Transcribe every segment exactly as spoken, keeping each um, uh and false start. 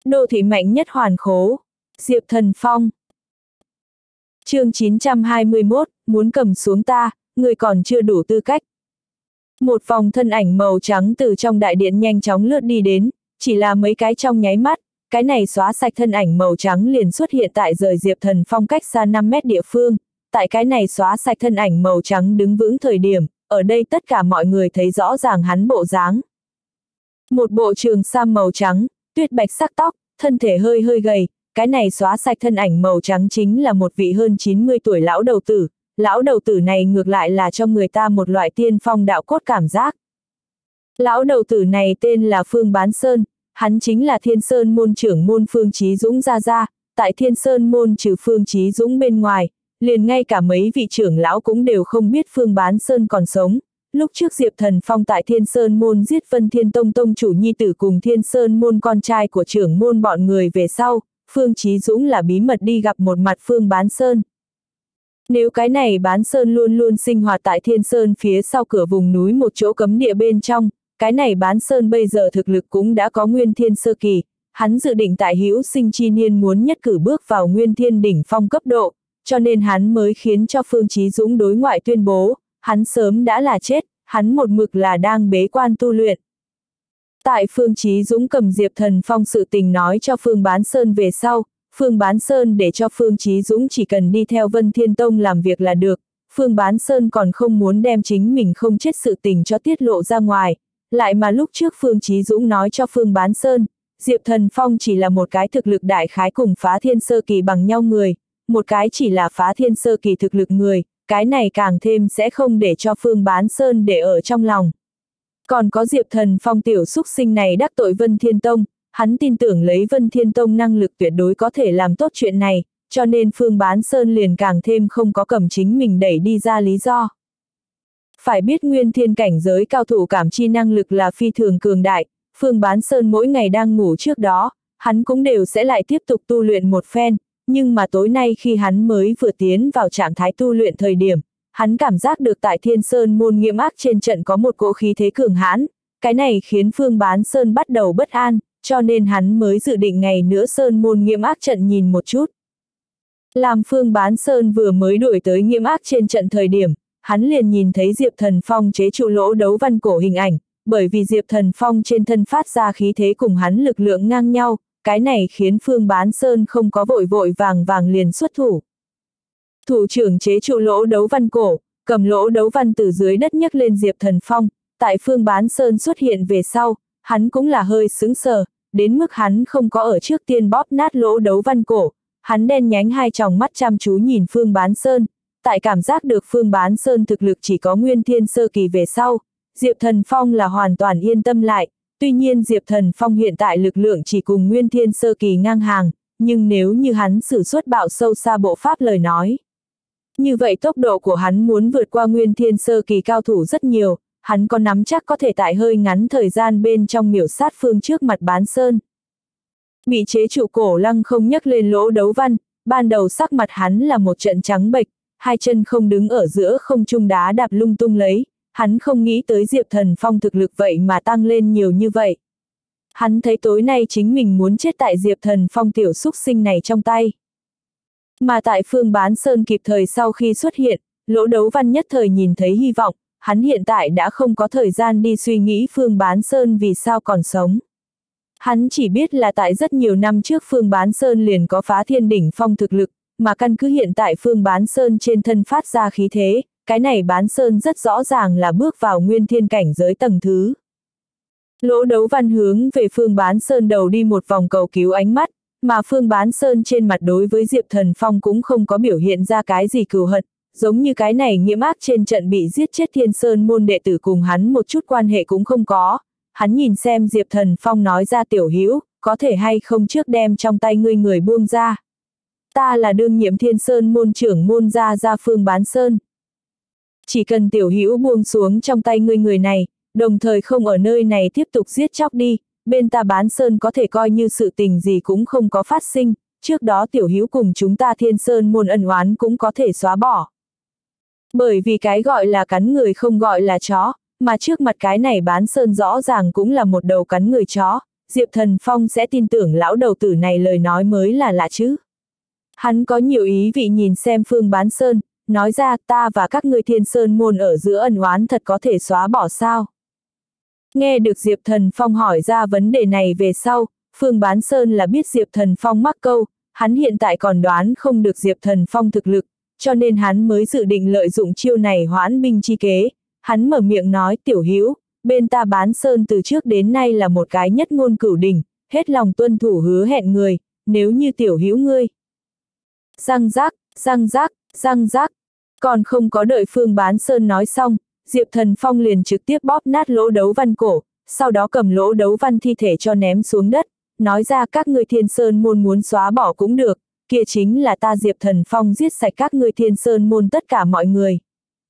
Đô thị mạnh nhất hoàn khố. Diệp Thần Phong. Chương chín trăm hai mươi mốt, muốn cầm xuống ta, người còn chưa đủ tư cách. Một vòng thân ảnh màu trắng từ trong đại điện nhanh chóng lướt đi đến, chỉ là mấy cái trong nháy mắt, cái này xóa sạch thân ảnh màu trắng liền xuất hiện tại rời Diệp Thần Phong cách xa năm mét địa phương. Tại cái này xóa sạch thân ảnh màu trắng đứng vững thời điểm, ở đây tất cả mọi người thấy rõ ràng hắn bộ dáng. Một bộ trường sam màu trắng, tuyết bạch sắc tóc, thân thể hơi hơi gầy, cái này xóa sạch thân ảnh màu trắng chính là một vị hơn chín mươi tuổi lão đầu tử. Lão đầu tử này ngược lại là cho người ta một loại tiên phong đạo cốt cảm giác. Lão đầu tử này tên là Phương Bán Sơn, hắn chính là Thiên Sơn môn trưởng môn Phương Chí Dũng gia gia. Tại Thiên Sơn môn trừ Phương Chí Dũng bên ngoài, liền ngay cả mấy vị trưởng lão cũng đều không biết Phương Bán Sơn còn sống. Lúc trước Diệp Thần Phong tại Thiên Sơn môn giết Vân Thiên Tông tông chủ nhi tử cùng Thiên Sơn môn con trai của trưởng môn bọn người về sau, Phương Chí Dũng là bí mật đi gặp một mặt Phương Bán Sơn. Nếu cái này Bán Sơn luôn luôn sinh hoạt tại Thiên Sơn phía sau cửa vùng núi một chỗ cấm địa bên trong, cái này Bán Sơn bây giờ thực lực cũng đã có Nguyên Thiên sơ kỳ, hắn dự định tại hữu sinh chi niên muốn nhất cử bước vào Nguyên Thiên đỉnh phong cấp độ, cho nên hắn mới khiến cho Phương Chí Dũng đối ngoại tuyên bố, hắn sớm đã là chết, hắn một mực là đang bế quan tu luyện. Tại Phương Chí Dũng cầm Diệp Thần Phong sự tình nói cho Phương Bán Sơn về sau, Phương Bán Sơn để cho Phương Chí Dũng chỉ cần đi theo Vân Thiên Tông làm việc là được, Phương Bán Sơn còn không muốn đem chính mình không chết sự tình cho tiết lộ ra ngoài, lại mà lúc trước Phương Chí Dũng nói cho Phương Bán Sơn, Diệp Thần Phong chỉ là một cái thực lực đại khái cùng phá thiên sơ kỳ bằng nhau người, một cái chỉ là phá thiên sơ kỳ thực lực người, cái này càng thêm sẽ không để cho Phương Bán Sơn để ở trong lòng. Còn có Diệp Thần Phong tiểu xúc sinh này đắc tội Vân Thiên Tông, hắn tin tưởng lấy Vân Thiên Tông năng lực tuyệt đối có thể làm tốt chuyện này, cho nên Phương Bán Sơn liền càng thêm không có cầm chính mình đẩy đi ra lý do. Phải biết Nguyên Thiên cảnh giới cao thủ cảm chi năng lực là phi thường cường đại, Phương Bán Sơn mỗi ngày đang ngủ trước đó, hắn cũng đều sẽ lại tiếp tục tu luyện một phen, nhưng mà tối nay khi hắn mới vừa tiến vào trạng thái tu luyện thời điểm, hắn cảm giác được tại Thiên Sơn môn Nghiễm Ác trên trận có một cỗ khí thế cường hãn, cái này khiến Phương Bán Sơn bắt đầu bất an, cho nên hắn mới dự định ngày nữa Sơn môn Nghiễm Ác trận nhìn một chút. Làm Phương Bán Sơn vừa mới đuổi tới Nghiễm Ác trên trận thời điểm, hắn liền nhìn thấy Diệp Thần Phong chế trụ lỗ đấu văn cổ hình ảnh, bởi vì Diệp Thần Phong trên thân phát ra khí thế cùng hắn lực lượng ngang nhau, cái này khiến Phương Bán Sơn không có vội vội vàng vàng liền xuất thủ. Thủ trưởng chế trụ lỗ đấu văn cổ, cầm lỗ đấu văn từ dưới đất nhấc lên Diệp Thần Phong, tại Phương Bán Sơn xuất hiện về sau, hắn cũng là hơi sững sờ, đến mức hắn không có ở trước tiên bóp nát lỗ đấu văn cổ, hắn đen nhánh hai tròng mắt chăm chú nhìn Phương Bán Sơn, tại cảm giác được Phương Bán Sơn thực lực chỉ có Nguyên Thiên sơ kỳ về sau, Diệp Thần Phong là hoàn toàn yên tâm lại, tuy nhiên Diệp Thần Phong hiện tại lực lượng chỉ cùng Nguyên Thiên sơ kỳ ngang hàng, nhưng nếu như hắn sử xuất bạo sâu xa bộ pháp lời nói. Như vậy tốc độ của hắn muốn vượt qua Nguyên Thiên sơ kỳ cao thủ rất nhiều, hắn có nắm chắc có thể tại hơi ngắn thời gian bên trong miểu sát Phương trước mặt Bán Sơn. Bị chế trụ cổ lăng không nhấc lên lỗ đấu văn, ban đầu sắc mặt hắn là một trận trắng bệch, hai chân không đứng ở giữa không trung đá đạp lung tung lấy, hắn không nghĩ tới Diệp Thần Phong thực lực vậy mà tăng lên nhiều như vậy. Hắn thấy tối nay chính mình muốn chết tại Diệp Thần Phong tiểu xúc sinh này trong tay. Mà tại Phương Bán Sơn kịp thời sau khi xuất hiện, lỗ đấu văn nhất thời nhìn thấy hy vọng, hắn hiện tại đã không có thời gian đi suy nghĩ Phương Bán Sơn vì sao còn sống. Hắn chỉ biết là tại rất nhiều năm trước Phương Bán Sơn liền có phá thiên đỉnh phong thực lực, mà căn cứ hiện tại Phương Bán Sơn trên thân phát ra khí thế, cái này Bán Sơn rất rõ ràng là bước vào Nguyên Thiên cảnh giới tầng thứ. Lỗ đấu văn hướng về Phương Bán Sơn đầu đi một vòng cầu cứu ánh mắt, mà Phương Bán Sơn trên mặt đối với Diệp Thần Phong cũng không có biểu hiện ra cái gì cừu hận, giống như cái này Nghiễm Ác trên trận bị giết chết Thiên Sơn môn đệ tử cùng hắn một chút quan hệ cũng không có. Hắn nhìn xem Diệp Thần Phong nói ra tiểu hữu, có thể hay không trước đem trong tay ngươi người buông ra. Ta là đương nhiệm Thiên Sơn môn trưởng môn gia gia Phương Bán Sơn. Chỉ cần tiểu hữu buông xuống trong tay ngươi người này, đồng thời không ở nơi này tiếp tục giết chóc đi, bên ta Bán Sơn có thể coi như sự tình gì cũng không có phát sinh, trước đó tiểu hữu cùng chúng ta Thiên Sơn môn ân oán cũng có thể xóa bỏ. Bởi vì cái gọi là cắn người không gọi là chó, mà trước mặt cái này Bán Sơn rõ ràng cũng là một đầu cắn người chó, Diệp Thần Phong sẽ tin tưởng lão đầu tử này lời nói mới là lạ chứ. Hắn có nhiều ý vị nhìn xem Phương Bán Sơn, nói ra ta và các ngươi Thiên Sơn môn ở giữa ân oán thật có thể xóa bỏ sao. Nghe được Diệp Thần Phong hỏi ra vấn đề này về sau, Phương Bán Sơn là biết Diệp Thần Phong mắc câu, hắn hiện tại còn đoán không được Diệp Thần Phong thực lực, cho nên hắn mới dự định lợi dụng chiêu này hoãn binh chi kế. Hắn mở miệng nói tiểu hữu, bên ta Bán Sơn từ trước đến nay là một cái nhất ngôn cửu đỉnh, hết lòng tuân thủ hứa hẹn người, nếu như tiểu hữu ngươi. Răng rác, răng rác, răng rác, còn không có đợi Phương Bán Sơn nói xong, Diệp Thần Phong liền trực tiếp bóp nát lỗ đấu văn cổ, sau đó cầm lỗ đấu văn thi thể cho ném xuống đất, nói ra các ngươi Thiên Sơn môn muốn xóa bỏ cũng được, kia chính là ta Diệp Thần Phong giết sạch các ngươi Thiên Sơn môn tất cả mọi người.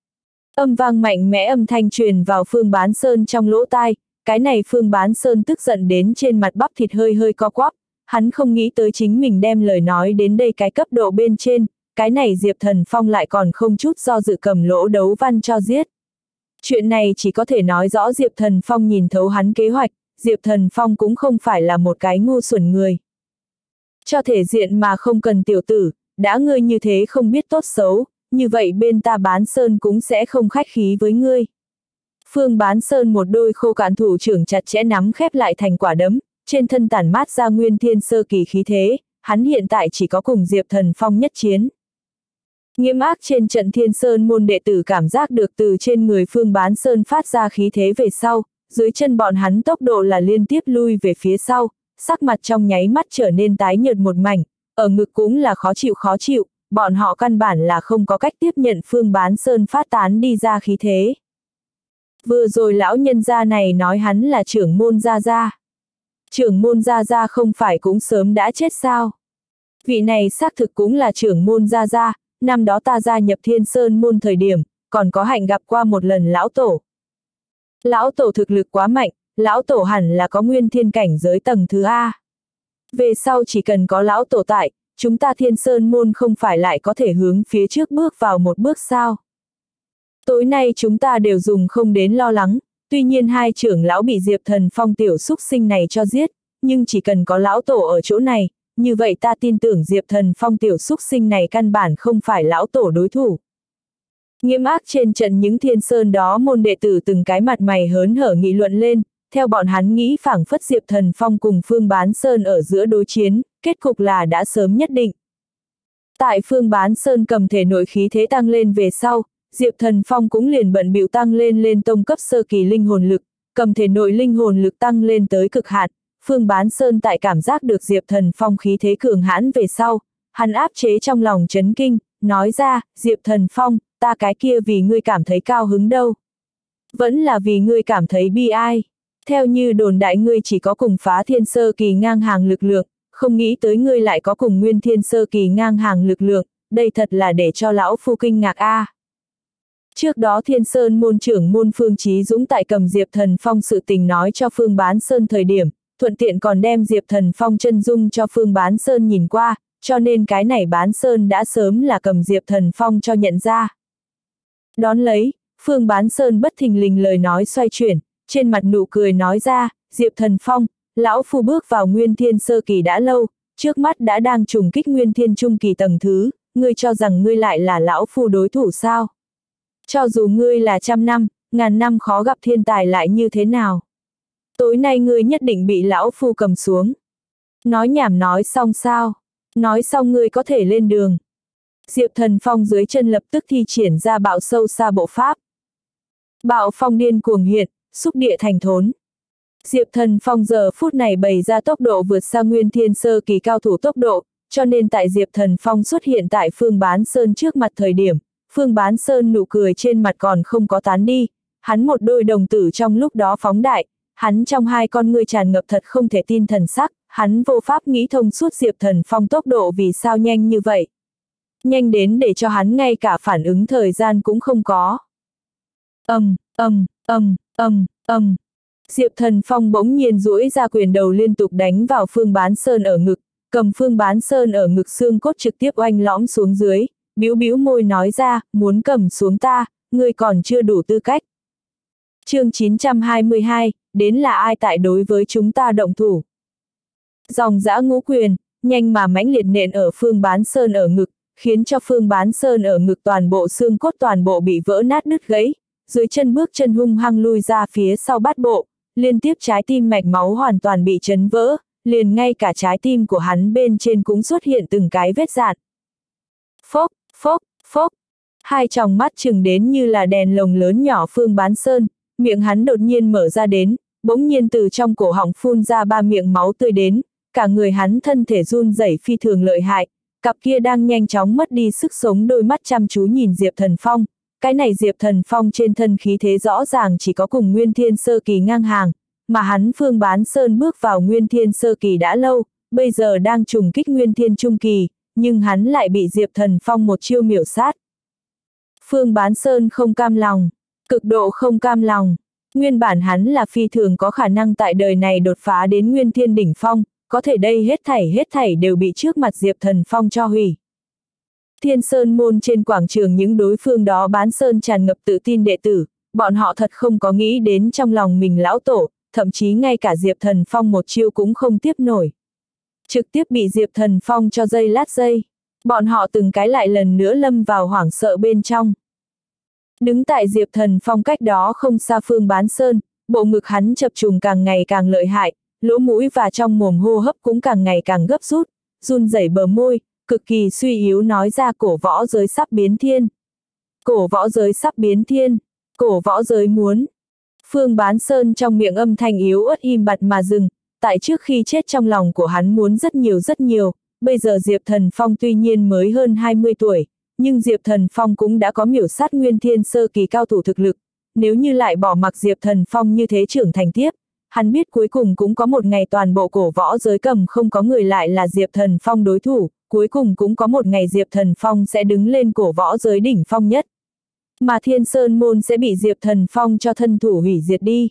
Âm vang mạnh mẽ âm thanh truyền vào Phương Bán Sơn trong lỗ tai, cái này Phương Bán Sơn tức giận đến trên mặt bắp thịt hơi hơi co quắp, hắn không nghĩ tới chính mình đem lời nói đến đây cái cấp độ bên trên, cái này Diệp Thần Phong lại còn không chút do dự cầm lỗ đấu văn cho giết. Chuyện này chỉ có thể nói rõ Diệp Thần Phong nhìn thấu hắn kế hoạch, Diệp Thần Phong cũng không phải là một cái ngu xuẩn người. Cho thể diện mà không cần tiểu tử, đã ngươi như thế không biết tốt xấu, như vậy bên ta Bán Sơn cũng sẽ không khách khí với ngươi. Phương Bán Sơn một đôi khô cạn thủ trưởng chặt chẽ nắm khép lại thành quả đấm, trên thân tản mát ra nguyên thiên sơ kỳ khí thế, hắn hiện tại chỉ có cùng Diệp Thần Phong nhất chiến. Nghiêm ác trên trận Thiên Sơn môn đệ tử cảm giác được từ trên người Phương Bán Sơn phát ra khí thế về sau, dưới chân bọn hắn tốc độ là liên tiếp lui về phía sau, sắc mặt trong nháy mắt trở nên tái nhợt một mảnh, ở ngực cũng là khó chịu khó chịu, bọn họ căn bản là không có cách tiếp nhận Phương Bán Sơn phát tán đi ra khí thế. Vừa rồi lão nhân gia này nói hắn là trưởng môn gia gia. Trưởng môn gia gia không phải cũng sớm đã chết sao? Vị này xác thực cũng là trưởng môn gia gia, năm đó ta gia nhập Thiên Sơn môn thời điểm, còn có hạnh gặp qua một lần lão tổ. Lão tổ thực lực quá mạnh, lão tổ hẳn là có nguyên thiên cảnh giới tầng thứ A. Về sau chỉ cần có lão tổ tại, chúng ta Thiên Sơn môn không phải lại có thể hướng phía trước bước vào một bước sao. Tối nay chúng ta đều dùng không đến lo lắng, tuy nhiên hai trưởng lão bị Diệp Thần Phong tiểu xúc sinh này cho giết, nhưng chỉ cần có lão tổ ở chỗ này, như vậy ta tin tưởng Diệp Thần Phong tiểu xúc sinh này căn bản không phải lão tổ đối thủ. Nghiêm ác trên trận những Thiên Sơn đó môn đệ tử từng cái mặt mày hớn hở nghị luận lên, theo bọn hắn nghĩ phảng phất Diệp Thần Phong cùng Phương Bán Sơn ở giữa đối chiến, kết cục là đã sớm nhất định. Tại Phương Bán Sơn cầm thể nội khí thế tăng lên về sau, Diệp Thần Phong cũng liền bận bịu tăng lên lên tông cấp sơ kỳ linh hồn lực, cầm thể nội linh hồn lực tăng lên tới cực hạn. Phương Bán Sơn tại cảm giác được Diệp Thần Phong khí thế cường hãn về sau, hắn áp chế trong lòng chấn kinh, nói ra, Diệp Thần Phong, ta cái kia vì ngươi cảm thấy cao hứng đâu. Vẫn là vì ngươi cảm thấy bi ai. Theo như đồn đại ngươi chỉ có cùng phá thiên sơ kỳ ngang hàng lực lượng, không nghĩ tới ngươi lại có cùng nguyên thiên sơ kỳ ngang hàng lực lượng, đây thật là để cho lão phu kinh ngạc a. Trước đó Thiên Sơn môn trưởng môn Phương Chí Dũng tại cầm Diệp Thần Phong sự tình nói cho Phương Bán Sơn thời điểm, thuận tiện còn đem Diệp Thần Phong chân dung cho Phương Bán Sơn nhìn qua, cho nên cái này Bán Sơn đã sớm là cầm Diệp Thần Phong cho nhận ra. Đón lấy, Phương Bán Sơn bất thình lình lời nói xoay chuyển, trên mặt nụ cười nói ra, Diệp Thần Phong, lão phu bước vào nguyên thiên sơ kỳ đã lâu, trước mắt đã đang trùng kích nguyên thiên trung kỳ tầng thứ, ngươi cho rằng ngươi lại là lão phu đối thủ sao? Cho dù ngươi là trăm năm, ngàn năm khó gặp thiên tài lại như thế nào? Tối nay ngươi nhất định bị lão phu cầm xuống. Nói nhảm nói xong sao? Nói xong ngươi có thể lên đường. Diệp Thần Phong dưới chân lập tức thi triển ra bạo sâu xa bộ pháp. Bạo phong điên cuồng hiện, xúc địa thành thốn. Diệp Thần Phong giờ phút này bày ra tốc độ vượt xa nguyên thiên sơ kỳ cao thủ tốc độ, cho nên tại Diệp Thần Phong xuất hiện tại Phương Bán Sơn trước mặt thời điểm, Phương Bán Sơn nụ cười trên mặt còn không có tán đi, hắn một đôi đồng tử trong lúc đó phóng đại, hắn trong hai con ngươi tràn ngập thật không thể tin thần sắc, hắn vô pháp nghĩ thông suốt Diệp Thần Phong tốc độ vì sao nhanh như vậy. Nhanh đến để cho hắn ngay cả phản ứng thời gian cũng không có. Ầm, ầm, ầm, ầm, ầm. Diệp Thần Phong bỗng nhiên duỗi ra quyền đầu liên tục đánh vào Phương Bán Sơn ở ngực, cầm Phương Bán Sơn ở ngực xương cốt trực tiếp oanh lõm xuống dưới, bĩu bĩu môi nói ra, muốn cầm xuống ta, ngươi còn chưa đủ tư cách. Chương chín trăm hai mươi hai, đến là ai tại đối với chúng ta động thủ. Dòng dã ngũ quyền, nhanh mà mãnh liệt nện ở Phương Bán Sơn ở ngực, khiến cho Phương Bán Sơn ở ngực toàn bộ xương cốt toàn bộ bị vỡ nát đứt gãy, dưới chân bước chân hung hăng lui ra phía sau bát bộ, liên tiếp trái tim mạch máu hoàn toàn bị chấn vỡ, liền ngay cả trái tim của hắn bên trên cũng xuất hiện từng cái vết dạn. Phốc, phốc, phốc, hai tròng mắt chừng đến như là đèn lồng lớn nhỏ Phương Bán Sơn, miệng hắn đột nhiên mở ra đến, bỗng nhiên từ trong cổ họng phun ra ba miệng máu tươi đến, cả người hắn thân thể run rẩy phi thường lợi hại, cặp kia đang nhanh chóng mất đi sức sống đôi mắt chăm chú nhìn Diệp Thần Phong, cái này Diệp Thần Phong trên thân khí thế rõ ràng chỉ có cùng Nguyên Thiên Sơ Kỳ ngang hàng, mà hắn Phương Bán Sơn bước vào Nguyên Thiên Sơ Kỳ đã lâu, bây giờ đang trùng kích Nguyên Thiên Trung Kỳ, nhưng hắn lại bị Diệp Thần Phong một chiêu miểu sát. Phương Bán Sơn không cam lòng, cực độ không cam lòng, nguyên bản hắn là phi thường có khả năng tại đời này đột phá đến Nguyên Thiên đỉnh phong, có thể đây hết thảy hết thảy đều bị trước mặt Diệp Thần Phong cho hủy. Thiên Sơn môn trên quảng trường những đối phương đó Bán Sơn tràn ngập tự tin đệ tử, bọn họ thật không có nghĩ đến trong lòng mình lão tổ, thậm chí ngay cả Diệp Thần Phong một chiêu cũng không tiếp nổi. Trực tiếp bị Diệp Thần Phong cho dây lát dây, bọn họ từng cái lại lần nữa lâm vào hoảng sợ bên trong. Đứng tại Diệp Thần Phong cách đó không xa Phương Bán Sơn, bộ ngực hắn chập trùng càng ngày càng lợi hại, lỗ mũi và trong mồm hô hấp cũng càng ngày càng gấp rút, run rẩy bờ môi, cực kỳ suy yếu nói ra cổ võ giới sắp biến thiên. Cổ võ giới sắp biến thiên, cổ võ giới muốn. Phương Bán Sơn trong miệng âm thanh yếu ớt im bặt mà dừng, tại trước khi chết trong lòng của hắn muốn rất nhiều rất nhiều, bây giờ Diệp Thần Phong tuy nhiên mới hơn hai mươi tuổi, nhưng Diệp Thần Phong cũng đã có miểu sát Nguyên Thiên Sơ Kỳ cao thủ thực lực, nếu như lại bỏ mặc Diệp Thần Phong như thế trưởng thành tiếp, hắn biết cuối cùng cũng có một ngày toàn bộ cổ võ giới cầm không có người lại là Diệp Thần Phong đối thủ, cuối cùng cũng có một ngày Diệp Thần Phong sẽ đứng lên cổ võ giới đỉnh phong nhất. Mà Thiên Sơn môn sẽ bị Diệp Thần Phong cho thân thủ hủy diệt đi.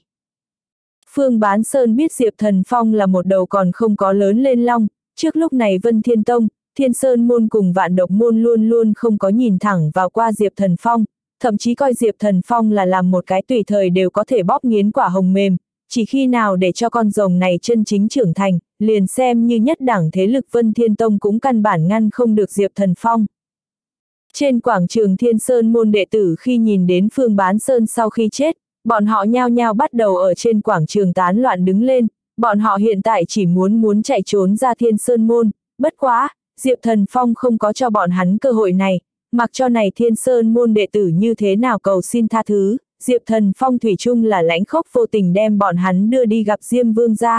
Phương Bán Sơn biết Diệp Thần Phong là một đầu còn không có lớn lên long, trước lúc này Vân Thiên Tông, Thiên Sơn môn cùng Vạn Độc môn luôn luôn không có nhìn thẳng vào qua Diệp Thần Phong, thậm chí coi Diệp Thần Phong là làm một cái tùy thời đều có thể bóp nghiến quả hồng mềm, chỉ khi nào để cho con rồng này chân chính trưởng thành, liền xem như nhất đẳng thế lực Vân Thiên Tông cũng căn bản ngăn không được Diệp Thần Phong. Trên quảng trường Thiên Sơn môn đệ tử khi nhìn đến Phương Bán Sơn sau khi chết, bọn họ nhao nhao bắt đầu ở trên quảng trường tán loạn đứng lên, bọn họ hiện tại chỉ muốn muốn chạy trốn ra Thiên Sơn môn, bất quá, Diệp Thần Phong không có cho bọn hắn cơ hội này, mặc cho này Thiên Sơn môn đệ tử như thế nào cầu xin tha thứ, Diệp Thần Phong thủy chung là lãnh khốc vô tình đem bọn hắn đưa đi gặp Diêm Vương gia.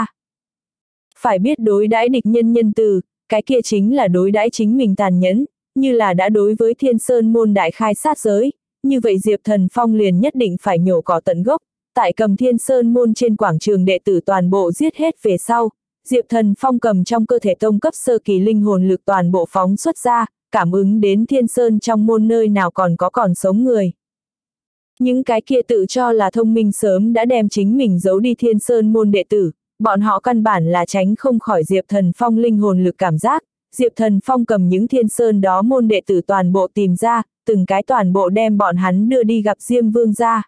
Phải biết đối đãi địch nhân nhân từ, cái kia chính là đối đãi chính mình tàn nhẫn, như là đã đối với Thiên Sơn môn đại khai sát giới, như vậy Diệp Thần Phong liền nhất định phải nhổ cỏ tận gốc, tại cầm Thiên Sơn môn trên quảng trường đệ tử toàn bộ giết hết về sau, Diệp Thần Phong cầm trong cơ thể tông cấp sơ kỳ linh hồn lực toàn bộ phóng xuất ra, cảm ứng đến Thiên Sơn trong môn nơi nào còn có còn sống người. Những cái kia tự cho là thông minh sớm đã đem chính mình giấu đi Thiên Sơn môn đệ tử, bọn họ căn bản là tránh không khỏi Diệp Thần Phong linh hồn lực cảm giác, Diệp Thần Phong cầm những Thiên Sơn đó môn đệ tử toàn bộ tìm ra, từng cái toàn bộ đem bọn hắn đưa đi gặp Diêm Vương gia.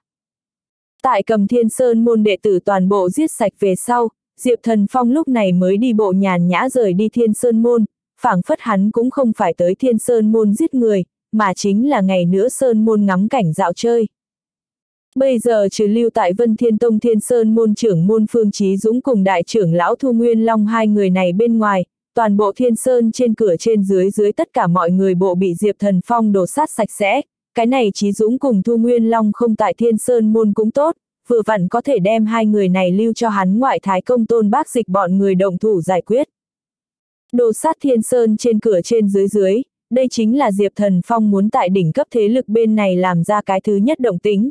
Tại cầm Thiên Sơn môn đệ tử toàn bộ giết sạch về sau, Diệp Thần Phong lúc này mới đi bộ nhàn nhã rời đi Thiên Sơn môn, phảng phất hắn cũng không phải tới Thiên Sơn môn giết người, mà chính là ngày nữa Sơn môn ngắm cảnh dạo chơi. Bây giờ trừ lưu tại Vân Thiên Tông Thiên Sơn môn trưởng môn Phương Chí Dũng cùng đại trưởng lão Thu Nguyên Long hai người này bên ngoài, toàn bộ Thiên Sơn trên cửa trên dưới dưới tất cả mọi người bộ bị Diệp Thần Phong đổ sát sạch sẽ, cái này Chí Dũng cùng Thu Nguyên Long không tại Thiên Sơn môn cũng tốt, vừa vặn có thể đem hai người này lưu cho hắn ngoại thái công Tôn Bác Dịch bọn người động thủ giải quyết. Đồ sát Thiên Sơn trên cửa trên dưới dưới, đây chính là Diệp Thần Phong muốn tại đỉnh cấp thế lực bên này làm ra cái thứ nhất động tĩnh.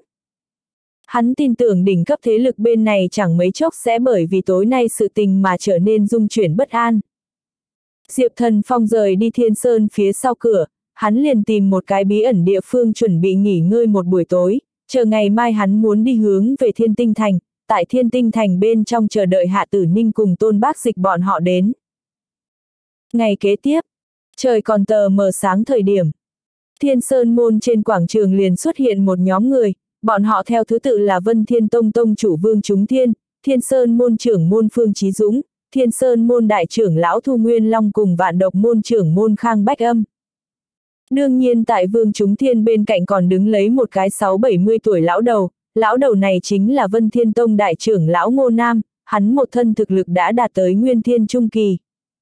Hắn tin tưởng đỉnh cấp thế lực bên này chẳng mấy chốc sẽ bởi vì tối nay sự tình mà trở nên rung chuyển bất an. Diệp Thần Phong rời đi Thiên Sơn phía sau cửa, hắn liền tìm một cái bí ẩn địa phương chuẩn bị nghỉ ngơi một buổi tối, chờ ngày mai hắn muốn đi hướng về Thiên Tinh Thành, tại Thiên Tinh Thành bên trong chờ đợi Hạ Tử Ninh cùng Tôn Bác Dịch bọn họ đến. Ngày kế tiếp, trời còn tờ mờ sáng thời điểm, Thiên Sơn môn trên quảng trường liền xuất hiện một nhóm người, bọn họ theo thứ tự là Vân Thiên Tông Tông chủ Vương Chúng Thiên, Thiên Sơn môn trưởng môn Phương Chí Dũng, Thiên Sơn môn đại trưởng lão Thu Nguyên Long cùng Vạn Độc môn trưởng môn Khang Bách Âm. Đương nhiên tại Vương Chúng Thiên bên cạnh còn đứng lấy một cái sáu bảy mươi tuổi lão đầu, lão đầu này chính là Vân Thiên Tông đại trưởng lão Ngô Nam, hắn một thân thực lực đã đạt tới Nguyên Thiên Trung Kỳ.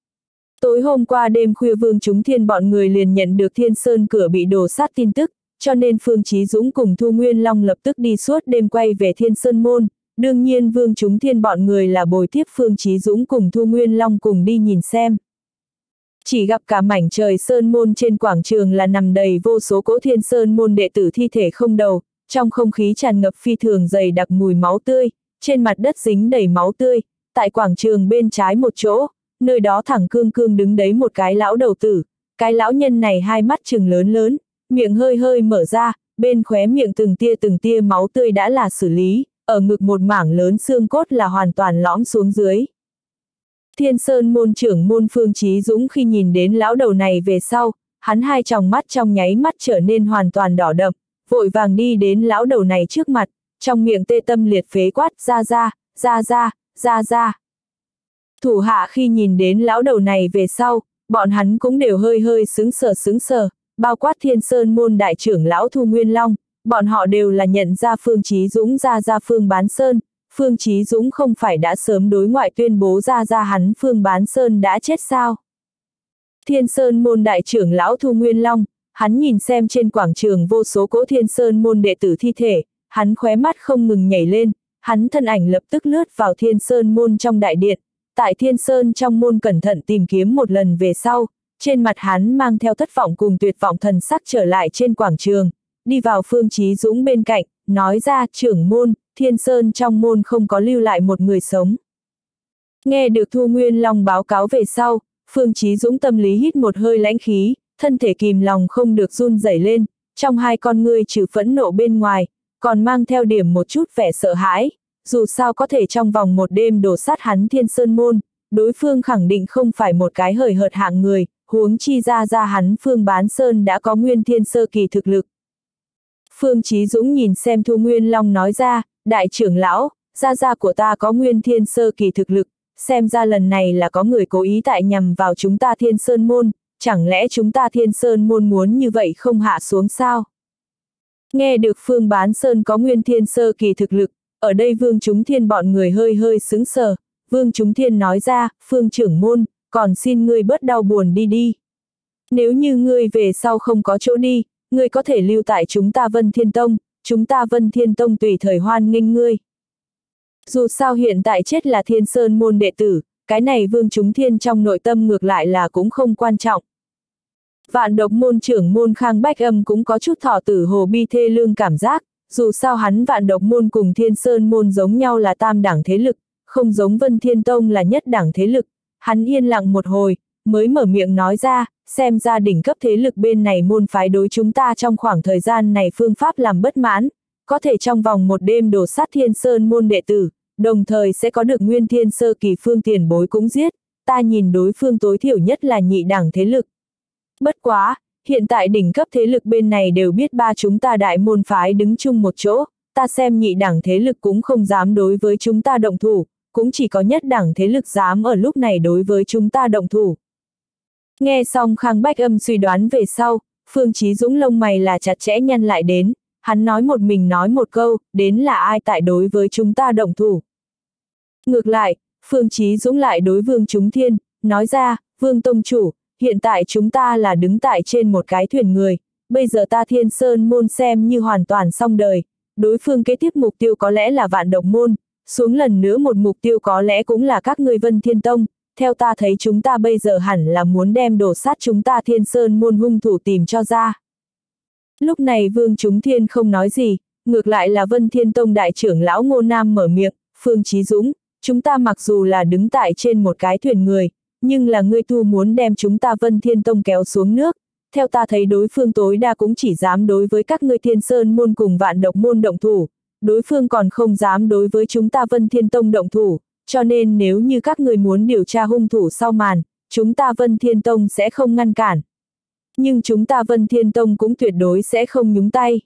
Tối hôm qua đêm khuya Vương Chúng Thiên bọn người liền nhận được Thiên Sơn cửa bị đổ sát tin tức, cho nên Phương Chí Dũng cùng Thu Nguyên Long lập tức đi suốt đêm quay về Thiên Sơn môn. Đương nhiên Vương Chúng Thiên bọn người là bồi tiếp Phương Chí Dũng cùng Thu Nguyên Long cùng đi nhìn xem. Chỉ gặp cả mảnh trời Sơn môn trên quảng trường là nằm đầy vô số cỗ Thiên Sơn môn đệ tử thi thể không đầu, trong không khí tràn ngập phi thường dày đặc mùi máu tươi, trên mặt đất dính đầy máu tươi, tại quảng trường bên trái một chỗ, nơi đó thẳng cương cương đứng đấy một cái lão đầu tử, cái lão nhân này hai mắt trừng lớn lớn, miệng hơi hơi mở ra, bên khóe miệng từng tia từng tia máu tươi đã là xử lý, ở ngực một mảng lớn xương cốt là hoàn toàn lõm xuống dưới. Thiên Sơn môn trưởng môn Phương Chí Dũng khi nhìn đến lão đầu này về sau, hắn hai tròng mắt trong nháy mắt trở nên hoàn toàn đỏ đậm, vội vàng đi đến lão đầu này trước mặt, trong miệng tê tâm liệt phế quát ra ra, ra ra, ra ra. Thủ hạ khi nhìn đến lão đầu này về sau, bọn hắn cũng đều hơi hơi sững sờ sững sờ, bao quát Thiên Sơn môn đại trưởng lão Thu Nguyên Long, bọn họ đều là nhận ra Phương Chí Dũng ra ra Phương Bán Sơn, Phương Chí Dũng không phải đã sớm đối ngoại tuyên bố ra ra hắn Phương Bán Sơn đã chết sao. Thiên Sơn môn đại trưởng lão Thu Nguyên Long, hắn nhìn xem trên quảng trường vô số cỗ Thiên Sơn môn đệ tử thi thể, hắn khóe mắt không ngừng nhảy lên, hắn thân ảnh lập tức lướt vào Thiên Sơn môn trong đại điện, tại Thiên Sơn trong môn cẩn thận tìm kiếm một lần về sau, trên mặt hắn mang theo thất vọng cùng tuyệt vọng thần sắc trở lại trên quảng trường, đi vào Phương Chí Dũng bên cạnh, nói ra trưởng môn, Thiên Sơn trong môn không có lưu lại một người sống. Nghe được Thu Nguyên Long báo cáo về sau, Phương Chí Dũng tâm lý hít một hơi lãnh khí, thân thể kìm lòng không được run rẩy lên, trong hai con ngươi trừ phẫn nộ bên ngoài, còn mang theo điểm một chút vẻ sợ hãi, dù sao có thể trong vòng một đêm đổ sát hắn Thiên Sơn môn, đối phương khẳng định không phải một cái hời hợt hạng người, huống chi ra ra hắn Phương Bán Sơn đã có Nguyên Thiên sơ kỳ thực lực. Phương Chí Dũng nhìn xem Thu Nguyên Long nói ra, đại trưởng lão, gia gia của ta có Nguyên Thiên sơ kỳ thực lực, xem ra lần này là có người cố ý tại nhằm vào chúng ta Thiên Sơn môn, chẳng lẽ chúng ta Thiên Sơn môn muốn như vậy không hạ xuống sao? Nghe được Phương Bán Sơn có Nguyên Thiên sơ kỳ thực lực, ở đây Vương Chúng Thiên bọn người hơi hơi sững sờ, Vương Chúng Thiên nói ra, Phương trưởng môn, còn xin ngươi bớt đau buồn đi đi. Nếu như ngươi về sau không có chỗ đi, ngươi có thể lưu tại chúng ta Vân Thiên Tông, chúng ta Vân Thiên Tông tùy thời hoan nghênh ngươi. Dù sao hiện tại chết là Thiên Sơn môn đệ tử, cái này Vương Chúng Thiên trong nội tâm ngược lại là cũng không quan trọng. Vạn Độc môn trưởng môn Khang Bách Âm cũng có chút thọ tử hồ bi thê lương cảm giác, dù sao hắn Vạn Độc môn cùng Thiên Sơn môn giống nhau là tam đẳng thế lực, không giống Vân Thiên Tông là nhất đẳng thế lực. Hắn yên lặng một hồi, mới mở miệng nói ra, xem ra đỉnh cấp thế lực bên này môn phái đối chúng ta trong khoảng thời gian này phương pháp làm bất mãn, có thể trong vòng một đêm đổ sát Thiên Sơn môn đệ tử, đồng thời sẽ có được Nguyên Thiên sơ kỳ Phương tiền bối cũng giết, ta nhìn đối phương tối thiểu nhất là nhị đẳng thế lực. Bất quá, hiện tại đỉnh cấp thế lực bên này đều biết ba chúng ta đại môn phái đứng chung một chỗ, ta xem nhị đẳng thế lực cũng không dám đối với chúng ta động thủ, cũng chỉ có nhất đẳng thế lực dám ở lúc này đối với chúng ta động thủ. Nghe xong Khang Bách Âm suy đoán về sau, Phương Chí Dũng lông mày là chặt chẽ nhăn lại đến, hắn nói một mình nói một câu, đến là ai tại đối với chúng ta động thủ. Ngược lại, Phương Chí Dũng lại đối Vương Chúng Thiên, nói ra, Vương Tông Chủ, hiện tại chúng ta là đứng tại trên một cái thuyền người, bây giờ ta Thiên Sơn môn xem như hoàn toàn xong đời, đối phương kế tiếp mục tiêu có lẽ là Vạn Độc môn, xuống lần nữa một mục tiêu có lẽ cũng là các ngươi Vân Thiên Tông, theo ta thấy chúng ta bây giờ hẳn là muốn đem đổ sát chúng ta Thiên Sơn môn hung thủ tìm cho ra. Lúc này Vương Chúng Thiên không nói gì, ngược lại là Vân Thiên Tông đại trưởng lão Ngô Nam mở miệng, Phương Chí Dũng, chúng ta mặc dù là đứng tại trên một cái thuyền người, nhưng là ngươi tu muốn đem chúng ta Vân Thiên Tông kéo xuống nước, theo ta thấy đối phương tối đa cũng chỉ dám đối với các ngươi Thiên Sơn môn cùng Vạn Độc môn động thủ, đối phương còn không dám đối với chúng ta Vân Thiên Tông động thủ, cho nên nếu như các người muốn điều tra hung thủ sau màn, chúng ta Vân Thiên Tông sẽ không ngăn cản. Nhưng chúng ta Vân Thiên Tông cũng tuyệt đối sẽ không nhúng tay.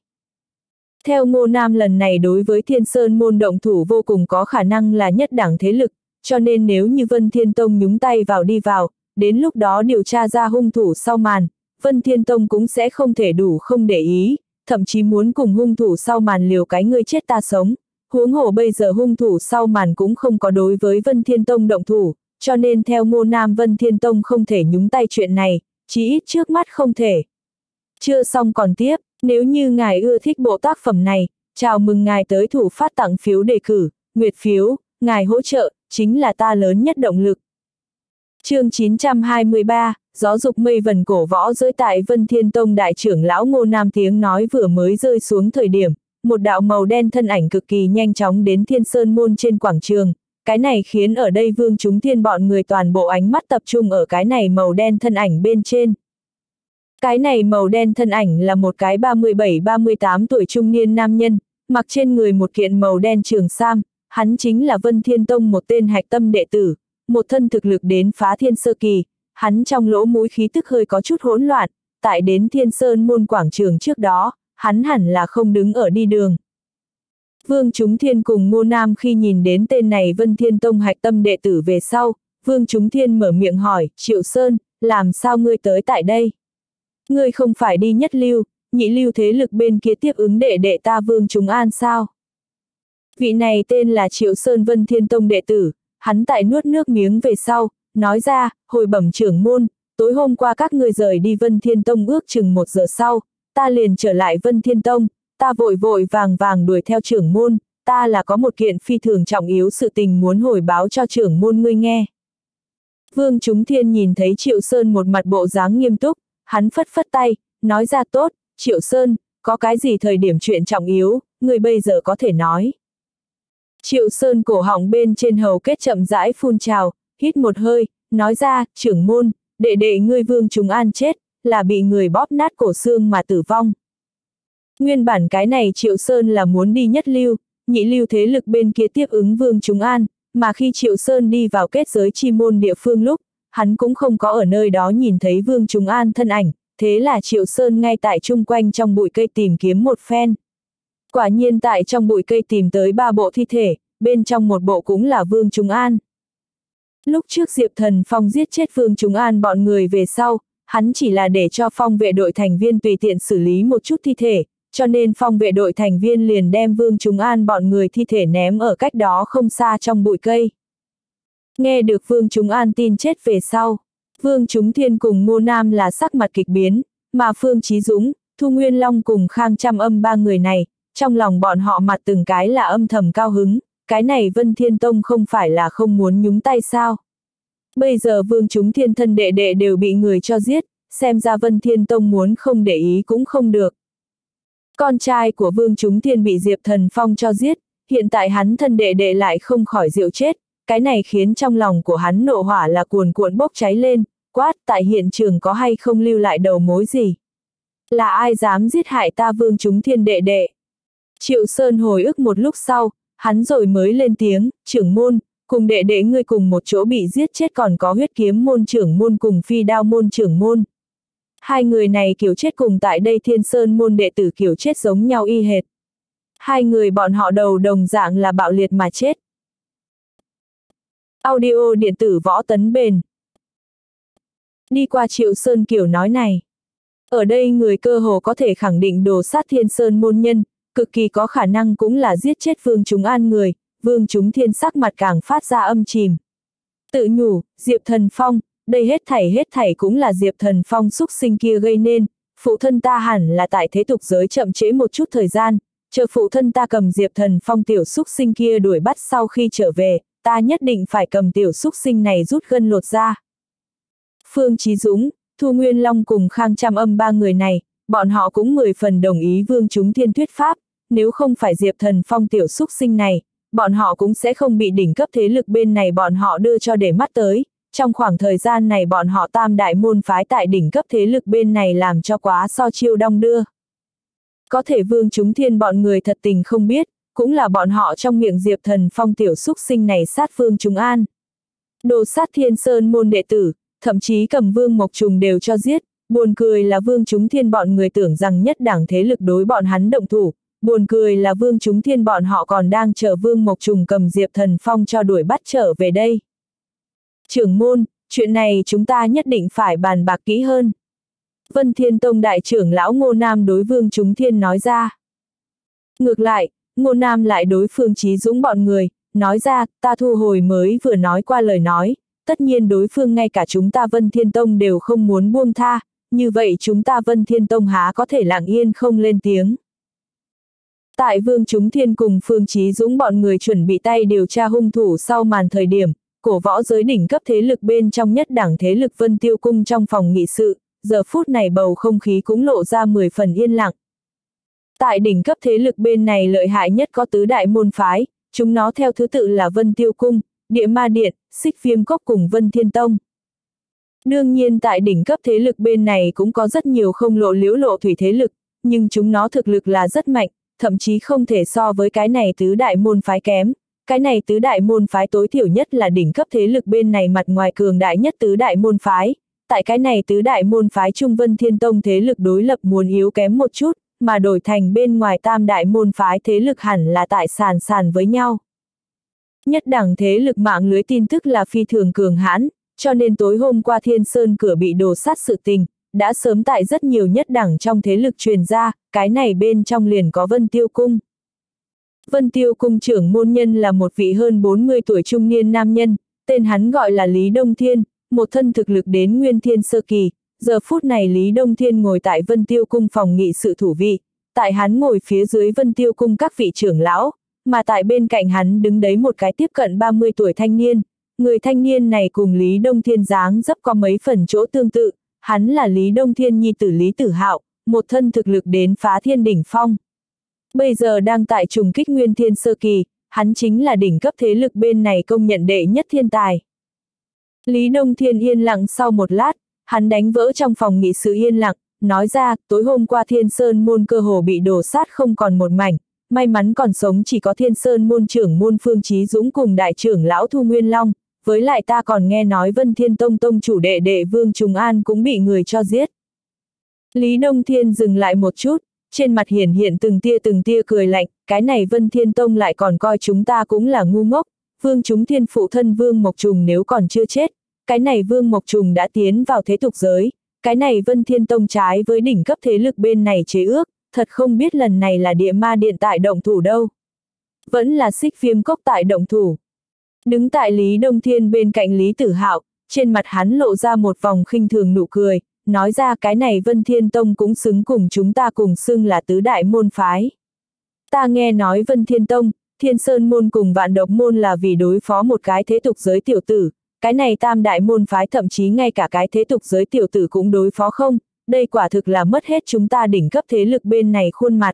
Theo Ngô Nam lần này đối với Thiên Sơn môn động thủ vô cùng có khả năng là nhất đẳng thế lực, cho nên nếu như Vân Thiên Tông nhúng tay vào đi vào, đến lúc đó điều tra ra hung thủ sau màn, Vân Thiên Tông cũng sẽ không thể đủ không để ý, thậm chí muốn cùng hung thủ sau màn liều cái ngươi chết ta sống. Huống hồ bây giờ hung thủ sau màn cũng không có đối với Vân Thiên Tông động thủ, cho nên theo Ngô Nam Vân Thiên Tông không thể nhúng tay chuyện này, chí ít trước mắt không thể. Chưa xong còn tiếp, nếu như ngài ưa thích bộ tác phẩm này, chào mừng ngài tới thủ phát tặng phiếu đề cử, nguyệt phiếu, ngài hỗ trợ, chính là ta lớn nhất động lực. Chương chín trăm hai mươi ba, gió dục mây vần cổ võ rơi tại Vân Thiên Tông đại trưởng lão Ngô Nam tiếng nói vừa mới rơi xuống thời điểm, một đạo màu đen thân ảnh cực kỳ nhanh chóng đến Thiên Sơn Môn trên quảng trường, cái này khiến ở đây Vương chúng thiên bọn người toàn bộ ánh mắt tập trung ở cái này màu đen thân ảnh bên trên. Cái này màu đen thân ảnh là một cái ba mươi bảy ba mươi tám tuổi trung niên nam nhân, mặc trên người một kiện màu đen trường sam, hắn chính là Vân Thiên Tông một tên hạch tâm đệ tử, một thân thực lực đến phá thiên sơ kỳ, hắn trong lỗ mũi khí tức hơi có chút hỗn loạn, tại đến Thiên Sơn Môn quảng trường trước đó, hắn hẳn là không đứng ở đi đường. Vương Chúng Thiên cùng Ngô Nam khi nhìn đến tên này Vân Thiên Tông hạch tâm đệ tử về sau, Vương Chúng Thiên mở miệng hỏi, Triệu Sơn, làm sao ngươi tới tại đây? Ngươi không phải đi nhất lưu, nhị lưu thế lực bên kia tiếp ứng đệ đệ ta Vương Chúng An sao? Vị này tên là Triệu Sơn Vân Thiên Tông đệ tử, hắn tại nuốt nước miếng về sau, nói ra, hồi bẩm trưởng môn, tối hôm qua các ngươi rời đi Vân Thiên Tông ước chừng một giờ sau, ta liền trở lại Vân Thiên Tông, ta vội vội vàng vàng đuổi theo trưởng môn, ta là có một kiện phi thường trọng yếu sự tình muốn hồi báo cho trưởng môn ngươi nghe. Vương Chúng Thiên nhìn thấy Triệu Sơn một mặt bộ dáng nghiêm túc, hắn phất phất tay, nói ra tốt, Triệu Sơn, có cái gì thời điểm chuyện trọng yếu, ngươi bây giờ có thể nói. Triệu Sơn cổ họng bên trên hầu kết chậm rãi phun trào, hít một hơi, nói ra, trưởng môn, đệ đệ ngươi Vương Chúng An chết, là bị người bóp nát cổ xương mà tử vong. Nguyên bản cái này Triệu Sơn là muốn đi nhất lưu, nhị lưu thế lực bên kia tiếp ứng Vương Chúng An, mà khi Triệu Sơn đi vào kết giới chi môn địa phương lúc, hắn cũng không có ở nơi đó nhìn thấy Vương Chúng An thân ảnh, thế là Triệu Sơn ngay tại chung quanh trong bụi cây tìm kiếm một phen. Quả nhiên tại trong bụi cây tìm tới ba bộ thi thể, bên trong một bộ cũng là Vương Chúng An. Lúc trước Diệp Thần Phong giết chết Vương Chúng An bọn người về sau, hắn chỉ là để cho phong vệ đội thành viên tùy tiện xử lý một chút thi thể, cho nên phong vệ đội thành viên liền đem Vương Chúng An bọn người thi thể ném ở cách đó không xa trong bụi cây. Nghe được Vương Chúng An tin chết về sau, Vương Chúng Thiên cùng Ngô Nam là sắc mặt kịch biến, mà Phương Chí Dũng, Thu Nguyên Long cùng Khang Trăm Âm ba người này, trong lòng bọn họ mặt từng cái là âm thầm cao hứng, cái này Vân Thiên Tông không phải là không muốn nhúng tay sao. Bây giờ Vương Chúng Thiên thân đệ đệ đều bị người cho giết, xem ra Vân Thiên Tông muốn không để ý cũng không được. Con trai của Vương Chúng Thiên bị Diệp Thần Phong cho giết, hiện tại hắn thân đệ đệ lại không khỏi rượu chết, cái này khiến trong lòng của hắn nộ hỏa là cuồn cuộn bốc cháy lên, quát tại hiện trường có hay không lưu lại đầu mối gì. Là ai dám giết hại ta Vương Chúng Thiên đệ đệ? Triệu Sơn hồi ức một lúc sau, hắn rồi mới lên tiếng, trưởng môn, cùng đệ đệ ngươi cùng một chỗ bị giết chết còn có huyết kiếm môn trưởng môn cùng phi đao môn trưởng môn. Hai người này kiểu chết cùng tại đây Thiên Sơn môn đệ tử kiểu chết giống nhau y hệt. Hai người bọn họ đầu đồng dạng là bạo liệt mà chết. Audio điện tử võ tấn bền. Đi qua Triệu Sơn kiểu nói này. Ở đây người cơ hồ có thể khẳng định đồ sát Thiên Sơn môn nhân, cực kỳ có khả năng cũng là giết chết Vương Chúng An người, Vương Chúng Thiên sắc mặt càng phát ra âm chìm. Tự nhủ, Diệp Thần Phong, đây hết thảy hết thảy cũng là Diệp Thần Phong xúc sinh kia gây nên, phụ thân ta hẳn là tại thế tục giới chậm trễ một chút thời gian, chờ phụ thân ta cầm Diệp Thần Phong tiểu xúc sinh kia đuổi bắt sau khi trở về, ta nhất định phải cầm tiểu xúc sinh này rút gân lột ra. Phương Chí Dũng, Thu Nguyên Long cùng Khang Trăm Âm ba người này, bọn họ cũng mười phần đồng ý Vương Chúng Thiên thuyết pháp, nếu không phải Diệp Thần Phong tiểu xúc sinh này, bọn họ cũng sẽ không bị đỉnh cấp thế lực bên này bọn họ đưa cho để mắt tới. Trong khoảng thời gian này bọn họ tam đại môn phái tại đỉnh cấp thế lực bên này làm cho quá so chiêu đong đưa. Có thể Vương Chúng Thiên bọn người thật tình không biết, cũng là bọn họ trong miệng Diệp Thần Phong tiểu xúc sinh này sát Vương Chúng An. Đồ sát Thiên Sơn môn đệ tử, thậm chí cầm Vương Mộc Trùng đều cho giết, buồn cười là Vương Chúng Thiên bọn người tưởng rằng nhất đẳng thế lực đối bọn hắn động thủ, buồn cười là Vương Chúng Thiên bọn họ còn đang chờ Vương Mộc Trùng cầm Diệp Thần Phong cho đuổi bắt trở về đây. Trưởng môn, chuyện này chúng ta nhất định phải bàn bạc kỹ hơn. Vân Thiên Tông đại trưởng lão Ngô Nam đối Vương Chúng Thiên nói ra. Ngược lại, Ngô Nam lại đối Phương Chí Dũng bọn người, nói ra, ta thu hồi mới vừa nói qua lời nói, tất nhiên đối phương ngay cả chúng ta Vân Thiên Tông đều không muốn buông tha, như vậy chúng ta Vân Thiên Tông há có thể lặng yên không lên tiếng. Tại Vương Chúng Thiên cùng Phương Chí Dũng bọn người chuẩn bị tay điều tra hung thủ sau màn thời điểm, cổ võ giới đỉnh cấp thế lực bên trong nhất đẳng thế lực Vân Tiêu Cung trong phòng nghị sự, giờ phút này bầu không khí cũng lộ ra mười phần yên lặng. Tại đỉnh cấp thế lực bên này lợi hại nhất có tứ đại môn phái, chúng nó theo thứ tự là Vân Tiêu Cung, Địa Ma Điện, Xích Viêm Cốc cùng Vân Thiên Tông. Đương nhiên tại đỉnh cấp thế lực bên này cũng có rất nhiều không lộ liễu lộ thủy thế lực, nhưng chúng nó thực lực là rất mạnh, thậm chí không thể so với cái này tứ đại môn phái kém. Cái này tứ đại môn phái tối thiểu nhất là đỉnh cấp thế lực bên này mặt ngoài cường đại nhất tứ đại môn phái. Tại cái này tứ đại môn phái Trung Vân Thiên Tông thế lực đối lập muốn yếu kém một chút, mà đổi thành bên ngoài tam đại môn phái thế lực hẳn là tại sàn sàn với nhau. Nhất đẳng thế lực mạng lưới tin tức là phi thường cường hãn, cho nên tối hôm qua Thiên Sơn cửa bị đổ sát sự tình, đã sớm tại rất nhiều nhất đẳng trong thế lực truyền ra, cái này bên trong liền có Vân Tiêu Cung. Vân Tiêu Cung trưởng môn nhân là một vị hơn bốn mươi tuổi trung niên nam nhân, tên hắn gọi là Lý Đông Thiên, một thân thực lực đến Nguyên Thiên Sơ Kỳ. Giờ phút này Lý Đông Thiên ngồi tại Vân Tiêu Cung phòng nghị sự thủ vị, tại hắn ngồi phía dưới Vân Tiêu Cung các vị trưởng lão, mà tại bên cạnh hắn đứng đấy một cái tiếp cận ba mươi tuổi thanh niên. Người thanh niên này cùng Lý Đông Thiên dáng dấp có mấy phần chỗ tương tự, hắn là Lý Đông Thiên nhi tử Lý Tử Hạo, một thân thực lực đến phá thiên đỉnh phong. Bây giờ đang tại trùng kích Nguyên Thiên Sơ Kỳ, hắn chính là đỉnh cấp thế lực bên này công nhận đệ nhất thiên tài. Lý Đông Thiên yên lặng sau một lát, hắn đánh vỡ trong phòng nghị sự yên lặng, nói ra, tối hôm qua Thiên Sơn môn cơ hồ bị đổ sát không còn một mảnh, may mắn còn sống chỉ có Thiên Sơn môn trưởng môn Phương Chí Dũng cùng đại trưởng lão Thu Nguyên Long, với lại ta còn nghe nói Vân Thiên Tông tông chủ đệ đệ Vương Trùng An cũng bị người cho giết. Lý Đông Thiên dừng lại một chút, trên mặt hiển hiện từng tia từng tia cười lạnh, cái này Vân Thiên Tông lại còn coi chúng ta cũng là ngu ngốc, Vương Chúng Thiên phụ thân Vương Mộc Trùng nếu còn chưa chết, cái này Vương Mộc Trùng đã tiến vào thế tục giới, cái này Vân Thiên Tông trái với đỉnh cấp thế lực bên này chế ước, thật không biết lần này là Địa Ma Điện tại động thủ đâu. Vẫn là Xích Viêm Cốc tại động thủ. Đứng tại Lý Đông Thiên bên cạnh Lý Tử Hạo, trên mặt hắn lộ ra một vòng khinh thường nụ cười, nói ra cái này Vân Thiên Tông cũng xứng cùng chúng ta cùng xưng là tứ đại môn phái. Ta nghe nói Vân Thiên Tông, Thiên Sơn môn cùng Vạn Độc môn là vì đối phó một cái thế tục giới tiểu tử, cái này tam đại môn phái thậm chí ngay cả cái thế tục giới tiểu tử cũng đối phó không, đây quả thực là mất hết chúng ta đỉnh cấp thế lực bên này khuôn mặt.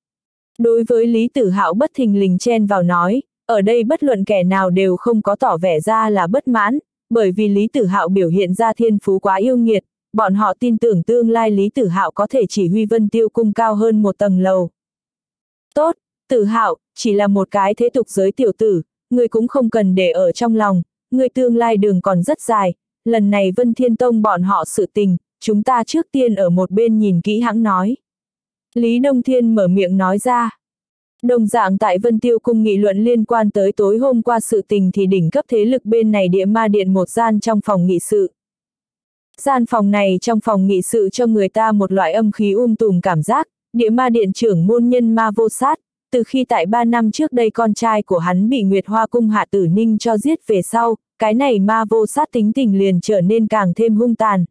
Đối với Lý Tử Hạo bất thình lình chen vào nói, ở đây bất luận kẻ nào đều không có tỏ vẻ ra là bất mãn, bởi vì Lý Tử Hạo biểu hiện ra thiên phú quá yêu nghiệt, bọn họ tin tưởng tương lai Lý Tử Hạo có thể chỉ huy Vân Tiêu Cung cao hơn một tầng lầu. Tốt, Tử Hạo, chỉ là một cái thế tục giới tiểu tử, ngươi cũng không cần để ở trong lòng, ngươi tương lai đường còn rất dài, lần này Vân Thiên Tông bọn họ sự tình, chúng ta trước tiên ở một bên nhìn kỹ hãng nói. Lý Đông Thiên mở miệng nói ra. Đồng dạng tại Vân Tiêu Cung nghị luận liên quan tới tối hôm qua sự tình thì đỉnh cấp thế lực bên này Địa Ma Điện một gian trong phòng nghị sự. Gian phòng này trong phòng nghị sự cho người ta một loại âm khí um tùm cảm giác, Địa Ma Điện trưởng môn nhân Ma Vô Sát, từ khi tại ba năm trước đây con trai của hắn bị Nguyệt Hoa Cung Hạ Tử Ninh cho giết về sau, cái này Ma Vô Sát tính tình liền trở nên càng thêm hung tàn.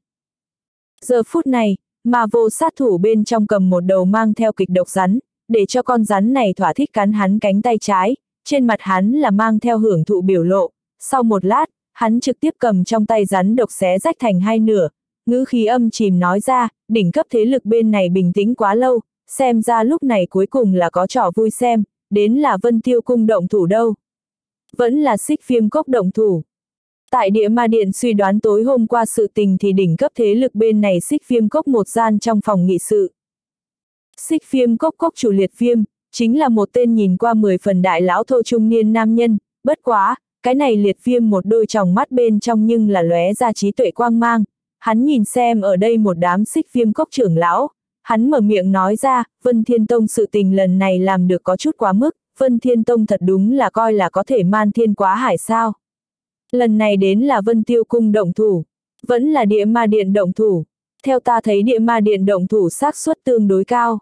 Giờ phút này, Ma Vô Sát thủ bên trong cầm một đầu mang theo kịch độc rắn, để cho con rắn này thỏa thích cắn hắn cánh tay trái, trên mặt hắn là mang theo hưởng thụ biểu lộ, sau một lát, hắn trực tiếp cầm trong tay rắn độc xé rách thành hai nửa, ngữ khí âm chìm nói ra, đỉnh cấp thế lực bên này bình tĩnh quá lâu, xem ra lúc này cuối cùng là có trò vui xem, đến là Vân Tiêu Cung động thủ đâu. Vẫn là Xích Viêm Cốc động thủ. Tại Địa Ma Điện suy đoán tối hôm qua sự tình thì đỉnh cấp thế lực bên này Xích Viêm Cốc một gian trong phòng nghị sự. Xích Viêm Cốc cốc chủ Liệt Viêm, chính là một tên nhìn qua mười phần đại lão thô trung niên nam nhân, bất quá, cái này Liệt Viêm một đôi tròng mắt bên trong nhưng là lóe ra trí tuệ quang mang, hắn nhìn xem ở đây một đám Xích Viêm Cốc trưởng lão, hắn mở miệng nói ra, Vân Thiên Tông sự tình lần này làm được có chút quá mức, Vân Thiên Tông thật đúng là coi là có thể man thiên quá hải sao. Lần này đến là Vân Tiêu Cung động thủ, vẫn là Địa Ma Điện động thủ, theo ta thấy Địa Ma Điện động thủ xác suất tương đối cao.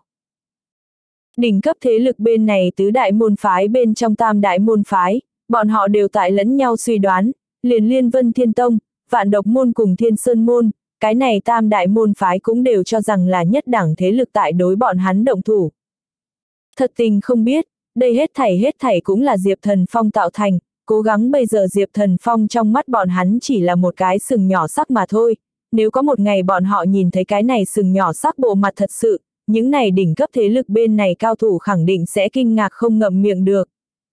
Đỉnh cấp thế lực bên này tứ đại môn phái bên trong tam đại môn phái, bọn họ đều tại lẫn nhau suy đoán, liền liên Vân Thiên Tông, Vạn Độc Môn cùng Thiên Sơn Môn, cái này tam đại môn phái cũng đều cho rằng là nhất đẳng thế lực tại đối bọn hắn động thủ. Thật tình không biết, đây hết thảy hết thảy cũng là Diệp Thần Phong tạo thành, cố gắng bây giờ Diệp Thần Phong trong mắt bọn hắn chỉ là một cái sừng nhỏ sắc mà thôi, nếu có một ngày bọn họ nhìn thấy cái này sừng nhỏ sắc bộ mặt thật sự, những này đỉnh cấp thế lực bên này cao thủ khẳng định sẽ kinh ngạc không ngậm miệng được.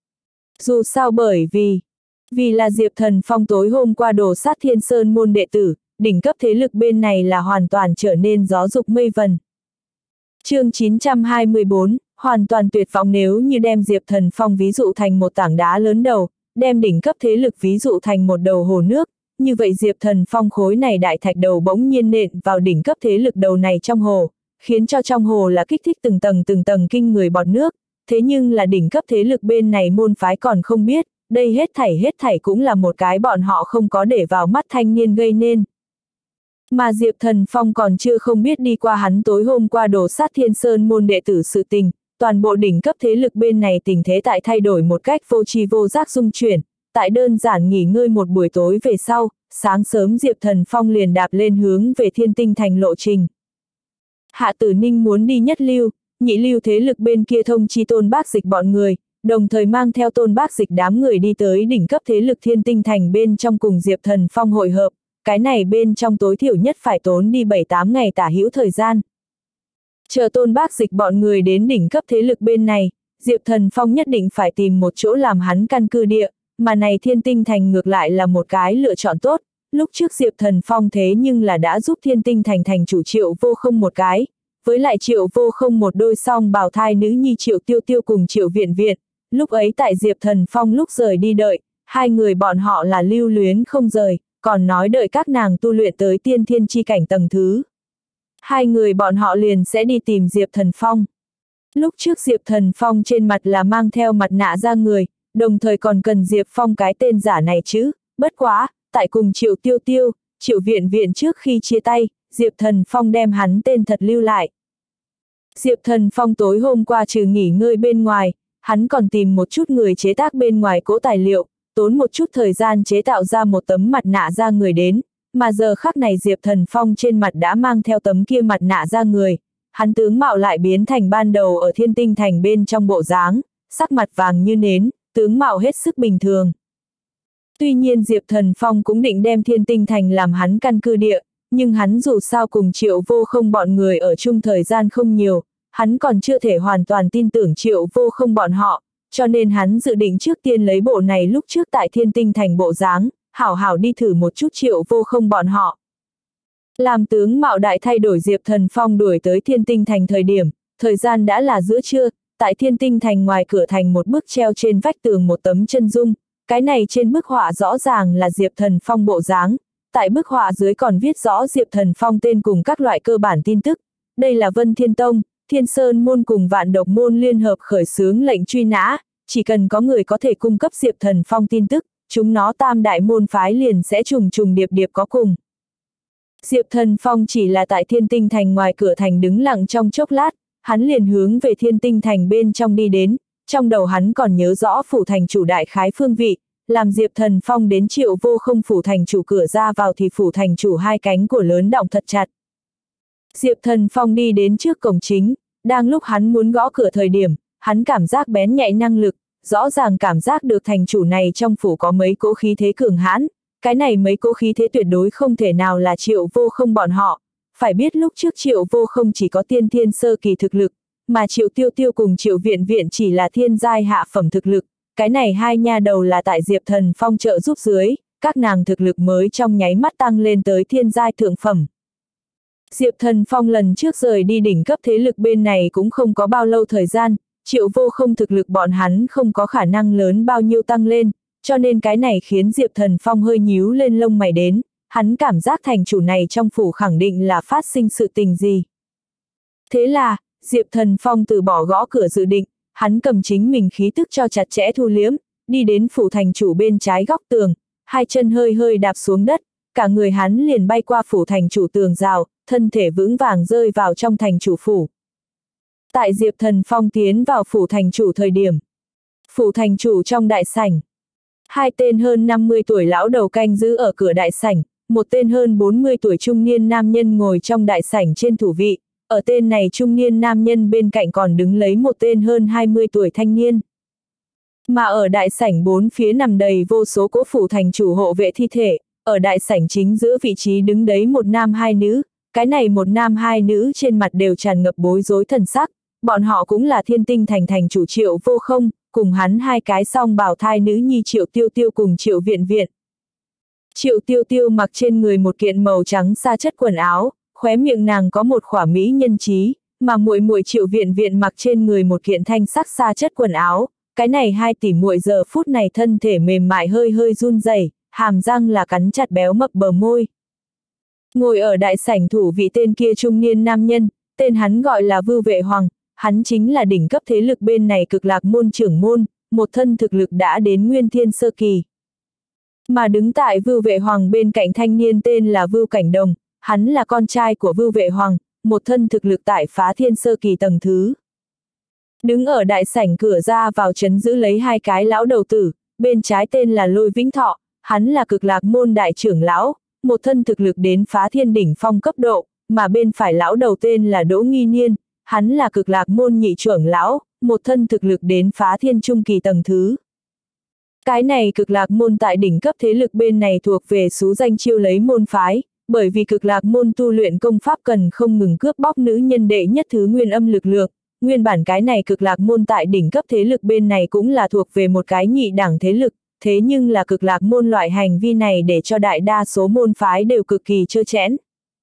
Dù sao bởi vì, vì là Diệp Thần Phong tối hôm qua đổ sát Thiên Sơn Môn đệ tử, đỉnh cấp thế lực bên này là hoàn toàn trở nên gió dục mây vần. Chương chín trăm hai mươi bốn, hoàn toàn tuyệt vọng. Nếu như đem Diệp Thần Phong ví dụ thành một tảng đá lớn đầu, đem đỉnh cấp thế lực ví dụ thành một đầu hồ nước, như vậy Diệp Thần Phong khối này đại thạch đầu bỗng nhiên nện vào đỉnh cấp thế lực đầu này trong hồ, khiến cho trong hồ là kích thích từng tầng từng tầng kinh người bọt nước, thế nhưng là đỉnh cấp thế lực bên này môn phái còn không biết, đây hết thảy hết thảy cũng là một cái bọn họ không có để vào mắt thanh niên gây nên. Mà Diệp Thần Phong còn chưa không biết đi qua hắn tối hôm qua đổ sát Thiên Sơn Môn đệ tử sự tình, toàn bộ đỉnh cấp thế lực bên này tình thế tại thay đổi một cách vô tri vô giác dung chuyển, tại đơn giản nghỉ ngơi một buổi tối về sau, sáng sớm Diệp Thần Phong liền đạp lên hướng về Thiên Tinh Thành lộ trình. Hạ Tử Ninh muốn đi nhất lưu, nhị lưu thế lực bên kia thông chi Tôn Bác Dịch bọn người, đồng thời mang theo Tôn Bác Dịch đám người đi tới đỉnh cấp thế lực Thiên Tinh Thành bên trong cùng Diệp Thần Phong hội hợp, cái này bên trong tối thiểu nhất phải tốn đi bảy tám ngày tả hữu thời gian. Chờ Tôn Bác Dịch bọn người đến đỉnh cấp thế lực bên này, Diệp Thần Phong nhất định phải tìm một chỗ làm hắn căn cư địa, mà này Thiên Tinh Thành ngược lại là một cái lựa chọn tốt. Lúc trước Diệp Thần Phong thế nhưng là đã giúp Thiên Tinh Thành thành chủ Triệu Vô Không một cái, với lại Triệu Vô Không một đôi song bào thai nữ nhi Triệu Tiêu Tiêu cùng Triệu Viện Viện, lúc ấy tại Diệp Thần Phong lúc rời đi đợi, hai người bọn họ là lưu luyến không rời, còn nói đợi các nàng tu luyện tới tiên thiên chi cảnh tầng thứ. Hai người bọn họ liền sẽ đi tìm Diệp Thần Phong. Lúc trước Diệp Thần Phong trên mặt là mang theo mặt nạ ra người, đồng thời còn cần Diệp Phong cái tên giả này chứ, bất quá, tại cùng Triệu Tiêu Tiêu, Triệu Viện Viện trước khi chia tay, Diệp Thần Phong đem hắn tên thật lưu lại. Diệp Thần Phong tối hôm qua trừ nghỉ ngơi bên ngoài, hắn còn tìm một chút người chế tác bên ngoài cỗ tài liệu, tốn một chút thời gian chế tạo ra một tấm mặt nạ ra người đến, mà giờ khắc này Diệp Thần Phong trên mặt đã mang theo tấm kia mặt nạ ra người, hắn tướng mạo lại biến thành ban đầu ở Thiên Tinh Thành bên trong bộ dáng, sắc mặt vàng như nến, tướng mạo hết sức bình thường. Tuy nhiên Diệp Thần Phong cũng định đem Thiên Tinh Thành làm hắn căn cư địa, nhưng hắn dù sao cùng Triệu Vô Không bọn người ở chung thời gian không nhiều, hắn còn chưa thể hoàn toàn tin tưởng Triệu Vô Không bọn họ, cho nên hắn dự định trước tiên lấy bộ này lúc trước tại Thiên Tinh Thành bộ dáng, hảo hảo đi thử một chút Triệu Vô Không bọn họ. Làm tướng mạo đại thay đổi Diệp Thần Phong đuổi tới Thiên Tinh Thành thời điểm, thời gian đã là giữa trưa, tại Thiên Tinh Thành ngoài cửa thành một bức treo trên vách tường một tấm chân dung, cái này trên bức họa rõ ràng là Diệp Thần Phong bộ dáng, tại bức họa dưới còn viết rõ Diệp Thần Phong tên cùng các loại cơ bản tin tức, đây là Vân Thiên Tông, Thiên Sơn Môn cùng Vạn Độc Môn liên hợp khởi xướng lệnh truy nã, chỉ cần có người có thể cung cấp Diệp Thần Phong tin tức, chúng nó tam đại môn phái liền sẽ trùng trùng điệp điệp có cùng. Diệp Thần Phong chỉ là tại Thiên Tinh Thành ngoài cửa thành đứng lặng trong chốc lát, hắn liền hướng về Thiên Tinh Thành bên trong đi đến, trong đầu hắn còn nhớ rõ phủ thành chủ đại khái phương vị, làm Diệp Thần Phong đến Triệu Vô Không phủ thành chủ cửa ra vào thì phủ thành chủ hai cánh cửa lớn đóng thật chặt. Diệp Thần Phong đi đến trước cổng chính, đang lúc hắn muốn gõ cửa thời điểm, hắn cảm giác bén nhạy năng lực, rõ ràng cảm giác được thành chủ này trong phủ có mấy cỗ khí thế cường hãn, cái này mấy cỗ khí thế tuyệt đối không thể nào là Triệu Vô Không bọn họ, phải biết lúc trước Triệu Vô Không chỉ có tiên thiên sơ kỳ thực lực, mà Triệu Tiêu Tiêu cùng Triệu Viện Viện chỉ là thiên giai hạ phẩm thực lực, cái này hai nha đầu là tại Diệp Thần Phong trợ giúp dưới, các nàng thực lực mới trong nháy mắt tăng lên tới thiên giai thượng phẩm. Diệp Thần Phong lần trước rời đi đỉnh cấp thế lực bên này cũng không có bao lâu thời gian, Triệu Vô Không thực lực bọn hắn không có khả năng lớn bao nhiêu tăng lên, cho nên cái này khiến Diệp Thần Phong hơi nhíu lên lông mày đến, hắn cảm giác thành chủ này trong phủ khẳng định là phát sinh sự tình gì. Thế là, Diệp Thần Phong từ bỏ gõ cửa dự định, hắn cầm chính mình khí tức cho chặt chẽ thu liếm, đi đến phủ thành chủ bên trái góc tường, hai chân hơi hơi đạp xuống đất, cả người hắn liền bay qua phủ thành chủ tường rào, thân thể vững vàng rơi vào trong thành chủ phủ. Tại Diệp Thần Phong tiến vào phủ thành chủ thời điểm, phủ thành chủ trong đại sảnh, hai tên hơn năm mươi tuổi lão đầu canh giữ ở cửa đại sảnh, một tên hơn bốn mươi tuổi trung niên nam nhân ngồi trong đại sảnh trên thủ vị, ở tên này trung niên nam nhân bên cạnh còn đứng lấy một tên hơn hai mươi tuổi thanh niên. Mà ở đại sảnh bốn phía nằm đầy vô số cỗ phủ thành chủ hộ vệ thi thể, ở đại sảnh chính giữa vị trí đứng đấy một nam hai nữ, cái này một nam hai nữ trên mặt đều tràn ngập bối rối thần sắc, bọn họ cũng là Thiên Tinh thành thành chủ Triệu Vô Không, cùng hắn hai cái song bào thai nữ nhi Triệu Tiêu Tiêu cùng Triệu Viện Viện. Triệu Tiêu Tiêu mặc trên người một kiện màu trắng sa chất quần áo, khóe miệng nàng có một khỏa mỹ nhân trí, mà muội muội Triệu Viện Viện mặc trên người một kiện thanh sắc sa chất quần áo, cái này hai tỷ muội giờ phút này thân thể mềm mại hơi hơi run rẩy, hàm răng là cắn chặt béo mập bờ môi. Ngồi ở đại sảnh thủ vị tên kia trung niên nam nhân, tên hắn gọi là Vưu Vệ Hoàng, hắn chính là đỉnh cấp thế lực bên này Cực Lạc môn trưởng môn, một thân thực lực đã đến Nguyên Thiên sơ kỳ. Mà đứng tại Vưu Vệ Hoàng bên cạnh thanh niên tên là Vưu Cảnh Đồng, hắn là con trai của Vưu Vệ Hoàng, một thân thực lực tại Phá Thiên sơ kỳ tầng thứ. Đứng ở đại sảnh cửa ra vào trấn giữ lấy hai cái lão đầu tử, bên trái tên là Lôi Vĩnh Thọ, hắn là Cực Lạc môn đại trưởng lão, một thân thực lực đến Phá Thiên đỉnh phong cấp độ, mà bên phải lão đầu tên là Đỗ Nghi Niên, hắn là Cực Lạc môn nhị trưởng lão, một thân thực lực đến Phá Thiên trung kỳ tầng thứ. Cái này Cực Lạc môn tại đỉnh cấp thế lực bên này thuộc về xú danh chiêu lấy môn phái, bởi vì Cực Lạc môn tu luyện công pháp cần không ngừng cướp bóc nữ nhân đệ nhất thứ nguyên âm lực lượng. Nguyên bản cái này Cực Lạc môn tại đỉnh cấp thế lực bên này cũng là thuộc về một cái nhị đẳng thế lực, thế nhưng là Cực Lạc môn loại hành vi này để cho đại đa số môn phái đều cực kỳ trơ trẽn.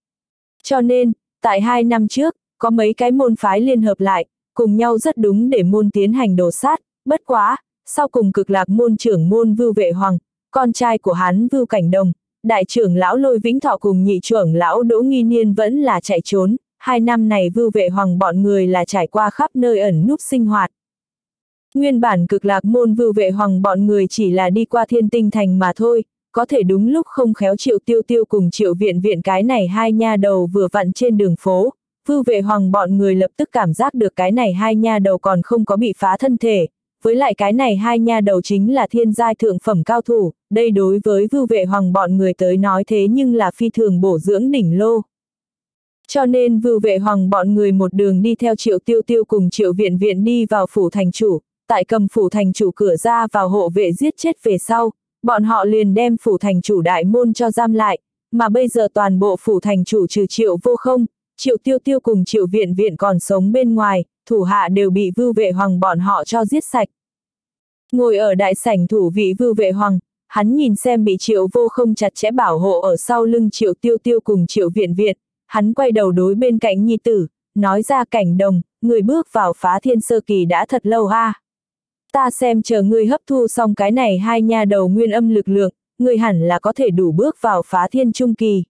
Cho nên, tại hai năm trước, có mấy cái môn phái liên hợp lại, cùng nhau rất đúng để môn tiến hành đồ sát, bất quá, sau cùng Cực Lạc môn trưởng môn Vưu Vệ Hoàng, con trai của hắn Vưu Cảnh Đồng, đại trưởng lão Lôi Vĩnh Thọ cùng nhị trưởng lão Đỗ Nghi Niên vẫn là chạy trốn. Hai năm này Vưu Vệ Hoàng bọn người là trải qua khắp nơi ẩn núp sinh hoạt. Nguyên bản Cực Lạc môn Vưu Vệ Hoàng bọn người chỉ là đi qua Thiên Tinh thành mà thôi, có thể đúng lúc không khéo Triệu Tiêu Tiêu cùng Triệu Viện Viện cái này hai nha đầu vừa vặn trên đường phố, Vưu Vệ Hoàng bọn người lập tức cảm giác được cái này hai nha đầu còn không có bị phá thân thể, với lại cái này hai nha đầu chính là thiên giai thượng phẩm cao thủ, đây đối với Vưu Vệ Hoàng bọn người tới nói thế nhưng là phi thường bổ dưỡng đỉnh lô. Cho nên Vưu Vệ Hoàng bọn người một đường đi theo Triệu Tiêu Tiêu cùng Triệu Viện Viện đi vào phủ thành chủ, tại cầm phủ thành chủ cửa ra vào hộ vệ giết chết về sau, bọn họ liền đem phủ thành chủ đại môn cho giam lại, mà bây giờ toàn bộ phủ thành chủ trừ Triệu Vô Không, Triệu Tiêu Tiêu cùng Triệu Viện Viện còn sống bên ngoài, thủ hạ đều bị Vưu Vệ Hoàng bọn họ cho giết sạch. Ngồi ở đại sảnh thủ vị Vưu Vệ Hoàng, hắn nhìn xem bị Triệu Vô Không chặt chẽ bảo hộ ở sau lưng Triệu Tiêu Tiêu cùng Triệu Viện Viện, hắn quay đầu đối bên cạnh nhi tử, nói ra Cảnh Đồng, người bước vào Phá Thiên sơ kỳ đã thật lâu ha. Ta xem chờ ngươi hấp thu xong cái này hai nha đầu nguyên âm lực lượng, ngươi hẳn là có thể đủ bước vào Phá Thiên trung kỳ.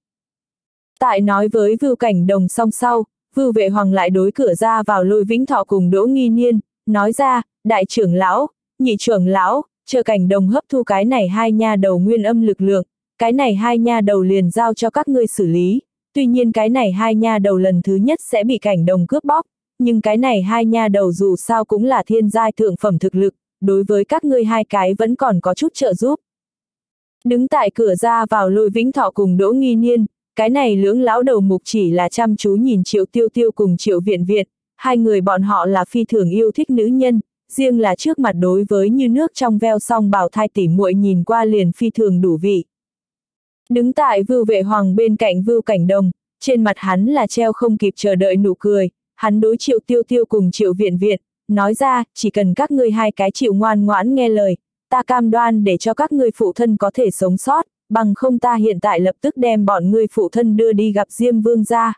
Tại nói với Vưu Cảnh Đồng song sau, Vưu Vệ Hoàng lại đối cửa ra vào Lôi Vĩnh Thọ cùng Đỗ Nghi Niên, nói ra, đại trưởng lão, nhị trưởng lão, chờ Cảnh Đồng hấp thu cái này hai nha đầu nguyên âm lực lượng, cái này hai nha đầu liền giao cho các ngươi xử lý. Tuy nhiên cái này hai nha đầu lần thứ nhất sẽ bị Cảnh Đồng cướp bóc, nhưng cái này hai nha đầu dù sao cũng là thiên giai thượng phẩm thực lực, đối với các ngươi hai cái vẫn còn có chút trợ giúp. Đứng tại cửa ra vào Lôi Vĩnh Thọ cùng Đỗ Nghi Niên, cái này lưỡng lão đầu mục chỉ là chăm chú nhìn Triệu Tiêu Tiêu cùng Triệu Viện Viện, hai người bọn họ là phi thường yêu thích nữ nhân, riêng là trước mặt đối với như nước trong veo song bào thai tỉ muội nhìn qua liền phi thường đủ vị. Đứng tại Vưu Vệ Hoàng bên cạnh Vưu Cảnh Đồng, trên mặt hắn là treo không kịp chờ đợi nụ cười, hắn đối Triệu Tiêu Tiêu cùng Triệu Viện Viện, nói ra, chỉ cần các ngươi hai cái chịu ngoan ngoãn nghe lời, ta cam đoan để cho các ngươi phụ thân có thể sống sót, bằng không ta hiện tại lập tức đem bọn ngươi phụ thân đưa đi gặp Diêm Vương gia.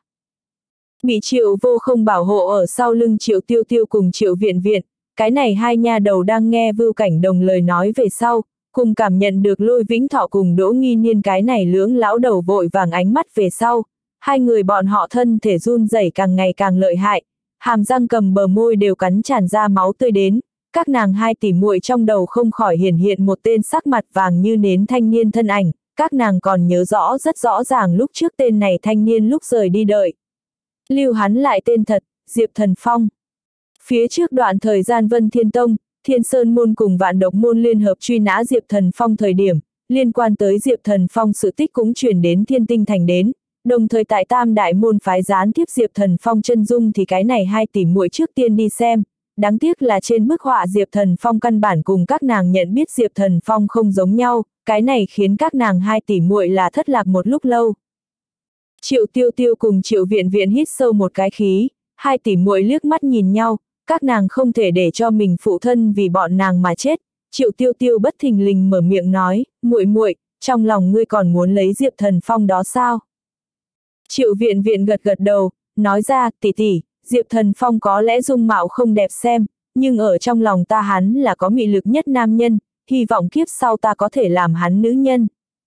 Bị Triệu Vô Không bảo hộ ở sau lưng Triệu Tiêu Tiêu cùng Triệu Viện Viện, cái này hai nha đầu đang nghe Vưu Cảnh Đồng lời nói về sau, cùng cảm nhận được Lôi Vĩnh Thọ cùng Đỗ Nghi Niên cái này lưỡng lão đầu vội vàng ánh mắt về sau, Hai người bọn họ thân thể run rẩy càng ngày càng lợi hại, hàm răng cầm bờ môi đều cắn tràn ra máu tươi đến, các nàng hai tỉ muội trong đầu không khỏi hiển hiện một tên sắc mặt vàng như nến thanh niên thân ảnh, các nàng còn nhớ rõ rất rõ ràng lúc trước tên này thanh niên lúc rời đi đợi. Lưu hắn lại tên thật, Diệp Thần Phong. Phía trước đoạn thời gian Vân Thiên Tông, Thiên Sơn Môn cùng Vạn Độc Môn liên hợp truy nã Diệp Thần Phong thời điểm, liên quan tới Diệp Thần Phong sự tích cũng truyền đến Thiên Tinh Thành đến, đồng thời tại Tam Đại Môn phái gián tiếp Diệp Thần Phong chân dung thì cái này hai tỷ muội trước tiên đi xem, đáng tiếc là trên bức họa Diệp Thần Phong căn bản cùng các nàng nhận biết Diệp Thần Phong không giống nhau, cái này khiến các nàng hai tỷ muội là thất lạc một lúc lâu. Triệu Tiêu Tiêu cùng Triệu Viện Viện hít sâu một cái khí, hai tỷ muội liếc mắt nhìn nhau, các nàng không thể để cho mình phụ thân vì bọn nàng mà chết. Triệu Tiêu Tiêu bất thình lình mở miệng nói, muội muội, trong lòng ngươi còn muốn lấy Diệp Thần Phong đó sao? Triệu Viện Viện gật gật đầu, nói ra, tỷ tỷ, Diệp Thần Phong có lẽ dung mạo không đẹp xem, nhưng ở trong lòng ta hắn là có mị lực nhất nam nhân, hy vọng kiếp sau ta có thể làm hắn nữ nhân.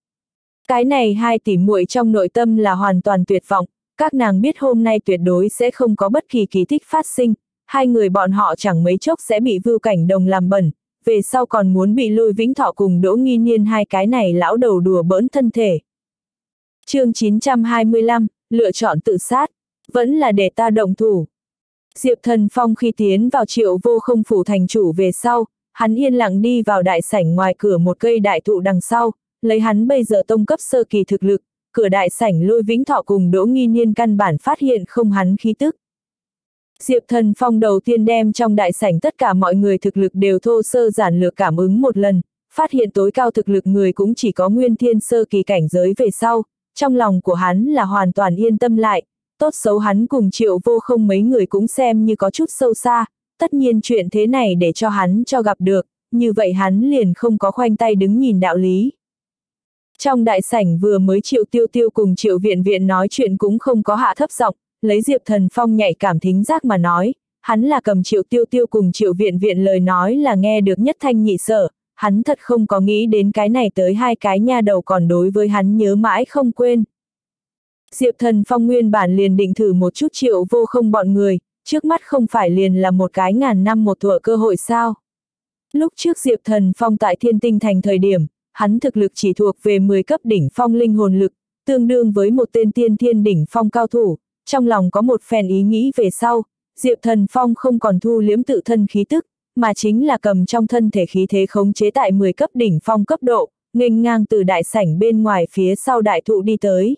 Cái này hai tỷ muội trong nội tâm là hoàn toàn tuyệt vọng, các nàng biết hôm nay tuyệt đối sẽ không có bất kỳ kỳ tích phát sinh, hai người bọn họ chẳng mấy chốc sẽ bị Vưu Cảnh Đồng làm bẩn, về sau còn muốn bị Lôi Vĩnh Thọ cùng Đỗ Nghi Niên hai cái này lão đầu đùa bỡn thân thể. Chương chín trăm hai mươi lăm, lựa chọn tự sát, vẫn là để ta động thủ. Diệp Thần Phong khi tiến vào Triệu Vô Không phủ thành chủ về sau, hắn yên lặng đi vào đại sảnh ngoài cửa một cây đại thụ đằng sau, lấy hắn bây giờ tông cấp sơ kỳ thực lực, cửa đại sảnh Lôi Vĩnh Thọ cùng Đỗ Nghi Niên căn bản phát hiện không hắn khí tức. Diệp Thần Phong đầu tiên đem trong đại sảnh tất cả mọi người thực lực đều thô sơ giản lược cảm ứng một lần, phát hiện tối cao thực lực người cũng chỉ có nguyên thiên sơ kỳ cảnh giới về sau, trong lòng của hắn là hoàn toàn yên tâm lại, tốt xấu hắn cùng Triệu Vô Không mấy người cũng xem như có chút sâu xa, tất nhiên chuyện thế này để cho hắn cho gặp được, như vậy hắn liền không có khoanh tay đứng nhìn đạo lý. Trong đại sảnh vừa mới Triệu Tiêu Tiêu cùng Triệu Viện Viện nói chuyện cũng không có hạ thấp giọng, lấy Diệp Thần Phong nhạy cảm thính giác mà nói, hắn là cầm Triệu Tiêu Tiêu cùng Triệu Viện Viện lời nói là nghe được nhất thanh nhị sở, hắn thật không có nghĩ đến cái này tới hai cái nha đầu còn đối với hắn nhớ mãi không quên. Diệp Thần Phong nguyên bản liền định thử một chút Triệu Vô Không bọn người, trước mắt không phải liền là một cái ngàn năm một thuở cơ hội sao. Lúc trước Diệp Thần Phong tại Thiên Tinh Thành thời điểm, hắn thực lực chỉ thuộc về mười cấp đỉnh phong linh hồn lực, tương đương với một tên tiên thiên đỉnh phong cao thủ, trong lòng có một phen ý nghĩ về sau, Diệp Thần Phong không còn thu liếm tự thân khí tức, mà chính là cầm trong thân thể khí thế khống chế tại mười cấp đỉnh phong cấp độ, nghênh ngang từ đại sảnh bên ngoài phía sau đại thụ đi tới.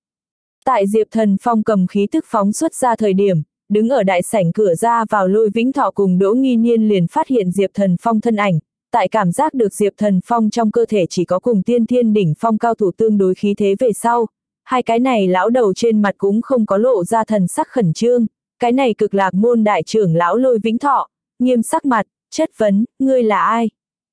Tại Diệp Thần Phong cầm khí tức phóng xuất ra thời điểm, đứng ở đại sảnh cửa ra vào Lôi Vĩnh Thọ cùng Đỗ Nghi Niên liền phát hiện Diệp Thần Phong thân ảnh, tại cảm giác được Diệp Thần Phong trong cơ thể chỉ có cùng tiên thiên đỉnh phong cao thủ tương đối khí thế về sau, hai cái này lão đầu trên mặt cũng không có lộ ra thần sắc khẩn trương, cái này Cực Lạc môn đại trưởng lão Lôi Vĩnh Thọ, nghiêm sắc mặt, chất vấn, ngươi là ai?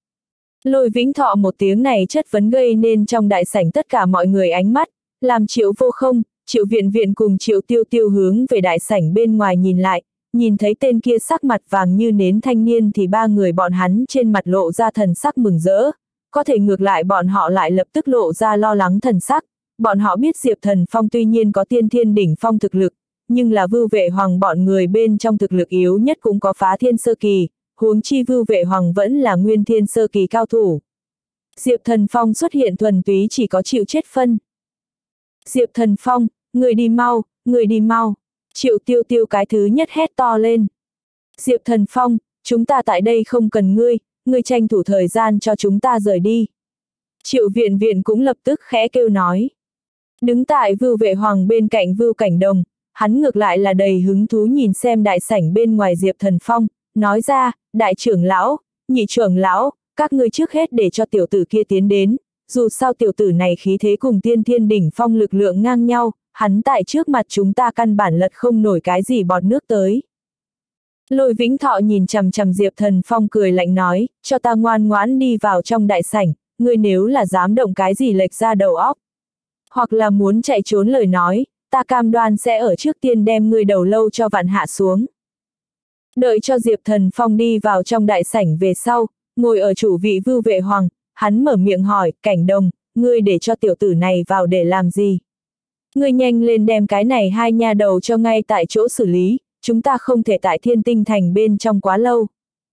Lôi Vĩnh Thọ một tiếng này chất vấn gây nên trong đại sảnh tất cả mọi người ánh mắt, làm Triệu Vô Không, Triệu Viện Viện cùng Triệu Tiêu Tiêu hướng về đại sảnh bên ngoài nhìn lại, nhìn thấy tên kia sắc mặt vàng như nến thanh niên thì ba người bọn hắn trên mặt lộ ra thần sắc mừng rỡ, có thể ngược lại bọn họ lại lập tức lộ ra lo lắng thần sắc, bọn họ biết Diệp Thần Phong tuy nhiên có tiên thiên đỉnh phong thực lực, nhưng là Vưu Vệ Hoàng bọn người bên trong thực lực yếu nhất cũng có phá thiên sơ kỳ, huống chi Vưu Vệ Hoàng vẫn là nguyên thiên sơ kỳ cao thủ. Diệp Thần Phong xuất hiện thuần túy chỉ có chịu chết phân. Diệp Thần Phong, người đi mau, người đi mau. Triệu Tiêu Tiêu cái thứ nhất hét to lên. Diệp Thần Phong, chúng ta tại đây không cần ngươi, ngươi tranh thủ thời gian cho chúng ta rời đi. Triệu Viện Viện cũng lập tức khẽ kêu nói. Đứng tại Vưu Vệ Hoàng bên cạnh Vưu Cảnh Đồng, hắn ngược lại là đầy hứng thú nhìn xem đại sảnh bên ngoài Diệp Thần Phong, nói ra, đại trưởng lão, nhị trưởng lão, các ngươi trước hết để cho tiểu tử kia tiến đến, dù sao tiểu tử này khí thế cùng tiên thiên đỉnh phong lực lượng ngang nhau, hắn tại trước mặt chúng ta căn bản lật không nổi cái gì bọt nước tới. Lôi Vĩnh Thọ nhìn chằm chằm Diệp Thần Phong cười lạnh nói, cho ta ngoan ngoãn đi vào trong đại sảnh, ngươi nếu là dám động cái gì lệch ra đầu óc, hoặc là muốn chạy trốn lời nói, ta cam đoan sẽ ở trước tiên đem ngươi đầu lâu cho vặn hạ xuống. Đợi cho Diệp Thần Phong đi vào trong đại sảnh về sau, ngồi ở chủ vị Vưu Vệ Hoàng, hắn mở miệng hỏi, Cảnh Đồng, ngươi để cho tiểu tử này vào để làm gì? Ngươi nhanh lên đem cái này hai nha đầu cho ngay tại chỗ xử lý, chúng ta không thể tại Thiên Tinh Thành bên trong quá lâu.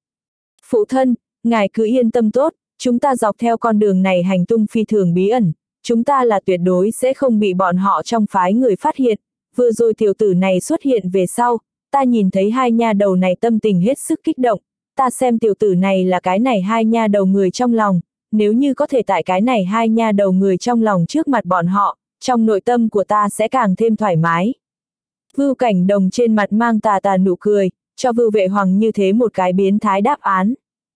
Phụ thân, ngài cứ yên tâm tốt, chúng ta dọc theo con đường này hành tung phi thường bí ẩn, chúng ta là tuyệt đối sẽ không bị bọn họ trong phái người phát hiện. Vừa rồi tiểu tử này xuất hiện về sau, ta nhìn thấy hai nha đầu này tâm tình hết sức kích động, ta xem tiểu tử này là cái này hai nha đầu người trong lòng, nếu như có thể tại cái này hai nha đầu người trong lòng trước mặt bọn họ, trong nội tâm của ta sẽ càng thêm thoải mái. Vưu Cảnh Đồng trên mặt mang tà tà nụ cười, cho Vưu Vệ Hoàng như thế một cái biến thái đáp án.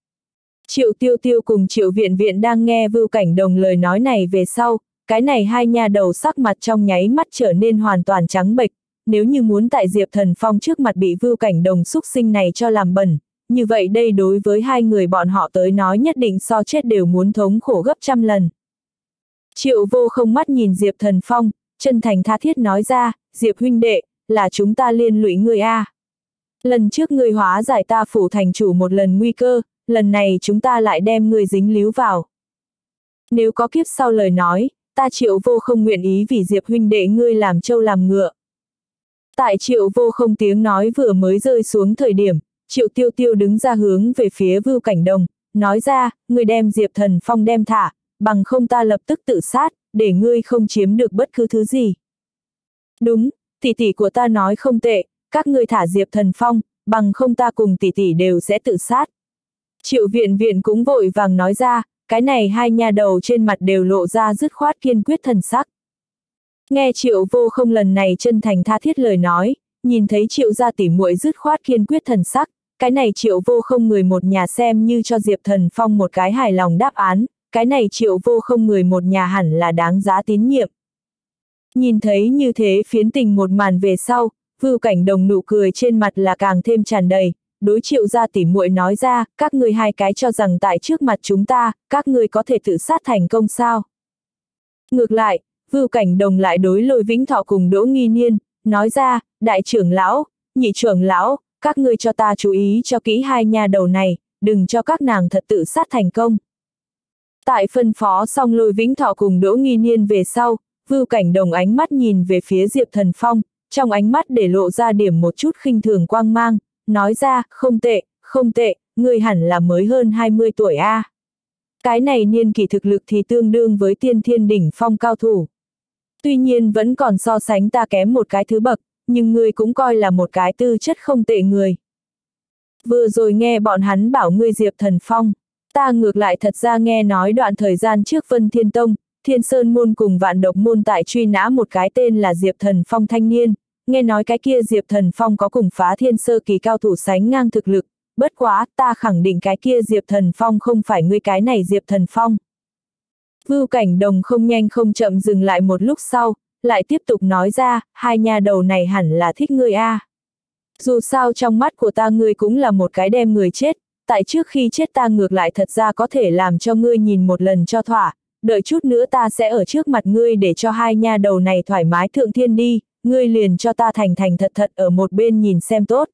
Triệu Tiêu Tiêu cùng Triệu Viện Viện đang nghe Vưu Cảnh Đồng lời nói này về sau, cái này hai nha đầu sắc mặt trong nháy mắt trở nên hoàn toàn trắng bệch, nếu như muốn tại Diệp Thần Phong trước mặt bị Vưu Cảnh Đồng xúc sinh này cho làm bẩn, như vậy đây đối với hai người bọn họ tới nói nhất định so chết đều muốn thống khổ gấp trăm lần. Triệu Vô Không mắt nhìn Diệp Thần Phong, chân thành tha thiết nói ra, Diệp huynh đệ, là chúng ta liên lụy ngươi a. Lần trước ngươi hóa giải ta phủ thành chủ một lần nguy cơ, lần này chúng ta lại đem ngươi dính líu vào. Nếu có kiếp sau lời nói, ta Triệu Vô Không nguyện ý vì Diệp huynh đệ ngươi làm trâu làm ngựa. Tại Triệu Vô Không tiếng nói vừa mới rơi xuống thời điểm, Triệu Tiêu Tiêu đứng ra hướng về phía Vưu Cảnh Đồng, nói ra, ngươi đem Diệp Thần Phong đem thả, bằng không ta lập tức tự sát, để ngươi không chiếm được bất cứ thứ gì. Đúng, tỷ tỷ của ta nói không tệ, các ngươi thả Diệp Thần Phong, bằng không ta cùng tỷ tỷ đều sẽ tự sát. Triệu Viện Viện cũng vội vàng nói ra, cái này hai nha đầu trên mặt đều lộ ra dứt khoát kiên quyết thần sắc. Nghe Triệu Vô Không lần này chân thành tha thiết lời nói, nhìn thấy Triệu gia tỷ muội dứt khoát kiên quyết thần sắc, cái này Triệu Vô Không người một nhà xem như cho Diệp Thần Phong một cái hài lòng đáp án, cái này Triệu Vô Không người một nhà hẳn là đáng giá tín nhiệm. Nhìn thấy như thế phiến tình một màn về sau, Vưu Cảnh Đồng nụ cười trên mặt là càng thêm tràn đầy, đối Triệu gia tỷ muội nói ra, các ngươi hai cái cho rằng tại trước mặt chúng ta, các ngươi có thể tự sát thành công sao? Ngược lại, Vưu Cảnh Đồng lại đối Lôi Vĩnh Thọ cùng Đỗ Nghi Niên, nói ra, đại trưởng lão, nhị trưởng lão, các ngươi cho ta chú ý cho kỹ hai nha đầu này, đừng cho các nàng thật tự sát thành công. Tại phân phó xong Lôi Vĩnh Thọ cùng Đỗ Nghi Niên về sau, Vưu Cảnh Đồng ánh mắt nhìn về phía Diệp Thần Phong, trong ánh mắt để lộ ra điểm một chút khinh thường quang mang, nói ra, không tệ, không tệ, ngươi hẳn là mới hơn hai mươi tuổi a. À. Cái này niên kỷ thực lực thì tương đương với tiên thiên đỉnh phong cao thủ. Tuy nhiên vẫn còn so sánh ta kém một cái thứ bậc, nhưng ngươi cũng coi là một cái tư chất không tệ người. Vừa rồi nghe bọn hắn bảo ngươi Diệp Thần Phong, ta ngược lại thật ra nghe nói đoạn thời gian trước Vân Thiên Tông, Thiên Sơn Môn cùng Vạn Độc Môn tại truy nã một cái tên là Diệp Thần Phong thanh niên, nghe nói cái kia Diệp Thần Phong có cùng phá thiên sơ kỳ cao thủ sánh ngang thực lực, bất quá, ta khẳng định cái kia Diệp Thần Phong không phải ngươi cái này Diệp Thần Phong. Vưu Cảnh Đồng không nhanh không chậm dừng lại một lúc sau, lại tiếp tục nói ra, hai nha đầu này hẳn là thích ngươi a. À. Dù sao trong mắt của ta ngươi cũng là một cái đem người chết, tại trước khi chết ta ngược lại thật ra có thể làm cho ngươi nhìn một lần cho thỏa, đợi chút nữa ta sẽ ở trước mặt ngươi để cho hai nha đầu này thoải mái thượng thiên đi, ngươi liền cho ta thành thành thật thật ở một bên nhìn xem tốt.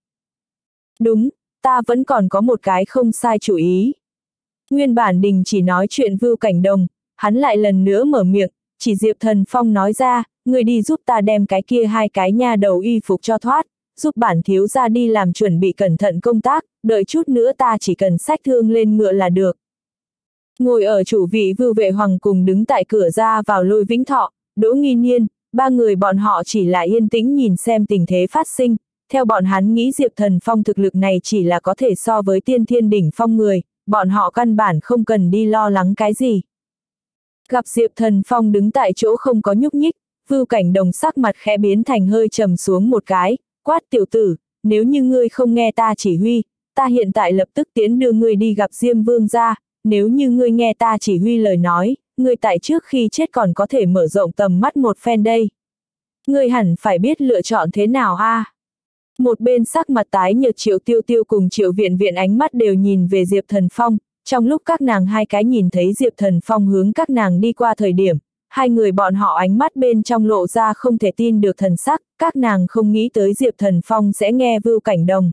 Đúng, ta vẫn còn có một cái không sai chủ ý. Nguyên bản đình chỉ nói chuyện Vưu Cảnh Đồng, hắn lại lần nữa mở miệng, chỉ Diệp Thần Phong nói ra, ngươi đi giúp ta đem cái kia hai cái nha đầu y phục cho thoát, giúp bản thiếu gia đi làm chuẩn bị cẩn thận công tác, đợi chút nữa ta chỉ cần xách thương lên ngựa là được. Ngồi ở chủ vị Vưu Vệ Hoàng cùng đứng tại cửa ra vào Lôi Vĩnh Thọ, Đỗ Nghi Niên, ba người bọn họ chỉ là yên tĩnh nhìn xem tình thế phát sinh, theo bọn hắn nghĩ Diệp Thần Phong thực lực này chỉ là có thể so với tiên thiên đỉnh phong người, bọn họ căn bản không cần đi lo lắng cái gì. Gặp Diệp Thần Phong đứng tại chỗ không có nhúc nhích, Vưu Cảnh Đồng sắc mặt khẽ biến thành hơi trầm xuống một cái, quát tiểu tử, nếu như ngươi không nghe ta chỉ huy, ta hiện tại lập tức tiến đưa ngươi đi gặp Diêm Vương gia, nếu như ngươi nghe ta chỉ huy lời nói, ngươi tại trước khi chết còn có thể mở rộng tầm mắt một phen đây. Ngươi hẳn phải biết lựa chọn thế nào a. À? Một bên sắc mặt tái nhợt Triệu Tiêu Tiêu cùng Triệu Viện Viện ánh mắt đều nhìn về Diệp Thần Phong, trong lúc các nàng hai cái nhìn thấy Diệp Thần Phong hướng các nàng đi qua thời điểm, hai người bọn họ ánh mắt bên trong lộ ra không thể tin được thần sắc, các nàng không nghĩ tới Diệp Thần Phong sẽ nghe Vưu Cảnh Đồng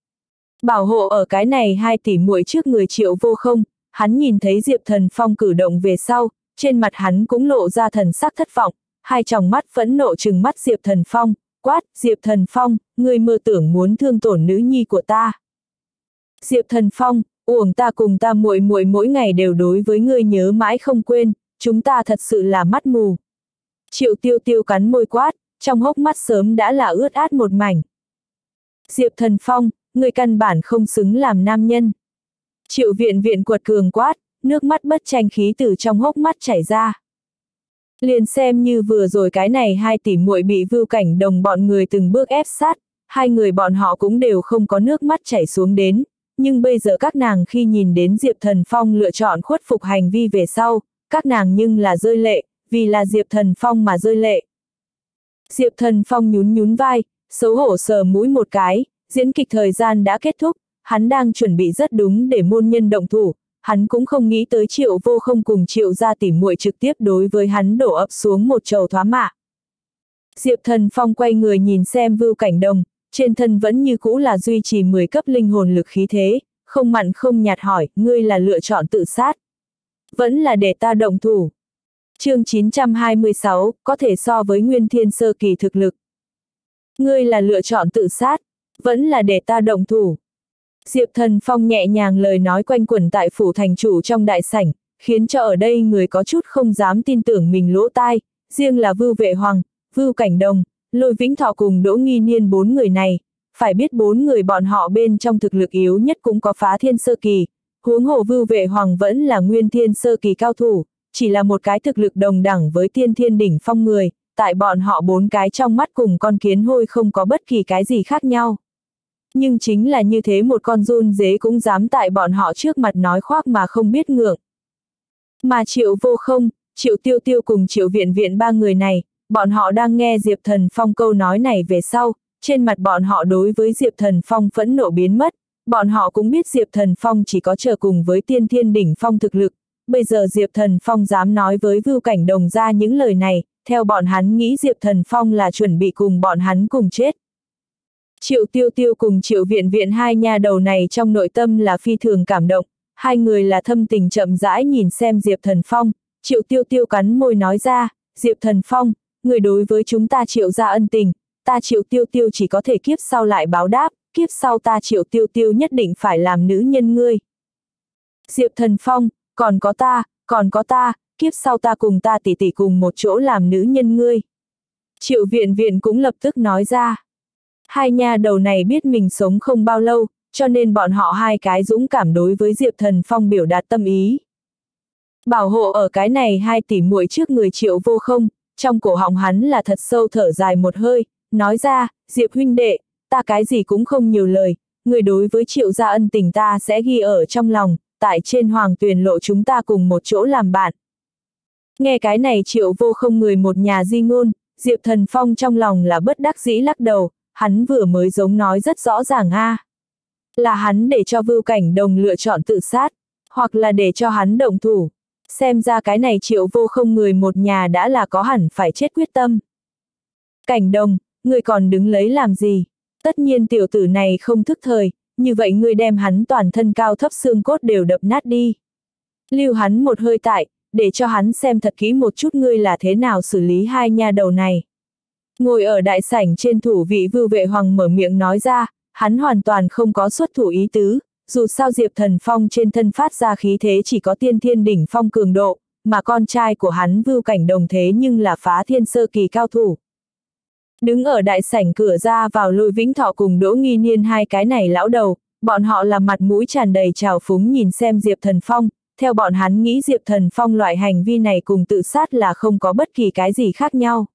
bảo hộ ở cái này hai tỷ muội trước người Triệu Vô Không, hắn nhìn thấy Diệp Thần Phong cử động về sau, trên mặt hắn cũng lộ ra thần sắc thất vọng, hai tròng mắt phẫn nộ trừng mắt Diệp Thần Phong, quát, Diệp Thần Phong, ngươi mơ tưởng muốn thương tổn nữ nhi của ta. Diệp Thần Phong, uổng ta cùng ta muội muội mỗi ngày đều đối với ngươi nhớ mãi không quên, chúng ta thật sự là mắt mù. Triệu Tiêu Tiêu cắn môi quát, trong hốc mắt sớm đã là ướt át một mảnh. Diệp Thần Phong, ngươi căn bản không xứng làm nam nhân. Triệu Viện Viện quật cường quát, nước mắt bất tranh khí từ trong hốc mắt chảy ra. Liền xem như vừa rồi cái này hai tỷ muội bị Vưu Cảnh Đồng bọn người từng bước ép sát, hai người bọn họ cũng đều không có nước mắt chảy xuống đến, nhưng bây giờ các nàng khi nhìn đến Diệp Thần Phong lựa chọn khuất phục hành vi về sau, các nàng nhưng là rơi lệ, vì là Diệp Thần Phong mà rơi lệ. Diệp Thần Phong nhún nhún vai, xấu hổ sờ mũi một cái, diễn kịch thời gian đã kết thúc, hắn đang chuẩn bị rất đúng để môn nhân động thủ, hắn cũng không nghĩ tới Triệu Vô Không cùng Triệu gia tỉ muội trực tiếp đối với hắn đổ ập xuống một chầu thoá mạ. Diệp Thần Phong quay người nhìn xem Vưu Cảnh Đồng, trên thân vẫn như cũ là duy trì mười cấp linh hồn lực khí thế, không mặn không nhạt hỏi, ngươi là lựa chọn tự sát, vẫn là để ta động thủ. Chương chín trăm hai mươi sáu, có thể so với Nguyên Thiên sơ kỳ thực lực. Ngươi là lựa chọn tự sát, vẫn là để ta động thủ. Diệp Thần Phong nhẹ nhàng lời nói quanh quẩn tại phủ thành chủ trong đại sảnh, khiến cho ở đây người có chút không dám tin tưởng mình lỗ tai, riêng là Vưu Vệ Hoàng, Vưu Cảnh Đồng, Lôi Vĩnh Thọ cùng Đỗ Nghi Niên bốn người này, phải biết bốn người bọn họ bên trong thực lực yếu nhất cũng có phá thiên sơ kỳ, huống hồ Vưu Vệ Hoàng vẫn là Nguyên Thiên sơ kỳ cao thủ, chỉ là một cái thực lực đồng đẳng với Tiên Thiên đỉnh phong người, tại bọn họ bốn cái trong mắt cùng con kiến hôi không có bất kỳ cái gì khác nhau. Nhưng chính là như thế một con run dế cũng dám tại bọn họ trước mặt nói khoác mà không biết ngượng. Mà Triệu Vô Không, Triệu Tiêu Tiêu cùng Triệu Viện Viện ba người này, bọn họ đang nghe Diệp Thần Phong câu nói này về sau, trên mặt bọn họ đối với Diệp Thần Phong phẫn nộ biến mất, bọn họ cũng biết Diệp Thần Phong chỉ có chờ cùng với Tiên Thiên đỉnh phong thực lực, bây giờ Diệp Thần Phong dám nói với Vưu Cảnh Đồng ra những lời này, theo bọn hắn nghĩ Diệp Thần Phong là chuẩn bị cùng bọn hắn cùng chết. Triệu Tiêu Tiêu cùng Triệu Viện Viện hai nha đầu này trong nội tâm là phi thường cảm động, hai người là thâm tình chậm rãi nhìn xem Diệp Thần Phong, Triệu Tiêu Tiêu cắn môi nói ra, Diệp Thần Phong, người đối với chúng ta Triệu gia ân tình, ta Triệu Tiêu Tiêu chỉ có thể kiếp sau lại báo đáp, kiếp sau ta Triệu Tiêu Tiêu nhất định phải làm nữ nhân ngươi. Diệp Thần Phong, còn có ta, còn có ta, kiếp sau ta cùng ta tỷ tỷ cùng một chỗ làm nữ nhân ngươi. Triệu Viện Viện cũng lập tức nói ra. Hai nha đầu này biết mình sống không bao lâu, cho nên bọn họ hai cái dũng cảm đối với Diệp Thần Phong biểu đạt tâm ý. Bảo hộ ở cái này hai tỷ muội trước người Triệu Vô Không, trong cổ họng hắn là thật sâu thở dài một hơi, nói ra, Diệp huynh đệ, ta cái gì cũng không nhiều lời, người đối với Triệu gia ân tình ta sẽ ghi ở trong lòng, tại trên Hoàng Tuyền lộ chúng ta cùng một chỗ làm bạn. Nghe cái này Triệu Vô Không người một nhà di ngôn, Diệp Thần Phong trong lòng là bất đắc dĩ lắc đầu, hắn vừa mới giống nói rất rõ ràng a, à. Là hắn để cho Vưu Cảnh Đồng lựa chọn tự sát, hoặc là để cho hắn động thủ. Xem ra cái này Triệu Vô Không người một nhà đã là có hẳn phải chết quyết tâm. Cảnh Đồng, ngươi còn đứng lấy làm gì? Tất nhiên tiểu tử này không thức thời, như vậy ngươi đem hắn toàn thân cao thấp xương cốt đều đập nát đi. Lưu hắn một hơi tại, để cho hắn xem thật kỹ một chút ngươi là thế nào xử lý hai nha đầu này. Ngồi ở đại sảnh trên thủ vị Vưu Vệ Hoàng mở miệng nói ra, hắn hoàn toàn không có xuất thủ ý tứ, dù sao Diệp Thần Phong trên thân phát ra khí thế chỉ có Tiên Thiên đỉnh phong cường độ, mà con trai của hắn Vưu Cảnh Đồng thế nhưng là phá thiên sơ kỳ cao thủ. Đứng ở đại sảnh cửa ra vào Lôi Vĩnh Thọ cùng Đỗ Nghi Niên hai cái này lão đầu, bọn họ là mặt mũi tràn đầy trào phúng nhìn xem Diệp Thần Phong, theo bọn hắn nghĩ Diệp Thần Phong loại hành vi này cùng tự sát là không có bất kỳ cái gì khác nhau.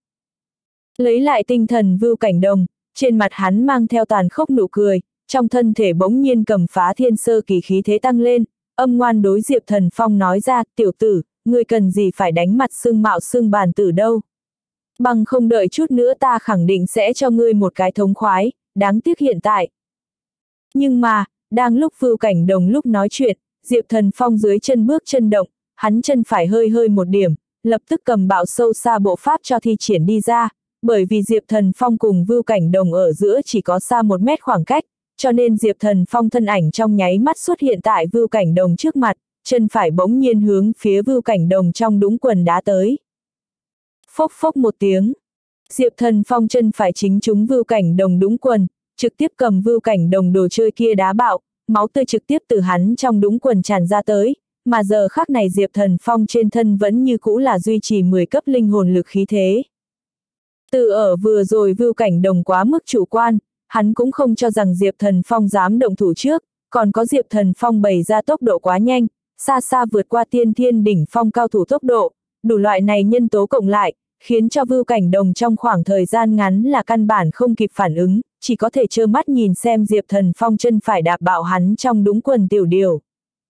Lấy lại tinh thần Vưu Cảnh Đồng, trên mặt hắn mang theo tàn khốc nụ cười, trong thân thể bỗng nhiên cầm phá thiên sơ kỳ khí thế tăng lên, âm ngoan đối Diệp Thần Phong nói ra, tiểu tử, ngươi cần gì phải đánh mặt xương mạo xương bàn tử đâu. Bằng không đợi chút nữa ta khẳng định sẽ cho ngươi một cái thống khoái, đáng tiếc hiện tại. Nhưng mà, đang lúc Vưu Cảnh Đồng lúc nói chuyện, Diệp Thần Phong dưới chân bước chân động, hắn chân phải hơi hơi một điểm, lập tức cầm bạo sâu xa bộ pháp cho thi triển đi ra, bởi vì Diệp Thần Phong cùng Vưu Cảnh Đồng ở giữa chỉ có xa một mét khoảng cách, cho nên Diệp Thần Phong thân ảnh trong nháy mắt xuất hiện tại Vưu Cảnh Đồng trước mặt, chân phải bỗng nhiên hướng phía Vưu Cảnh Đồng trong đũng quần đá tới. Phốc phốc một tiếng. Diệp Thần Phong chân phải chính trúng Vưu Cảnh Đồng đũng quần, trực tiếp cầm Vưu Cảnh Đồng đồ chơi kia đá bạo, máu tươi trực tiếp từ hắn trong đũng quần tràn ra tới, mà giờ khắc này Diệp Thần Phong trên thân vẫn như cũ là duy trì mười cấp linh hồn lực khí thế. Từ ở vừa rồi Vưu Cảnh Đồng quá mức chủ quan, hắn cũng không cho rằng Diệp Thần Phong dám động thủ trước, còn có Diệp Thần Phong bày ra tốc độ quá nhanh, xa xa vượt qua tiên thiên đỉnh phong cao thủ tốc độ, đủ loại này nhân tố cộng lại, khiến cho Vưu Cảnh Đồng trong khoảng thời gian ngắn là căn bản không kịp phản ứng, chỉ có thể trơ mắt nhìn xem Diệp Thần Phong chân phải đạp bạo hắn trong đũng quần tiểu điều.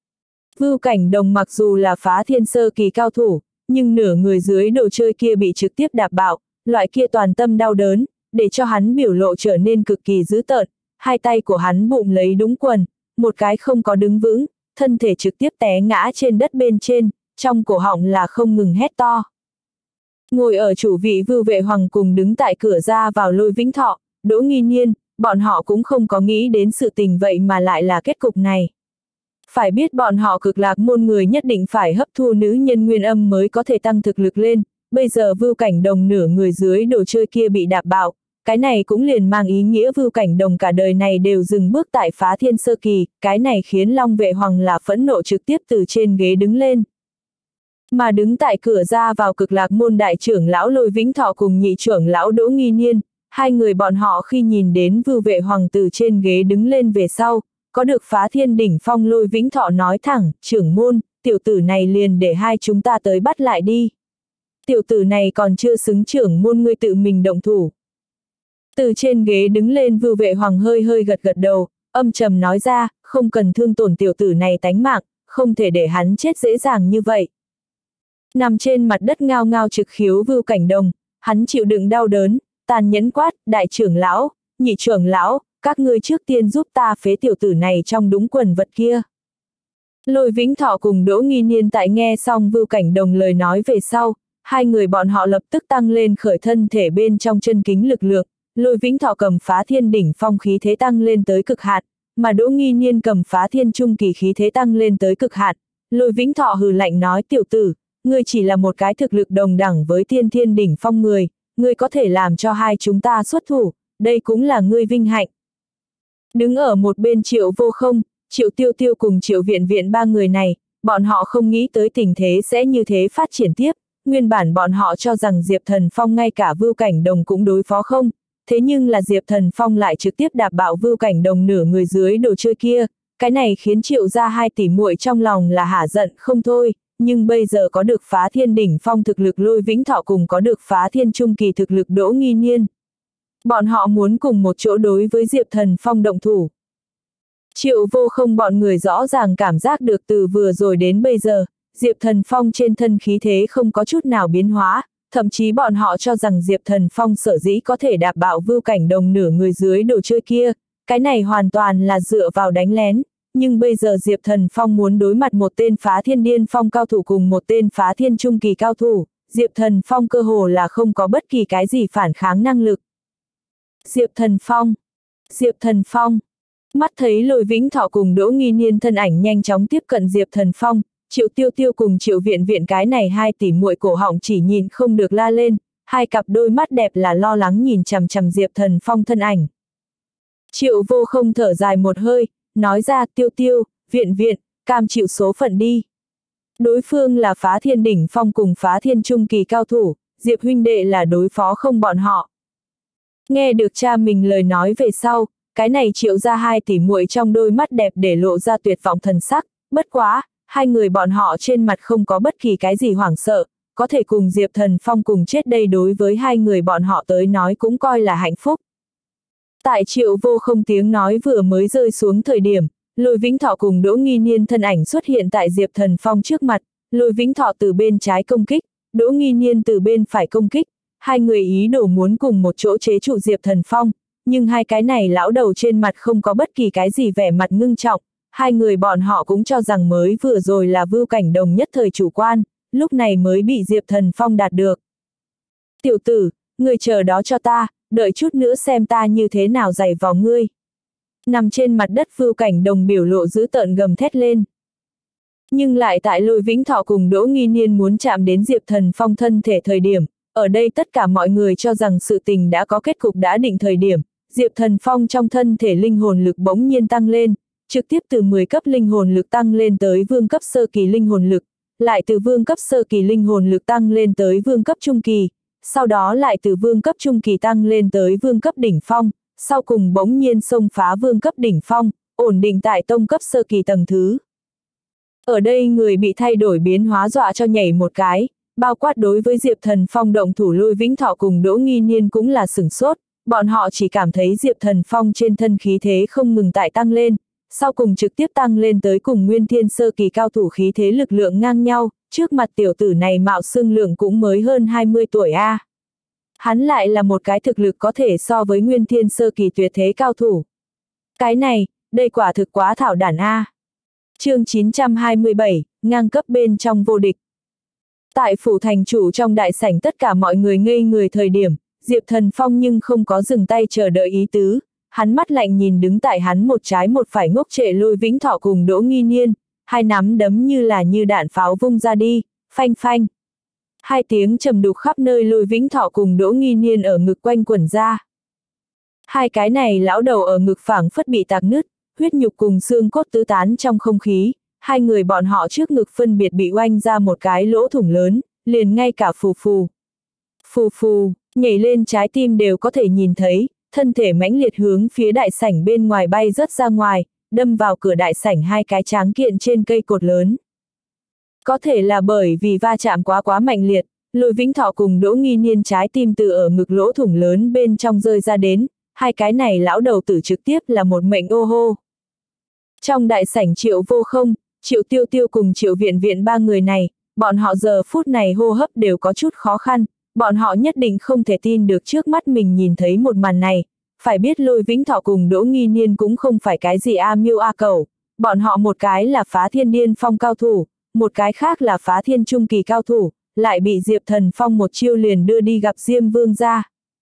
Vưu Cảnh Đồng mặc dù là phá thiên sơ kỳ cao thủ, nhưng nửa người dưới đồ chơi kia bị trực tiếp đạp bạo, loại kia toàn tâm đau đớn, để cho hắn biểu lộ trở nên cực kỳ dữ tợn, hai tay của hắn bụng lấy đũng quần, một cái không có đứng vững, thân thể trực tiếp té ngã trên đất bên trên, trong cổ họng là không ngừng hét to. Ngồi ở chủ vị Vưu Vệ Hoàng cùng đứng tại cửa ra vào Lôi Vĩnh Thọ, Đỗ Nghi Niên, bọn họ cũng không có nghĩ đến sự tình vậy mà lại là kết cục này. Phải biết bọn họ Cực Lạc môn người nhất định phải hấp thu nữ nhân nguyên âm mới có thể tăng thực lực lên, bây giờ Vưu Cảnh Đồng nửa người dưới đồ chơi kia bị đạp bạo, cái này cũng liền mang ý nghĩa Vưu Cảnh Đồng cả đời này đều dừng bước tại phá thiên sơ kỳ, cái này khiến Long Vệ Hoàng là phẫn nộ trực tiếp từ trên ghế đứng lên. Mà đứng tại cửa ra vào Cực Lạc môn đại trưởng lão Lôi Vĩnh Thọ cùng nhị trưởng lão Đỗ Nghi Niên, hai người bọn họ khi nhìn đến Vưu Vệ Hoàng từ trên ghế đứng lên về sau, có được phá thiên đỉnh phong Lôi Vĩnh Thọ nói thẳng, trưởng môn, tiểu tử này liền để hai chúng ta tới bắt lại đi. Tiểu tử này còn chưa xứng trưởng môn ngươi tự mình động thủ. Từ trên ghế đứng lên Vưu Vệ Hoàng hơi hơi gật gật đầu, âm trầm nói ra, không cần thương tổn tiểu tử này tánh mạng, không thể để hắn chết dễ dàng như vậy. Nằm trên mặt đất ngao ngao trực khiếu Vưu Cảnh Đồng, hắn chịu đựng đau đớn, tàn nhẫn quát, đại trưởng lão, nhị trưởng lão, các ngươi trước tiên giúp ta phế tiểu tử này trong đũng quần vật kia. Lôi Vĩnh Thọ cùng Đỗ Nghi Niên tại nghe xong Vưu Cảnh Đồng lời nói về sau, hai người bọn họ lập tức tăng lên khởi thân thể bên trong chân kính lực lượng, Lôi Vĩnh Thọ cầm phá thiên đỉnh phong khí thế tăng lên tới cực hạn, mà Đỗ Nghi Niên cầm phá thiên trung kỳ khí thế tăng lên tới cực hạn. Lôi Vĩnh Thọ hừ lạnh nói, tiểu tử, ngươi chỉ là một cái thực lực đồng đẳng với tiên thiên đỉnh phong người, ngươi có thể làm cho hai chúng ta xuất thủ, đây cũng là ngươi vinh hạnh. Đứng ở một bên Triệu Vô Không, Triệu Tiêu Tiêu cùng Triệu Viện Viện ba người này, bọn họ không nghĩ tới tình thế sẽ như thế phát triển tiếp, nguyên bản bọn họ cho rằng Diệp Thần Phong ngay cả Vưu Cảnh Đồng cũng đối phó không, thế nhưng là Diệp Thần Phong lại trực tiếp đạp bạo Vưu Cảnh Đồng nửa người dưới đồ chơi kia, cái này khiến Triệu gia hai tỷ muội trong lòng là hả giận không thôi, nhưng bây giờ có được phá thiên đỉnh phong thực lực Lôi Vĩnh Thọ cùng có được phá thiên trung kỳ thực lực Đỗ Nghi Niên. Bọn họ muốn cùng một chỗ đối với Diệp Thần Phong động thủ. Triệu Vô Không bọn người rõ ràng cảm giác được từ vừa rồi đến bây giờ, Diệp Thần Phong trên thân khí thế không có chút nào biến hóa, thậm chí bọn họ cho rằng Diệp Thần Phong sở dĩ có thể đạp bạo Vưu Cảnh Đồng nửa người dưới đồ chơi kia, cái này hoàn toàn là dựa vào đánh lén, nhưng bây giờ Diệp Thần Phong muốn đối mặt một tên phá thiên điên phong cao thủ cùng một tên phá thiên trung kỳ cao thủ, Diệp Thần Phong cơ hồ là không có bất kỳ cái gì phản kháng năng lực. Diệp Thần Phong, Diệp Thần Phong, mắt thấy Lôi Vĩnh Thọ cùng Đỗ Nghi Niên thân ảnh nhanh chóng tiếp cận Diệp Thần Phong, Triệu Tiêu Tiêu cùng Triệu Viện Viện cái này hai tỷ muội cổ họng chỉ nhìn không được la lên, hai cặp đôi mắt đẹp là lo lắng nhìn chằm chằm Diệp Thần Phong thân ảnh. Triệu Vô Không thở dài một hơi, nói ra, Tiêu Tiêu, Viện Viện, cam chịu số phận đi. Đối phương là phá thiên đỉnh phong cùng phá thiên trung kỳ cao thủ, Diệp huynh đệ là đối phó không bọn họ. Nghe được cha mình lời nói về sau, cái này Triệu ra hai tỷ muội trong đôi mắt đẹp để lộ ra tuyệt vọng thần sắc, bất quá, hai người bọn họ trên mặt không có bất kỳ cái gì hoảng sợ, có thể cùng Diệp Thần Phong cùng chết đây đối với hai người bọn họ tới nói cũng coi là hạnh phúc. Tại Triệu Vô Không tiếng nói vừa mới rơi xuống thời điểm, Lôi Vĩnh Thọ cùng Đỗ Nghi Niên thân ảnh xuất hiện tại Diệp Thần Phong trước mặt, Lôi Vĩnh Thọ từ bên trái công kích, Đỗ Nghi Niên từ bên phải công kích, hai người ý đồ muốn cùng một chỗ chế trụ Diệp Thần Phong, nhưng hai cái này lão đầu trên mặt không có bất kỳ cái gì vẻ mặt ngưng trọng, hai người bọn họ cũng cho rằng mới vừa rồi là Vưu Cảnh Đồng nhất thời chủ quan, lúc này mới bị Diệp Thần Phong đạt được. Tiểu tử, ngươi chờ đó cho ta, đợi chút nữa xem ta như thế nào giày vào ngươi. Nằm trên mặt đất Vưu Cảnh Đồng biểu lộ dữ tợn gầm thét lên. Nhưng lại tại Lôi Vĩnh Thọ cùng Đỗ Nghi Niên muốn chạm đến Diệp Thần Phong thân thể thời điểm, ở đây tất cả mọi người cho rằng sự tình đã có kết cục đã định thời điểm, Diệp Thần Phong trong thân thể linh hồn lực bỗng nhiên tăng lên, trực tiếp từ mười cấp linh hồn lực tăng lên tới vương cấp sơ kỳ linh hồn lực, lại từ vương cấp sơ kỳ linh hồn lực tăng lên tới vương cấp trung kỳ, sau đó lại từ vương cấp trung kỳ tăng lên tới vương cấp đỉnh phong, sau cùng bỗng nhiên xông phá vương cấp đỉnh phong, ổn định tại tông cấp sơ kỳ tầng thứ. Ở đây người bị thay đổi biến hóa dọa cho nhảy một cái, bao quát đối với Diệp Thần Phong động thủ Lôi Vĩnh Thọ cùng Đỗ Nghi Niên cũng là sửng sốt, bọn họ chỉ cảm thấy Diệp Thần Phong trên thân khí thế không ngừng tại tăng lên, sau cùng trực tiếp tăng lên tới cùng Nguyên Thiên sơ kỳ cao thủ khí thế lực lượng ngang nhau, trước mặt tiểu tử này mạo xương lượng cũng mới hơn hai mươi tuổi a. À. Hắn lại là một cái thực lực có thể so với Nguyên Thiên sơ kỳ tuyệt thế cao thủ. Cái này, đây quả thực quá thảo đản a. À. Chương chín trăm hai mươi bảy, ngang cấp bên trong vô địch. Tại phủ thành chủ trong đại sảnh tất cả mọi người ngây người thời điểm, Diệp Thần Phong nhưng không có dừng tay chờ đợi ý tứ, hắn mắt lạnh nhìn đứng tại hắn một trái một phải ngốc trệ Lôi Vĩnh Thọ cùng Đỗ Nghi Niên, hai nắm đấm như là như đạn pháo vung ra đi, phanh phanh. Hai tiếng trầm đục khắp nơi Lôi Vĩnh Thọ cùng Đỗ Nghi Niên ở ngực quanh quẩn ra. Hai cái này lão đầu ở ngực phảng phất bị tạc nứt, huyết nhục cùng xương cốt tứ tán trong không khí, hai người bọn họ trước ngực phân biệt bị oanh ra một cái lỗ thủng lớn, liền ngay cả phù phù. Phù phù, nhảy lên trái tim đều có thể nhìn thấy, thân thể mãnh liệt hướng phía đại sảnh bên ngoài bay rớt ra ngoài, đâm vào cửa đại sảnh hai cái tráng kiện trên cây cột lớn. Có thể là bởi vì va chạm quá quá mạnh liệt, Lôi Vĩnh Thọ cùng Đỗ Nghi Niên trái tim từ ở ngực lỗ thủng lớn bên trong rơi ra đến, hai cái này lão đầu tử trực tiếp là một mệnh ô hô. Trong đại sảnh Triệu Vô Không, Triệu Tiêu Tiêu cùng Triệu Viện Viện ba người này, bọn họ giờ phút này hô hấp đều có chút khó khăn, bọn họ nhất định không thể tin được trước mắt mình nhìn thấy một màn này, phải biết Lôi Vĩnh Thọ cùng Đỗ Nghi Niên cũng không phải cái gì a miêu a cẩu, bọn họ một cái là phá thiên điên phong cao thủ, một cái khác là phá thiên trung kỳ cao thủ, lại bị Diệp Thần Phong một chiêu liền đưa đi gặp Diêm Vương gia.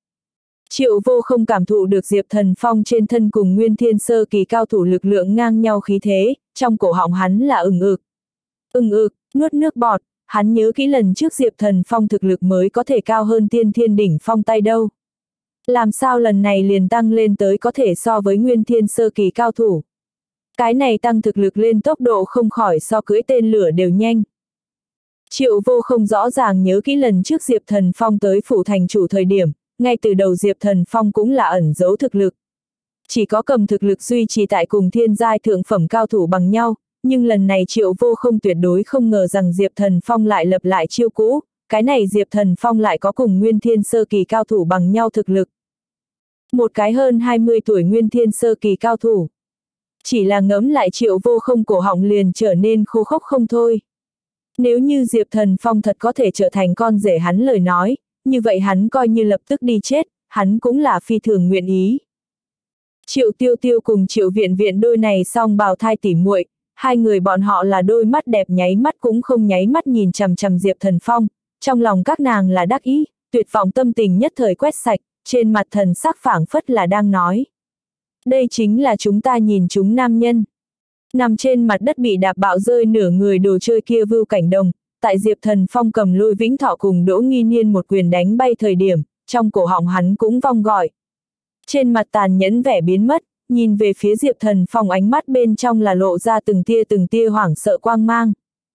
Triệu Vô Không cảm thụ được Diệp Thần Phong trên thân cùng Nguyên Thiên sơ kỳ cao thủ lực lượng ngang nhau khí thế, trong cổ họng hắn là ừng ực. Ừng ực, nuốt nước bọt, hắn nhớ kỹ lần trước Diệp Thần Phong thực lực mới có thể cao hơn Tiên Thiên đỉnh phong tay đâu. Làm sao lần này liền tăng lên tới có thể so với Nguyên Thiên sơ kỳ cao thủ. Cái này tăng thực lực lên tốc độ không khỏi so cưỡi tên lửa đều nhanh. Triệu Vô Không rõ ràng nhớ kỹ lần trước Diệp Thần Phong tới phủ thành chủ thời điểm, ngay từ đầu Diệp Thần Phong cũng là ẩn giấu thực lực. Chỉ có cầm thực lực duy trì tại cùng thiên giai thượng phẩm cao thủ bằng nhau, nhưng lần này Triệu Vô Không tuyệt đối không ngờ rằng Diệp Thần Phong lại lập lại chiêu cũ, cái này Diệp Thần Phong lại có cùng Nguyên Thiên sơ kỳ cao thủ bằng nhau thực lực. Một cái hơn hai mươi tuổi Nguyên Thiên sơ kỳ cao thủ. Chỉ là ngẫm lại Triệu Vô Không cổ họng liền trở nên khô khốc không thôi. Nếu như Diệp Thần Phong thật có thể trở thành con rể hắn lời nói, như vậy hắn coi như lập tức đi chết, hắn cũng là phi thường nguyện ý. Triệu Tiêu Tiêu cùng Triệu Viện Viện đôi này song bào thai tỉ muội, hai người bọn họ là đôi mắt đẹp nháy mắt cũng không nháy mắt nhìn chằm chằm Diệp Thần Phong, trong lòng các nàng là đắc ý, tuyệt vọng tâm tình nhất thời quét sạch, trên mặt thần sắc phảng phất là đang nói. Đây chính là chúng ta nhìn chúng nam nhân. Nằm trên mặt đất bị đạp bạo rơi nửa người đồ chơi kia Vưu Cảnh Đồng, tại Diệp Thần Phong cầm Lôi Vĩnh Thọ cùng Đỗ Nghi Niên một quyền đánh bay thời điểm, trong cổ họng hắn cũng vong gọi. Trên mặt tàn nhẫn vẻ biến mất, nhìn về phía Diệp Thần Phong ánh mắt bên trong là lộ ra từng tia từng tia hoảng sợ quang mang.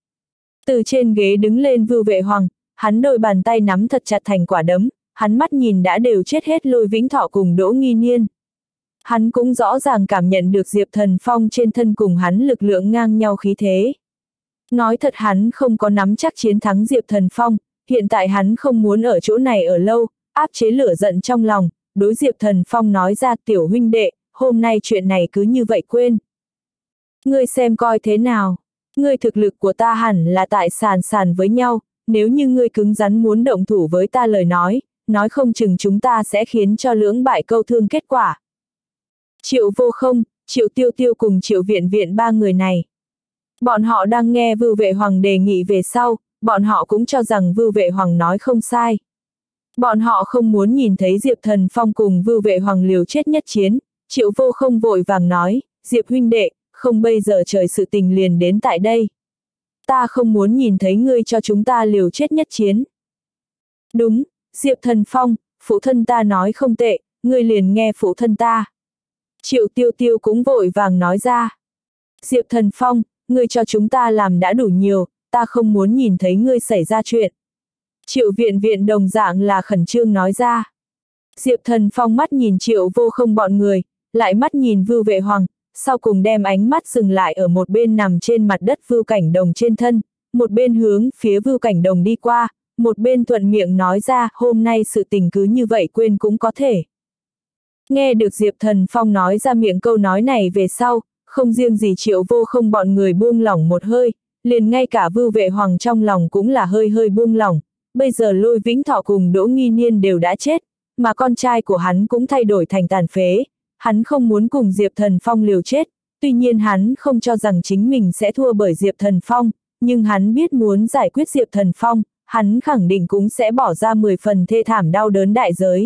Từ trên ghế đứng lên Vưu Vệ Hoàng, hắn đôi bàn tay nắm thật chặt thành quả đấm, hắn mắt nhìn đã đều chết hết Lôi Vĩnh Thọ cùng Đỗ Nghi Niên. Hắn cũng rõ ràng cảm nhận được Diệp Thần Phong trên thân cùng hắn lực lượng ngang nhau khí thế. Nói thật hắn không có nắm chắc chiến thắng Diệp Thần Phong, hiện tại hắn không muốn ở chỗ này ở lâu, áp chế lửa giận trong lòng, đối Diệp Thần Phong nói ra tiểu huynh đệ, hôm nay chuyện này cứ như vậy quên. Ngươi xem coi thế nào, ngươi thực lực của ta hẳn là tại sàn sàn với nhau, nếu như ngươi cứng rắn muốn động thủ với ta lời nói, nói không chừng chúng ta sẽ khiến cho lưỡng bại câu thương kết quả. Triệu Vô Không, Triệu Tiêu Tiêu cùng Triệu Viện Viện ba người này. Bọn họ đang nghe Vưu Vệ Hoàng đề nghị về sau, bọn họ cũng cho rằng Vưu Vệ Hoàng nói không sai. Bọn họ không muốn nhìn thấy Diệp Thần Phong cùng Vưu Vệ Hoàng liều chết nhất chiến, Triệu Vô Không vội vàng nói, Diệp huynh đệ, không bây giờ trời sự tình liền đến tại đây. Ta không muốn nhìn thấy ngươi cho chúng ta liều chết nhất chiến. Đúng, Diệp Thần Phong, phụ thân ta nói không tệ, ngươi liền nghe phụ thân ta. Triệu Tiêu Tiêu cũng vội vàng nói ra. Diệp Thần Phong, ngươi cho chúng ta làm đã đủ nhiều, ta không muốn nhìn thấy ngươi xảy ra chuyện. Triệu Viện Viện đồng dạng là khẩn trương nói ra. Diệp Thần Phong mắt nhìn Triệu Vô Không bọn người, lại mắt nhìn Vưu Vệ Hoàng, sau cùng đem ánh mắt dừng lại ở một bên nằm trên mặt đất Vưu Cảnh Đồng trên thân, một bên hướng phía Vưu Cảnh Đồng đi qua, một bên thuận miệng nói ra hôm nay sự tình cứ như vậy quên cũng có thể. Nghe được Diệp Thần Phong nói ra miệng câu nói này về sau, không riêng gì Triệu Vô Không bọn người buông lỏng một hơi, liền ngay cả Vưu Vệ Hoàng trong lòng cũng là hơi hơi buông lỏng, bây giờ Lôi Vĩnh Thọ cùng Đỗ Nghi Niên đều đã chết, mà con trai của hắn cũng thay đổi thành tàn phế, hắn không muốn cùng Diệp Thần Phong liều chết, tuy nhiên hắn không cho rằng chính mình sẽ thua bởi Diệp Thần Phong, nhưng hắn biết muốn giải quyết Diệp Thần Phong, hắn khẳng định cũng sẽ bỏ ra mười phần thê thảm đau đớn đại giới.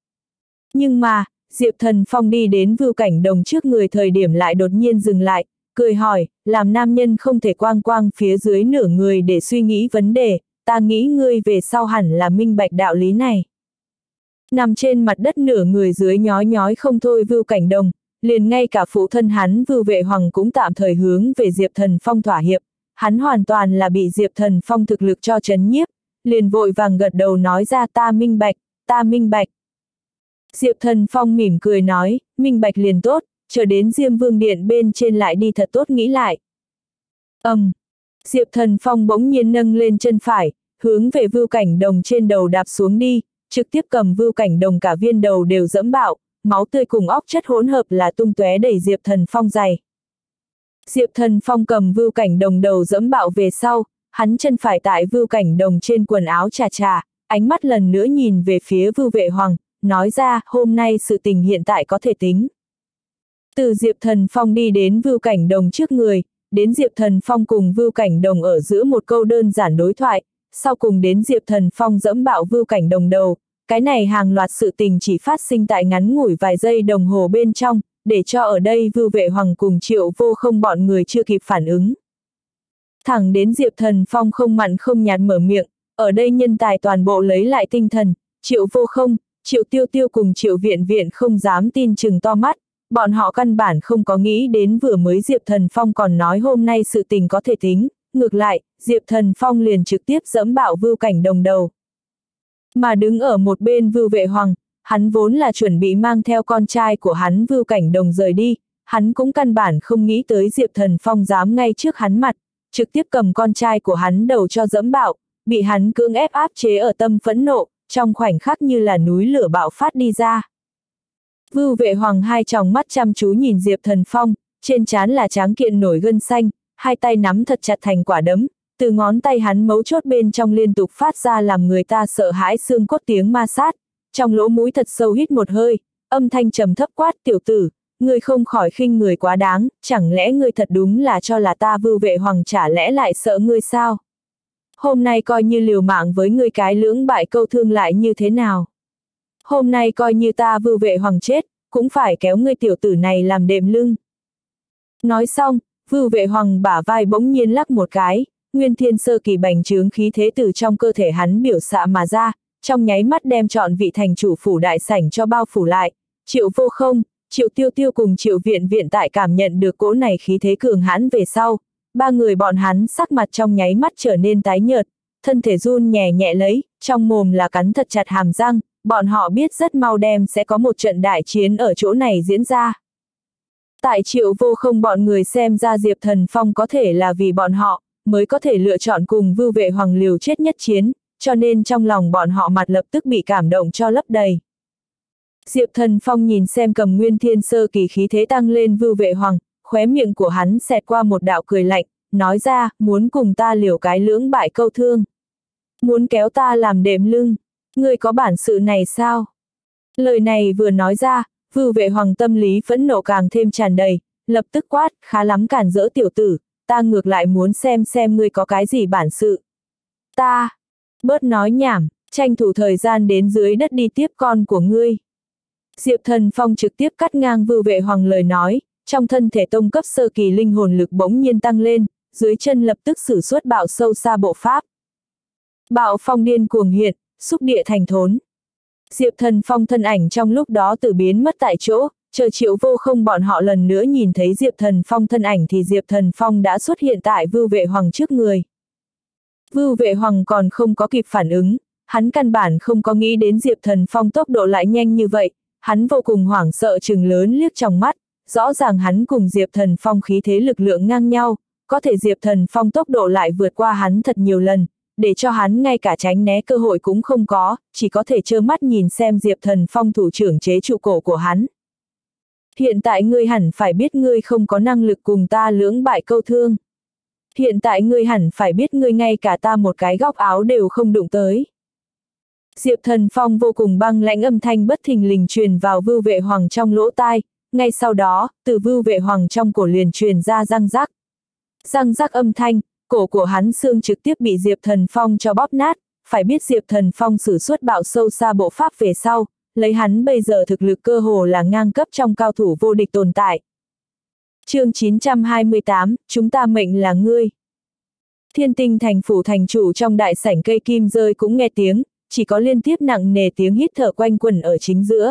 Nhưng mà, Diệp Thần Phong đi đến Vưu Cảnh Đồng trước người thời điểm lại đột nhiên dừng lại, cười hỏi, làm nam nhân không thể quang quang phía dưới nửa người để suy nghĩ vấn đề, ta nghĩ ngươi về sau hẳn là minh bạch đạo lý này. Nằm trên mặt đất nửa người dưới nhói nhói không thôi Vưu Cảnh Đồng, liền ngay cả phụ thân hắn Vưu Vệ Hoàng cũng tạm thời hướng về Diệp Thần Phong thỏa hiệp, hắn hoàn toàn là bị Diệp Thần Phong thực lực cho chấn nhiếp, liền vội vàng gật đầu nói ra ta minh bạch, ta minh bạch. Diệp Thần Phong mỉm cười nói, minh bạch liền tốt, chờ đến Diêm Vương Điện bên trên lại đi thật tốt nghĩ lại. Ầm, um, Diệp Thần Phong bỗng nhiên nâng lên chân phải, hướng về Vưu Cảnh Đồng trên đầu đạp xuống đi, trực tiếp cầm Vưu Cảnh Đồng cả viên đầu đều dẫm bạo, máu tươi cùng óc chất hỗn hợp là tung tóe đẩy Diệp Thần Phong giày. Diệp Thần Phong cầm Vưu Cảnh Đồng đầu dẫm bạo về sau, hắn chân phải tại Vưu Cảnh Đồng trên quần áo chà chà, ánh mắt lần nữa nhìn về phía Vưu Vệ Hoàng, nói ra hôm nay sự tình hiện tại có thể tính. Từ Diệp Thần Phong đi đến Vưu Cảnh Đồng trước người, đến Diệp Thần Phong cùng Vưu Cảnh Đồng ở giữa một câu đơn giản đối thoại, sau cùng đến Diệp Thần Phong dẫm bạo Vưu Cảnh Đồng đầu, cái này hàng loạt sự tình chỉ phát sinh tại ngắn ngủi vài giây đồng hồ bên trong, để cho ở đây Vưu Vệ Hoàng cùng Triệu Vô Không bọn người chưa kịp phản ứng. Thẳng đến Diệp Thần Phong không mặn không nhạt mở miệng, ở đây nhân tài toàn bộ lấy lại tinh thần, Triệu Vô Không, Triệu Tiêu Tiêu cùng Triệu Viện Viện không dám tin chừng to mắt, bọn họ căn bản không có nghĩ đến vừa mới Diệp Thần Phong còn nói hôm nay sự tình có thể tính, ngược lại, Diệp Thần Phong liền trực tiếp dẫm bạo Vưu Cảnh Đồng đầu. Mà đứng ở một bên Vưu Vệ Hoàng, hắn vốn là chuẩn bị mang theo con trai của hắn Vưu Cảnh Đồng rời đi, hắn cũng căn bản không nghĩ tới Diệp Thần Phong dám ngay trước hắn mặt, trực tiếp cầm con trai của hắn đầu cho dẫm bạo, bị hắn cưỡng ép áp chế ở tâm phẫn nộ, trong khoảnh khắc như là núi lửa bạo phát đi ra. Vưu Vệ Hoàng hai tròng mắt chăm chú nhìn Diệp Thần Phong, trên trán là tráng kiện nổi gân xanh, hai tay nắm thật chặt thành quả đấm, từ ngón tay hắn mấu chốt bên trong liên tục phát ra làm người ta sợ hãi xương cốt tiếng ma sát, trong lỗ mũi thật sâu hít một hơi, âm thanh trầm thấp quát tiểu tử, ngươi không khỏi khinh người quá đáng, chẳng lẽ ngươi thật đúng là cho là ta Vưu Vệ Hoàng chả lẽ lại sợ ngươi sao? Hôm nay coi như liều mạng với ngươi cái lưỡng bại câu thương lại như thế nào? Hôm nay coi như ta Vưu Vệ Hoàng chết, cũng phải kéo ngươi tiểu tử này làm đệm lưng. Nói xong, Vưu Vệ Hoàng bả vai bỗng nhiên lắc một cái, nguyên thiên sơ kỳ bành trướng khí thế từ trong cơ thể hắn biểu xạ mà ra, trong nháy mắt đem trọn vị thành chủ phủ đại sảnh cho bao phủ lại. Triệu Vô Không, Triệu Tiêu Tiêu cùng Triệu Viện Viện tại cảm nhận được cỗ này khí thế cường hãn về sau, ba người bọn hắn sắc mặt trong nháy mắt trở nên tái nhợt, thân thể run nhẹ nhẹ lấy, trong mồm là cắn thật chặt hàm răng, bọn họ biết rất mau đem sẽ có một trận đại chiến ở chỗ này diễn ra. Tại Triệu Vô Không bọn người xem ra Diệp Thần Phong có thể là vì bọn họ, mới có thể lựa chọn cùng Vưu Vệ Hoàng liều chết nhất chiến, cho nên trong lòng bọn họ mặt lập tức bị cảm động cho lấp đầy. Diệp Thần Phong nhìn xem cầm nguyên thiên sơ kỳ khí thế tăng lên Vưu Vệ Hoàng, khóe miệng của hắn xẹt qua một đạo cười lạnh, nói ra, muốn cùng ta liều cái lưỡng bại câu thương. Muốn kéo ta làm đệm lưng, ngươi có bản sự này sao? Lời này vừa nói ra, Vưu Vệ Hoàng tâm lý phẫn nộ càng thêm tràn đầy, lập tức quát, khá lắm cản rỡ tiểu tử, ta ngược lại muốn xem xem ngươi có cái gì bản sự. Ta, bớt nói nhảm, tranh thủ thời gian đến dưới đất đi tiếp con của ngươi. Diệp Thần Phong trực tiếp cắt ngang Vưu Vệ Hoàng lời nói, trong thân thể tông cấp sơ kỳ linh hồn lực bỗng nhiên tăng lên, dưới chân lập tức sử xuất bạo sâu xa bộ pháp. Bạo phong điên cuồng hiện, xúc địa thành thốn. Diệp Thần Phong thân ảnh trong lúc đó tự biến mất tại chỗ, chờ Triệu Vô Không bọn họ lần nữa nhìn thấy Diệp Thần Phong thân ảnh thì Diệp Thần Phong đã xuất hiện tại Vưu Vệ Hoàng trước người. Vưu Vệ Hoàng còn không có kịp phản ứng, hắn căn bản không có nghĩ đến Diệp Thần Phong tốc độ lại nhanh như vậy, hắn vô cùng hoảng sợ trừng lớn liếc trong mắt, rõ ràng hắn cùng Diệp Thần Phong khí thế lực lượng ngang nhau, có thể Diệp Thần Phong tốc độ lại vượt qua hắn thật nhiều lần, để cho hắn ngay cả tránh né cơ hội cũng không có, chỉ có thể trơ mắt nhìn xem Diệp Thần Phong thủ trưởng chế trụ cổ của hắn. Hiện tại ngươi hẳn phải biết ngươi không có năng lực cùng ta lưỡng bại câu thương. Hiện tại ngươi hẳn phải biết ngươi ngay cả ta một cái góc áo đều không đụng tới. Diệp Thần Phong vô cùng băng lãnh âm thanh bất thình lình truyền vào Vưu Vệ Hoàng trong lỗ tai, ngay sau đó, từ Vưu Vệ Hoàng trong cổ liền truyền ra răng rắc. Răng rắc âm thanh, cổ của hắn xương trực tiếp bị Diệp Thần Phong cho bóp nát, phải biết Diệp Thần Phong sử xuất bạo sâu xa bộ pháp về sau, lấy hắn bây giờ thực lực cơ hồ là ngang cấp trong cao thủ vô địch tồn tại. Chương chín trăm hai mươi tám, chúng ta mệnh là ngươi. Thiên Tinh thành phủ thành chủ trong đại sảnh cây kim rơi cũng nghe tiếng, chỉ có liên tiếp nặng nề tiếng hít thở quanh quẩn ở chính giữa.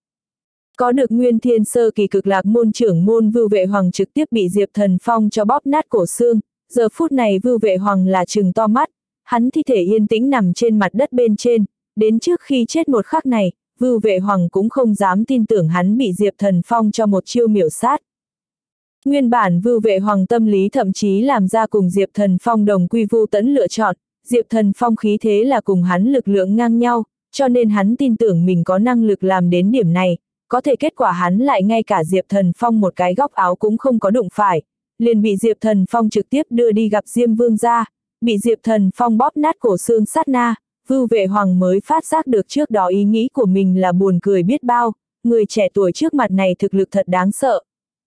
Có được Nguyên Thiên sơ kỳ cực lạc môn trưởng môn Vưu Vệ Hoàng trực tiếp bị Diệp Thần Phong cho bóp nát cổ xương, giờ phút này Vưu Vệ Hoàng là trừng to mắt, hắn thi thể yên tĩnh nằm trên mặt đất bên trên, đến trước khi chết một khắc này, Vưu Vệ Hoàng cũng không dám tin tưởng hắn bị Diệp Thần Phong cho một chiêu miểu sát. Nguyên bản Vưu Vệ Hoàng tâm lý thậm chí làm ra cùng Diệp Thần Phong đồng quy vu tẫn lựa chọn, Diệp Thần Phong khí thế là cùng hắn lực lượng ngang nhau, cho nên hắn tin tưởng mình có năng lực làm đến điểm này, có thể kết quả hắn lại ngay cả Diệp Thần Phong một cái góc áo cũng không có đụng phải, liền bị Diệp Thần Phong trực tiếp đưa đi gặp Diêm Vương gia, bị Diệp Thần Phong bóp nát cổ xương sát na, Vưu Vệ Hoàng mới phát giác được trước đó ý nghĩ của mình là buồn cười biết bao, người trẻ tuổi trước mặt này thực lực thật đáng sợ.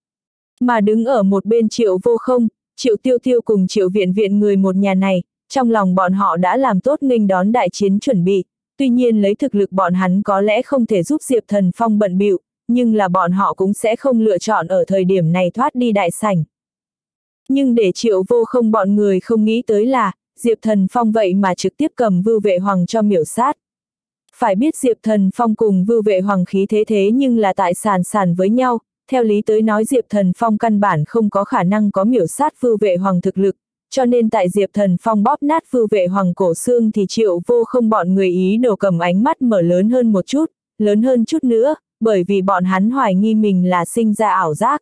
Mà đứng ở một bên Triệu Vô Không, Triệu Tiêu Tiêu cùng Triệu Viện Viện người một nhà này, trong lòng bọn họ đã làm tốt nghênh đón đại chiến chuẩn bị, tuy nhiên lấy thực lực bọn hắn có lẽ không thể giúp Diệp Thần Phong bận bịu, nhưng là bọn họ cũng sẽ không lựa chọn ở thời điểm này thoát đi đại sảnh. Nhưng để Triệu Vô Không bọn người không nghĩ tới là, Diệp Thần Phong vậy mà trực tiếp cầm Vưu Vệ Hoàng cho miểu sát. Phải biết Diệp Thần Phong cùng Vưu Vệ Hoàng khí thế thế nhưng là tại sàn sàn với nhau, theo lý tới nói Diệp Thần Phong căn bản không có khả năng có miểu sát Vưu Vệ Hoàng thực lực, cho nên tại Diệp Thần Phong bóp nát Vưu Vệ Hoàng cổ xương thì Triệu Vô Không bọn người ý đồ cầm ánh mắt mở lớn hơn một chút, lớn hơn chút nữa, bởi vì bọn hắn hoài nghi mình là sinh ra ảo giác.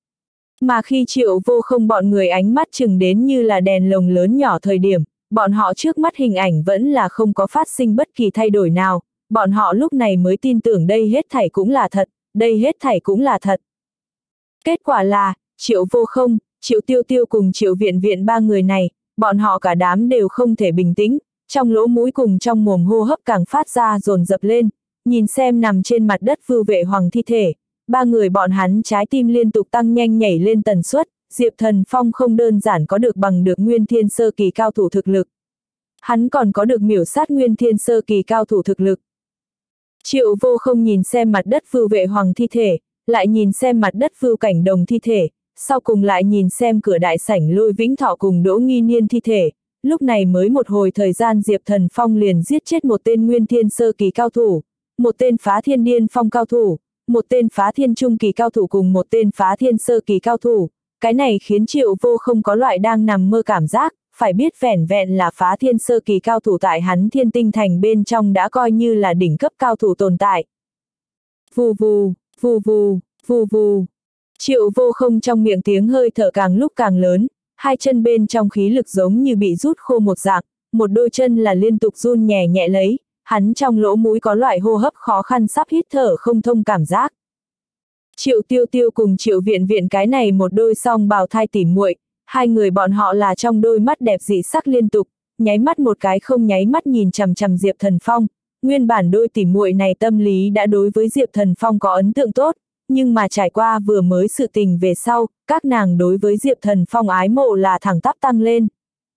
Mà khi Triệu Vô Không bọn người ánh mắt chừng đến như là đèn lồng lớn nhỏ thời điểm, bọn họ trước mắt hình ảnh vẫn là không có phát sinh bất kỳ thay đổi nào, bọn họ lúc này mới tin tưởng đây hết thảy cũng là thật, đây hết thảy cũng là thật. Kết quả là, Triệu Vô Không, Triệu Tiêu Tiêu cùng Triệu Viện Viện ba người này, bọn họ cả đám đều không thể bình tĩnh, trong lỗ mũi cùng trong mồm hô hấp càng phát ra dồn dập lên, nhìn xem nằm trên mặt đất Vưu Vệ Hoàng thi thể, ba người bọn hắn trái tim liên tục tăng nhanh nhảy lên tần suất, Diệp Thần Phong không đơn giản có được bằng được Nguyên Thiên sơ kỳ cao thủ thực lực. Hắn còn có được miểu sát Nguyên Thiên sơ kỳ cao thủ thực lực. Triệu Vô Không nhìn xem mặt đất Vưu Vệ Hoàng thi thể, lại nhìn xem mặt đất Vưu Cảnh Đồng thi thể, sau cùng lại nhìn xem cửa đại sảnh Lôi Vĩnh Thọ cùng Đỗ Nghi Niên thi thể, lúc này mới một hồi thời gian Diệp Thần Phong liền giết chết một tên Nguyên Thiên sơ kỳ cao thủ, một tên Phá Thiên Điên Phong cao thủ, một tên Phá Thiên Trung kỳ cao thủ cùng một tên Phá Thiên sơ kỳ cao thủ, cái này khiến Triệu Vô Không có loại đang nằm mơ cảm giác, phải biết vẻn vẹn là Phá Thiên sơ kỳ cao thủ tại hắn Thiên Tinh thành bên trong đã coi như là đỉnh cấp cao thủ tồn tại. Vù vù, vù vù, vù vù. Triệu Vô Không trong miệng tiếng hơi thở càng lúc càng lớn, hai chân bên trong khí lực giống như bị rút khô một dạng, một đôi chân là liên tục run nhẹ nhẹ lấy, hắn trong lỗ mũi có loại hô hấp khó khăn sắp hít thở không thông cảm giác. Triệu Tiêu Tiêu cùng Triệu Viện Viện cái này một đôi song bào thai tỉ muội, hai người bọn họ là trong đôi mắt đẹp dị sắc liên tục, nháy mắt một cái không nháy mắt nhìn chằm chằm Diệp Thần Phong, nguyên bản đôi tỉ muội này tâm lý đã đối với Diệp Thần Phong có ấn tượng tốt, nhưng mà trải qua vừa mới sự tình về sau, các nàng đối với Diệp Thần Phong ái mộ là thẳng tắp tăng lên.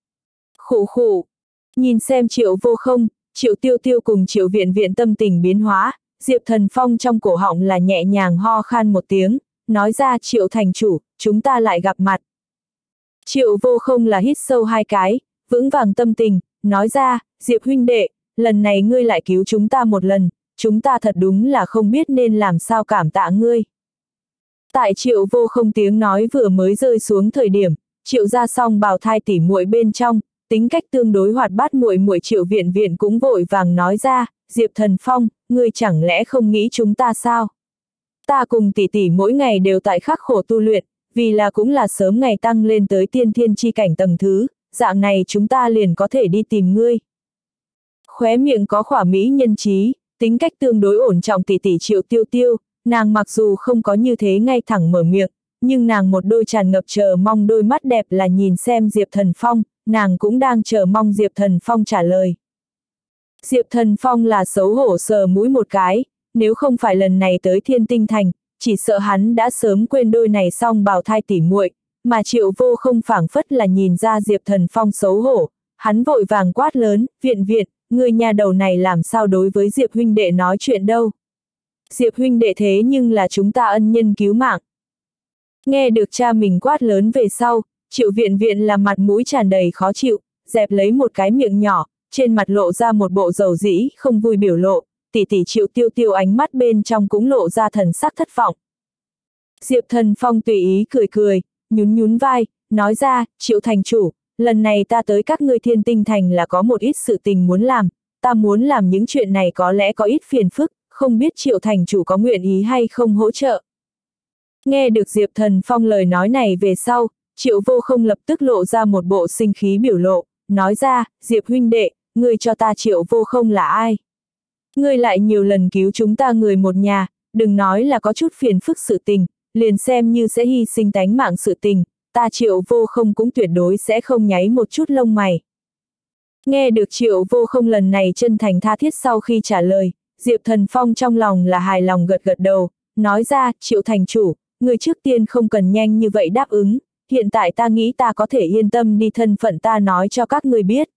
Khụ khụ, nhìn xem Triệu Vô Không, Triệu Tiêu Tiêu cùng Triệu Viện Viện tâm tình biến hóa, Diệp Thần Phong trong cổ họng là nhẹ nhàng ho khan một tiếng, nói ra Triệu thành chủ, chúng ta lại gặp mặt. Triệu Vô Không là hít sâu hai cái, vững vàng tâm tình, nói ra, Diệp huynh đệ, lần này ngươi lại cứu chúng ta một lần, chúng ta thật đúng là không biết nên làm sao cảm tạ ngươi. Tại Triệu Vô Không tiếng nói vừa mới rơi xuống thời điểm, Triệu gia song bào thai tỉ muội bên trong, tính cách tương đối hoạt bát muội muội Triệu Viện Viện cũng vội vàng nói ra, Diệp Thần Phong, ngươi chẳng lẽ không nghĩ chúng ta sao? Ta cùng tỷ tỷ mỗi ngày đều tại khắc khổ tu luyện, vì là cũng là sớm ngày tăng lên tới tiên thiên chi cảnh tầng thứ, dạng này chúng ta liền có thể đi tìm ngươi. Khóe miệng có khỏa mỹ nhân trí, tính cách tương đối ổn trọng tỷ tỷ Triệu Tiêu Tiêu, nàng mặc dù không có như thế ngay thẳng mở miệng, nhưng nàng một đôi tràn ngập chờ mong đôi mắt đẹp là nhìn xem Diệp Thần Phong, nàng cũng đang chờ mong Diệp Thần Phong trả lời. Diệp Thần Phong là xấu hổ sờ mũi một cái, nếu không phải lần này tới Thiên Tinh Thành, chỉ sợ hắn đã sớm quên đôi này song bào thai tỉ muội, mà Triệu Vô Không phảng phất là nhìn ra Diệp Thần Phong xấu hổ, hắn vội vàng quát lớn, Viện Viện, người nhà đầu này làm sao đối với Diệp huynh đệ nói chuyện đâu. Diệp huynh đệ thế nhưng là chúng ta ân nhân cứu mạng. Nghe được cha mình quát lớn về sau, Triệu Viện Viện là mặt mũi tràn đầy khó chịu, dẹp lấy một cái miệng nhỏ, trên mặt lộ ra một bộ dầu dĩ, không vui biểu lộ, tỷ tỷ Triệu Tiêu Tiêu ánh mắt bên trong cũng lộ ra thần sắc thất vọng. Diệp Thần Phong tùy ý cười cười, nhún nhún vai, nói ra, Triệu thành chủ, lần này ta tới các ngươi Thiên Tinh Thành là có một ít sự tình muốn làm, ta muốn làm những chuyện này có lẽ có ít phiền phức, không biết Triệu thành chủ có nguyện ý hay không hỗ trợ. Nghe được Diệp Thần Phong lời nói này về sau, Triệu Vô Không lập tức lộ ra một bộ sinh khí biểu lộ, nói ra, Diệp huynh đệ, ngươi cho ta Triệu Vô Không là ai? Ngươi lại nhiều lần cứu chúng ta người một nhà, đừng nói là có chút phiền phức sự tình, liền xem như sẽ hy sinh tánh mạng sự tình, ta Triệu Vô Không cũng tuyệt đối sẽ không nháy một chút lông mày. Nghe được Triệu Vô Không lần này chân thành tha thiết sau khi trả lời, Diệp Thần Phong trong lòng là hài lòng gật gật đầu, nói ra, Triệu thành chủ, người trước tiên không cần nhanh như vậy đáp ứng, hiện tại ta nghĩ ta có thể yên tâm đi thân phận ta nói cho các người biết.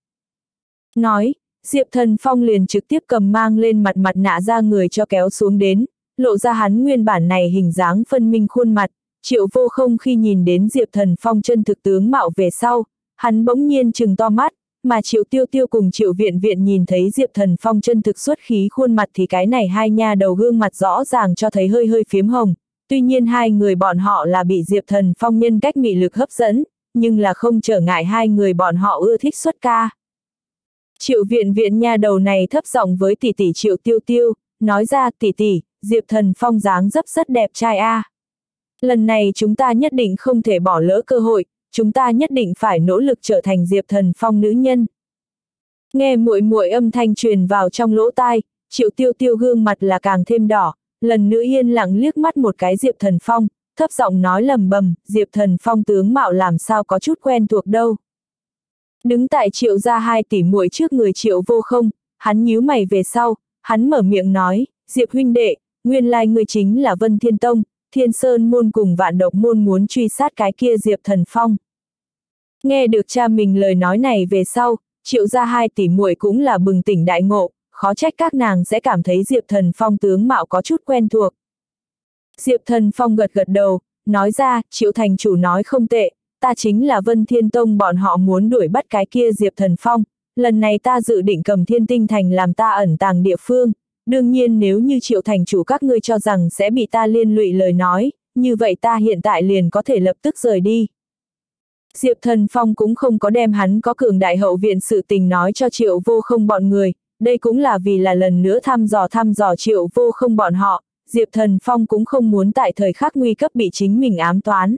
Nói, Diệp Thần Phong liền trực tiếp cầm mang lên mặt mặt nạ ra người cho kéo xuống đến, lộ ra hắn nguyên bản này hình dáng phân minh khuôn mặt, Triệu Vô Không khi nhìn đến Diệp Thần Phong chân thực tướng mạo về sau, hắn bỗng nhiên trừng to mắt, mà Triệu Tiêu Tiêu cùng Triệu Viện Viện nhìn thấy Diệp Thần Phong chân thực xuất khí khuôn mặt thì cái này hai nha đầu gương mặt rõ ràng cho thấy hơi hơi phiếm hồng, tuy nhiên hai người bọn họ là bị Diệp Thần Phong nhân cách mị lực hấp dẫn, nhưng là không trở ngại hai người bọn họ ưa thích xuất ca. Triệu Viện Viện nha đầu này thấp giọng với tỷ tỷ Triệu Tiêu Tiêu, nói ra tỷ tỷ, Diệp Thần Phong dáng dấp rất đẹp trai a. Lần này chúng ta nhất định không thể bỏ lỡ cơ hội, chúng ta nhất định phải nỗ lực trở thành Diệp Thần Phong nữ nhân. Nghe muội muội âm thanh truyền vào trong lỗ tai, Triệu Tiêu Tiêu gương mặt là càng thêm đỏ, lần nữa yên lặng liếc mắt một cái Diệp Thần Phong, thấp giọng nói lầm bầm, Diệp Thần Phong tướng mạo làm sao có chút quen thuộc đâu. Đứng tại Triệu gia hai tỷ muội trước người Triệu Vô Không, hắn nhíu mày về sau, hắn mở miệng nói, Diệp huynh đệ, nguyên lai ngươi chính là Vân Thiên Tông, Thiên Sơn môn cùng Vạn Độc môn muốn truy sát cái kia Diệp Thần Phong. Nghe được cha mình lời nói này về sau, Triệu gia hai tỷ muội cũng là bừng tỉnh đại ngộ, khó trách các nàng sẽ cảm thấy Diệp Thần Phong tướng mạo có chút quen thuộc. Diệp Thần Phong gật gật đầu, nói ra, Triệu thành chủ nói không tệ, ta chính là Vân Thiên Tông bọn họ muốn đuổi bắt cái kia Diệp Thần Phong, lần này ta dự định cầm Thiên Tinh Thành làm ta ẩn tàng địa phương, đương nhiên nếu như Triệu thành chủ các ngươi cho rằng sẽ bị ta liên lụy lời nói, như vậy ta hiện tại liền có thể lập tức rời đi. Diệp Thần Phong cũng không có đem hắn có cường đại hậu viện sự tình nói cho Triệu Vô Không bọn người, đây cũng là vì là lần nữa thăm dò thăm dò Triệu Vô Không bọn họ, Diệp Thần Phong cũng không muốn tại thời khắc nguy cấp bị chính mình ám toán.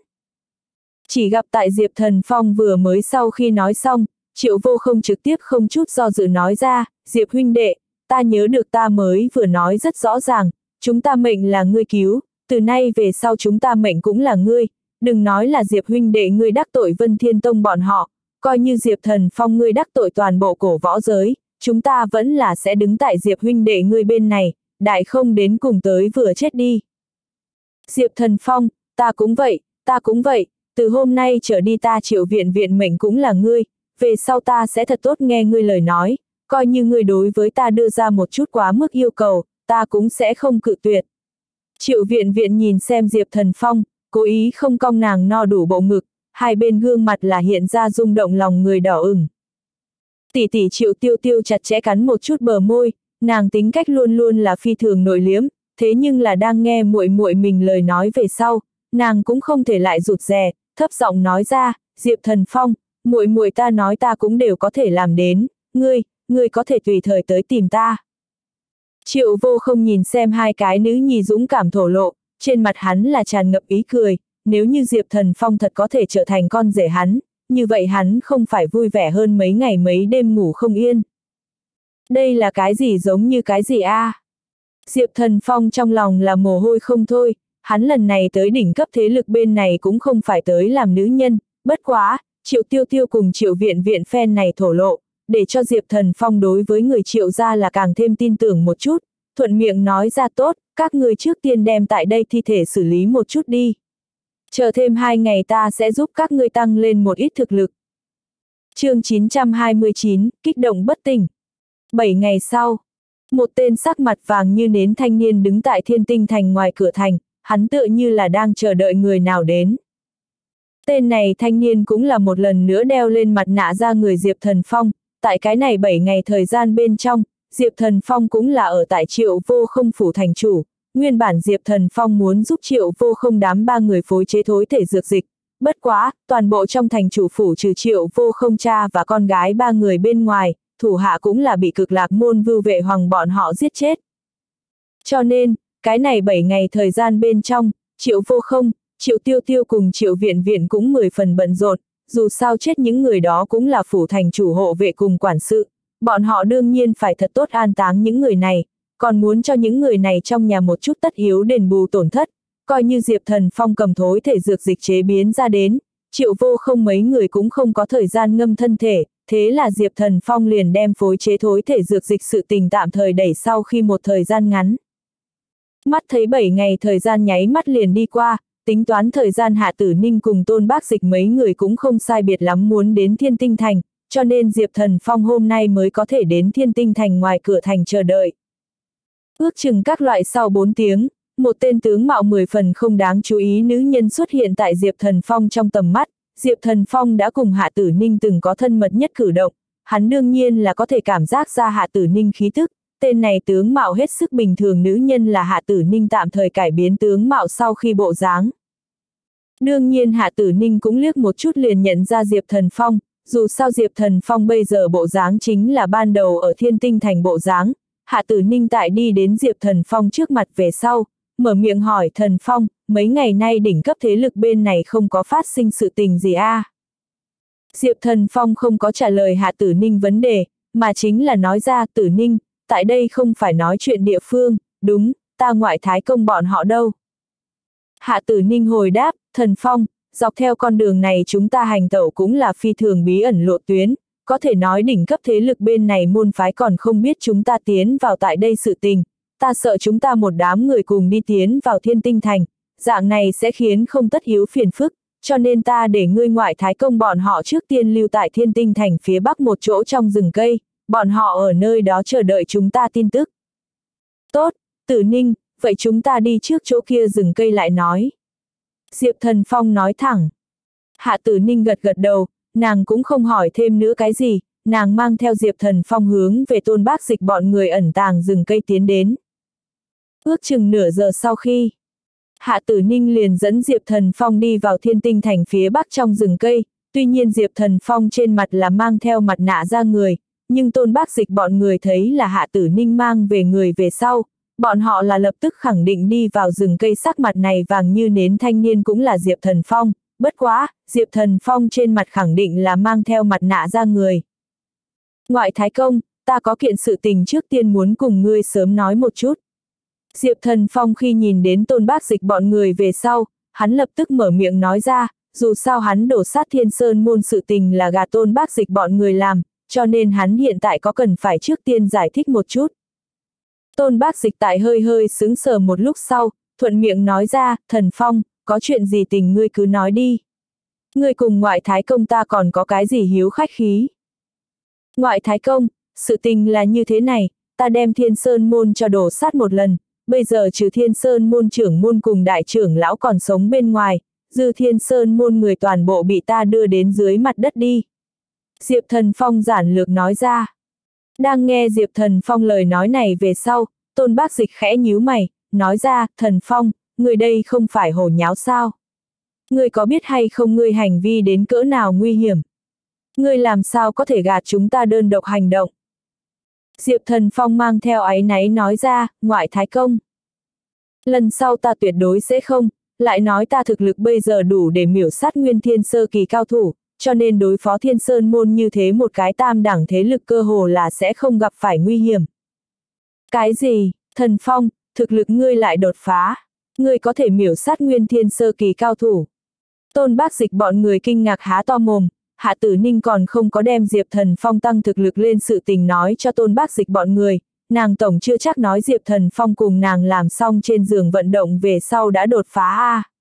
Chỉ gặp tại Diệp Thần Phong vừa mới sau khi nói xong, Triệu Vô Không trực tiếp không chút do dự nói ra, Diệp huynh đệ, ta nhớ được ta mới vừa nói rất rõ ràng, chúng ta mệnh là ngươi cứu, từ nay về sau chúng ta mệnh cũng là ngươi, đừng nói là Diệp huynh đệ ngươi đắc tội Vân Thiên Tông bọn họ, coi như Diệp Thần Phong ngươi đắc tội toàn bộ cổ võ giới, chúng ta vẫn là sẽ đứng tại Diệp huynh đệ ngươi bên này, đại không đến cùng tới vừa chết đi. Diệp Thần Phong, ta cũng vậy, ta cũng vậy, từ hôm nay trở đi ta Triệu Viện Viện mệnh cũng là ngươi, về sau ta sẽ thật tốt nghe ngươi lời nói, coi như ngươi đối với ta đưa ra một chút quá mức yêu cầu, ta cũng sẽ không cự tuyệt. Triệu Viện Viện nhìn xem Diệp Thần Phong, cố ý không cong nàng no đủ bộ ngực, hai bên gương mặt là hiện ra rung động lòng người đỏ ửng. Tỷ tỷ Triệu Tiêu Tiêu chặt chẽ cắn một chút bờ môi, nàng tính cách luôn luôn là phi thường nội liếm, thế nhưng là đang nghe muội muội mình lời nói về sau, nàng cũng không thể lại rụt rè, thấp giọng nói ra, Diệp Thần Phong, muội muội ta nói ta cũng đều có thể làm đến, ngươi, ngươi có thể tùy thời tới tìm ta. Triệu Vô Không nhìn xem hai cái nữ nhi dũng cảm thổ lộ, trên mặt hắn là tràn ngập ý cười, nếu như Diệp Thần Phong thật có thể trở thành con rể hắn, như vậy hắn không phải vui vẻ hơn mấy ngày mấy đêm ngủ không yên. Đây là cái gì giống như cái gì a? À? Diệp Thần Phong trong lòng là mồ hôi không thôi, hắn lần này tới đỉnh cấp thế lực bên này cũng không phải tới làm nữ nhân, bất quá, Triệu Tiêu Tiêu cùng Triệu Viện Viện fan này thổ lộ, để cho Diệp Thần Phong đối với người Triệu gia là càng thêm tin tưởng một chút, thuận miệng nói ra tốt, các người trước tiên đem tại đây thi thể xử lý một chút đi. Chờ thêm hai ngày ta sẽ giúp các ngươi tăng lên một ít thực lực. Chương chín trăm hai mươi chín, kích động bất tỉnh. Bảy ngày sau, một tên sắc mặt vàng như nến thanh niên đứng tại Thiên Tinh Thành ngoài cửa thành, hắn tựa như là đang chờ đợi người nào đến. Tên này thanh niên cũng là một lần nữa đeo lên mặt nạ ra người Diệp Thần Phong, tại cái này bảy ngày thời gian bên trong, Diệp Thần Phong cũng là ở tại Triệu Vô Không phủ thành chủ, nguyên bản Diệp Thần Phong muốn giúp Triệu Vô Không đám ba người phối chế thối thể dược dịch, bất quá, toàn bộ trong thành chủ phủ trừ Triệu Vô Không cha và con gái ba người bên ngoài, thủ hạ cũng là bị Cực Lạc môn Vưu Vệ Hoàng bọn họ giết chết. Cho nên, cái này bảy ngày thời gian bên trong, Triệu Vô Không, Triệu Tiêu Tiêu cùng Triệu Viện Viện cũng mười phần bận rộn, dù sao chết những người đó cũng là phủ thành chủ hộ vệ cùng quản sự, bọn họ đương nhiên phải thật tốt an táng những người này, còn muốn cho những người này trong nhà một chút tất yếu đền bù tổn thất, coi như Diệp Thần Phong cầm thối thể dược dịch chế biến ra đến, Triệu Vô Không mấy người cũng không có thời gian ngâm thân thể, thế là Diệp Thần Phong liền đem phối chế thối thể dược dịch sự tình tạm thời đẩy sau khi một thời gian ngắn. Mắt thấy bảy ngày thời gian nháy mắt liền đi qua, tính toán thời gian Hạ Tử Ninh cùng Tôn Bác Dịch mấy người cũng không sai biệt lắm muốn đến Thiên Tinh Thành, cho nên Diệp Thần Phong hôm nay mới có thể đến Thiên Tinh Thành ngoài cửa thành chờ đợi. Ước chừng các loại sau bốn tiếng, một tên tướng mạo mười phần không đáng chú ý nữ nhân xuất hiện tại Diệp Thần Phong trong tầm mắt. Diệp Thần Phong đã cùng Hạ Tử Ninh từng có thân mật nhất cử động, hắn đương nhiên là có thể cảm giác ra Hạ Tử Ninh khí tức, tên này tướng mạo hết sức bình thường nữ nhân là Hạ Tử Ninh tạm thời cải biến tướng mạo sau khi bộ dáng. Đương nhiên Hạ Tử Ninh cũng liếc một chút liền nhận ra Diệp Thần Phong, dù sao Diệp Thần Phong bây giờ bộ dáng chính là ban đầu ở Thiên Tinh Thành bộ dáng. Hạ Tử Ninh tại đi đến Diệp Thần Phong trước mặt về sau, mở miệng hỏi Thần Phong, mấy ngày nay đỉnh cấp thế lực bên này không có phát sinh sự tình gì a? À? Diệp Thần Phong không có trả lời Hạ Tử Ninh vấn đề, mà chính là nói ra Tử Ninh, tại đây không phải nói chuyện địa phương, đúng, ta ngoại thái công bọn họ đâu. Hạ Tử Ninh hồi đáp, Thần Phong, dọc theo con đường này chúng ta hành tẩu cũng là phi thường bí ẩn lộ tuyến, có thể nói đỉnh cấp thế lực bên này môn phái còn không biết chúng ta tiến vào tại đây sự tình, ta sợ chúng ta một đám người cùng đi tiến vào Thiên Tinh Thành, dạng này sẽ khiến không tất yếu phiền phức, cho nên ta để ngươi ngoại thái công bọn họ trước tiên lưu tại Thiên Tinh Thành phía bắc một chỗ trong rừng cây, bọn họ ở nơi đó chờ đợi chúng ta tin tức. Tốt, Tử Ninh, vậy chúng ta đi trước chỗ kia rừng cây lại nói. Diệp Thần Phong nói thẳng. Hạ Tử Ninh gật gật đầu, nàng cũng không hỏi thêm nữa cái gì, nàng mang theo Diệp Thần Phong hướng về Tôn Bác Dịch bọn người ẩn tàng rừng cây tiến đến. Ước chừng nửa giờ sau khi, Hạ Tử Ninh liền dẫn Diệp Thần Phong đi vào Thiên Tinh Thành phía bắc trong rừng cây, tuy nhiên Diệp Thần Phong trên mặt là mang theo mặt nạ ra người, nhưng Tôn Bác Dịch bọn người thấy là Hạ Tử Ninh mang về người về sau, bọn họ là lập tức khẳng định đi vào rừng cây sắc mặt này vàng như nến thanh niên cũng là Diệp Thần Phong, bất quá, Diệp Thần Phong trên mặt khẳng định là mang theo mặt nạ ra người. Ngoại thái công, ta có kiện sự tình trước tiên muốn cùng ngươi sớm nói một chút. Diệp Thần Phong khi nhìn đến Tôn Bác Dịch bọn người về sau, hắn lập tức mở miệng nói ra, dù sao hắn đổ sát Thiên Sơn môn sự tình là gạt Tôn Bác Dịch bọn người làm, cho nên hắn hiện tại có cần phải trước tiên giải thích một chút. Tôn Bác Dịch tại hơi hơi sững sờ một lúc sau, thuận miệng nói ra, Thần Phong, có chuyện gì tình ngươi cứ nói đi. Ngươi cùng ngoại thái công ta còn có cái gì hiếu khách khí. Ngoại thái công, sự tình là như thế này, ta đem Thiên Sơn môn cho đổ sát một lần, bây giờ trừ Thiên Sơn môn trưởng môn cùng đại trưởng lão còn sống bên ngoài, dư Thiên Sơn môn người toàn bộ bị ta đưa đến dưới mặt đất đi. Diệp Thần Phong giản lược nói ra. Đang nghe Diệp Thần Phong lời nói này về sau, Tôn Bác Dịch khẽ nhíu mày, nói ra, Thần Phong, người đây không phải hồ nháo sao? Ngươi có biết hay không ngươi hành vi đến cỡ nào nguy hiểm? Ngươi làm sao có thể gạt chúng ta đơn độc hành động? Diệp Thần Phong mang theo áy náy nói ra, ngoại thái công. Lần sau ta tuyệt đối sẽ không, lại nói ta thực lực bây giờ đủ để miểu sát nguyên thiên sơ kỳ cao thủ, cho nên đối phó Thiên Sơn môn như thế một cái tam đẳng thế lực cơ hồ là sẽ không gặp phải nguy hiểm. Cái gì, Thần Phong, thực lực ngươi lại đột phá, ngươi có thể miểu sát nguyên thiên sơ kỳ cao thủ. Tôn Bác Dịch bọn người kinh ngạc há to mồm, Hạ Tử Ninh còn không có đem Diệp Thần Phong tăng thực lực lên sự tình nói cho Tôn Bác Dịch bọn người, nàng tổng chưa chắc nói Diệp Thần Phong cùng nàng làm xong trên giường vận động về sau đã đột phá a. À.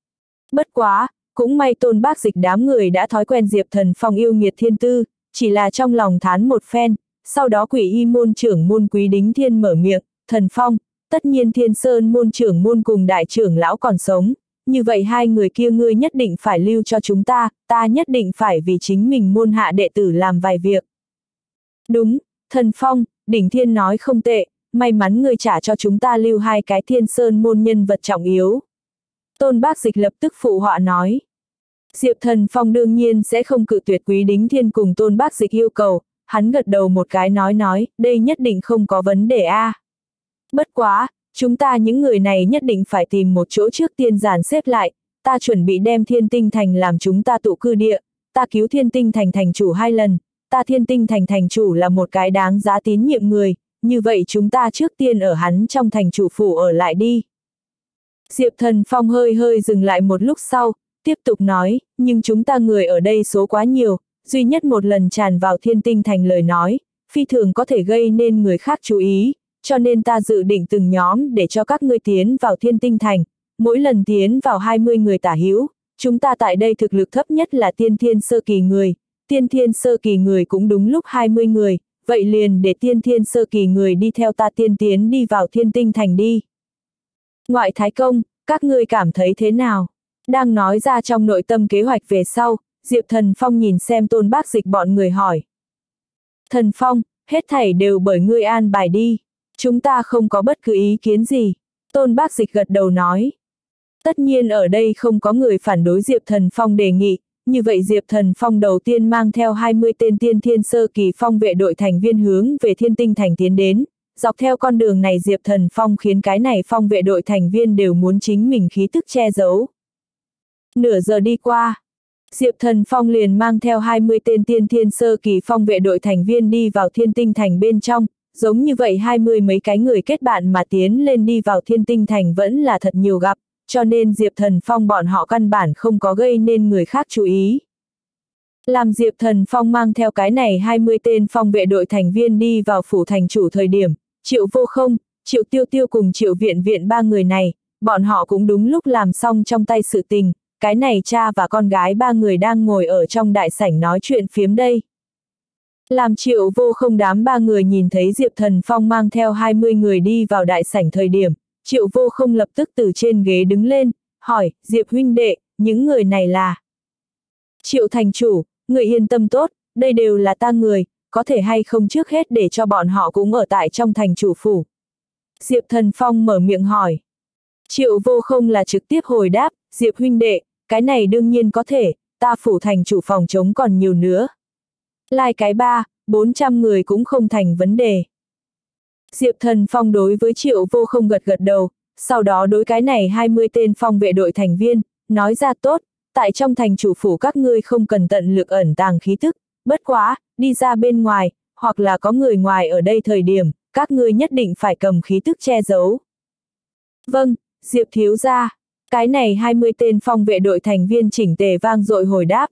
Bất quá, cũng may Tôn Bác Dịch đám người đã thói quen Diệp Thần Phong yêu nghiệt thiên tư, chỉ là trong lòng thán một phen, sau đó Quỷ Y môn trưởng môn Quý Đính Thiên mở miệng, Thần Phong, tất nhiên Thiên Sơn môn trưởng môn cùng đại trưởng lão còn sống, như vậy hai người kia ngươi nhất định phải lưu cho chúng ta, ta nhất định phải vì chính mình môn hạ đệ tử làm vài việc. Đúng, Thần Phong, Đỉnh Thiên nói không tệ, may mắn ngươi trả cho chúng ta lưu hai cái Thiên Sơn môn nhân vật trọng yếu. Tôn Bác Dịch lập tức phụ họa nói. Diệp Thần Phong đương nhiên sẽ không cự tuyệt Quý Đính Thiên cùng Tôn Bác Dịch yêu cầu, hắn gật đầu một cái nói nói, đây nhất định không có vấn đề a. À. Bất quá, chúng ta những người này nhất định phải tìm một chỗ trước tiên dàn xếp lại, ta chuẩn bị đem Thiên Tinh Thành làm chúng ta tụ cư địa, ta cứu Thiên Tinh Thành thành chủ hai lần, ta Thiên Tinh Thành thành chủ là một cái đáng giá tín nhiệm người, như vậy chúng ta trước tiên ở hắn trong thành chủ phủ ở lại đi. Diệp Thần Phong hơi hơi dừng lại một lúc sau, tiếp tục nói, nhưng chúng ta người ở đây số quá nhiều, duy nhất một lần tràn vào Thiên Tinh Thành lời nói, phi thường có thể gây nên người khác chú ý, cho nên ta dự định từng nhóm để cho các ngươi tiến vào Thiên Tinh Thành, mỗi lần tiến vào hai mươi người tả hữu, chúng ta tại đây thực lực thấp nhất là tiên thiên sơ kỳ người, tiên thiên sơ kỳ người cũng đúng lúc hai mươi người, vậy liền để tiên thiên sơ kỳ người đi theo ta tiên tiến đi vào Thiên Tinh Thành đi. Ngoại thái công, các ngươi cảm thấy thế nào? Đang nói ra trong nội tâm kế hoạch về sau, Diệp Thần Phong nhìn xem Tôn Bác Dịch bọn người hỏi. Thần Phong, hết thảy đều bởi ngươi an bài đi, chúng ta không có bất cứ ý kiến gì. Tôn Bác Dịch gật đầu nói. Tất nhiên ở đây không có người phản đối Diệp Thần Phong đề nghị, như vậy Diệp Thần Phong đầu tiên mang theo hai mươi tên tiên thiên sơ kỳ phong vệ đội thành viên hướng về Thiên Tinh Thành tiến đến. Dọc theo con đường này Diệp Thần Phong khiến cái này phong vệ đội thành viên đều muốn chính mình khí tức che giấu. Nửa giờ đi qua, Diệp Thần Phong liền mang theo hai mươi tên tiên thiên sơ kỳ phong vệ đội thành viên đi vào Thiên Tinh Thành bên trong, giống như vậy hai mươi mấy cái người kết bạn mà tiến lên đi vào Thiên Tinh Thành vẫn là thật nhiều gặp, cho nên Diệp Thần Phong bọn họ căn bản không có gây nên người khác chú ý. Làm Diệp Thần Phong mang theo cái này hai mươi tên phong vệ đội thành viên đi vào phủ thành chủ thời điểm, Triệu Vô Không, Triệu Tiêu Tiêu cùng Triệu Viện Viện ba người này, bọn họ cũng đúng lúc làm xong trong tay sự tình, cái này cha và con gái ba người đang ngồi ở trong đại sảnh nói chuyện phiếm đây. Làm Triệu Vô Không đám ba người nhìn thấy Diệp Thần Phong mang theo hai mươi người đi vào đại sảnh thời điểm, Triệu Vô Không lập tức từ trên ghế đứng lên, hỏi, Diệp huynh đệ, những người này là? Triệu thành chủ, người yên tâm tốt, đây đều là ta người, có thể hay không trước hết để cho bọn họ cũng ở tại trong thành chủ phủ. Diệp Thần Phong mở miệng hỏi. Triệu Vô Không là trực tiếp hồi đáp, Diệp huynh đệ, cái này đương nhiên có thể, ta phủ thành chủ phòng chống còn nhiều nữa. Lai cái ba, bốn trăm người cũng không thành vấn đề. Diệp Thần Phong đối với Triệu Vô Không gật gật đầu, sau đó đối cái này hai mươi tên phong vệ đội thành viên, nói ra tốt, tại trong thành chủ phủ các ngươi không cần tận lực ẩn tàng khí tức, bất quá, đi ra bên ngoài, hoặc là có người ngoài ở đây thời điểm, các ngươi nhất định phải cầm khí tức che giấu. Vâng, Diệp thiếu gia, cái này hai mươi tên phong vệ đội thành viên chỉnh tề vang dội hồi đáp.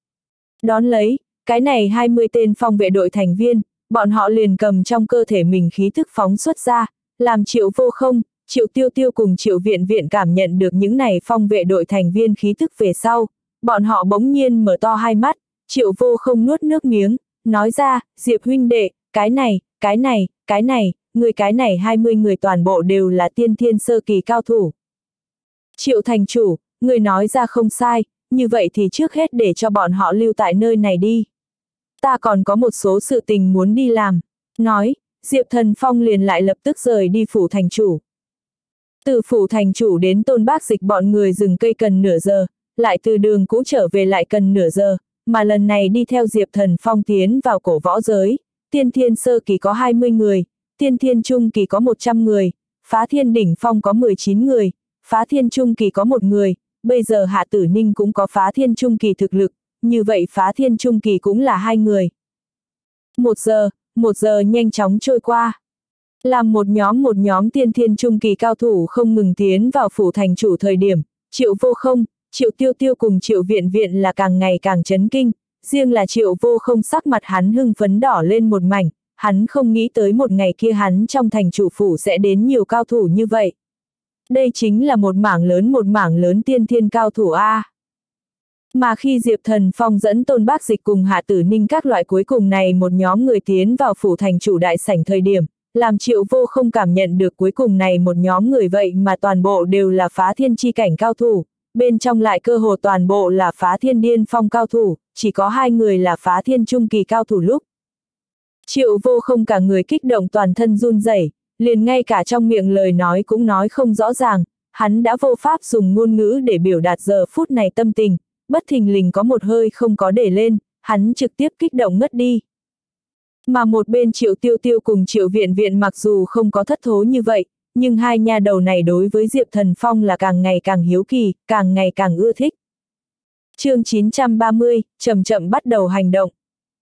Đón lấy, cái này hai mươi tên phong vệ đội thành viên, bọn họ liền cầm trong cơ thể mình khí tức phóng xuất ra, làm Triệu Vô Không, Triệu Tiêu Tiêu cùng Triệu Viện Viện cảm nhận được những này phong vệ đội thành viên khí tức về sau, bọn họ bỗng nhiên mở to hai mắt, Triệu Vô Không nuốt nước miếng, nói ra, Diệp huynh đệ, cái này, cái này, cái này, người cái này hai mươi người toàn bộ đều là tiên thiên sơ kỳ cao thủ. Triệu thành chủ, người nói ra không sai, như vậy thì trước hết để cho bọn họ lưu tại nơi này đi. Ta còn có một số sự tình muốn đi làm. Nói, Diệp Thần Phong liền lại lập tức rời đi phủ thành chủ. Từ phủ thành chủ đến Tôn Bác Dịch bọn người dừng cây cần nửa giờ, lại từ đường cũ trở về lại cần nửa giờ, mà lần này đi theo Diệp Thần Phong tiến vào cổ võ giới, tiên thiên sơ kỳ có hai mươi người, tiên thiên trung kỳ có một trăm người, phá thiên đỉnh phong có mười chín người, phá thiên trung kỳ có một người, bây giờ Hạ Tử Ninh cũng có phá thiên trung kỳ thực lực, như vậy phá thiên trung kỳ cũng là hai người. Một giờ, một giờ nhanh chóng trôi qua. Làm một nhóm một nhóm tiên thiên trung kỳ cao thủ không ngừng tiến vào phủ thành chủ thời điểm, Triệu Vô Không, Triệu Tiêu Tiêu cùng Triệu Viện Viện là càng ngày càng chấn kinh, riêng là Triệu Vô Không sắc mặt hắn hưng phấn đỏ lên một mảnh, hắn không nghĩ tới một ngày kia hắn trong thành chủ phủ sẽ đến nhiều cao thủ như vậy. Đây chính là một mảng lớn một mảng lớn tiên thiên cao thủ A. Mà khi Diệp Thần Phong dẫn Tôn Bác Dịch cùng Hạ Tử Ninh các loại cuối cùng này một nhóm người tiến vào phủ thành chủ đại sảnh thời điểm, làm Triệu Vô Không cảm nhận được cuối cùng này một nhóm người vậy mà toàn bộ đều là phá thiên chi cảnh cao thủ, bên trong lại cơ hồ toàn bộ là phá thiên điên phong cao thủ, chỉ có hai người là phá thiên trung kỳ cao thủ lúc. Triệu Vô Không cả người kích động toàn thân run rẩy, liền ngay cả trong miệng lời nói cũng nói không rõ ràng, hắn đã vô pháp dùng ngôn ngữ để biểu đạt giờ phút này tâm tình, bất thình lình có một hơi không có để lên, hắn trực tiếp kích động ngất đi. Mà một bên Triệu Tiêu Tiêu cùng Triệu Viện Viện mặc dù không có thất thố như vậy, nhưng hai nha đầu này đối với Diệp Thần Phong là càng ngày càng hiếu kỳ, càng ngày càng ưa thích. Chương chín trăm ba mươi, chậm chậm bắt đầu hành động.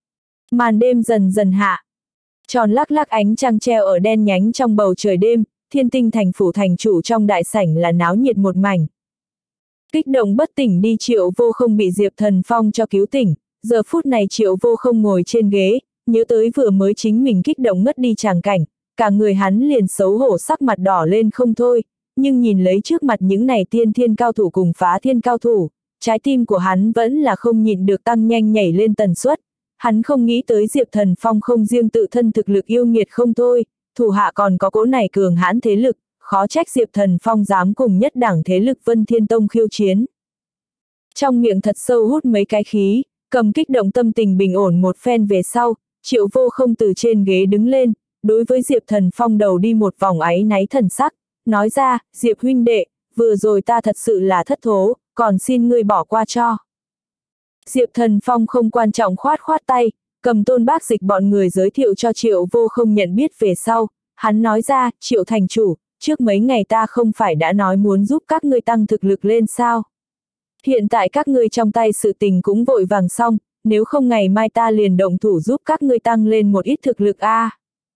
Màn đêm dần dần hạ. Tròn lắc lắc ánh trăng treo ở đen nhánh trong bầu trời đêm, Thiên Tinh thành phủ thành chủ trong đại sảnh là náo nhiệt một mảnh. Kích động bất tỉnh đi Triệu Vô Không bị Diệp Thần Phong cho cứu tỉnh, giờ phút này Triệu Vô Không ngồi trên ghế, nhớ tới vừa mới chính mình kích động ngất đi tràng cảnh, cả người hắn liền xấu hổ sắc mặt đỏ lên không thôi, nhưng nhìn lấy trước mặt những này tiên thiên cao thủ cùng phá thiên cao thủ, trái tim của hắn vẫn là không nhịn được tăng nhanh nhảy lên tần suất. Hắn không nghĩ tới Diệp Thần Phong không riêng tự thân thực lực yêu nghiệt không thôi, thủ hạ còn có cỗ này cường hãn thế lực, khó trách Diệp Thần Phong dám cùng nhất đẳng thế lực Vân Thiên Tông khiêu chiến. Trong miệng thật sâu hút mấy cái khí, cầm kích động tâm tình bình ổn một phen về sau, Triệu Vô Không từ trên ghế đứng lên, đối với Diệp Thần Phong đầu đi một vòng áy náy thần sắc, nói ra, Diệp huynh đệ, vừa rồi ta thật sự là thất thố, còn xin ngươi bỏ qua cho. Diệp Thần Phong không quan trọng khoát khoát tay, cầm Tôn Bác Dịch bọn người giới thiệu cho Triệu Vô Không nhận biết về sau, hắn nói ra, Triệu thành chủ, trước mấy ngày ta không phải đã nói muốn giúp các ngươi tăng thực lực lên sao. Hiện tại các ngươi trong tay sự tình cũng vội vàng xong, nếu không ngày mai ta liền động thủ giúp các ngươi tăng lên một ít thực lực a. À.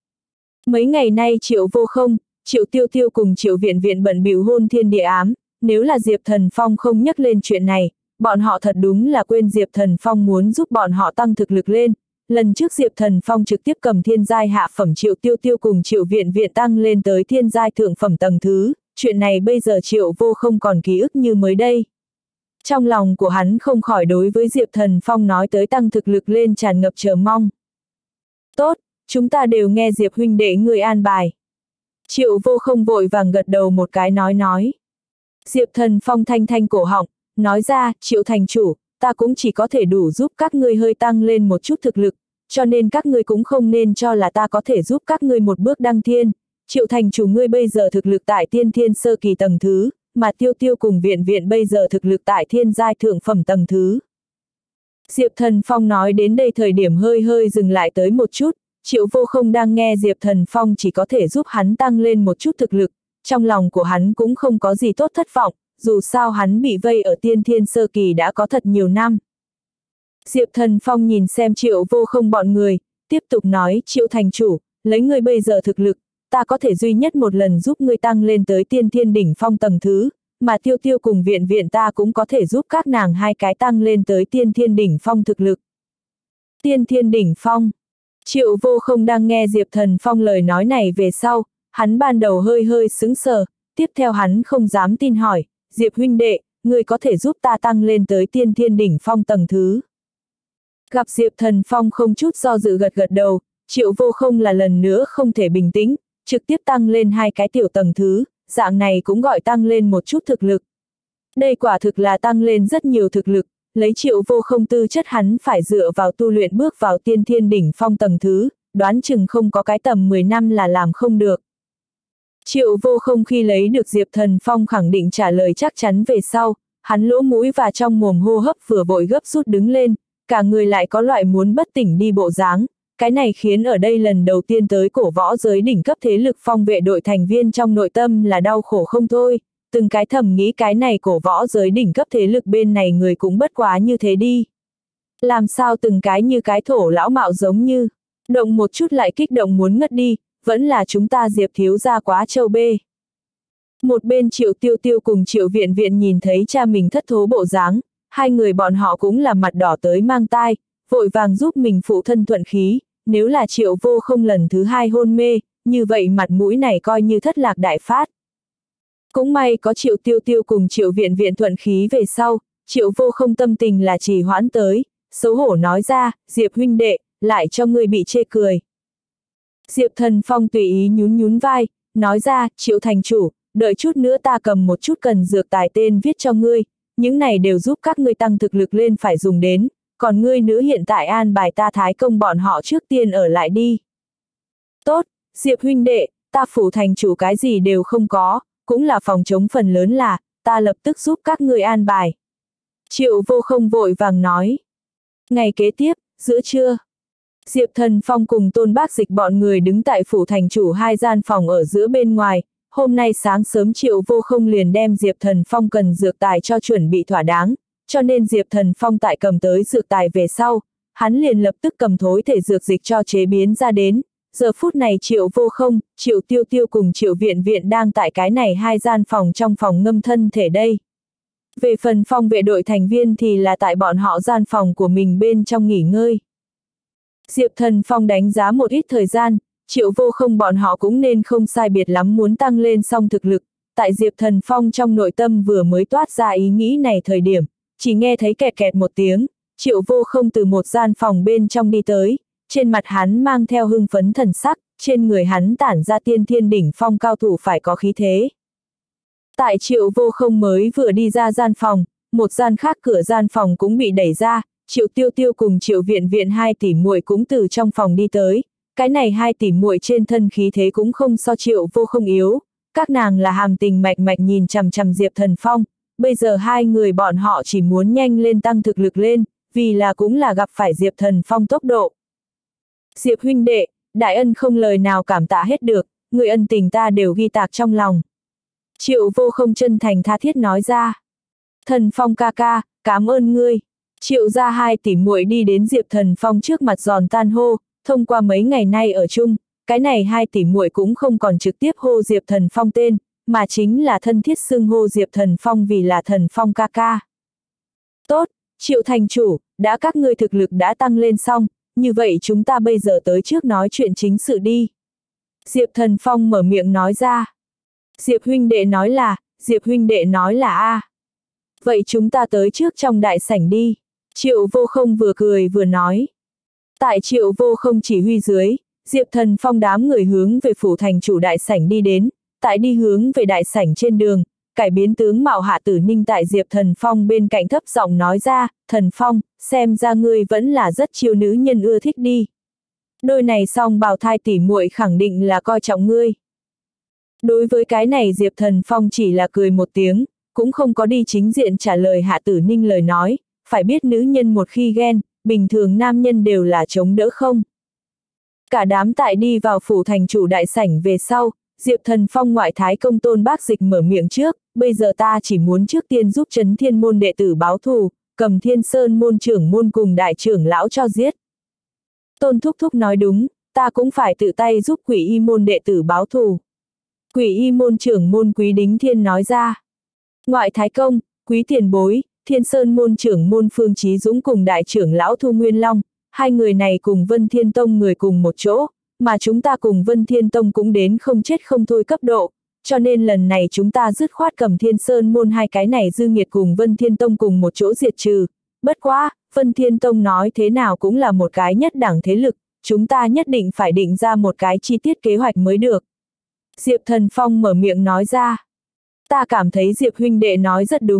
Mấy ngày nay Triệu Vô Không, Triệu Tiêu Tiêu cùng Triệu Viện Viện bận bịu hôn thiên địa ám, nếu là Diệp Thần Phong không nhắc lên chuyện này, bọn họ thật đúng là quên Diệp Thần Phong muốn giúp bọn họ tăng thực lực lên. Lần trước Diệp Thần Phong trực tiếp cầm thiên giai hạ phẩm Triệu Tiêu Tiêu cùng Triệu Viện Viện tăng lên tới thiên giai thượng phẩm tầng thứ, chuyện này bây giờ Triệu Vô Không còn ký ức như mới đây. Trong lòng của hắn không khỏi đối với Diệp Thần Phong nói tới tăng thực lực lên tràn ngập chờ mong. Tốt, chúng ta đều nghe Diệp huynh đệ người an bài. Triệu Vô Không vội vàng gật đầu một cái nói nói. Diệp Thần Phong thanh thanh cổ họng, nói ra, Triệu thành chủ, ta cũng chỉ có thể đủ giúp các ngươi hơi tăng lên một chút thực lực, cho nên các ngươi cũng không nên cho là ta có thể giúp các ngươi một bước đăng thiên. Triệu thành chủ ngươi bây giờ thực lực tại tiên thiên sơ kỳ tầng thứ, mà Tiêu Tiêu cùng Viện Viện bây giờ thực lực tại thiên giai thượng phẩm tầng thứ. Diệp Thần Phong nói đến đây thời điểm hơi hơi dừng lại tới một chút, Triệu Vô Không đang nghe Diệp Thần Phong chỉ có thể giúp hắn tăng lên một chút thực lực, trong lòng của hắn cũng không có gì tốt thất vọng, dù sao hắn bị vây ở tiên thiên sơ kỳ đã có thật nhiều năm. Diệp Thần Phong nhìn xem Triệu Vô Không bọn người, tiếp tục nói, Triệu thành chủ, lấy ngươi bây giờ thực lực, ta có thể duy nhất một lần giúp ngươi tăng lên tới tiên thiên đỉnh phong tầng thứ, mà Tiêu Tiêu cùng Viện Viện ta cũng có thể giúp các nàng hai cái tăng lên tới tiên thiên đỉnh phong thực lực. Tiên thiên đỉnh phong. Triệu Vô Không đang nghe Diệp Thần Phong lời nói này về sau, hắn ban đầu hơi hơi sững sờ, tiếp theo hắn không dám tin hỏi, Diệp huynh đệ, ngươi có thể giúp ta tăng lên tới tiên thiên đỉnh phong tầng thứ. Gặp Diệp Thần Phong không chút do dự gật gật đầu, Triệu Vô Không là lần nữa không thể bình tĩnh, trực tiếp tăng lên hai cái tiểu tầng thứ, dạng này cũng gọi tăng lên một chút thực lực. Đây quả thực là tăng lên rất nhiều thực lực, lấy Triệu Vô Không tư chất hắn phải dựa vào tu luyện bước vào tiên thiên đỉnh phong tầng thứ, đoán chừng không có cái tầm mười năm là làm không được. Triệu Vô Không khi lấy được Diệp Thần Phong khẳng định trả lời chắc chắn về sau, hắn lỗ mũi và trong mồm hô hấp vừa vội gấp rút đứng lên, cả người lại có loại muốn bất tỉnh đi bộ dáng. Cái này khiến ở đây lần đầu tiên tới cổ võ giới đỉnh cấp thế lực phong vệ đội thành viên trong nội tâm là đau khổ không thôi, từng cái thầm nghĩ cái này cổ võ giới đỉnh cấp thế lực bên này người cũng bất quá như thế đi. Làm sao từng cái như cái thổ lão mạo giống như, động một chút lại kích động muốn ngất đi, vẫn là chúng ta Diệp thiếu gia quá trâu bê. Một bên Triệu Tiêu Tiêu cùng Triệu Viện Viện nhìn thấy cha mình thất thố bộ dáng, hai người bọn họ cũng là mặt đỏ tới mang tai, vội vàng giúp mình phụ thân thuận khí, nếu là Triệu Vô Không lần thứ hai hôn mê, như vậy mặt mũi này coi như thất lạc đại phát. Cũng may có Triệu Tiêu Tiêu cùng Triệu Viện Viện thuận khí về sau, Triệu Vô Không tâm tình là trì hoãn tới, xấu hổ nói ra, Diệp huynh đệ, lại cho ngươi bị chê cười. Diệp Thần Phong tùy ý nhún nhún vai, nói ra, Triệu thành chủ, đợi chút nữa ta cầm một chút cần dược tài tên viết cho ngươi, những này đều giúp các ngươi tăng thực lực lên phải dùng đến, còn ngươi nữ hiện tại an bài ta thái công bọn họ trước tiên ở lại đi. Tốt, Diệp huynh đệ, ta phủ thành chủ cái gì đều không có, cũng là phòng chống phần lớn là, ta lập tức giúp các ngươi an bài. Triệu Vô Không vội vàng nói. Ngày kế tiếp, giữa trưa, Diệp Thần Phong cùng Tôn Bác Dịch bọn người đứng tại phủ thành chủ hai gian phòng ở giữa bên ngoài. Hôm nay sáng sớm Triệu Vô Không liền đem Diệp Thần Phong cần dược tài cho chuẩn bị thỏa đáng, cho nên Diệp Thần Phong tại cầm tới dược tài về sau, hắn liền lập tức cầm thối thể dược dịch cho chế biến ra đến. Giờ phút này Triệu Vô Không, Triệu Tiêu Tiêu cùng Triệu Viện Viện đang tại cái này hai gian phòng trong phòng ngâm thân thể đây. Về phần phong vệ đội thành viên thì là tại bọn họ gian phòng của mình bên trong nghỉ ngơi. Diệp Thần Phong đánh giá một ít thời gian, Triệu Vô Không bọn họ cũng nên không sai biệt lắm muốn tăng lên song thực lực. Tại Diệp Thần Phong trong nội tâm vừa mới toát ra ý nghĩ này thời điểm, chỉ nghe thấy kẹt kẹt một tiếng, Triệu Vô Không từ một gian phòng bên trong đi tới, trên mặt hắn mang theo hưng phấn thần sắc, trên người hắn tản ra tiên thiên đỉnh phong cao thủ phải có khí thế. Tại Triệu Vô Không mới vừa đi ra gian phòng, một gian khác cửa gian phòng cũng bị đẩy ra, Triệu Tiêu Tiêu cùng Triệu Viện Viện hai tỷ muội cũng từ trong phòng đi tới. Cái này hai tỷ muội trên thân khí thế cũng không so Triệu Vô Không yếu, các nàng là hàm tình mạch mạch nhìn chằm chằm Diệp Thần Phong, bây giờ hai người bọn họ chỉ muốn nhanh lên tăng thực lực lên, vì là cũng là gặp phải Diệp Thần Phong tốc độ. Diệp huynh đệ, đại ân không lời nào cảm tạ hết được, người ân tình ta đều ghi tạc trong lòng. Triệu Vô Không chân thành tha thiết nói ra. Thần Phong ca ca, cảm ơn ngươi. Triệu gia hai tỷ muội đi đến Diệp Thần Phong trước mặt giòn tan hô, thông qua mấy ngày nay ở chung, cái này hai tỷ muội cũng không còn trực tiếp hô Diệp Thần Phong tên, mà chính là thân thiết xưng hô Diệp Thần Phong vì là Thần Phong ca ca. Tốt, Triệu thành chủ, đã các ngươi thực lực đã tăng lên xong, như vậy chúng ta bây giờ tới trước nói chuyện chính sự đi. Diệp Thần Phong mở miệng nói ra. Diệp huynh đệ nói là, Diệp huynh đệ nói là a. Vậy chúng ta tới trước trong đại sảnh đi. Triệu Vô Không vừa cười vừa nói. Tại Triệu Vô Không chỉ huy dưới, Diệp Thần Phong đám người hướng về phủ thành chủ đại sảnh đi đến, tại đi hướng về đại sảnh trên đường, cải biến tướng mạo Hạ Tử Ninh tại Diệp Thần Phong bên cạnh thấp giọng nói ra, Thần Phong, xem ra ngươi vẫn là rất chiêu nữ nhân ưa thích đi. Đôi này song bào thai tỷ muội khẳng định là coi trọng ngươi. Đối với cái này Diệp Thần Phong chỉ là cười một tiếng, cũng không có đi chính diện trả lời Hạ Tử Ninh lời nói, phải biết nữ nhân một khi ghen, bình thường nam nhân đều là chống đỡ không. Cả đám tại đi vào phủ thành chủ đại sảnh về sau, Diệp Thần Phong ngoại thái công Tôn Bác Dịch mở miệng trước, bây giờ ta chỉ muốn trước tiên giúp Trấn Thiên môn đệ tử báo thù, cầm Thiên Sơn môn trưởng môn cùng đại trưởng lão cho giết. Tôn Thúc Thúc nói đúng, ta cũng phải tự tay giúp Quỷ Y môn đệ tử báo thù. Quỷ Y môn trưởng môn Quý Đính Thiên nói ra. Ngoại thái công, Quý tiền bối, Thiên Sơn môn trưởng môn Phương Chí Dũng cùng đại trưởng lão Thu Nguyên Long, hai người này cùng Vân Thiên Tông người cùng một chỗ, mà chúng ta cùng Vân Thiên Tông cũng đến không chết không thôi cấp độ, cho nên lần này chúng ta dứt khoát cầm Thiên Sơn môn hai cái này dư nghiệt cùng Vân Thiên Tông cùng một chỗ diệt trừ. Bất quá, Vân Thiên Tông nói thế nào cũng là một cái nhất đẳng thế lực, chúng ta nhất định phải định ra một cái chi tiết kế hoạch mới được. Diệp Thần Phong mở miệng nói ra. Ta cảm thấy Diệp huynh đệ nói rất đúng,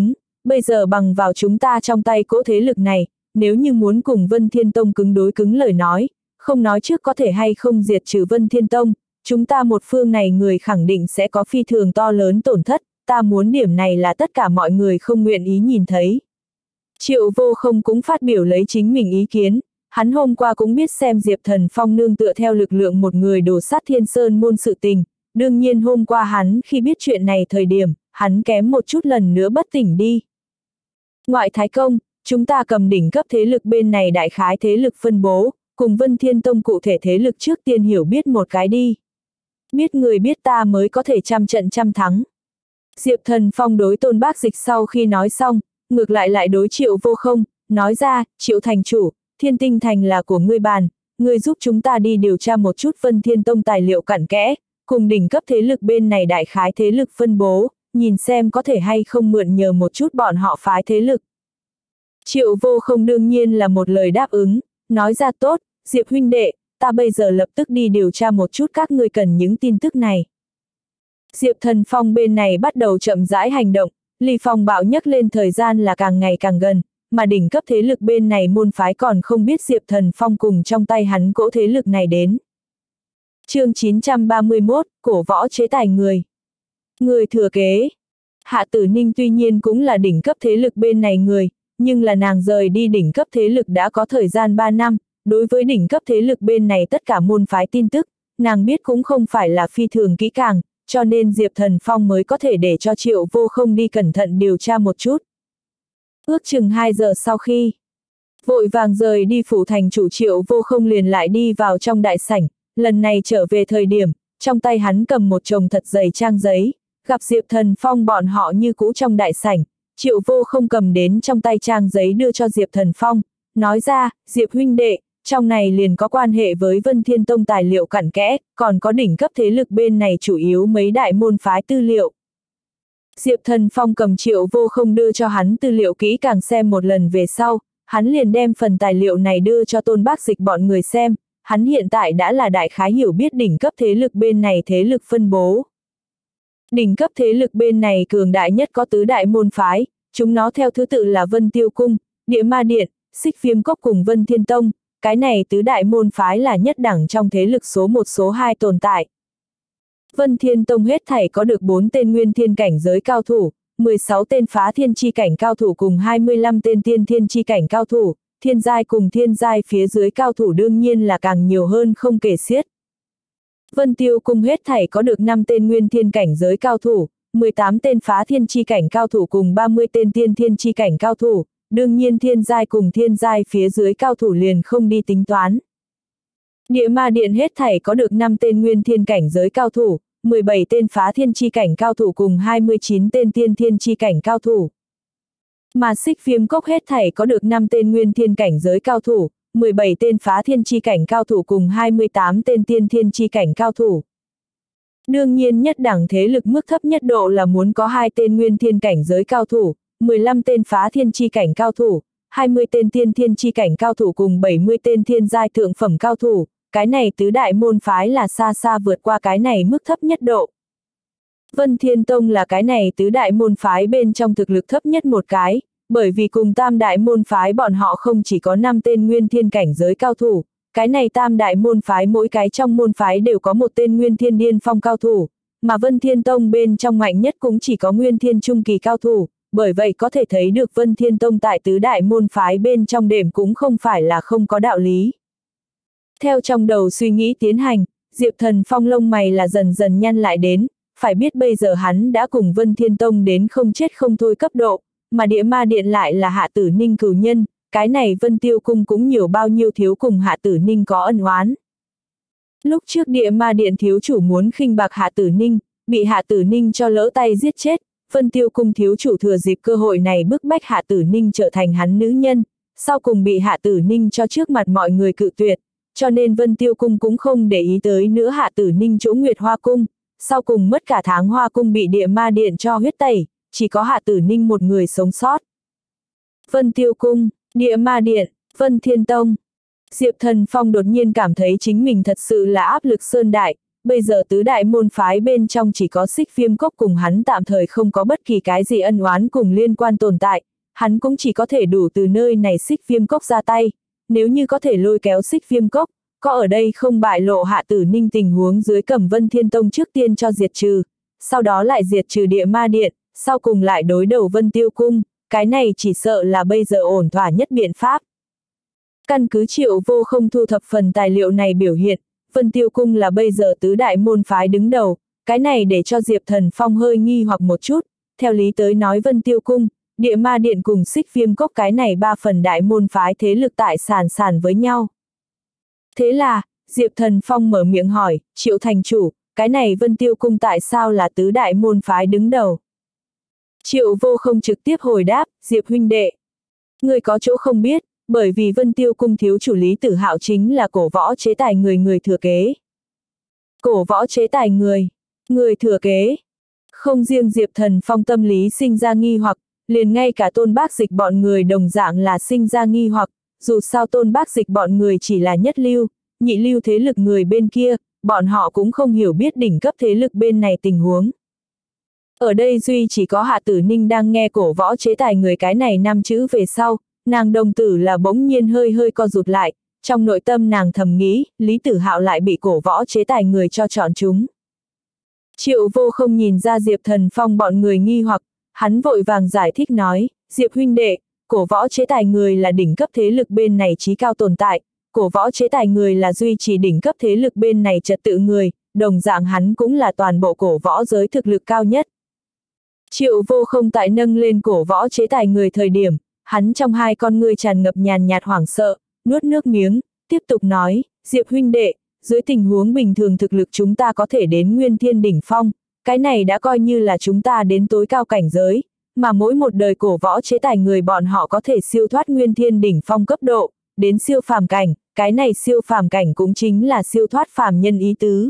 bây giờ bằng vào chúng ta trong tay cỗ thế lực này, nếu như muốn cùng Vân Thiên Tông cứng đối cứng lời nói, không nói trước có thể hay không diệt trừ Vân Thiên Tông, chúng ta một phương này người khẳng định sẽ có phi thường to lớn tổn thất, ta muốn điểm này là tất cả mọi người không nguyện ý nhìn thấy. Triệu Vô Không cũng phát biểu lấy chính mình ý kiến, hắn hôm qua cũng biết xem Diệp Thần Phong nương tựa theo lực lượng một người đổ sát Thiên Sơn môn sự tình, đương nhiên hôm qua hắn khi biết chuyện này thời điểm, hắn kém một chút lần nữa bất tỉnh đi. Ngoại Thái Công, chúng ta cầm đỉnh cấp thế lực bên này đại khái thế lực phân bố, cùng Vân Thiên Tông cụ thể thế lực trước tiên hiểu biết một cái đi. Biết người biết ta mới có thể trăm trận trăm thắng. Diệp Thần Phong đối Tôn Bác Dịch sau khi nói xong, ngược lại lại đối Triệu Vô Không, nói ra, Triệu thành chủ, Thiên Tinh Thành là của ngươi bàn, ngươi giúp chúng ta đi điều tra một chút Vân Thiên Tông tài liệu cặn kẽ, cùng đỉnh cấp thế lực bên này đại khái thế lực phân bố, nhìn xem có thể hay không mượn nhờ một chút bọn họ phái thế lực. Triệu Vô Không đương nhiên là một lời đáp ứng, nói ra tốt, Diệp huynh đệ, ta bây giờ lập tức đi điều tra một chút các ngươi cần những tin tức này. Diệp Thần Phong bên này bắt đầu chậm rãi hành động, ly phong bạo nhấc lên thời gian là càng ngày càng gần, mà đỉnh cấp thế lực bên này môn phái còn không biết Diệp Thần Phong cùng trong tay hắn cỗ thế lực này đến. Chương chín trăm ba mươi mốt, cổ võ chế tài người. Người thừa kế. Hạ Tử Ninh tuy nhiên cũng là đỉnh cấp thế lực bên này người, nhưng là nàng rời đi đỉnh cấp thế lực đã có thời gian ba năm, đối với đỉnh cấp thế lực bên này tất cả môn phái tin tức, nàng biết cũng không phải là phi thường kỹ càng, cho nên Diệp Thần Phong mới có thể để cho Triệu Vô Không đi cẩn thận điều tra một chút. Ước chừng hai giờ sau khi vội vàng rời đi phủ thành chủ, Triệu Vô Không liền lại đi vào trong đại sảnh, lần này trở về thời điểm, trong tay hắn cầm một chồng thật dày trang giấy, gặp Diệp Thần Phong bọn họ như cũ trong đại sảnh, Triệu Vô Không cầm đến trong tay trang giấy đưa cho Diệp Thần Phong, nói ra, Diệp huynh đệ, trong này liền có quan hệ với Vân Thiên Tông tài liệu cặn kẽ, còn có đỉnh cấp thế lực bên này chủ yếu mấy đại môn phái tư liệu. Diệp Thần Phong cầm Triệu Vô Không đưa cho hắn tư liệu kỹ càng xem một lần về sau, hắn liền đem phần tài liệu này đưa cho Tôn Bác Dịch bọn người xem, hắn hiện tại đã là đại khái hiểu biết đỉnh cấp thế lực bên này thế lực phân bố. Đỉnh cấp thế lực bên này cường đại nhất có tứ đại môn phái, chúng nó theo thứ tự là Vân Tiêu Cung, Địa Ma Điện, Xích Viêm Cốc cùng Vân Thiên Tông, cái này tứ đại môn phái là nhất đẳng trong thế lực số một số hai tồn tại. Vân Thiên Tông hết thảy có được bốn tên nguyên thiên cảnh giới cao thủ, mười sáu tên phá thiên chi cảnh cao thủ cùng hai mươi lăm tên tiên thiên chi cảnh cao thủ, thiên giai cùng thiên giai phía dưới cao thủ đương nhiên là càng nhiều hơn không kể xiết. Vân Tiêu Cung hết thảy có được năm tên nguyên thiên cảnh giới cao thủ, mười tám tên phá thiên chi cảnh cao thủ cùng ba mươi tên tiên thiên chi cảnh cao thủ, đương nhiên thiên giai cùng thiên giai phía dưới cao thủ liền không đi tính toán. Địa Ma Điện hết thảy có được năm tên nguyên thiên cảnh giới cao thủ, mười bảy tên phá thiên chi cảnh cao thủ cùng hai mươi chín tên tiên thiên chi cảnh cao thủ. Mà Xích Viêm Cốc hết thảy có được năm tên nguyên thiên cảnh giới cao thủ, mười bảy tên phá thiên chi cảnh cao thủ cùng hai mươi tám tên tiên thiên chi cảnh cao thủ. Đương nhiên nhất đẳng thế lực mức thấp nhất độ là muốn có hai tên nguyên thiên cảnh giới cao thủ, mười lăm tên phá thiên chi cảnh cao thủ, hai mươi tên tiên thiên chi cảnh cao thủ cùng bảy mươi tên thiên giai thượng phẩm cao thủ, cái này tứ đại môn phái là xa xa vượt qua cái này mức thấp nhất độ. Vân Thiên Tông là cái này tứ đại môn phái bên trong thực lực thấp nhất một cái, bởi vì cùng tam đại môn phái bọn họ không chỉ có năm tên nguyên thiên cảnh giới cao thủ, cái này tam đại môn phái mỗi cái trong môn phái đều có một tên nguyên thiên điên phong cao thủ, mà Vân Thiên Tông bên trong mạnh nhất cũng chỉ có nguyên thiên trung kỳ cao thủ, bởi vậy có thể thấy được Vân Thiên Tông tại tứ đại môn phái bên trong đệm cũng không phải là không có đạo lý. Theo trong đầu suy nghĩ tiến hành, Diệp Thần Phong lông mày là dần dần nhăn lại đến, phải biết bây giờ hắn đã cùng Vân Thiên Tông đến không chết không thôi cấp độ, mà Địa Ma Điện lại là Hạ Tử Ninh cửu nhân, cái này Vân Tiêu Cung cũng nhiều bao nhiêu thiếu cùng Hạ Tử Ninh có ân oán. Lúc trước Địa Ma Điện thiếu chủ muốn khinh bạc Hạ Tử Ninh, bị Hạ Tử Ninh cho lỡ tay giết chết, Vân Tiêu Cung thiếu chủ thừa dịp cơ hội này bức bách Hạ Tử Ninh trở thành hắn nữ nhân, sau cùng bị Hạ Tử Ninh cho trước mặt mọi người cự tuyệt, cho nên Vân Tiêu Cung cũng không để ý tới nữa Hạ Tử Ninh chỗ Nguyệt Hoa Cung, sau cùng mất cả tháng Hoa Cung bị Địa Ma Điện cho huyết tẩy, chỉ có Hạ Tử Ninh một người sống sót. Vân Tiêu Cung, Địa Ma Điện, Vân Thiên Tông. Diệp Thần Phong đột nhiên cảm thấy chính mình thật sự là áp lực sơn đại, bây giờ tứ đại môn phái bên trong chỉ có Xích Viêm Cốc cùng hắn tạm thời không có bất kỳ cái gì ân oán cùng liên quan tồn tại, hắn cũng chỉ có thể đủ từ nơi này Xích Viêm Cốc ra tay, nếu như có thể lôi kéo Xích Viêm Cốc, có ở đây không bại lộ Hạ Tử Ninh tình huống dưới Cẩm Vân Thiên Tông trước tiên cho diệt trừ, sau đó lại diệt trừ Địa Ma Điện, sau cùng lại đối đầu Vân Tiêu Cung, cái này chỉ sợ là bây giờ ổn thỏa nhất biện pháp. Căn cứ Triệu Vô Không thu thập phần tài liệu này biểu hiện, Vân Tiêu Cung là bây giờ tứ đại môn phái đứng đầu, cái này để cho Diệp Thần Phong hơi nghi hoặc một chút, theo lý tới nói Vân Tiêu Cung, Địa Ma Điện cùng Xích Viêm Cốc cái này ba phần đại môn phái thế lực tại sàn sàn với nhau. Thế là, Diệp Thần Phong mở miệng hỏi, Triệu thành chủ, cái này Vân Tiêu Cung tại sao là tứ đại môn phái đứng đầu? Triệu Vô Không trực tiếp hồi đáp, Diệp huynh đệ. Người có chỗ không biết, bởi vì Vân Tiêu Cung thiếu chủ Lý Tử Hạo chính là cổ võ chế tài người người thừa kế. Cổ võ chế tài người, người thừa kế. Không riêng Diệp Thần Phong tâm lý sinh ra nghi hoặc, liền ngay cả Tôn Bác Dịch bọn người đồng dạng là sinh ra nghi hoặc, dù sao Tôn Bác Dịch bọn người chỉ là nhất lưu, nhị lưu thế lực người bên kia, bọn họ cũng không hiểu biết đỉnh cấp thế lực bên này tình huống. Ở đây duy chỉ có Hạ Tử Ninh đang nghe cổ võ chế tài người cái này năm chữ về sau, nàng đồng tử là bỗng nhiên hơi hơi co rụt lại, trong nội tâm nàng thầm nghĩ, Lý Tử Hạo lại bị cổ võ chế tài người cho chọn chúng. Triệu Vô Không nhìn ra Diệp Thần Phong bọn người nghi hoặc, hắn vội vàng giải thích nói, Diệp huynh đệ, cổ võ chế tài người là đỉnh cấp thế lực bên này chí cao tồn tại, cổ võ chế tài người là duy trì đỉnh cấp thế lực bên này trật tự người, đồng dạng hắn cũng là toàn bộ cổ võ giới thực lực cao nhất. Triệu Vô Không tại nâng lên cổ võ chế tài người thời điểm, hắn trong hai con ngươi tràn ngập nhàn nhạt hoảng sợ, nuốt nước miếng, tiếp tục nói, Diệp huynh đệ, dưới tình huống bình thường thực lực chúng ta có thể đến Nguyên Thiên đỉnh phong, cái này đã coi như là chúng ta đến tối cao cảnh giới, mà mỗi một đời cổ võ chế tài người bọn họ có thể siêu thoát Nguyên Thiên đỉnh phong cấp độ, đến siêu phàm cảnh, cái này siêu phàm cảnh cũng chính là siêu thoát phàm nhân ý tứ.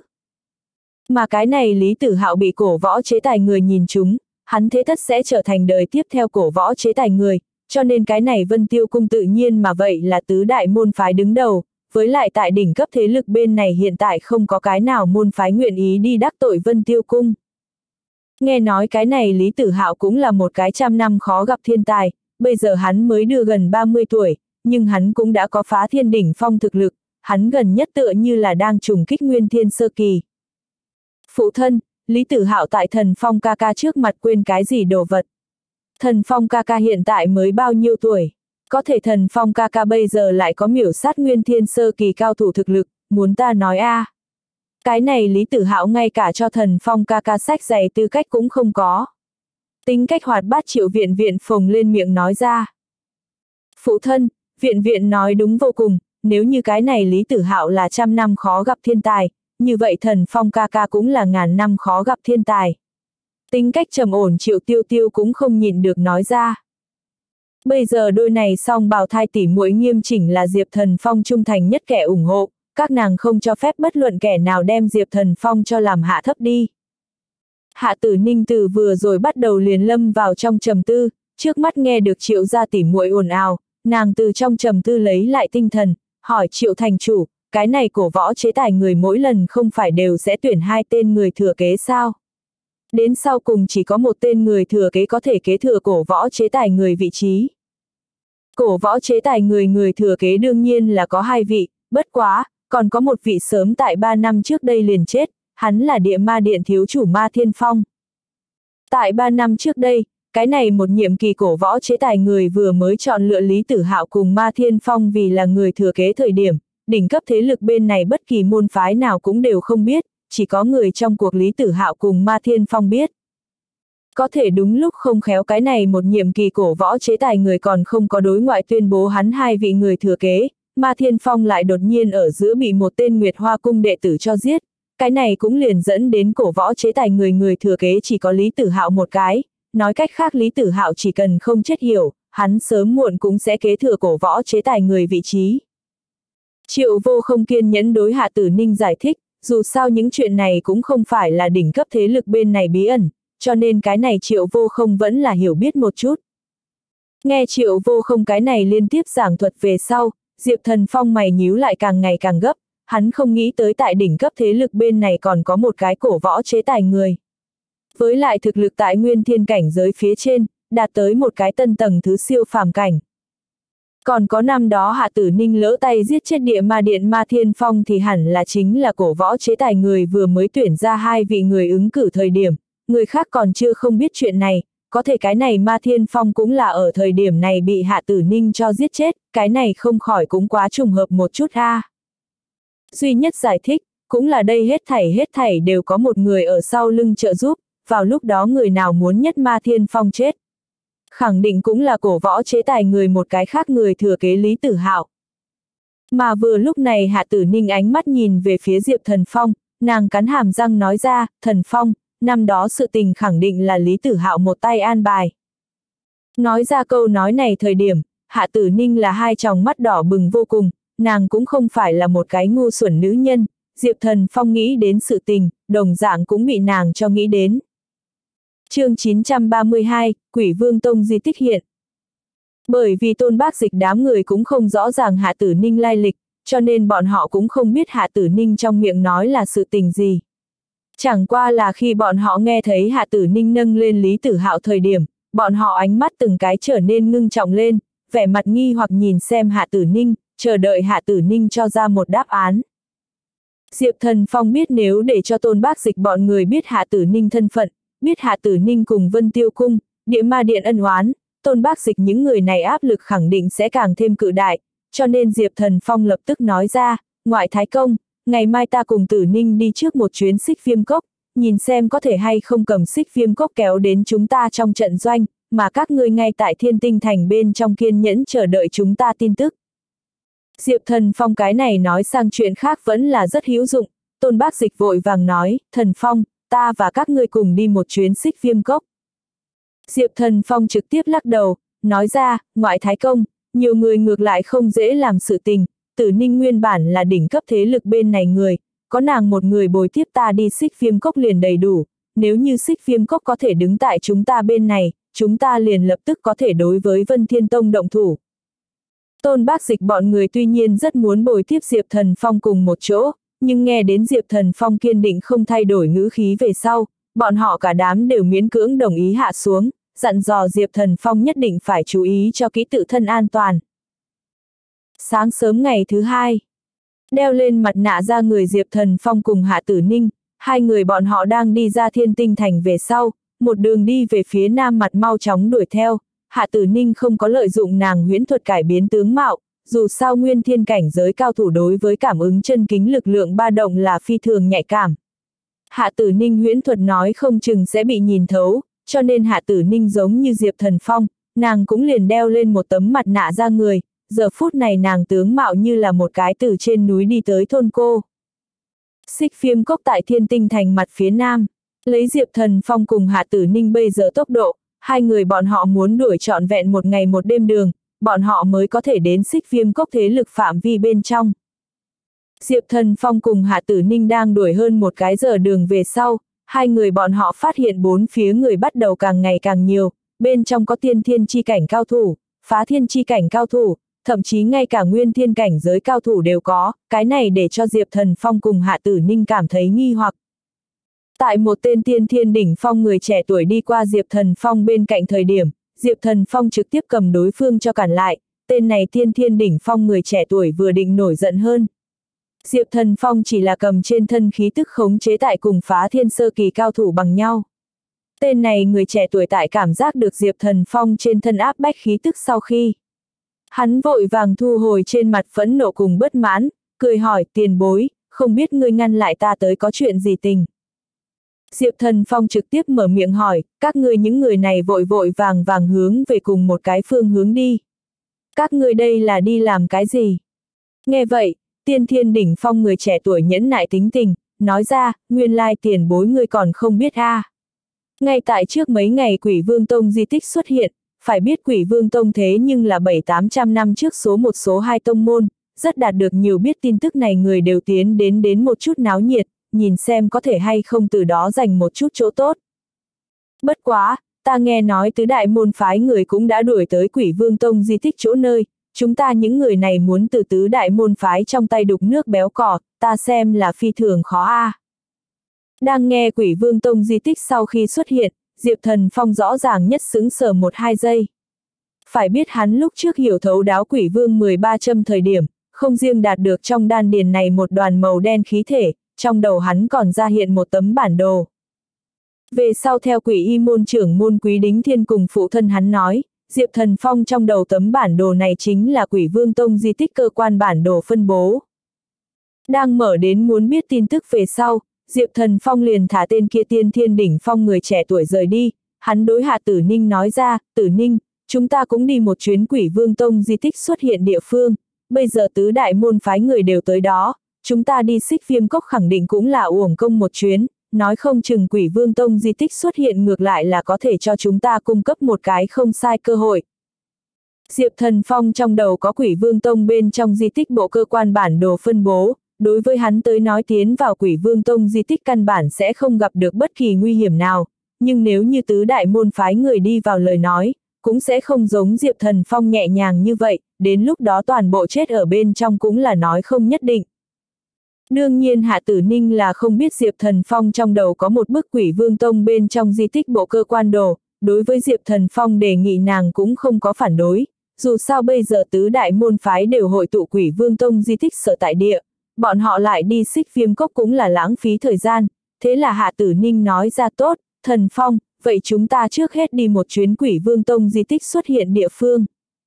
Mà cái này Lý Tử Hạo bị cổ võ chế tài người nhìn chúng, hắn thế tất sẽ trở thành đời tiếp theo cổ võ chế tài người, cho nên cái này Vân Tiêu Cung tự nhiên mà vậy là tứ đại môn phái đứng đầu, với lại tại đỉnh cấp thế lực bên này hiện tại không có cái nào môn phái nguyện ý đi đắc tội Vân Tiêu Cung. Nghe nói cái này Lý Tử Hạo cũng là một cái trăm năm khó gặp thiên tài, bây giờ hắn mới đưa gần ba mươi tuổi, nhưng hắn cũng đã có phá thiên đỉnh phong thực lực, hắn gần nhất tựa như là đang trùng kích Nguyên Thiên sơ kỳ. Phụ thân, Lý Tử Hạo tại Thần Phong ca ca trước mặt quên cái gì đồ vật? Thần Phong ca ca hiện tại mới bao nhiêu tuổi? Có thể Thần Phong ca ca bây giờ lại có miểu sát Nguyên Thiên sơ kỳ cao thủ thực lực, muốn ta nói a? À. Cái này Lý Tử Hạo ngay cả cho Thần Phong ca ca sách giày tư cách cũng không có. Tính cách hoạt bát Triệu Viện Viện phồng lên miệng nói ra. Phụ thân, Viện Viện nói đúng vô cùng, nếu như cái này Lý Tử Hạo là trăm năm khó gặp thiên tài, như vậy Thần Phong ca ca cũng là ngàn năm khó gặp thiên tài. Tính cách trầm ổn Triệu Tiêu Tiêu cũng không nhịn được nói ra. Bây giờ đôi này song bào thai tỉ muội nghiêm chỉnh là Diệp Thần Phong trung thành nhất kẻ ủng hộ, các nàng không cho phép bất luận kẻ nào đem Diệp Thần Phong cho làm hạ thấp đi. Hạ Tử Ninh từ vừa rồi bắt đầu liền lâm vào trong trầm tư, trước mắt nghe được Triệu gia tỉ muội ồn ào, nàng từ trong trầm tư lấy lại tinh thần, hỏi Triệu thành chủ, cái này cổ võ chế tài người mỗi lần không phải đều sẽ tuyển hai tên người thừa kế sao? Đến sau cùng chỉ có một tên người thừa kế có thể kế thừa cổ võ chế tài người vị trí. Cổ võ chế tài người người thừa kế đương nhiên là có hai vị, bất quá, còn có một vị sớm tại ba năm trước đây liền chết, hắn là Địa Ma Điện thiếu chủ Ma Thiên Phong. Tại ba năm trước đây, cái này một nhiệm kỳ cổ võ chế tài người vừa mới chọn lựa Lý Tử Hạo cùng Ma Thiên Phong vì là người thừa kế thời điểm, đỉnh cấp thế lực bên này bất kỳ môn phái nào cũng đều không biết, chỉ có người trong cuộc Lý Tử Hạo cùng Ma Thiên Phong biết. Có thể đúng lúc không khéo cái này một nhiệm kỳ cổ võ chế tài người còn không có đối ngoại tuyên bố hắn hai vị người thừa kế, Ma Thiên Phong lại đột nhiên ở giữa bị một tên Nguyệt Hoa Cung đệ tử cho giết, cái này cũng liền dẫn đến cổ võ chế tài người người thừa kế chỉ có Lý Tử Hạo một cái, nói cách khác Lý Tử Hạo chỉ cần không chết hiểu, hắn sớm muộn cũng sẽ kế thừa cổ võ chế tài người vị trí. Triệu Vô Không kiên nhẫn đối Hạ Tử Ninh giải thích, dù sao những chuyện này cũng không phải là đỉnh cấp thế lực bên này bí ẩn, cho nên cái này Triệu Vô Không vẫn là hiểu biết một chút. Nghe Triệu Vô Không cái này liên tiếp giảng thuật về sau, Diệp Thần Phong mày nhíu lại càng ngày càng gấp, hắn không nghĩ tới tại đỉnh cấp thế lực bên này còn có một cái cổ võ chế tài người. Với lại thực lực tại nguyên thiên cảnh giới phía trên, đạt tới một cái tân tầng thứ siêu phàm cảnh. Còn có năm đó Hạ Tử Ninh lỡ tay giết chết địa ma điện Ma Thiên Phong thì hẳn là chính là cổ võ chế tài người vừa mới tuyển ra hai vị người ứng cử thời điểm, người khác còn chưa không biết chuyện này, có thể cái này Ma Thiên Phong cũng là ở thời điểm này bị Hạ Tử Ninh cho giết chết, cái này không khỏi cũng quá trùng hợp một chút a. À. Duy nhất giải thích, cũng là đây hết thảy hết thảy đều có một người ở sau lưng trợ giúp, vào lúc đó người nào muốn nhất Ma Thiên Phong chết. Khẳng định cũng là cổ võ chế tài người một cái khác người thừa kế Lý Tử Hạo. Mà vừa lúc này Hạ Tử Ninh ánh mắt nhìn về phía Diệp Thần Phong, nàng cắn hàm răng nói ra, Thần Phong, năm đó sự tình khẳng định là Lý Tử Hạo một tay an bài. Nói ra câu nói này thời điểm, Hạ Tử Ninh là hai tròng mắt đỏ bừng vô cùng, nàng cũng không phải là một cái ngu xuẩn nữ nhân, Diệp Thần Phong nghĩ đến sự tình, đồng dạng cũng bị nàng cho nghĩ đến. Chương chín trăm ba mươi hai, Quỷ Vương Tông di tích hiện. Bởi vì Tôn Bác Dịch đám người cũng không rõ ràng Hạ Tử Ninh lai lịch, cho nên bọn họ cũng không biết Hạ Tử Ninh trong miệng nói là sự tình gì. Chẳng qua là khi bọn họ nghe thấy Hạ Tử Ninh nâng lên Lý Tử Hạo thời điểm, bọn họ ánh mắt từng cái trở nên ngưng trọng lên, vẻ mặt nghi hoặc nhìn xem Hạ Tử Ninh, chờ đợi Hạ Tử Ninh cho ra một đáp án. Diệp Thần Phong biết nếu để cho Tôn Bác Dịch bọn người biết Hạ Tử Ninh thân phận, biết Hạ Tử Ninh cùng Vân Tiêu Cung, Địa Ma Điện ân oán, Tôn Bác Dịch những người này áp lực khẳng định sẽ càng thêm cự đại, cho nên Diệp Thần Phong lập tức nói ra, ngoại thái công, ngày mai ta cùng Tử Ninh đi trước một chuyến xích viêm cốc, nhìn xem có thể hay không cầm xích viêm cốc kéo đến chúng ta trong trận doanh, mà các ngươi ngay tại Thiên Tinh Thành bên trong kiên nhẫn chờ đợi chúng ta tin tức. Diệp Thần Phong cái này nói sang chuyện khác vẫn là rất hữu dụng, Tôn Bác Dịch vội vàng nói, Thần Phong, ta và các ngươi cùng đi một chuyến xích viêm cốc. Diệp Thần Phong trực tiếp lắc đầu, nói ra, ngoại thái công, nhiều người ngược lại không dễ làm sự tình, Tử Ninh nguyên bản là đỉnh cấp thế lực bên này người, có nàng một người bồi tiếp ta đi xích viêm cốc liền đầy đủ, nếu như xích viêm cốc có thể đứng tại chúng ta bên này, chúng ta liền lập tức có thể đối với Vân Thiên Tông động thủ. Tôn Bác Dịch bọn người tuy nhiên rất muốn bồi tiếp Diệp Thần Phong cùng một chỗ, nhưng nghe đến Diệp Thần Phong kiên định không thay đổi ngữ khí về sau, bọn họ cả đám đều miễn cưỡng đồng ý hạ xuống, dặn dò Diệp Thần Phong nhất định phải chú ý cho kỹ tự thân an toàn. Sáng sớm ngày thứ hai, đeo lên mặt nạ ra người Diệp Thần Phong cùng Hạ Tử Ninh, hai người bọn họ đang đi ra Thiên Tinh Thành về sau, một đường đi về phía nam mặt mau chóng đuổi theo, Hạ Tử Ninh không có lợi dụng nàng huyễn thuật cải biến tướng mạo, dù sao nguyên thiên cảnh giới cao thủ đối với cảm ứng chân kính lực lượng ba động là phi thường nhạy cảm. Hạ Tử Ninh huyễn thuật nói không chừng sẽ bị nhìn thấu, cho nên Hạ Tử Ninh giống như Diệp Thần Phong, nàng cũng liền đeo lên một tấm mặt nạ ra người, giờ phút này nàng tướng mạo như là một cái từ trên núi đi tới thôn cô. Xích Viêm cốc tại Thiên Tinh Thành mặt phía nam, lấy Diệp Thần Phong cùng Hạ Tử Ninh bây giờ tốc độ, hai người bọn họ muốn đuổi trọn vẹn một ngày một đêm đường, bọn họ mới có thể đến Xích Viêm cốc thế lực phạm vi bên trong. Diệp Thần Phong cùng Hạ Tử Ninh đang đuổi hơn một cái giờ đường về sau, hai người bọn họ phát hiện bốn phía người bắt đầu càng ngày càng nhiều, bên trong có tiên thiên chi cảnh cao thủ, phá thiên chi cảnh cao thủ, thậm chí ngay cả nguyên thiên cảnh giới cao thủ đều có, cái này để cho Diệp Thần Phong cùng Hạ Tử Ninh cảm thấy nghi hoặc. Tại một tên tiên thiên đỉnh phong người trẻ tuổi đi qua Diệp Thần Phong bên cạnh thời điểm, Diệp Thần Phong trực tiếp cầm đối phương cho cản lại, tên này tiên thiên đỉnh phong người trẻ tuổi vừa định nổi giận hơn. Diệp Thần Phong chỉ là cầm trên thân khí tức khống chế tại cùng phá thiên sơ kỳ cao thủ bằng nhau. Tên này người trẻ tuổi tại cảm giác được Diệp Thần Phong trên thân áp bách khí tức sau khi. Hắn vội vàng thu hồi trên mặt phẫn nộ cùng bất mãn, cười hỏi tiền bối, không biết ngươi ngăn lại ta tới có chuyện gì tình. Diệp Thần Phong trực tiếp mở miệng hỏi, các ngươi những người này vội vội vàng vàng hướng về cùng một cái phương hướng đi. Các ngươi đây là đi làm cái gì? Nghe vậy, tiên thiên đỉnh phong người trẻ tuổi nhẫn nại tính tình, nói ra, nguyên lai tiền bối ngươi còn không biết a. À. Ngay tại trước mấy ngày Quỷ Vương Tông di tích xuất hiện, phải biết Quỷ Vương Tông thế nhưng là bảy tám trăm năm trước số một số hai tông môn, rất đạt được nhiều biết tin tức này người đều tiến đến đến một chút náo nhiệt, nhìn xem có thể hay không từ đó giành một chút chỗ tốt. Bất quá, ta nghe nói tứ đại môn phái người cũng đã đuổi tới Quỷ Vương Tông di tích chỗ nơi, chúng ta những người này muốn từ tứ đại môn phái trong tay đục nước béo cò, ta xem là phi thường khó a. À. Đang nghe Quỷ Vương Tông di tích sau khi xuất hiện, Diệp Thần Phong rõ ràng nhất sững sờ một hai giây. Phải biết hắn lúc trước hiểu thấu đáo Quỷ Vương mười ba châm thời điểm, không riêng đạt được trong đan điền này một đoàn màu đen khí thể, trong đầu hắn còn ra hiện một tấm bản đồ. Về sau theo Quỷ Y môn trưởng môn Quý Đính Thiên cùng phụ thân hắn nói, Diệp Thần Phong trong đầu tấm bản đồ này chính là Quỷ Vương Tông di tích cơ quan bản đồ phân bố. Đang mở đến muốn biết tin tức về sau, Diệp Thần Phong liền thả tên kia tiên thiên đỉnh phong người trẻ tuổi rời đi, hắn đối Hạ Tử Ninh nói ra, Tử Ninh, chúng ta cũng đi một chuyến Quỷ Vương Tông di tích xuất hiện địa phương, bây giờ tứ đại môn phái người đều tới đó, chúng ta đi Xích Viêm Cốc khẳng định cũng là uổng công một chuyến, nói không chừng Quỷ Vương Tông di tích xuất hiện ngược lại là có thể cho chúng ta cung cấp một cái không sai cơ hội. Diệp Thần Phong trong đầu có Quỷ Vương Tông bên trong di tích bộ cơ quan bản đồ phân bố, đối với hắn tới nói tiến vào Quỷ Vương Tông di tích căn bản sẽ không gặp được bất kỳ nguy hiểm nào, nhưng nếu như tứ đại môn phái người đi vào lời nói, cũng sẽ không giống Diệp Thần Phong nhẹ nhàng như vậy, đến lúc đó toàn bộ chết ở bên trong cũng là nói không nhất định. Đương nhiên Hạ Tử Ninh là không biết Diệp Thần Phong trong đầu có một bức Quỷ Vương Tông bên trong di tích bộ cơ quan đồ, đối với Diệp Thần Phong đề nghị nàng cũng không có phản đối, dù sao bây giờ tứ đại môn phái đều hội tụ Quỷ Vương Tông di tích sở tại địa, bọn họ lại đi Xích Viêm Cốc cũng là lãng phí thời gian, thế là Hạ Tử Ninh nói ra tốt, Thần Phong, vậy chúng ta trước hết đi một chuyến Quỷ Vương Tông di tích xuất hiện địa phương.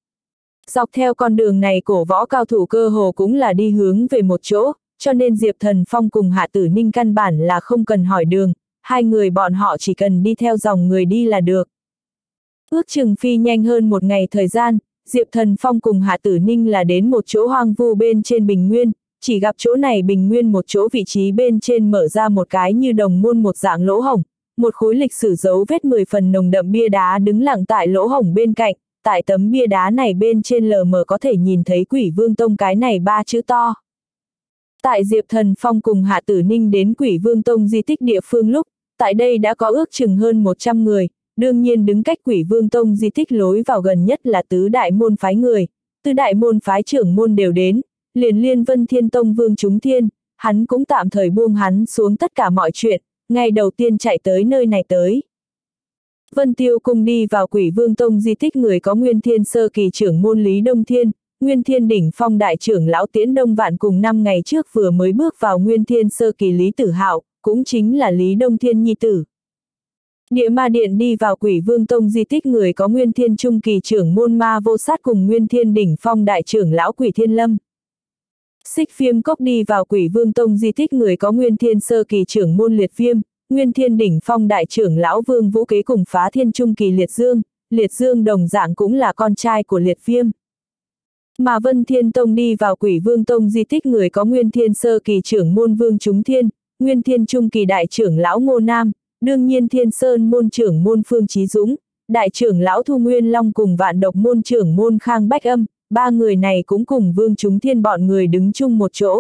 Dọc theo con đường này cổ võ cao thủ cơ hồ cũng là đi hướng về một chỗ, cho nên Diệp Thần Phong cùng Hạ Tử Ninh căn bản là không cần hỏi đường, hai người bọn họ chỉ cần đi theo dòng người đi là được. Ước chừng phi nhanh hơn một ngày thời gian, Diệp Thần Phong cùng Hạ Tử Ninh là đến một chỗ hoang vu bên trên bình nguyên, chỉ gặp chỗ này bình nguyên một chỗ vị trí bên trên mở ra một cái như đồng môn một dạng lỗ hổng, một khối lịch sử dấu vết mười phần nồng đậm bia đá đứng lặng tại lỗ hổng bên cạnh, tại tấm bia đá này bên trên lờ mờ có thể nhìn thấy Quỷ Vương Tông cái này ba chữ to. Tại Diệp Thần Phong cùng Hạ Tử Ninh đến Quỷ Vương Tông di tích địa phương lúc, tại đây đã có ước chừng hơn một trăm người, đương nhiên đứng cách Quỷ Vương Tông di tích lối vào gần nhất là tứ đại môn phái người, tứ đại môn phái trưởng môn đều đến, liền liên Vân Thiên Tông Vương Chúng Thiên, hắn cũng tạm thời buông hắn xuống tất cả mọi chuyện, ngày đầu tiên chạy tới nơi này tới. Vân Tiêu Cung đi vào Quỷ Vương Tông di tích người có Nguyên Thiên sơ kỳ trưởng môn Lý Đông Thiên, Nguyên Thiên đỉnh phong đại trưởng lão Tiễn Đông Vạn cùng năm ngày trước vừa mới bước vào Nguyên Thiên sơ kỳ Lý Tử Hạo, cũng chính là Lý Đông Thiên nhi tử. Địa Ma Điện đi vào Quỷ Vương Tông di tích người có Nguyên Thiên trung kỳ trưởng môn Ma Vô Sát cùng Nguyên Thiên đỉnh phong đại trưởng lão Quỷ Thiên Lâm. Xích Viêm Cốc đi vào Quỷ Vương Tông di tích người có Nguyên Thiên sơ kỳ trưởng môn Liệt Viêm, Nguyên Thiên đỉnh phong đại trưởng lão Vương Vũ Kế cùng Phá Thiên trung kỳ Liệt Dương, Liệt Dương đồng dạng cũng là con trai của Liệt Viêm. Mà Vân Thiên Tông đi vào Quỷ Vương Tông di tích người có Nguyên Thiên sơ kỳ trưởng môn Vương Chúng Thiên, Nguyên Thiên trung kỳ đại trưởng lão Ngô Nam, đương nhiên Thiên Sơn môn trưởng môn Phương Chí Dũng, đại trưởng lão Thu Nguyên Long cùng Vạn Độc môn trưởng môn Khang Bách Âm, ba người này cũng cùng Vương Chúng Thiên bọn người đứng chung một chỗ.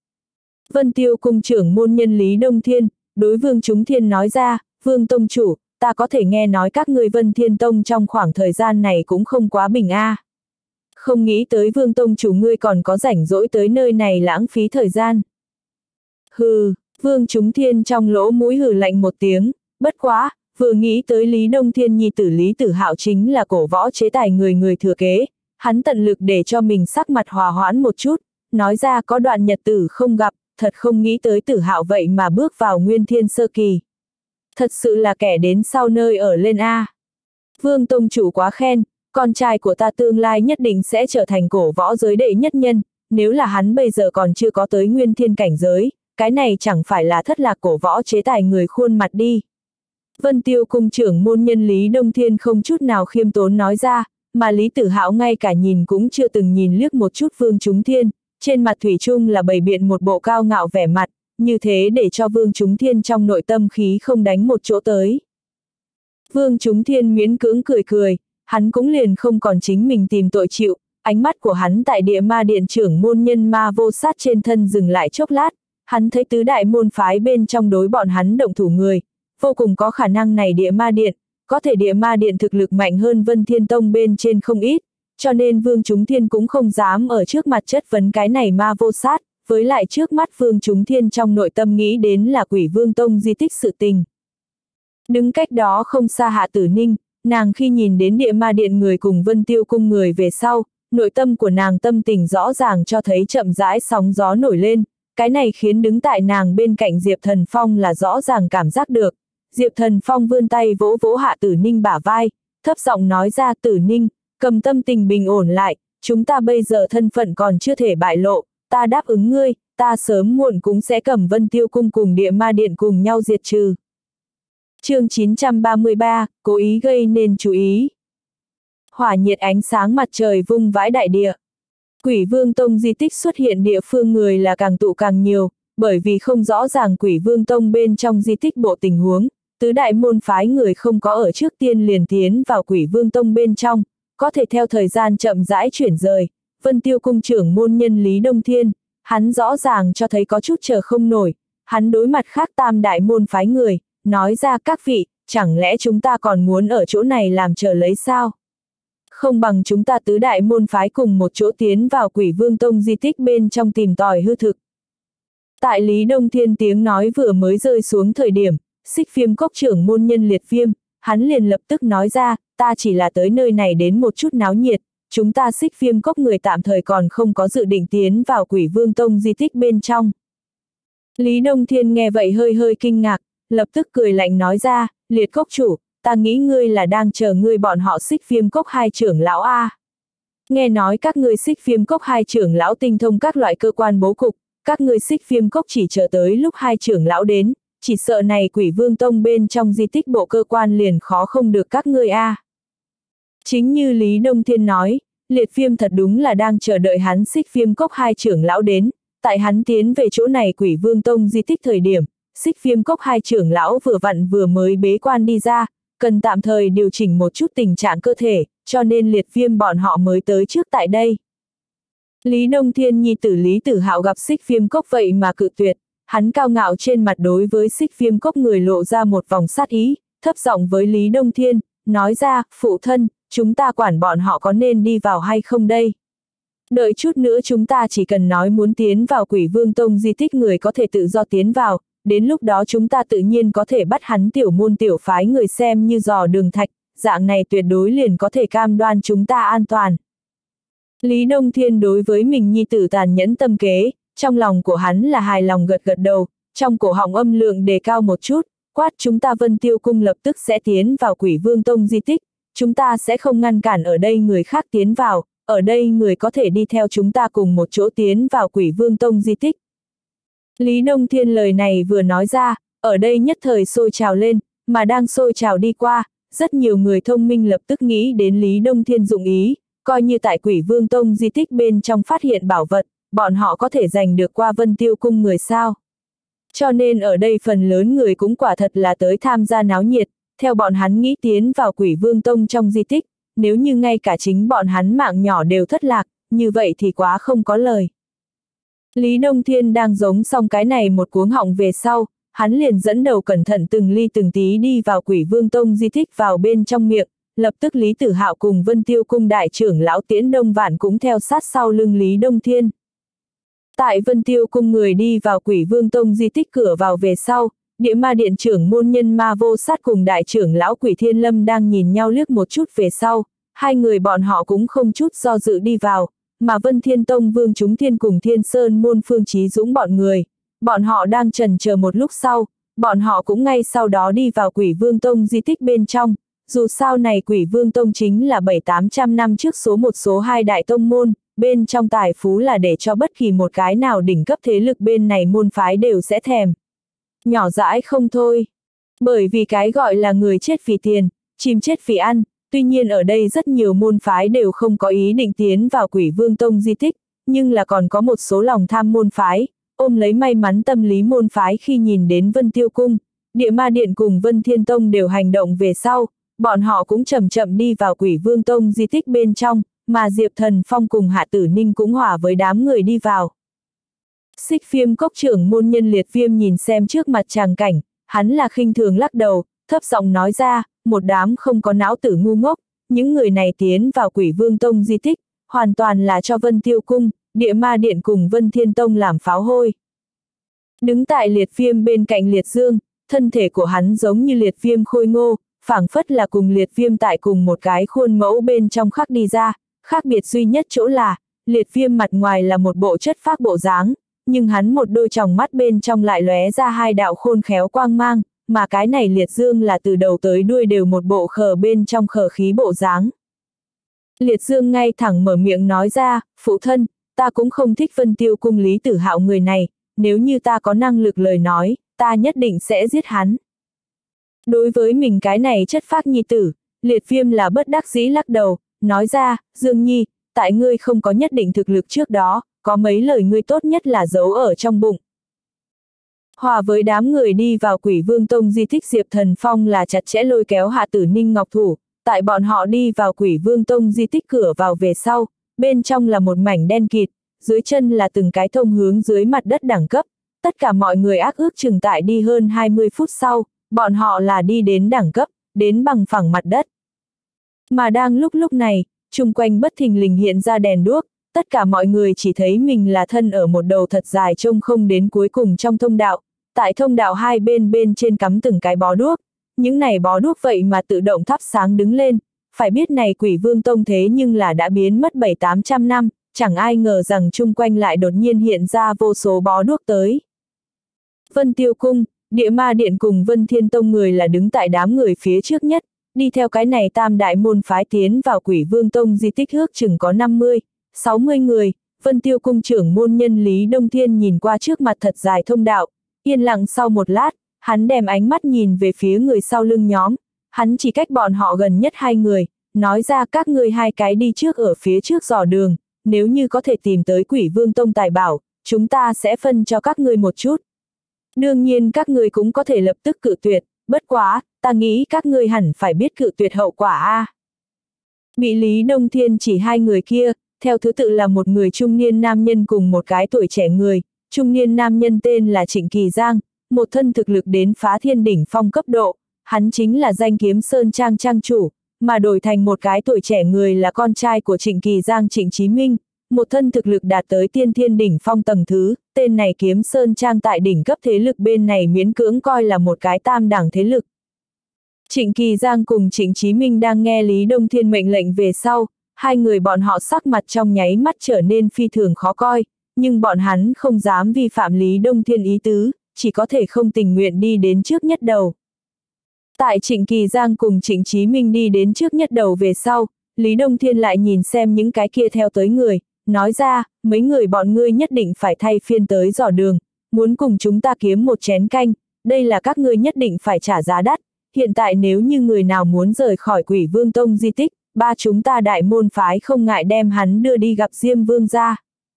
Vân Tiêu Cung trưởng môn nhân Lý Đông Thiên, đối Vương Chúng Thiên nói ra, Vương Tông chủ, ta có thể nghe nói các ngươi Vân Thiên Tông trong khoảng thời gian này cũng không quá bình a. À. Không nghĩ tới Vương Tông chủ ngươi còn có rảnh rỗi tới nơi này lãng phí thời gian. Hừ, Vương Chúng Thiên trong lỗ mũi hừ lạnh một tiếng, bất quá, vừa nghĩ tới Lý Đông Thiên nhi tử Lý Tử Hạo chính là cổ võ chế tài người người thừa kế, hắn tận lực để cho mình sắc mặt hòa hoãn một chút, nói ra có đoạn nhật tử không gặp, thật không nghĩ tới Tử Hạo vậy mà bước vào Nguyên Thiên sơ kỳ. Thật sự là kẻ đến sau nơi ở lên a. Vương Tông chủ quá khen, con trai của ta tương lai nhất định sẽ trở thành cổ võ giới đệ nhất nhân, nếu là hắn bây giờ còn chưa có tới Nguyên Thiên cảnh giới, cái này chẳng phải là thất lạc cổ võ chế tài người khuôn mặt đi. Vân Tiêu Cung trưởng môn nhân Lý Đông Thiên không chút nào khiêm tốn nói ra, mà Lý Tử Hạo ngay cả nhìn cũng chưa từng nhìn liếc một chút Vương Chúng Thiên, trên mặt thủy chung là bày biện một bộ cao ngạo vẻ mặt, như thế để cho Vương Chúng Thiên trong nội tâm khí không đánh một chỗ tới. Vương Chúng Thiên miễn cưỡng cười cười, hắn cũng liền không còn chính mình tìm tội chịu, ánh mắt của hắn tại Địa Ma Điện trưởng môn nhân Ma Vô Sát trên thân dừng lại chốc lát, hắn thấy tứ đại môn phái bên trong đối bọn hắn động thủ người, vô cùng có khả năng này Địa Ma Điện, có thể Địa Ma Điện thực lực mạnh hơn Vân Thiên Tông bên trên không ít, cho nên Vương Chúng Thiên cũng không dám ở trước mặt chất vấn cái này ma vô sát, với lại trước mắt Vương Chúng Thiên trong nội tâm nghĩ đến là Quỷ Vương Tông di tích sự tình. Đứng cách đó không xa Hạ Tử Ninh, nàng khi nhìn đến Địa Ma Điện người cùng Vân Tiêu Cung người về sau, nội tâm của nàng tâm tình rõ ràng cho thấy chậm rãi sóng gió nổi lên, cái này khiến đứng tại nàng bên cạnh Diệp Thần Phong là rõ ràng cảm giác được. Diệp Thần Phong vươn tay vỗ vỗ Hạ Tử Ninh bả vai, thấp giọng nói ra, Tử Ninh, cầm tâm tình bình ổn lại, chúng ta bây giờ thân phận còn chưa thể bại lộ, ta đáp ứng ngươi, ta sớm muộn cũng sẽ cầm Vân Tiêu Cung cùng Địa Ma Điện cùng nhau diệt trừ. Chương chín trăm ba mươi ba, cố ý gây nên chú ý. Hỏa nhiệt ánh sáng mặt trời vung vãi đại địa. Quỷ Vương Tông di tích xuất hiện địa phương người là càng tụ càng nhiều, bởi vì không rõ ràng Quỷ Vương Tông bên trong di tích bộ tình huống, tứ đại môn phái người không có ở trước tiên liền tiến vào Quỷ Vương Tông bên trong, có thể theo thời gian chậm rãi chuyển rời. Vân Tiêu Cung trưởng môn nhân Lý Đông Thiên, hắn rõ ràng cho thấy có chút chờ không nổi, hắn đối mặt khác tam đại môn phái người, nói ra, các vị, chẳng lẽ chúng ta còn muốn ở chỗ này làm chờ lấy sao? Không bằng chúng ta tứ đại môn phái cùng một chỗ tiến vào Quỷ Vương Tông di tích bên trong tìm tòi hư thực. Tại Lý Đông Thiên tiếng nói vừa mới rơi xuống thời điểm, Xích Viêm Cốc trưởng môn nhân Liệt Viêm, hắn liền lập tức nói ra, ta chỉ là tới nơi này đến một chút náo nhiệt, chúng ta Xích Viêm Cốc người tạm thời còn không có dự định tiến vào Quỷ Vương Tông di tích bên trong. Lý Đông Thiên nghe vậy hơi hơi kinh ngạc, lập tức cười lạnh nói ra, Liệt Cốc chủ, ta nghĩ ngươi là đang chờ ngươi bọn họ Xích Viêm Cốc hai trưởng lão a. Nghe nói các ngươi Xích Viêm Cốc hai trưởng lão tinh thông các loại cơ quan bố cục, các ngươi Xích Viêm Cốc chỉ chờ tới lúc hai trưởng lão đến, chỉ sợ này Quỷ Vương Tông bên trong di tích bộ cơ quan liền khó không được các ngươi a. Chính như Lý Đông Thiên nói, Liệt Viêm thật đúng là đang chờ đợi hắn Xích Viêm Cốc hai trưởng lão đến, tại hắn tiến về chỗ này Quỷ Vương Tông di tích thời điểm, Xích Viêm Cốc hai trưởng lão vừa vặn vừa mới bế quan đi ra, cần tạm thời điều chỉnh một chút tình trạng cơ thể, cho nên Liệt Viêm bọn họ mới tới trước tại đây. Lý Đông Thiên nhi tử Lý Tử Hạo gặp Xích Viêm Cốc vậy mà cự tuyệt, hắn cao ngạo trên mặt đối với Xích Viêm Cốc người lộ ra một vòng sát ý, thấp giọng với Lý Đông Thiên, nói ra, phụ thân, chúng ta quản bọn họ có nên đi vào hay không đây? Đợi chút nữa chúng ta chỉ cần nói muốn tiến vào Quỷ Vương Tông di tích người có thể tự do tiến vào, đến lúc đó chúng ta tự nhiên có thể bắt hắn tiểu môn tiểu phái người xem như giò đường thạch, dạng này tuyệt đối liền có thể cam đoan chúng ta an toàn. Lý Đông Thiên đối với mình nhi tử tàn nhẫn tâm kế, trong lòng của hắn là hài lòng gật gật đầu, trong cổ họng âm lượng đề cao một chút, quát chúng ta Vân Tiêu Cung lập tức sẽ tiến vào Quỷ Vương Tông di tích, chúng ta sẽ không ngăn cản ở đây người khác tiến vào, ở đây người có thể đi theo chúng ta cùng một chỗ tiến vào Quỷ Vương Tông di tích. Lý Đông Thiên lời này vừa nói ra, ở đây nhất thời sôi trào lên, mà đang sôi trào đi qua, rất nhiều người thông minh lập tức nghĩ đến Lý Đông Thiên dụng ý, coi như tại Quỷ Vương Tông di tích bên trong phát hiện bảo vật, bọn họ có thể giành được qua Vân Tiêu Cung người sao. Cho nên ở đây phần lớn người cũng quả thật là tới tham gia náo nhiệt, theo bọn hắn nghĩ tiến vào Quỷ Vương Tông trong di tích, nếu như ngay cả chính bọn hắn mạng nhỏ đều thất lạc, như vậy thì quá không có lời. Lý Đông Thiên đang giống xong cái này một cuống họng về sau, hắn liền dẫn đầu cẩn thận từng ly từng tí đi vào Quỷ Vương Tông di tích vào bên trong miệng, lập tức Lý Tử Hạo cùng Vân Tiêu Cung đại trưởng lão Tiễn Đông Vạn cũng theo sát sau lưng Lý Đông Thiên. Tại Vân Tiêu Cung người đi vào Quỷ Vương Tông di tích cửa vào về sau, Địa Ma Điện trưởng môn nhân Ma Vô Sát cùng đại trưởng lão Quỷ Thiên Lâm đang nhìn nhau liếc một chút về sau, hai người bọn họ cũng không chút do dự đi vào, mà Vân Thiên Tông Vương Chúng Thiên cùng Thiên Sơn môn Phương Chí Dũng bọn người, bọn họ đang chần chờ một lúc sau, bọn họ cũng ngay sau đó đi vào Quỷ Vương Tông di tích bên trong, dù sao này Quỷ Vương Tông chính là bảy tám trăm năm trước số một số hai đại tông môn, bên trong tài phú là để cho bất kỳ một cái nào đỉnh cấp thế lực bên này môn phái đều sẽ thèm. Nhỏ dãi không thôi. Bởi vì cái gọi là người chết vì tiền, chim chết vì ăn, tuy nhiên ở đây rất nhiều môn phái đều không có ý định tiến vào Quỷ Vương Tông di tích, nhưng là còn có một số lòng tham môn phái, ôm lấy may mắn tâm lý môn phái khi nhìn đến Vân Tiêu Cung, Địa Ma Điện cùng Vân Thiên Tông đều hành động về sau, bọn họ cũng chậm chậm đi vào Quỷ Vương Tông di tích bên trong, mà Diệp Thần Phong cùng Hạ Tử Ninh cũng hòa với đám người đi vào. Xích Viêm Cốc trưởng môn nhân Liệt Viêm nhìn xem trước mặt tràng cảnh, hắn là khinh thường lắc đầu, thấp giọng nói ra, một đám không có não tử ngu ngốc, những người này tiến vào Quỷ Vương Tông di tích, hoàn toàn là cho Vân Tiêu Cung, Địa Ma Điện cùng Vân Thiên Tông làm pháo hôi. Đứng tại Liệt Viêm bên cạnh Liệt Dương, thân thể của hắn giống như Liệt Viêm khôi ngô, phảng phất là cùng Liệt Viêm tại cùng một cái khuôn mẫu bên trong khắc đi ra, khác biệt duy nhất chỗ là, Liệt Viêm mặt ngoài là một bộ chất phác bộ dáng, nhưng hắn một đôi tròng mắt bên trong lại lóe ra hai đạo khôn khéo quang mang, mà cái này Liệt Dương là từ đầu tới đuôi đều một bộ khờ bên trong khờ khí bộ dáng. Liệt Dương ngay thẳng mở miệng nói ra, phụ thân, ta cũng không thích Vân Tiêu Cung Lý Tử Hạo người này, nếu như ta có năng lực lời nói, ta nhất định sẽ giết hắn. Đối với mình cái này chất phác nhi tử, Liệt Viêm là bất đắc dĩ lắc đầu, nói ra, Dương Nhi, tại ngươi không có nhất định thực lực trước đó, có mấy lời ngươi tốt nhất là giấu ở trong bụng. Hòa với đám người đi vào Quỷ Vương Tông di tích, Diệp Thần Phong là chặt chẽ lôi kéo Hạ Tử Ninh ngọc thủ, tại bọn họ đi vào Quỷ Vương Tông di tích cửa vào về sau, bên trong là một mảnh đen kịt, dưới chân là từng cái thông hướng dưới mặt đất đẳng cấp, tất cả mọi người ác ước chừng tại đi hơn hai mươi phút sau, bọn họ là đi đến đẳng cấp, đến bằng phẳng mặt đất. Mà đang lúc lúc này, chung quanh bất thình lình hiện ra đèn đuốc, tất cả mọi người chỉ thấy mình là thân ở một đầu thật dài trông không đến cuối cùng trong thông đạo, tại thông đạo hai bên bên trên cắm từng cái bó đuốc, những này bó đuốc vậy mà tự động thắp sáng đứng lên, phải biết này Quỷ Vương Tông thế nhưng là đã biến mất bảy tám trăm năm, chẳng ai ngờ rằng chung quanh lại đột nhiên hiện ra vô số bó đuốc tới. Vân Tiêu Cung, Địa Ma Điện cùng Vân Thiên Tông người là đứng tại đám người phía trước nhất, đi theo cái này tam đại môn phái tiến vào Quỷ Vương Tông di tích ước chừng có năm mươi, sáu mươi người. Vân Tiêu Cung trưởng môn nhân Lý Đông Thiên nhìn qua trước mặt thật dài thông đạo, yên lặng sau một lát, hắn đem ánh mắt nhìn về phía người sau lưng nhóm, hắn chỉ cách bọn họ gần nhất hai người, nói ra các ngươi hai cái đi trước ở phía trước dò đường, nếu như có thể tìm tới Quỷ Vương Tông tài bảo, chúng ta sẽ phân cho các ngươi một chút. Đương nhiên các ngươi cũng có thể lập tức cự tuyệt, bất quá, ta nghĩ các ngươi hẳn phải biết cự tuyệt hậu quả a. Bị Lý Đông Thiên chỉ hai người kia, theo thứ tự là một người trung niên nam nhân cùng một cái tuổi trẻ người, trung niên nam nhân tên là Trịnh Kỳ Giang, một thân thực lực đến phá thiên đỉnh phong cấp độ, hắn chính là Danh Kiếm Sơn Trang trang chủ, mà đổi thành một cái tuổi trẻ người là con trai của Trịnh Kỳ Giang Trịnh Chí Minh, một thân thực lực đạt tới tiên thiên đỉnh phong tầng thứ, tên này Kiếm Sơn Trang tại đỉnh cấp thế lực bên này miễn cưỡng coi là một cái tam đẳng thế lực. Trịnh Kỳ Giang cùng Trịnh Chí Minh đang nghe Lý Đông Thiên mệnh lệnh về sau, hai người bọn họ sắc mặt trong nháy mắt trở nên phi thường khó coi, nhưng bọn hắn không dám vi phạm Lý Đông Thiên ý tứ, chỉ có thể không tình nguyện đi đến trước nhất đầu. Tại Trịnh Kỳ Giang cùng Trịnh Chí Minh đi đến trước nhất đầu về sau, Lý Đông Thiên lại nhìn xem những cái kia theo tới người, nói ra, mấy người bọn ngươi nhất định phải thay phiên tới dò đường, muốn cùng chúng ta kiếm một chén canh, đây là các ngươi nhất định phải trả giá đắt, hiện tại nếu như người nào muốn rời khỏi Quỷ Vương Tông di tích, ba chúng ta đại môn phái không ngại đem hắn đưa đi gặp Diêm Vương gia.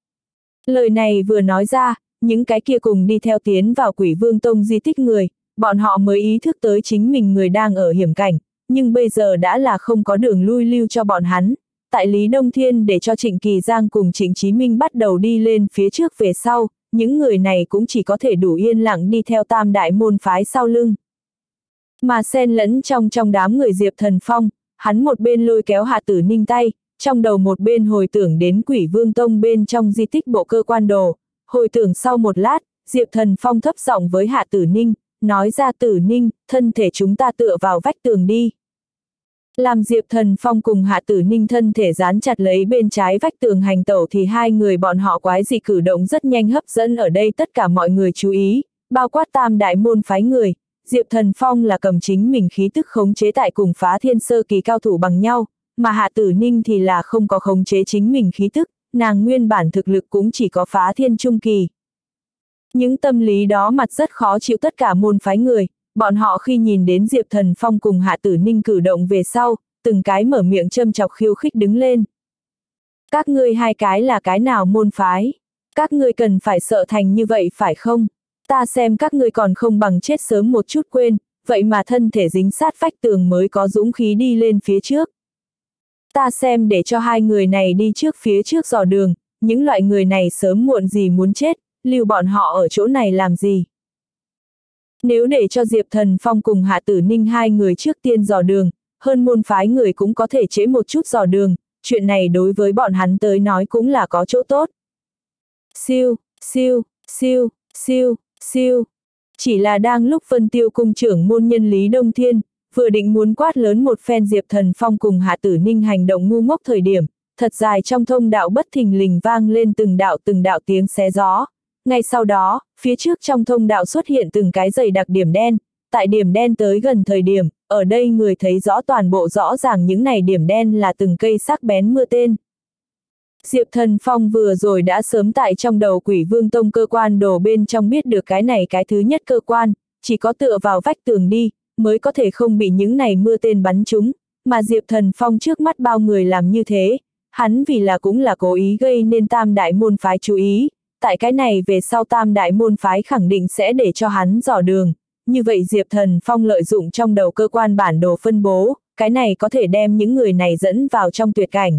Lời này vừa nói ra, những cái kia cùng đi theo tiến vào Quỷ Vương Tông di tích người, bọn họ mới ý thức tới chính mình người đang ở hiểm cảnh, nhưng bây giờ đã là không có đường lui lưu cho bọn hắn. Tại Lý Đông Thiên để cho Trịnh Kỳ Giang cùng Trịnh Chí Minh bắt đầu đi lên phía trước về sau, những người này cũng chỉ có thể đủ yên lặng đi theo tam đại môn phái sau lưng. Mà xen lẫn trong trong đám người Diệp Thần Phong, hắn một bên lôi kéo Hạ Tử Ninh tay, trong đầu một bên hồi tưởng đến Quỷ Vương Tông bên trong di tích bộ cơ quan đồ, hồi tưởng sau một lát, Diệp Thần Phong thấp giọng với Hạ Tử Ninh, nói ra Tử Ninh, thân thể chúng ta tựa vào vách tường đi. Làm Diệp Thần Phong cùng Hạ Tử Ninh thân thể dán chặt lấy bên trái vách tường hành tẩu thì hai người bọn họ quái dị cử động rất nhanh hấp dẫn ở đây tất cả mọi người chú ý, bao quát tam đại môn phái người. Diệp Thần Phong là cầm chính mình khí tức khống chế tại cùng phá thiên sơ kỳ cao thủ bằng nhau, mà Hạ Tử Ninh thì là không có khống chế chính mình khí tức, nàng nguyên bản thực lực cũng chỉ có phá thiên trung kỳ. Những tâm lý đó mặt rất khó chịu tất cả môn phái người, bọn họ khi nhìn đến Diệp Thần Phong cùng Hạ Tử Ninh cử động về sau, từng cái mở miệng châm chọc khiêu khích đứng lên. Các ngươi hai cái là cái nào môn phái? Các ngươi cần phải sợ thành như vậy phải không? Ta xem các ngươi còn không bằng chết sớm một chút quên, vậy mà thân thể dính sát vách tường mới có dũng khí đi lên phía trước. Ta xem để cho hai người này đi trước phía trước dò đường, những loại người này sớm muộn gì muốn chết, lưu bọn họ ở chỗ này làm gì. Nếu để cho Diệp Thần Phong cùng Hạ Tử Ninh hai người trước tiên dò đường, hơn môn phái người cũng có thể trễ một chút dò đường, chuyện này đối với bọn hắn tới nói cũng là có chỗ tốt. Siêu, siêu, siêu, siêu, siêu. Chỉ là đang lúc Vân Tiêu cung trưởng môn nhân Lý Đông Thiên, vừa định muốn quát lớn một phen Diệp Thần Phong cùng Hạ Tử Ninh hành động ngu ngốc thời điểm, thật dài trong thông đạo bất thình lình vang lên từng đạo từng đạo tiếng xé gió. Ngay sau đó, phía trước trong thông đạo xuất hiện từng cái dày đặc điểm đen, tại điểm đen tới gần thời điểm, ở đây người thấy rõ toàn bộ rõ ràng những này điểm đen là từng cây sắc bén mưa tên. Diệp Thần Phong vừa rồi đã sớm tại trong đầu Quỷ Vương Tông cơ quan đồ bên trong biết được cái này cái thứ nhất cơ quan, chỉ có tựa vào vách tường đi, mới có thể không bị những này mưa tên bắn trúng, mà Diệp Thần Phong trước mắt bao người làm như thế, hắn vì là cũng là cố ý gây nên tam đại môn phái chú ý, tại cái này về sau tam đại môn phái khẳng định sẽ để cho hắn dò đường, như vậy Diệp Thần Phong lợi dụng trong đầu cơ quan bản đồ phân bố, cái này có thể đem những người này dẫn vào trong tuyệt cảnh.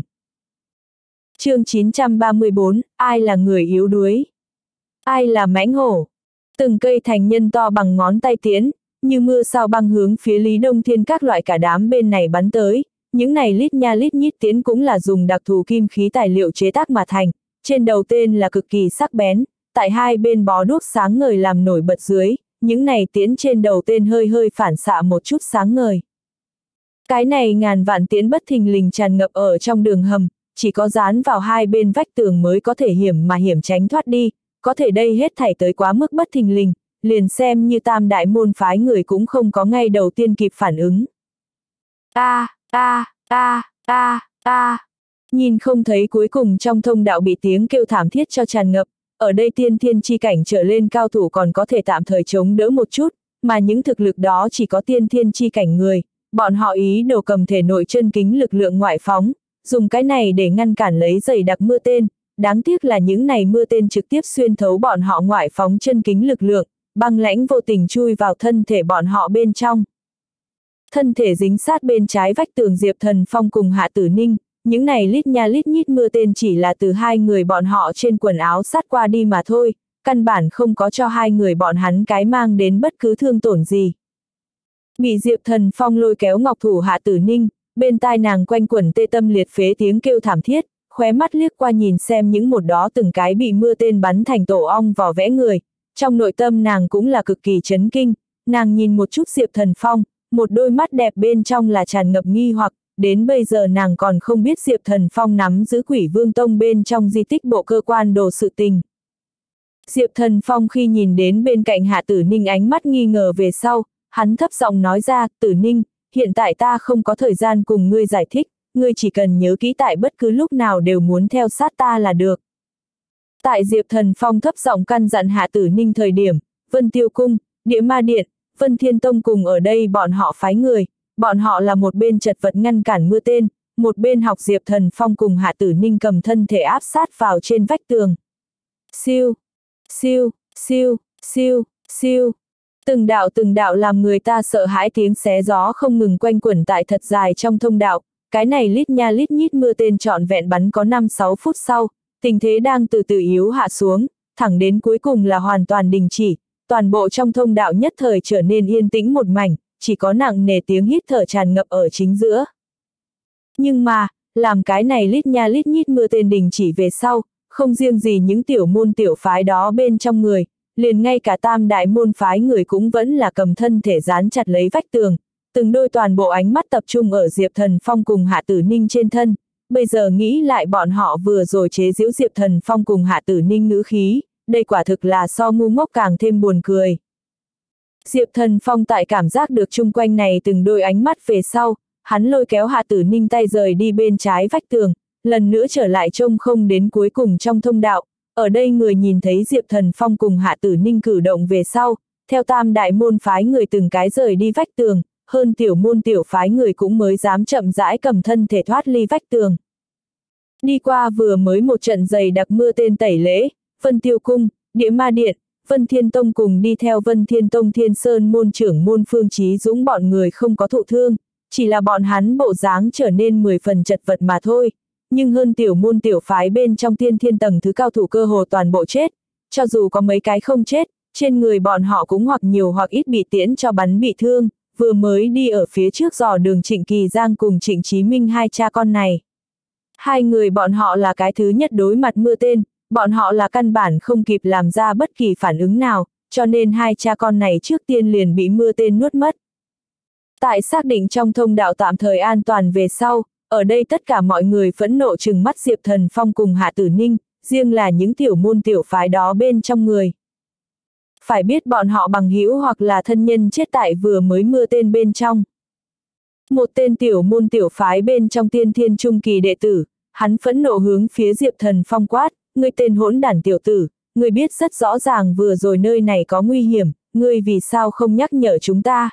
Chương chín trăm ba mươi bốn, ai là người yếu đuối? Ai là mãnh hổ? Từng cây thành nhân to bằng ngón tay tiến, như mưa sao băng hướng phía Lý Đông Thiên các loại cả đám bên này bắn tới, những này lít nha lít nhít tiến cũng là dùng đặc thù kim khí tài liệu chế tác mà thành, trên đầu tên là cực kỳ sắc bén, tại hai bên bó đuốc sáng ngời làm nổi bật dưới, những này tiến trên đầu tên hơi hơi phản xạ một chút sáng ngời. Cái này ngàn vạn tiến bất thình lình tràn ngập ở trong đường hầm, chỉ có dán vào hai bên vách tường mới có thể hiểm mà hiểm tránh thoát đi, có thể đây hết thảy tới quá mức bất thình lình, liền xem như tam đại môn phái người cũng không có ngay đầu tiên kịp phản ứng. A, a, a, a, a. Nhìn không thấy cuối cùng trong thông đạo bị tiếng kêu thảm thiết cho tràn ngập, ở đây tiên thiên chi cảnh trở lên cao thủ còn có thể tạm thời chống đỡ một chút, mà những thực lực đó chỉ có tiên thiên chi cảnh người, bọn họ ý đồ cầm thể nội chân kính lực lượng ngoại phóng, dùng cái này để ngăn cản lấy dày đặc mưa tên, đáng tiếc là những này mưa tên trực tiếp xuyên thấu bọn họ ngoại phóng chân kính lực lượng, băng lãnh vô tình chui vào thân thể bọn họ bên trong. Thân thể dính sát bên trái vách tường Diệp Thần Phong cùng Hạ Tử Ninh, những này lít nha lít nhít mưa tên chỉ là từ hai người bọn họ trên quần áo sát qua đi mà thôi, căn bản không có cho hai người bọn hắn cái mang đến bất cứ thương tổn gì. Bị Diệp Thần Phong lôi kéo ngọc thủ Hạ Tử Ninh, bên tai nàng quanh quẩn tê tâm liệt phế tiếng kêu thảm thiết, khóe mắt liếc qua nhìn xem những một đó từng cái bị mưa tên bắn thành tổ ong vỏ vẽ người, trong nội tâm nàng cũng là cực kỳ chấn kinh, nàng nhìn một chút Diệp Thần Phong, một đôi mắt đẹp bên trong là tràn ngập nghi hoặc, đến bây giờ nàng còn không biết Diệp Thần Phong nắm giữ Quỷ Vương Tông bên trong di tích bộ cơ quan đồ sự tình. Diệp Thần Phong khi nhìn đến bên cạnh Hạ Tử Ninh ánh mắt nghi ngờ về sau, hắn thấp giọng nói ra, Tử Ninh, hiện tại ta không có thời gian cùng ngươi giải thích, ngươi chỉ cần nhớ kỹ tại bất cứ lúc nào đều muốn theo sát ta là được. Tại Diệp Thần Phong thấp giọng căn dặn Hạ Tử Ninh thời điểm, Vân Tiêu Cung, Địa Ma Điện, Vân Thiên Tông cùng ở đây bọn họ phái người, bọn họ là một bên chật vật ngăn cản mưa tên, một bên học Diệp Thần Phong cùng Hạ Tử Ninh cầm thân thể áp sát vào trên vách tường. Siêu, siêu, siêu, siêu, siêu. Từng đạo từng đạo làm người ta sợ hãi tiếng xé gió không ngừng quanh quẩn tại thật dài trong thông đạo, cái này lít nha lít nhít mưa tên trọn vẹn bắn có năm sáu phút sau, tình thế đang từ từ yếu hạ xuống, thẳng đến cuối cùng là hoàn toàn đình chỉ, toàn bộ trong thông đạo nhất thời trở nên yên tĩnh một mảnh, chỉ có nặng nề tiếng hít thở tràn ngập ở chính giữa. Nhưng mà, làm cái này lít nha lít nhít mưa tên đình chỉ về sau, không riêng gì những tiểu môn tiểu phái đó bên trong người, liền ngay cả tam đại môn phái người cũng vẫn là cầm thân thể dán chặt lấy vách tường, từng đôi toàn bộ ánh mắt tập trung ở Diệp Thần Phong cùng Hạ Tử Ninh trên thân, bây giờ nghĩ lại bọn họ vừa rồi chế giễu Diệp Thần Phong cùng Hạ Tử Ninh ngữ khí, đây quả thực là so ngu ngốc càng thêm buồn cười. Diệp Thần Phong tại cảm giác được chung quanh này từng đôi ánh mắt về sau, hắn lôi kéo Hạ Tử Ninh tay rời đi bên trái vách tường, lần nữa trở lại trông không đến cuối cùng trong thông đạo. Ở đây người nhìn thấy Diệp Thần Phong cùng Hạ Tử Ninh cử động về sau, theo tam đại môn phái người từng cái rời đi vách tường, hơn tiểu môn tiểu phái người cũng mới dám chậm rãi cầm thân thể thoát ly vách tường. Đi qua vừa mới một trận dày đặc mưa tên tẩy lễ, Vân Tiêu Cung, Địa Ma Điện, Vân Thiên Tông cùng đi theo Vân Thiên Tông Thiên Sơn môn trưởng môn Phương Chí Dũng bọn người không có thụ thương, chỉ là bọn hắn bộ dáng trở nên mười phần chật vật mà thôi. Nhưng hơn tiểu môn tiểu phái bên trong tiên thiên tầng thứ cao thủ cơ hồ toàn bộ chết, cho dù có mấy cái không chết, trên người bọn họ cũng hoặc nhiều hoặc ít bị tiễn cho bắn bị thương, vừa mới đi ở phía trước dò đường Trịnh Kỳ Giang cùng Trịnh Chí Minh hai cha con này. Hai người bọn họ là cái thứ nhất đối mặt mưa tên, bọn họ là căn bản không kịp làm ra bất kỳ phản ứng nào, cho nên hai cha con này trước tiên liền bị mưa tên nuốt mất. Tại xác định trong thông đạo tạm thời an toàn về sau, ở đây tất cả mọi người phẫn nộ trừng mắt Diệp Thần Phong cùng Hạ Tử Ninh, riêng là những tiểu môn tiểu phái đó bên trong người. Phải biết bọn họ bằng hữu hoặc là thân nhân chết tại vừa mới mưa tên bên trong. Một tên tiểu môn tiểu phái bên trong tiên thiên trung kỳ đệ tử, hắn phẫn nộ hướng phía Diệp Thần Phong quát, ngươi tên hỗn đản tiểu tử, ngươi biết rất rõ ràng vừa rồi nơi này có nguy hiểm, ngươi vì sao không nhắc nhở chúng ta.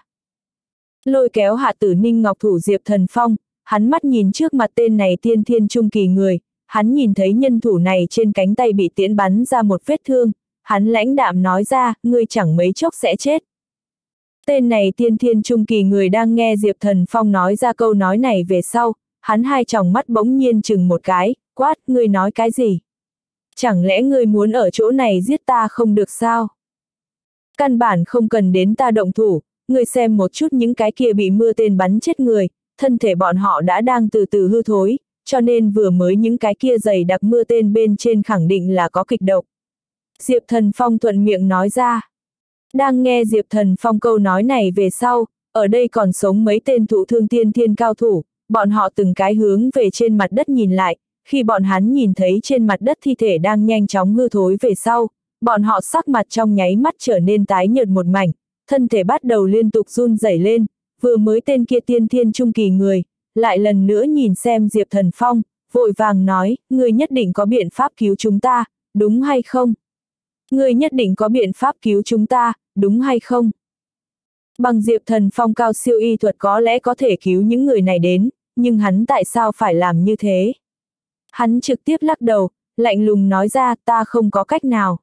Lôi kéo Hạ Tử Ninh ngọc thủ Diệp Thần Phong, hắn mắt nhìn trước mặt tên này tiên thiên trung kỳ người, hắn nhìn thấy nhân thủ này trên cánh tay bị tiễn bắn ra một vết thương, hắn lãnh đạm nói ra, ngươi chẳng mấy chốc sẽ chết. Tên này tiên thiên trung kỳ người đang nghe Diệp Thần Phong nói ra câu nói này về sau, hắn hai tròng mắt bỗng nhiên chừng một cái, quát, ngươi nói cái gì? Chẳng lẽ ngươi muốn ở chỗ này giết ta không được sao? Căn bản không cần đến ta động thủ, ngươi xem một chút những cái kia bị mưa tên bắn chết người, thân thể bọn họ đã đang từ từ hư thối, cho nên vừa mới những cái kia dày đặc mưa tên bên trên khẳng định là có kịch độc. Diệp Thần Phong thuận miệng nói ra. Đang nghe Diệp Thần Phong câu nói này về sau, ở đây còn sống mấy tên thụ thương tiên thiên cao thủ, bọn họ từng cái hướng về trên mặt đất nhìn lại, khi bọn hắn nhìn thấy trên mặt đất thi thể đang nhanh chóng hư thối về sau, bọn họ sắc mặt trong nháy mắt trở nên tái nhợt một mảnh, thân thể bắt đầu liên tục run rẩy lên, vừa mới tên kia tiên thiên trung kỳ người, lại lần nữa nhìn xem Diệp Thần Phong, vội vàng nói, ngươi nhất định có biện pháp cứu chúng ta, đúng hay không? Ngươi nhất định có biện pháp cứu chúng ta, đúng hay không? Bằng Diệp Thần Phong cao siêu y thuật có lẽ có thể cứu những người này đến, nhưng hắn tại sao phải làm như thế? Hắn trực tiếp lắc đầu, lạnh lùng nói ra, ta không có cách nào.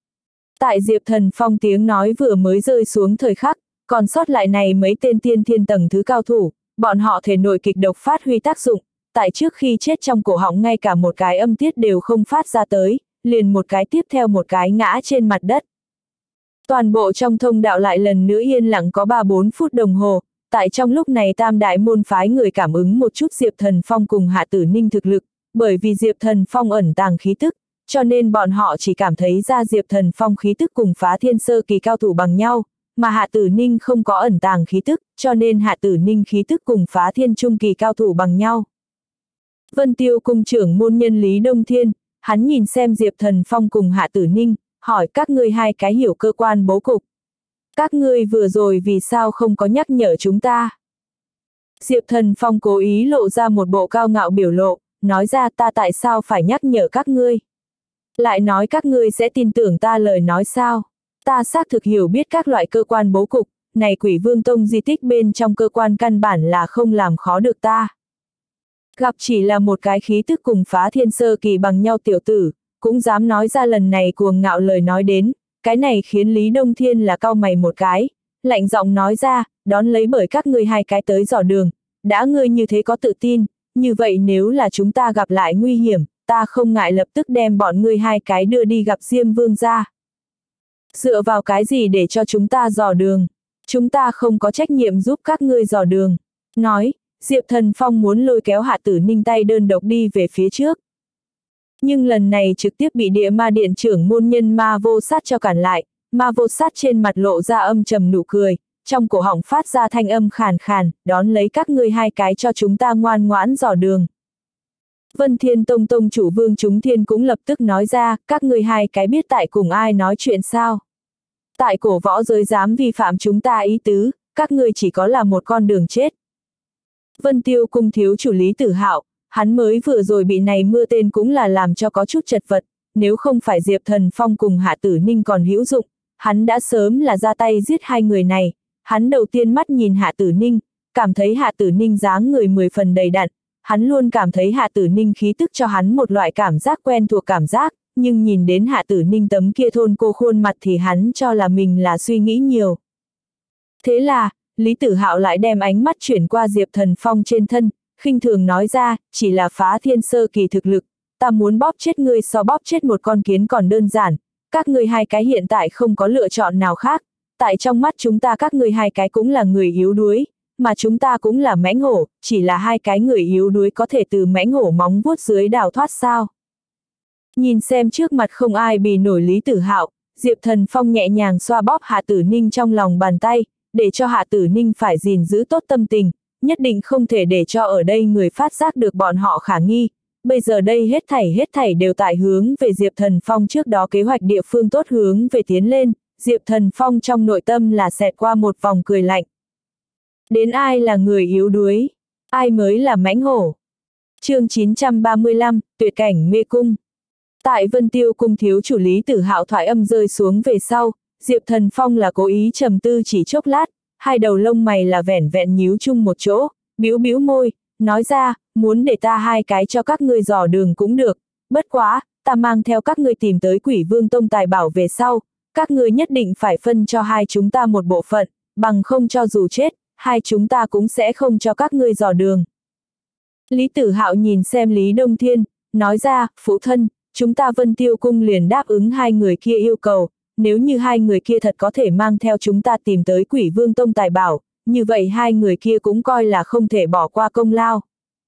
Tại Diệp Thần Phong tiếng nói vừa mới rơi xuống thời khắc, còn sót lại này mấy tên tiên thiên tầng thứ cao thủ, bọn họ thể nội kịch độc phát huy tác dụng, tại trước khi chết trong cổ họng ngay cả một cái âm tiết đều không phát ra tới, liền một cái tiếp theo một cái ngã trên mặt đất. Toàn bộ trong thông đạo lại lần nữa yên lặng có ba bốn phút đồng hồ, tại trong lúc này tam đại môn phái người cảm ứng một chút Diệp Thần Phong cùng Hạ Tử Ninh thực lực, bởi vì Diệp Thần Phong ẩn tàng khí tức, cho nên bọn họ chỉ cảm thấy ra Diệp Thần Phong khí tức cùng Phá Thiên sơ kỳ cao thủ bằng nhau, mà Hạ Tử Ninh không có ẩn tàng khí tức, cho nên Hạ Tử Ninh khí tức cùng Phá Thiên trung kỳ cao thủ bằng nhau. Vân Tiêu cung trưởng môn nhân Lý Đông Thiên, hắn nhìn xem Diệp Thần Phong cùng Hạ Tử Ninh, hỏi các ngươi hai cái hiểu cơ quan bố cục. Các ngươi vừa rồi vì sao không có nhắc nhở chúng ta? Diệp Thần Phong cố ý lộ ra một bộ cao ngạo biểu lộ, nói ra ta tại sao phải nhắc nhở các ngươi? Lại nói các ngươi sẽ tin tưởng ta lời nói sao? Ta xác thực hiểu biết các loại cơ quan bố cục, này Quỷ Vương Tông di tích bên trong cơ quan căn bản là không làm khó được ta. Gặp chỉ là một cái khí tức cùng Phá Thiên sơ kỳ bằng nhau tiểu tử, cũng dám nói ra lần này cuồng ngạo lời nói đến, cái này khiến Lý Đông Thiên là cau mày một cái, lạnh giọng nói ra, đón lấy bởi các ngươi hai cái tới dò đường, đã ngươi như thế có tự tin, như vậy nếu là chúng ta gặp lại nguy hiểm, ta không ngại lập tức đem bọn ngươi hai cái đưa đi gặp Diêm Vương gia. Dựa vào cái gì để cho chúng ta dò đường? Chúng ta không có trách nhiệm giúp các ngươi dò đường. Nói, Diệp Thần Phong muốn lôi kéo Hạ Tử Ninh tay đơn độc đi về phía trước. Nhưng lần này trực tiếp bị địa ma điện trưởng môn nhân Ma Vô Sát cho cản lại, Ma Vô Sát trên mặt lộ ra âm trầm nụ cười, trong cổ họng phát ra thanh âm khàn khàn, đón lấy các ngươi hai cái cho chúng ta ngoan ngoãn dò đường. Vân Thiên Tông Tông chủ Vương Chúng Thiên cũng lập tức nói ra, các ngươi hai cái biết tại cùng ai nói chuyện sao? Tại cổ võ giới dám vi phạm chúng ta ý tứ, các ngươi chỉ có là một con đường chết. Vân Tiêu cung thiếu chủ Lý Tử Hạo, hắn mới vừa rồi bị này mưa tên cũng là làm cho có chút chật vật, nếu không phải Diệp Thần Phong cùng Hạ Tử Ninh còn hữu dụng, hắn đã sớm là ra tay giết hai người này. Hắn đầu tiên mắt nhìn Hạ Tử Ninh, cảm thấy Hạ Tử Ninh dáng người mười phần đầy đặn, hắn luôn cảm thấy Hạ Tử Ninh khí tức cho hắn một loại cảm giác quen thuộc cảm giác, nhưng nhìn đến Hạ Tử Ninh tấm kia thôn cô khuôn mặt thì hắn cho là mình là suy nghĩ nhiều. Thế là, Lý Tử Hạo lại đem ánh mắt chuyển qua Diệp Thần Phong trên thân, khinh thường nói ra, chỉ là Phá Thiên sơ kỳ thực lực, ta muốn bóp chết ngươi so bóp chết một con kiến còn đơn giản, các ngươi hai cái hiện tại không có lựa chọn nào khác, tại trong mắt chúng ta các ngươi hai cái cũng là người yếu đuối, mà chúng ta cũng là mãnh hổ, chỉ là hai cái người yếu đuối có thể từ mãnh hổ móng vuốt dưới đào thoát sao. Nhìn xem trước mặt không ai bì nổi Lý Tử Hạo, Diệp Thần Phong nhẹ nhàng xoa bóp Hạ Tử Ninh trong lòng bàn tay, để cho Hạ Tử Ninh phải gìn giữ tốt tâm tình, nhất định không thể để cho ở đây người phát giác được bọn họ khả nghi. Bây giờ đây hết thảy hết thảy đều tại hướng về Diệp Thần Phong trước đó kế hoạch địa phương tốt hướng về tiến lên, Diệp Thần Phong trong nội tâm là xẹt qua một vòng cười lạnh. Đến ai là người yếu đuối? Ai mới là mãnh hổ? Chương chín trăm ba mươi lăm, tuyệt cảnh mê cung. Tại Vân Tiêu cung thiếu chủ Lý Tử Hạo thoại âm rơi xuống về sau, Diệp Thần Phong là cố ý trầm tư chỉ chốc lát, hai đầu lông mày là vẻn vẹn nhíu chung một chỗ, bĩu bĩu môi, nói ra, muốn để ta hai cái cho các ngươi dò đường cũng được, bất quá, ta mang theo các ngươi tìm tới Quỷ Vương Tông tài bảo về sau, các ngươi nhất định phải phân cho hai chúng ta một bộ phận, bằng không cho dù chết, hai chúng ta cũng sẽ không cho các ngươi dò đường. Lý Tử Hạo nhìn xem Lý Đông Thiên, nói ra, phụ thân, chúng ta Vân Tiêu cung liền đáp ứng hai người kia yêu cầu, nếu như hai người kia thật có thể mang theo chúng ta tìm tới Quỷ Vương Tông tài bảo, như vậy hai người kia cũng coi là không thể bỏ qua công lao.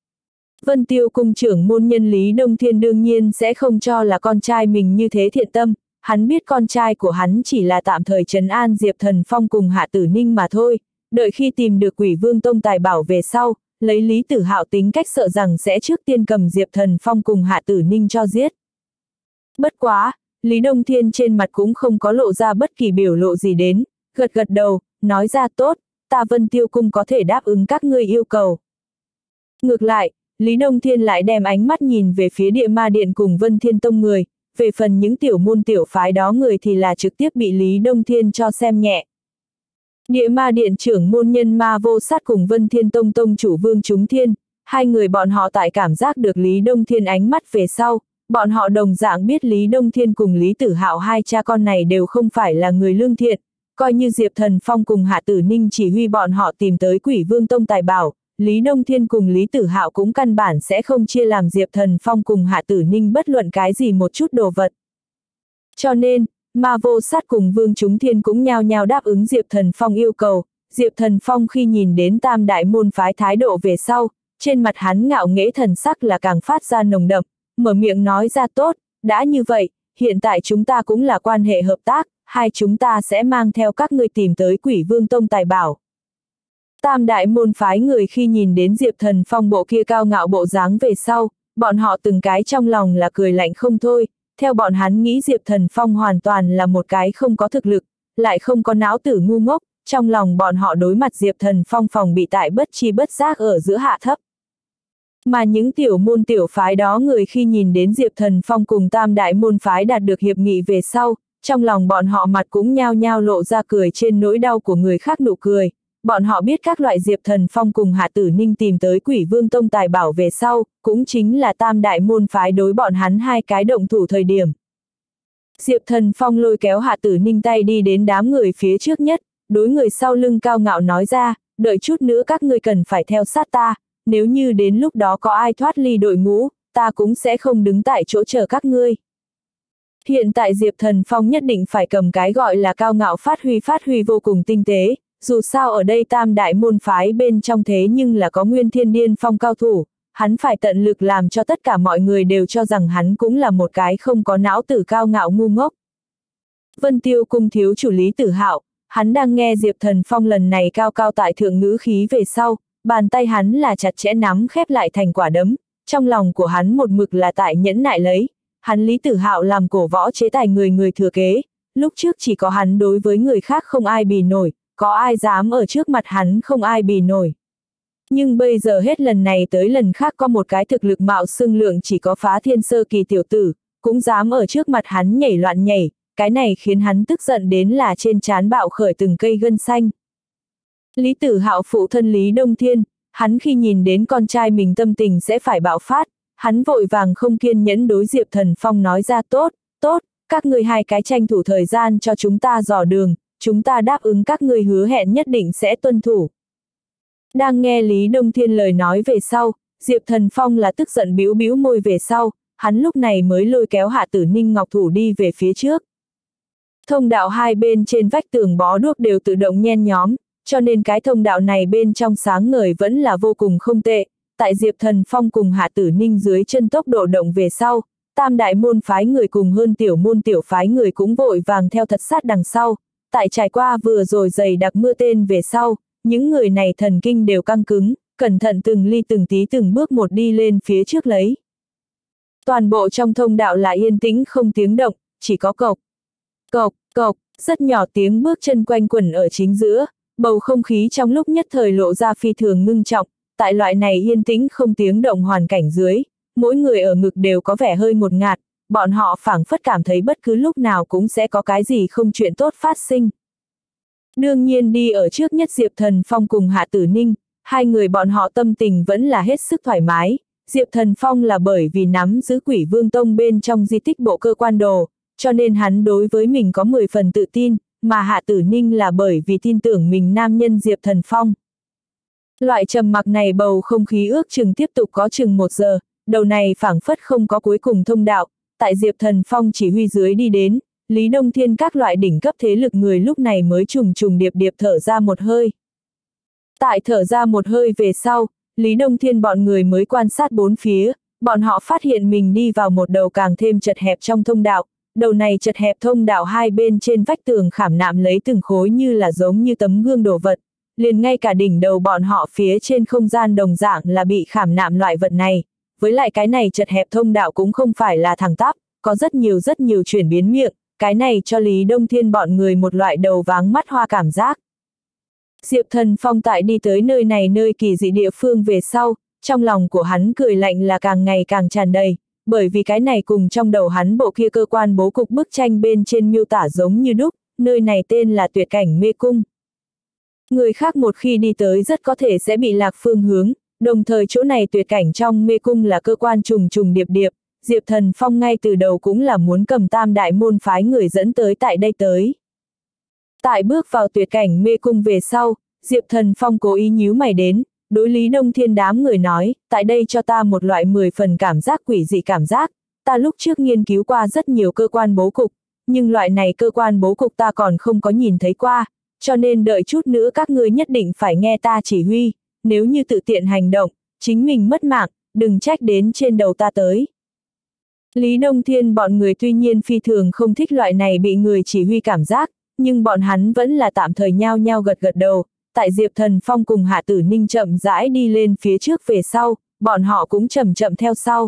Vân Tiêu cung trưởng môn nhân Lý Đông Thiên đương nhiên sẽ không cho là con trai mình như thế thiện tâm, hắn biết con trai của hắn chỉ là tạm thời trấn an Diệp Thần Phong cùng Hạ Tử Ninh mà thôi, đợi khi tìm được Quỷ Vương Tông tài bảo về sau, lấy Lý Tử Hạo tính cách sợ rằng sẽ trước tiên cầm Diệp Thần Phong cùng Hạ Tử Ninh cho giết. Bất quá, Lý Đông Thiên trên mặt cũng không có lộ ra bất kỳ biểu lộ gì đến, gật gật đầu, nói ra tốt, ta Vân Tiêu cung có thể đáp ứng các ngươi yêu cầu. Ngược lại, Lý Đông Thiên lại đem ánh mắt nhìn về phía Địa Ma Điện cùng Vân Thiên Tông người, về phần những tiểu môn tiểu phái đó người thì là trực tiếp bị Lý Đông Thiên cho xem nhẹ. Địa Ma Điện trưởng môn nhân Ma Vô Sát cùng Vân Thiên Tông tông chủ Vương Chúng Thiên, hai người bọn họ tại cảm giác được Lý Đông Thiên ánh mắt về sau, bọn họ đồng dạng biết Lý Đông Thiên cùng Lý Tử Hạo hai cha con này đều không phải là người lương thiện, coi như Diệp Thần Phong cùng Hạ Tử Ninh chỉ huy bọn họ tìm tới Quỷ Vương Tông tài bảo, Lý Đông Thiên cùng Lý Tử Hạo cũng căn bản sẽ không chia làm Diệp Thần Phong cùng Hạ Tử Ninh bất luận cái gì một chút đồ vật. Cho nên, Ma Vô Sát cùng Vương Chúng Thiên cũng nhao nhao đáp ứng Diệp Thần Phong yêu cầu. Diệp Thần Phong khi nhìn đến tam đại môn phái thái độ về sau, trên mặt hắn ngạo nghễ thần sắc là càng phát ra nồng đậm, mở miệng nói ra tốt, đã như vậy, hiện tại chúng ta cũng là quan hệ hợp tác, hai chúng ta sẽ mang theo các ngươi tìm tới Quỷ Vương Tông tài bảo. Tam đại môn phái người khi nhìn đến Diệp Thần Phong bộ kia cao ngạo bộ dáng về sau, bọn họ từng cái trong lòng là cười lạnh không thôi, theo bọn hắn nghĩ Diệp Thần Phong hoàn toàn là một cái không có thực lực, lại không có não tử ngu ngốc, trong lòng bọn họ đối mặt Diệp Thần Phong phòng bị tại bất chi bất giác ở giữa hạ thấp. Mà những tiểu môn tiểu phái đó người khi nhìn đến Diệp Thần Phong cùng tam đại môn phái đạt được hiệp nghị về sau, trong lòng bọn họ mặt cũng nhao nhao lộ ra cười trên nỗi đau của người khác nụ cười. Bọn họ biết các loại Diệp Thần Phong cùng Hạ Tử Ninh tìm tới Quỷ Vương Tông tài bảo về sau, cũng chính là tam đại môn phái đối bọn hắn hai cái động thủ thời điểm. Diệp Thần Phong lôi kéo Hạ Tử Ninh tay đi đến đám người phía trước nhất, đối người sau lưng cao ngạo nói ra, đợi chút nữa các ngươi cần phải theo sát ta, nếu như đến lúc đó có ai thoát ly đội ngũ, ta cũng sẽ không đứng tại chỗ chờ các ngươi. Hiện tại Diệp Thần Phong nhất định phải cầm cái gọi là cao ngạo phát huy phát huy vô cùng tinh tế. Dù sao ở đây tam đại môn phái bên trong thế nhưng là có Nguyên Thiên Điên Phong cao thủ, hắn phải tận lực làm cho tất cả mọi người đều cho rằng hắn cũng là một cái không có não tử cao ngạo ngu ngốc. Vân Tiêu cung thiếu chủ Lý Tử Hạo, hắn đang nghe Diệp Thần Phong lần này cao cao tại thượng ngữ khí về sau, bàn tay hắn là chặt chẽ nắm khép lại thành quả đấm, trong lòng của hắn một mực là tại nhẫn nại lấy, hắn Lý Tử Hạo làm cổ võ chế tài người người thừa kế, lúc trước chỉ có hắn đối với người khác không ai bì nổi. Có ai dám ở trước mặt hắn không ai bì nổi. Nhưng bây giờ hết lần này tới lần khác có một cái thực lực mạo xưng lượng chỉ có phá thiên sơ kỳ tiểu tử, cũng dám ở trước mặt hắn nhảy loạn nhảy, cái này khiến hắn tức giận đến là trên trán bạo khởi từng cây gân xanh. Lý Tử Hạo phụ thân Lý Đông Thiên, hắn khi nhìn đến con trai mình tâm tình sẽ phải bạo phát, hắn vội vàng không kiên nhẫn đối Diệp Thần Phong nói ra tốt, tốt, các ngươi hai cái tranh thủ thời gian cho chúng ta dò đường. Chúng ta đáp ứng các ngươi hứa hẹn nhất định sẽ tuân thủ. Đang nghe Lý Đông Thiên lời nói về sau, Diệp Thần Phong là tức giận bĩu bĩu môi về sau, hắn lúc này mới lôi kéo Hạ Tử Ninh Ngọc thủ đi về phía trước. Thông đạo hai bên trên vách tường bó đuốc đều tự động nhen nhóm, cho nên cái thông đạo này bên trong sáng ngời vẫn là vô cùng không tệ. Tại Diệp Thần Phong cùng Hạ Tử Ninh dưới chân tốc độ động về sau, tam đại môn phái người cùng hơn tiểu môn tiểu phái người cũng vội vàng theo thật sát đằng sau. Tại trải qua vừa rồi dày đặc mưa tên về sau, những người này thần kinh đều căng cứng, cẩn thận từng ly từng tí từng bước một đi lên phía trước lấy. Toàn bộ trong thông đạo là yên tĩnh không tiếng động, chỉ có cộc, cộc, cộc, rất nhỏ tiếng bước chân quanh quẩn ở chính giữa, bầu không khí trong lúc nhất thời lộ ra phi thường ngưng trọng. Tại loại này yên tĩnh không tiếng động hoàn cảnh dưới, mỗi người ở ngực đều có vẻ hơi ngột ngạt, bọn họ phảng phất cảm thấy bất cứ lúc nào cũng sẽ có cái gì không chuyện tốt phát sinh. Đương nhiên đi ở trước nhất Diệp Thần Phong cùng Hạ Tử Ninh, hai người bọn họ tâm tình vẫn là hết sức thoải mái. Diệp Thần Phong là bởi vì nắm giữ Quỷ Vương Tông bên trong di tích bộ cơ quan đồ, cho nên hắn đối với mình có mười phần tự tin, mà Hạ Tử Ninh là bởi vì tin tưởng mình nam nhân Diệp Thần Phong. Loại trầm mặc này bầu không khí ước chừng tiếp tục có chừng một giờ, đầu này phảng phất không có cuối cùng thông đạo, tại Diệp Thần Phong chỉ huy dưới đi đến, Lý Đông Thiên các loại đỉnh cấp thế lực người lúc này mới trùng trùng điệp điệp thở ra một hơi. Tại thở ra một hơi về sau, Lý Đông Thiên bọn người mới quan sát bốn phía, bọn họ phát hiện mình đi vào một đầu càng thêm chật hẹp trong thông đạo, đầu này chật hẹp thông đạo hai bên trên vách tường khảm nạm lấy từng khối như là giống như tấm gương đồ vật. Liền ngay cả đỉnh đầu bọn họ phía trên không gian đồng dạng là bị khảm nạm loại vật này, với lại cái này chật hẹp thông đạo cũng không phải là thẳng tắp, có rất nhiều rất nhiều chuyển biến miệng, cái này cho Lý Đông Thiên bọn người một loại đầu váng mắt hoa cảm giác. Diệp Thần Phong tại đi tới nơi này nơi kỳ dị địa phương về sau, trong lòng của hắn cười lạnh là càng ngày càng tràn đầy, bởi vì cái này cùng trong đầu hắn bộ kia cơ quan bố cục bức tranh bên trên miêu tả giống như đúc, nơi này tên là Tuyệt Cảnh Mê Cung. Người khác một khi đi tới rất có thể sẽ bị lạc phương hướng, đồng thời chỗ này tuyệt cảnh trong mê cung là cơ quan trùng trùng điệp điệp, Diệp Thần Phong ngay từ đầu cũng là muốn cầm tam đại môn phái người dẫn tới tại đây tới. Tại bước vào tuyệt cảnh mê cung về sau, Diệp Thần Phong cố ý nhíu mày đến, đối Lý Đông Thiên đám người nói, tại đây cho ta một loại mười phần cảm giác quỷ dị cảm giác, ta lúc trước nghiên cứu qua rất nhiều cơ quan bố cục, nhưng loại này cơ quan bố cục ta còn không có nhìn thấy qua. Cho nên đợi chút nữa các ngươi nhất định phải nghe ta chỉ huy, nếu như tự tiện hành động, chính mình mất mạng, đừng trách đến trên đầu ta tới. Lý Đông Thiên bọn người tuy nhiên phi thường không thích loại này bị người chỉ huy cảm giác, nhưng bọn hắn vẫn là tạm thời nhao nhao gật gật đầu, tại Diệp Thần Phong cùng Hạ Tử Ninh chậm rãi đi lên phía trước về sau, bọn họ cũng chậm chậm theo sau.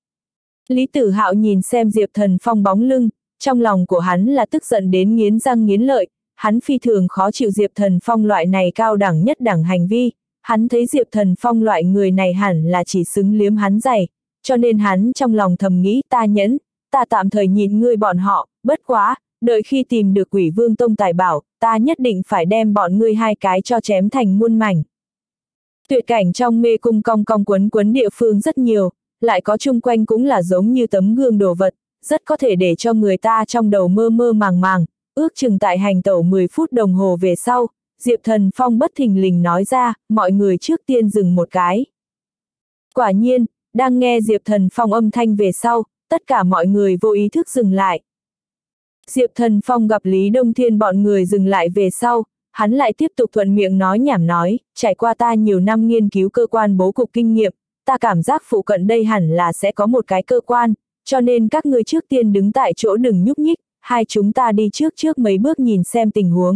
Lý Tử Hạo nhìn xem Diệp Thần Phong bóng lưng, trong lòng của hắn là tức giận đến nghiến răng nghiến lợi. Hắn phi thường khó chịu Diệp Thần Phong loại này cao đẳng nhất đẳng hành vi, hắn thấy Diệp Thần Phong loại người này hẳn là chỉ xứng liếm hắn giày, cho nên hắn trong lòng thầm nghĩ ta nhẫn, ta tạm thời nhìn ngươi bọn họ, bất quá, đợi khi tìm được Quỷ Vương Tông tài bảo, ta nhất định phải đem bọn ngươi hai cái cho chém thành muôn mảnh. Tuyệt cảnh trong mê cung cong cong quấn quấn địa phương rất nhiều, lại có chung quanh cũng là giống như tấm gương đồ vật, rất có thể để cho người ta trong đầu mơ mơ màng màng. Ước chừng tại hành tẩu mười phút đồng hồ về sau, Diệp Thần Phong bất thình lình nói ra, mọi người trước tiên dừng một cái. Quả nhiên, đang nghe Diệp Thần Phong âm thanh về sau, tất cả mọi người vô ý thức dừng lại. Diệp Thần Phong gặp Lý Đông Thiên bọn người dừng lại về sau, hắn lại tiếp tục thuận miệng nói nhảm nói, trải qua ta nhiều năm nghiên cứu cơ quan bố cục kinh nghiệm, ta cảm giác phụ cận đây hẳn là sẽ có một cái cơ quan, cho nên các ngươi trước tiên đứng tại chỗ đừng nhúc nhích. Hai chúng ta đi trước trước mấy bước nhìn xem tình huống.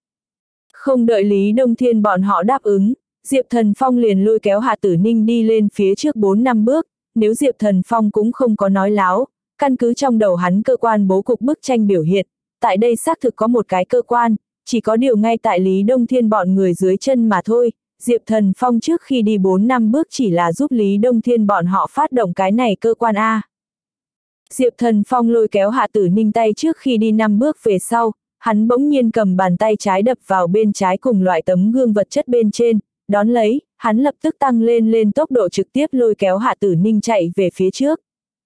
Không đợi Lý Đông Thiên bọn họ đáp ứng, Diệp Thần Phong liền lôi kéo Hạ Tử Ninh đi lên phía trước bốn năm bước, nếu Diệp Thần Phong cũng không có nói láo, căn cứ trong đầu hắn cơ quan bố cục bức tranh biểu hiện, tại đây xác thực có một cái cơ quan, chỉ có điều ngay tại Lý Đông Thiên bọn người dưới chân mà thôi, Diệp Thần Phong trước khi đi bốn năm bước chỉ là giúp Lý Đông Thiên bọn họ phát động cái này cơ quan A. Diệp Thần Phong lôi kéo Hạ Tử Ninh tay trước khi đi năm bước về sau, hắn bỗng nhiên cầm bàn tay trái đập vào bên trái cùng loại tấm gương vật chất bên trên, đón lấy, hắn lập tức tăng lên lên tốc độ trực tiếp lôi kéo Hạ Tử Ninh chạy về phía trước.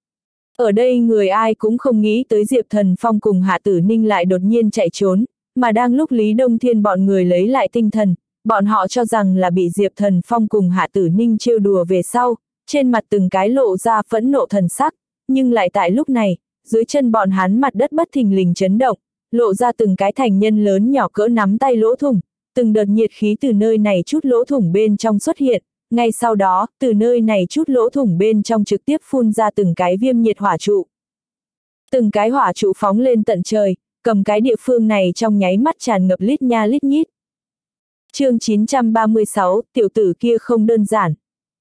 Ở đây người ai cũng không nghĩ tới Diệp Thần Phong cùng Hạ Tử Ninh lại đột nhiên chạy trốn, mà đang lúc Lý Đông Thiên bọn người lấy lại tinh thần, bọn họ cho rằng là bị Diệp Thần Phong cùng Hạ Tử Ninh trêu đùa về sau, trên mặt từng cái lộ ra phẫn nộ thần sắc, nhưng lại tại lúc này, dưới chân bọn hắn mặt đất bất thình lình chấn động, lộ ra từng cái thành nhân lớn nhỏ cỡ nắm tay lỗ thủng, từng đợt nhiệt khí từ nơi này chút lỗ thủng bên trong xuất hiện, ngay sau đó, từ nơi này chút lỗ thủng bên trong trực tiếp phun ra từng cái viêm nhiệt hỏa trụ. Từng cái hỏa trụ phóng lên tận trời, cầm cái địa phương này trong nháy mắt tràn ngập lít nha lít nhít. Chương chín trăm ba mươi sáu, tiểu tử kia không đơn giản.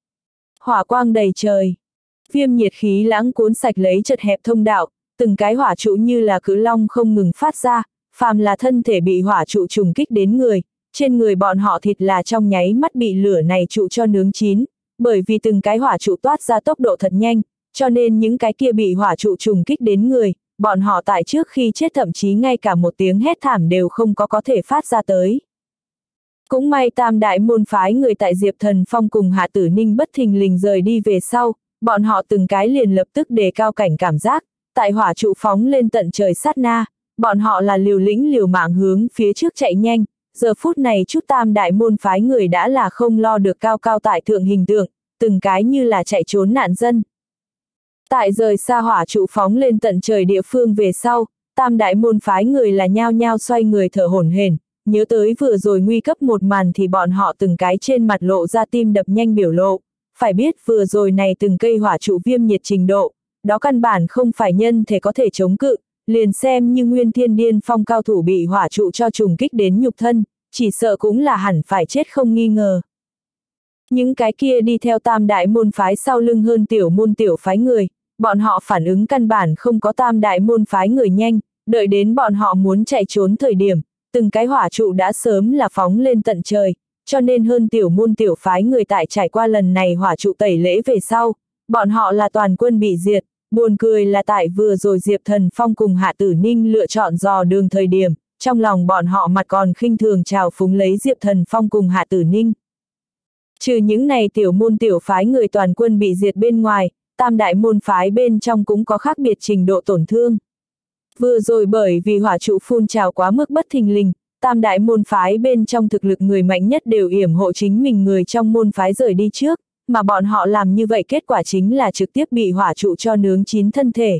Hỏa quang đầy trời. Viêm nhiệt khí lãng cuốn sạch lấy chật hẹp thông đạo, từng cái hỏa trụ như là cự long không ngừng phát ra, phàm là thân thể bị hỏa trụ trùng kích đến người, trên người bọn họ thịt là trong nháy mắt bị lửa này trụ cho nướng chín, bởi vì từng cái hỏa trụ toát ra tốc độ thật nhanh, cho nên những cái kia bị hỏa trụ trùng kích đến người, bọn họ tại trước khi chết thậm chí ngay cả một tiếng hét thảm đều không có có thể phát ra tới. Cũng may tam đại môn phái người tại Diệp Thần Phong cùng Hạ Tử Ninh bất thình lình rời đi về sau, bọn họ từng cái liền lập tức đề cao cảnh cảm giác, tại hỏa trụ phóng lên tận trời sát na, bọn họ là liều lĩnh liều mạng hướng phía trước chạy nhanh, giờ phút này chút tam đại môn phái người đã là không lo được cao cao tại thượng hình tượng, từng cái như là chạy trốn nạn dân. Tại rời xa hỏa trụ phóng lên tận trời địa phương về sau, tam đại môn phái người là nhao nhao xoay người thở hổn hển, nhớ tới vừa rồi nguy cấp một màn thì bọn họ từng cái trên mặt lộ ra tim đập nhanh biểu lộ, phải biết vừa rồi này từng cây hỏa trụ viêm nhiệt trình độ, đó căn bản không phải nhân thể có thể chống cự, liền xem như nguyên thiên điên phong cao thủ bị hỏa trụ cho trùng kích đến nhục thân, chỉ sợ cũng là hẳn phải chết không nghi ngờ. Những cái kia đi theo tam đại môn phái sau lưng hơn tiểu môn tiểu phái người, bọn họ phản ứng căn bản không có tam đại môn phái người nhanh, đợi đến bọn họ muốn chạy trốn thời điểm, từng cái hỏa trụ đã sớm là phóng lên tận trời, cho nên hơn tiểu môn tiểu phái người tại trải qua lần này hỏa trụ tẩy lễ về sau, bọn họ là toàn quân bị diệt, buồn cười là tại vừa rồi Diệp Thần Phong cùng Hạ Tử Ninh lựa chọn dò đường thời điểm, trong lòng bọn họ mặt còn khinh thường trào phúng lấy Diệp Thần Phong cùng Hạ Tử Ninh. Trừ những này tiểu môn tiểu phái người toàn quân bị diệt bên ngoài, tam đại môn phái bên trong cũng có khác biệt trình độ tổn thương. Vừa rồi bởi vì hỏa trụ phun trào quá mức bất thình lình, tam đại môn phái bên trong thực lực người mạnh nhất đều yểm hộ chính mình người trong môn phái rời đi trước, mà bọn họ làm như vậy kết quả chính là trực tiếp bị hỏa trụ cho nướng chín thân thể.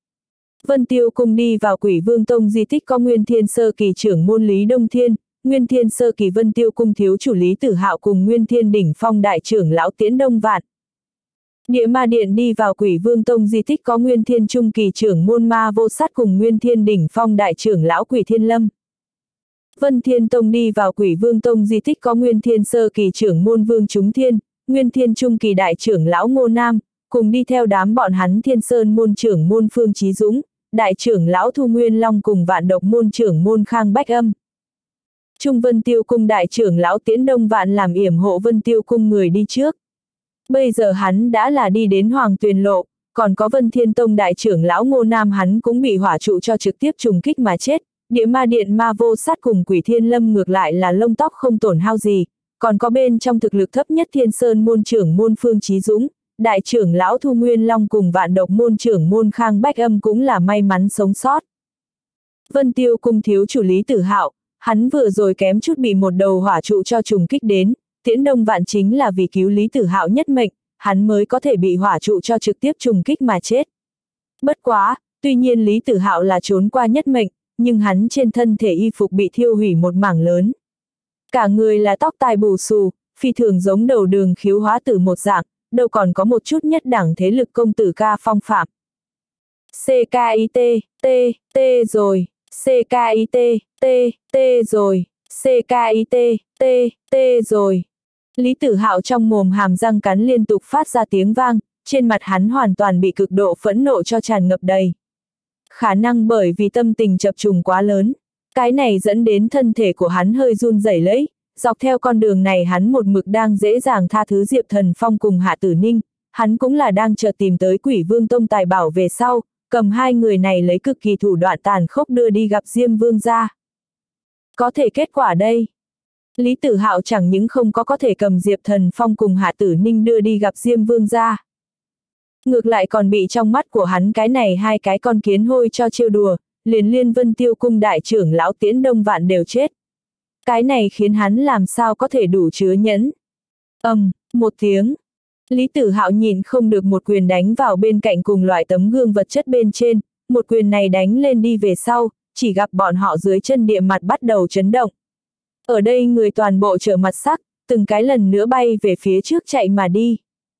Vân Tiêu Cung đi vào Quỷ Vương Tông di tích có Nguyên Thiên Sơ Kỳ trưởng môn Lý Đông Thiên, Nguyên Thiên Sơ Kỳ Vân Tiêu Cung thiếu chủ Lý Tử Hạo cùng Nguyên Thiên Đỉnh Phong đại trưởng lão Tiễn Đông Vạn. Địa Ma Điện đi vào Quỷ Vương Tông di tích có Nguyên Thiên Trung Kỳ trưởng môn Ma Vô Sát cùng Nguyên Thiên Đỉnh Phong đại trưởng lão Quỷ Thiên Lâm. Vân Thiên Tông đi vào Quỷ Vương Tông di tích có Nguyên Thiên Sơ Kỳ trưởng môn Vương Chúng Thiên, Nguyên Thiên Trung Kỳ đại trưởng lão Ngô Nam, cùng đi theo đám bọn hắn Thiên Sơn môn trưởng môn Phương Chí Dũng, đại trưởng lão Thu Nguyên Long cùng Vạn Độc môn trưởng môn Khang Bách Âm. Trung Vân Tiêu Cung đại trưởng lão Tiễn Đông Vạn làm yểm hộ Vân Tiêu Cung người đi trước. Bây giờ hắn đã là đi đến Hoàng Tuyền Lộ, còn có Vân Thiên Tông đại trưởng lão Ngô Nam hắn cũng bị hỏa trụ cho trực tiếp trùng kích mà chết. Địa Ma Điện Ma Vô Sát cùng Quỷ Thiên Lâm ngược lại là lông tóc không tổn hao gì, còn có bên trong thực lực thấp nhất Thiên Sơn môn trưởng môn Phương Chí Dũng, đại trưởng lão Thu Nguyên Long cùng Vạn Độc môn trưởng môn Khang Bách Âm cũng là may mắn sống sót. Vân Tiêu Cung thiếu chủ Lý Tử Hạo, hắn vừa rồi kém chút bị một đầu hỏa trụ cho trùng kích đến, Tiễn Đông Vạn chính là vì cứu Lý Tử Hạo nhất mệnh, hắn mới có thể bị hỏa trụ cho trực tiếp trùng kích mà chết. Bất quá, tuy nhiên Lý Tử Hạo là trốn qua nhất mệnh, nhưng hắn trên thân thể y phục bị thiêu hủy một mảng lớn. Cả người là tóc tai bù xù, phi thường giống đầu đường khiếu hóa tử một dạng, đâu còn có một chút nhất đẳng thế lực công tử ca phong phạm. xê ca i tê, T, T rồi, xê ca i tê, T, T rồi, xê ca i tê, T, T rồi. Lý Tử Hạo trong mồm hàm răng cắn liên tục phát ra tiếng vang, trên mặt hắn hoàn toàn bị cực độ phẫn nộ cho tràn ngập đầy. Khả năng bởi vì tâm tình chập trùng quá lớn, cái này dẫn đến thân thể của hắn hơi run rẩy lấy, dọc theo con đường này hắn một mực đang dễ dàng tha thứ Diệp Thần Phong cùng Hạ Tử Ninh, hắn cũng là đang chờ tìm tới Quỷ Vương Tông tài bảo về sau, cầm hai người này lấy cực kỳ thủ đoạn tàn khốc đưa đi gặp Diêm Vương gia. Có thể kết quả đây. Lý Tử Hạo chẳng những không có có thể cầm Diệp Thần Phong cùng Hạ Tử Ninh đưa đi gặp Diêm Vương gia. Ngược lại còn bị trong mắt của hắn cái này hai cái con kiến hôi cho trêu đùa, liền liên Vân Tiêu Cung đại trưởng lão Tiễn Đông Vạn đều chết. Cái này khiến hắn làm sao có thể đủ chứa nhẫn. Ầm, um, một tiếng. Lý Tử Hạo nhìn không được một quyền đánh vào bên cạnh cùng loại tấm gương vật chất bên trên, một quyền này đánh lên đi về sau, chỉ gặp bọn họ dưới chân địa mặt bắt đầu chấn động. Ở đây người toàn bộ trở mặt sắc, từng cái lần nữa bay về phía trước chạy mà đi.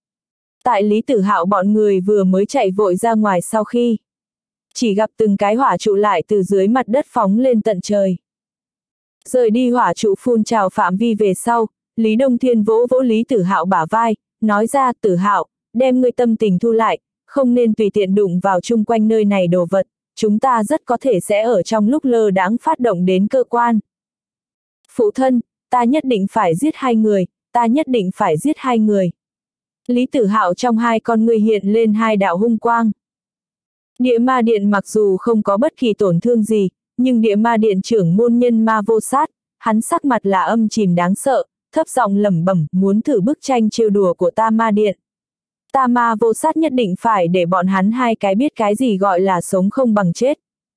Tại Lý Tử Hạo bọn người vừa mới chạy vội ra ngoài sau khi, chỉ gặp từng cái hỏa trụ lại từ dưới mặt đất phóng lên tận trời. Rời đi hỏa trụ phun trào phạm vi về sau, Lý Đông Thiên vỗ vỗ Lý Tử Hạo bả vai, nói ra, Tử Hạo, đem ngươi tâm tình thu lại, không nên tùy tiện đụng vào chung quanh nơi này đồ vật, chúng ta rất có thể sẽ ở trong lúc lơ đãng phát động đến cơ quan. Phụ thân, ta nhất định phải giết hai người, ta nhất định phải giết hai người. Lý Tử Hạo trong hai con ngươi hiện lên hai đạo hung quang. Địa ma điện mặc dù không có bất kỳ tổn thương gì, nhưng địa ma điện trưởng môn Nhân Ma Vô Sát, hắn sắc mặt là âm chìm đáng sợ, thấp giọng lẩm bẩm muốn thử bức tranh trêu đùa của ta ma điện. Ta Ma Vô Sát nhất định phải để bọn hắn hai cái biết cái gì gọi là sống không bằng chết.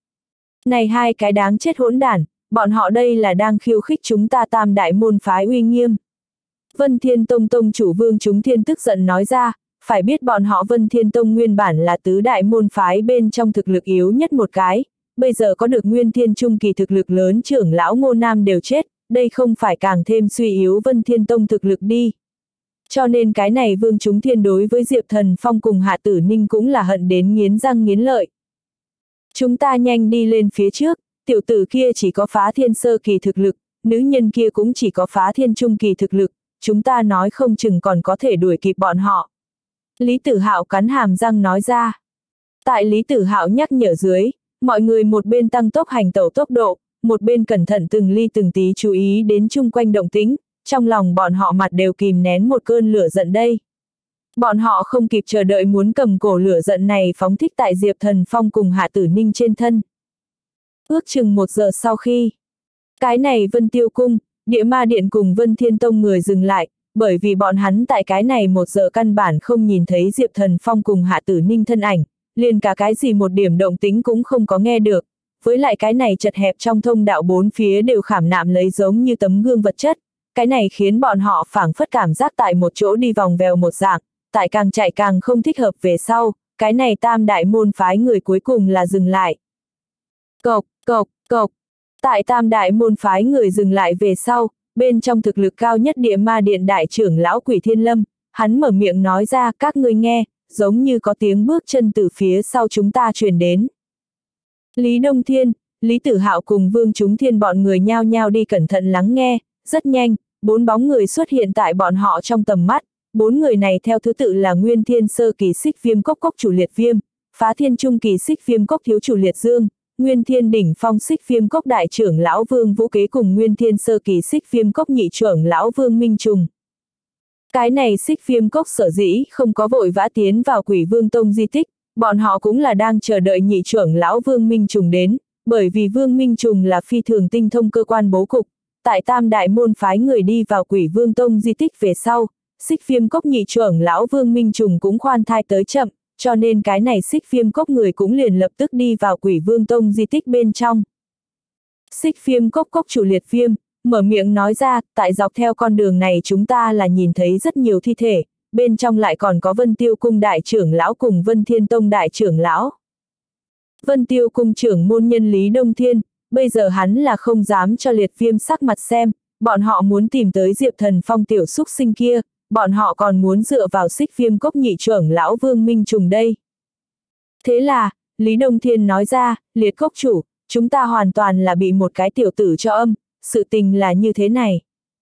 Này hai cái đáng chết hỗn đản, bọn họ đây là đang khiêu khích chúng ta tam đại môn phái uy nghiêm. Vân Thiên Tông tông chủ Vương Chúng Thiên tức giận nói ra, phải biết bọn họ Vân Thiên Tông nguyên bản là tứ đại môn phái bên trong thực lực yếu nhất một cái, bây giờ có được Nguyên Thiên Trung kỳ thực lực lớn trưởng lão Ngô Nam đều chết, đây không phải càng thêm suy yếu Vân Thiên Tông thực lực đi. Cho nên cái này Vương Chúng Thiên đối với Diệp Thần Phong cùng Hạ Tử Ninh cũng là hận đến nghiến răng nghiến lợi. Chúng ta nhanh đi lên phía trước, tiểu tử kia chỉ có phá thiên sơ kỳ thực lực, nữ nhân kia cũng chỉ có phá thiên trung kỳ thực lực, chúng ta nói không chừng còn có thể đuổi kịp bọn họ. Lý Tử Hạo cắn hàm răng nói ra. Tại Lý Tử Hạo nhắc nhở dưới, mọi người một bên tăng tốc hành tẩu tốc độ, một bên cẩn thận từng ly từng tí chú ý đến chung quanh động tĩnh, trong lòng bọn họ mặt đều kìm nén một cơn lửa giận đây. Bọn họ không kịp chờ đợi muốn cầm cổ lửa giận này phóng thích tại Diệp Thần Phong cùng Hạ Tử Ninh trên thân. Ước chừng một giờ sau khi, cái này Vân Tiêu Cung, Địa Ma Điện cùng Vân Thiên Tông người dừng lại, bởi vì bọn hắn tại cái này một giờ căn bản không nhìn thấy Diệp Thần Phong cùng Hạ Tử Ninh thân ảnh, liền cả cái gì một điểm động tĩnh cũng không có nghe được, với lại cái này chật hẹp trong thông đạo bốn phía đều khảm nạm lấy giống như tấm gương vật chất, cái này khiến bọn họ phảng phất cảm giác tại một chỗ đi vòng vèo một dạng, tại càng chạy càng không thích hợp về sau, cái này tam đại môn phái người cuối cùng là dừng lại. Cộc, cộc, cộc, tại tam đại môn phái người dừng lại về sau, bên trong thực lực cao nhất Địa Ma Điện đại trưởng lão Quỷ Thiên Lâm, hắn mở miệng nói ra, các ngươi nghe, giống như có tiếng bước chân từ phía sau chúng ta truyền đến. Lý Đông Thiên, Lý Tử Hạo cùng Vương Chúng Thiên bọn người nhao nhao đi cẩn thận lắng nghe, rất nhanh, bốn bóng người xuất hiện tại bọn họ trong tầm mắt, bốn người này theo thứ tự là Nguyên Thiên Sơ Kỳ Xích Viêm Cốc Cốc chủ Liệt Viêm, Phá Thiên Trung Kỳ Xích Viêm Cốc thiếu chủ Liệt Dương, Nguyên Thiên Đỉnh Phong Xích Viêm Cốc đại trưởng lão Vương Vũ Kế cùng Nguyên Thiên Sơ Kỳ Xích Viêm Cốc nhị trưởng lão Vương Minh Trùng. Cái này Xích Viêm Cốc sở dĩ không có vội vã tiến vào Quỷ Vương Tông di tích, bọn họ cũng là đang chờ đợi nhị trưởng lão Vương Minh Trùng đến, bởi vì Vương Minh Trùng là phi thường tinh thông cơ quan bố cục, tại tam đại môn phái người đi vào Quỷ Vương Tông di tích về sau, Xích Viêm Cốc nhị trưởng lão Vương Minh Trùng cũng khoan thai tới chậm, cho nên cái này Xích Viêm Cốc người cũng liền lập tức đi vào Quỷ Vương Tông di tích bên trong. Xích Viêm Cốc Cốc chủ Liệt Viêm, mở miệng nói ra, tại dọc theo con đường này chúng ta là nhìn thấy rất nhiều thi thể, bên trong lại còn có Vân Tiêu Cung đại trưởng lão cùng Vân Thiên Tông đại trưởng lão. Vân Tiêu Cung trưởng môn nhân Lý Đông Thiên, bây giờ hắn là không dám cho Liệt Viêm sắc mặt xem, bọn họ muốn tìm tới Diệp Thần Phong tiểu xúc sinh kia, bọn họ còn muốn dựa vào Xích Viêm Cốc nhị trưởng lão Vương Minh Trùng đây. Thế là, Lý Đông Thiên nói ra, Liệt Cốc chủ, chúng ta hoàn toàn là bị một cái tiểu tử cho âm, sự tình là như thế này.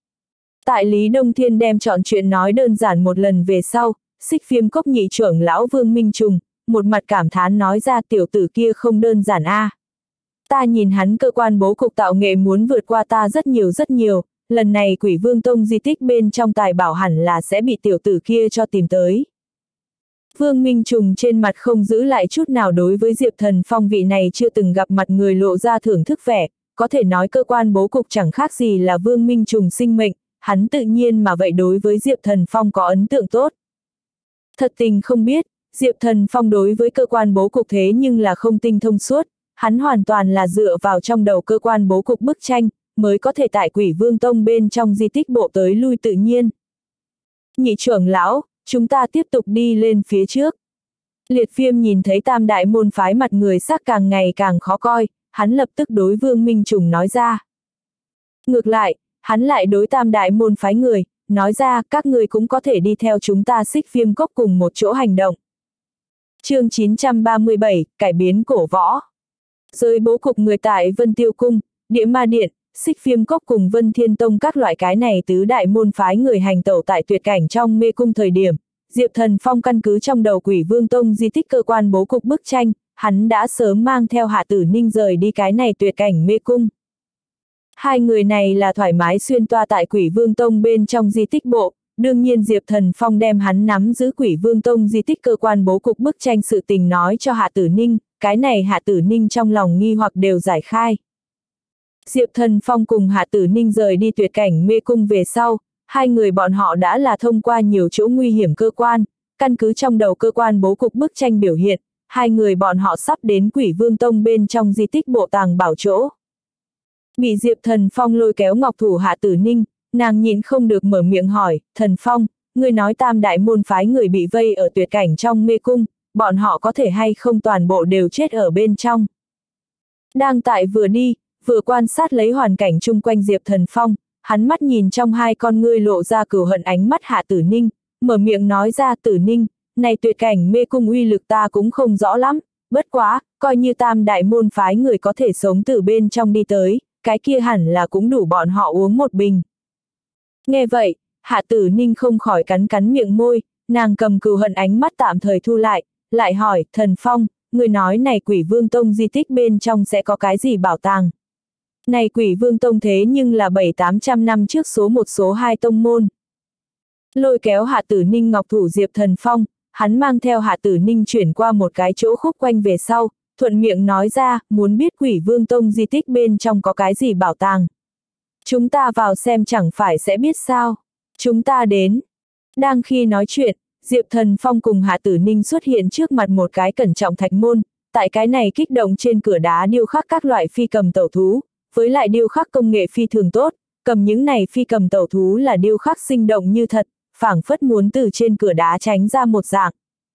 Tại Lý Đông Thiên đem chọn chuyện nói đơn giản một lần về sau, Xích Viêm Cốc nhị trưởng lão Vương Minh Trùng, một mặt cảm thán nói ra tiểu tử kia không đơn giản a. À. Ta nhìn hắn cơ quan bố cục tạo nghệ muốn vượt qua ta rất nhiều rất nhiều, lần này Quỷ Vương Tông di tích bên trong tài bảo hẳn là sẽ bị tiểu tử kia cho tìm tới. Vương Minh Trùng trên mặt không giữ lại chút nào đối với Diệp Thần Phong vị này chưa từng gặp mặt người lộ ra thưởng thức vẻ, có thể nói cơ quan bố cục chẳng khác gì là Vương Minh Trùng sinh mệnh, hắn tự nhiên mà vậy đối với Diệp Thần Phong có ấn tượng tốt. Thật tình không biết, Diệp Thần Phong đối với cơ quan bố cục thế nhưng là không tinh thông suốt, hắn hoàn toàn là dựa vào trong đầu cơ quan bố cục bức tranh, mới có thể tại Quỷ Vương Tông bên trong di tích bộ tới lui tự nhiên. Nhị trưởng lão, chúng ta tiếp tục đi lên phía trước. Liệt Viêm nhìn thấy tam đại môn phái mặt người sắc càng ngày càng khó coi, hắn lập tức đối Vương Minh Trùng nói ra. Ngược lại, hắn lại đối tam đại môn phái người, nói ra các người cũng có thể đi theo chúng ta Xích Viêm Cốc cùng một chỗ hành động. Chương chín trăm ba mươi bảy, cải biến cổ võ. Giới bố cục người tại Vân Tiêu Cung, Địa Ma Điện, Xích Viêm Cốc cùng Vân Thiên Tông các loại cái này tứ đại môn phái người hành tẩu tại tuyệt cảnh trong mê cung thời điểm, Diệp Thần Phong căn cứ trong đầu Quỷ Vương Tông di tích cơ quan bố cục bức tranh, hắn đã sớm mang theo Hạ Tử Ninh rời đi cái này tuyệt cảnh mê cung. Hai người này là thoải mái xuyên toa tại Quỷ Vương Tông bên trong di tích bộ, đương nhiên Diệp Thần Phong đem hắn nắm giữ Quỷ Vương Tông di tích cơ quan bố cục bức tranh sự tình nói cho Hạ Tử Ninh, cái này Hạ Tử Ninh trong lòng nghi hoặc đều giải khai. Diệp Thần Phong cùng Hạ Tử Ninh rời đi tuyệt cảnh mê cung về sau, hai người bọn họ đã là thông qua nhiều chỗ nguy hiểm cơ quan, căn cứ trong đầu cơ quan bố cục bức tranh biểu hiện, hai người bọn họ sắp đến Quỷ Vương Tông bên trong di tích bộ tàng bảo chỗ. Bị Diệp Thần Phong lôi kéo ngọc thủ Hạ Tử Ninh, nàng nhịn không được mở miệng hỏi, Thần Phong, ngươi nói tam đại môn phái người bị vây ở tuyệt cảnh trong mê cung, bọn họ có thể hay không toàn bộ đều chết ở bên trong. Đang tại vừa đi, vừa quan sát lấy hoàn cảnh chung quanh Diệp Thần Phong, hắn mắt nhìn trong hai con ngươi lộ ra cừu hận ánh mắt Hạ Tử Ninh, mở miệng nói ra Tử Ninh, này tuyệt cảnh mê cung uy lực ta cũng không rõ lắm, bất quá, coi như tam đại môn phái người có thể sống từ bên trong đi tới, cái kia hẳn là cũng đủ bọn họ uống một bình. Nghe vậy, Hạ Tử Ninh không khỏi cắn cắn miệng môi, nàng cầm cừu hận ánh mắt tạm thời thu lại, lại hỏi, Thần Phong, người nói này Quỷ Vương Tông di tích bên trong sẽ có cái gì bảo tàng? Này Quỷ Vương Tông thế nhưng là bảy tám trăm năm trước số một số hai tông môn. Lôi kéo Hạ Tử Ninh ngọc thủ Diệp Thần Phong, hắn mang theo Hạ Tử Ninh chuyển qua một cái chỗ khúc quanh về sau, thuận miệng nói ra, muốn biết Quỷ Vương Tông di tích bên trong có cái gì bảo tàng. Chúng ta vào xem chẳng phải sẽ biết sao. Chúng ta đến. Đang khi nói chuyện, Diệp Thần Phong cùng Hạ Tử Ninh xuất hiện trước mặt một cái cẩn trọng thạch môn, tại cái này kích động trên cửa đá điêu khắc các loại phi cầm tẩu thú, với lại điêu khắc công nghệ phi thường tốt, cầm những này phi cầm tẩu thú là điêu khắc sinh động như thật, phảng phất muốn từ trên cửa đá tránh ra một dạng.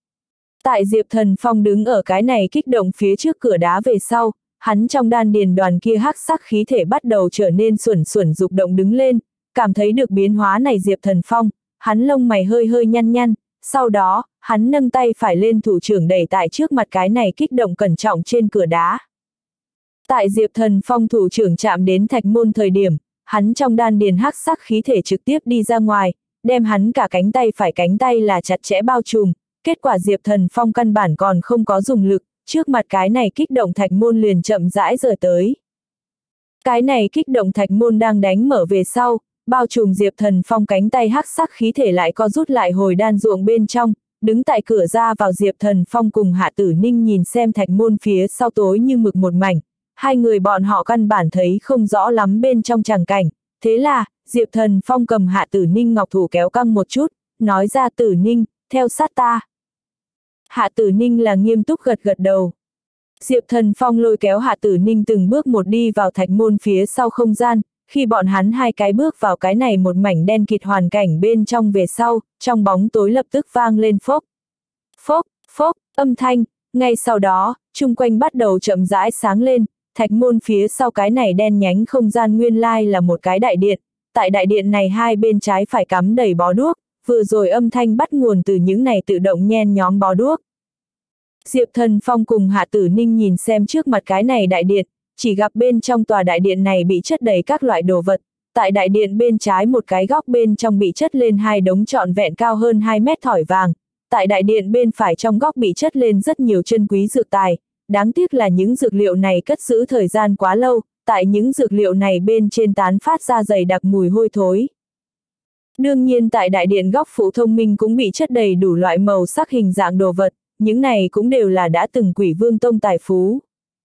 Tại Diệp Thần Phong đứng ở cái này kích động phía trước cửa đá về sau, hắn trong đan điền đoàn kia hắc sắc khí thể bắt đầu trở nên xuẩn xuẩn dục động đứng lên, cảm thấy được biến hóa này Diệp Thần Phong, hắn lông mày hơi hơi nhăn nhăn, sau đó, hắn nâng tay phải lên thủ trưởng đẩy tại trước mặt cái này kích động cẩn trọng trên cửa đá. Tại Diệp Thần Phong thủ trưởng chạm đến thạch môn thời điểm, hắn trong đan điền hắc sắc khí thể trực tiếp đi ra ngoài, đem hắn cả cánh tay phải cánh tay là chặt chẽ bao trùm, kết quả Diệp Thần Phong căn bản còn không có dùng lực, trước mặt cái này kích động thạch môn liền chậm rãi rời tới. Cái này kích động thạch môn đang đánh mở về sau, bao trùm Diệp Thần Phong cánh tay hắc sắc khí thể lại co rút lại hồi đan ruộng bên trong, đứng tại cửa ra vào Diệp Thần Phong cùng Hạ Tử Ninh nhìn xem thạch môn phía sau tối như mực một mảnh, hai người bọn họ căn bản thấy không rõ lắm bên trong tràng cảnh, thế là, Diệp Thần Phong cầm Hạ Tử Ninh ngọc thủ kéo căng một chút, nói ra Tử Ninh, theo sát ta. Hạ Tử Ninh là nghiêm túc gật gật đầu. Diệp Thần Phong lôi kéo Hạ Tử Ninh từng bước một đi vào thạch môn phía sau không gian, khi bọn hắn hai cái bước vào cái này một mảnh đen kịt hoàn cảnh bên trong về sau, trong bóng tối lập tức vang lên phốc, phốc, phốc, âm thanh, ngay sau đó, chung quanh bắt đầu chậm rãi sáng lên, thạch môn phía sau cái này đen nhánh không gian nguyên lai là một cái đại điện, tại đại điện này hai bên trái phải cắm đầy bó đuốc, vừa rồi âm thanh bắt nguồn từ những này tự động nhen nhóm bó đuốc. Diệp Thần Phong cùng Hạ Tử Ninh nhìn xem trước mặt cái này đại điện, chỉ gặp bên trong tòa đại điện này bị chất đầy các loại đồ vật, tại đại điện bên trái một cái góc bên trong bị chất lên hai đống trọn vẹn cao hơn hai mét thỏi vàng, tại đại điện bên phải trong góc bị chất lên rất nhiều chân quý dược tài, đáng tiếc là những dược liệu này cất giữ thời gian quá lâu, tại những dược liệu này bên trên tán phát ra dày đặc mùi hôi thối. Đương nhiên tại đại điện góc phụ thông minh cũng bị chất đầy đủ loại màu sắc hình dạng đồ vật, những này cũng đều là đã từng Quỷ Vương Tông tài phú.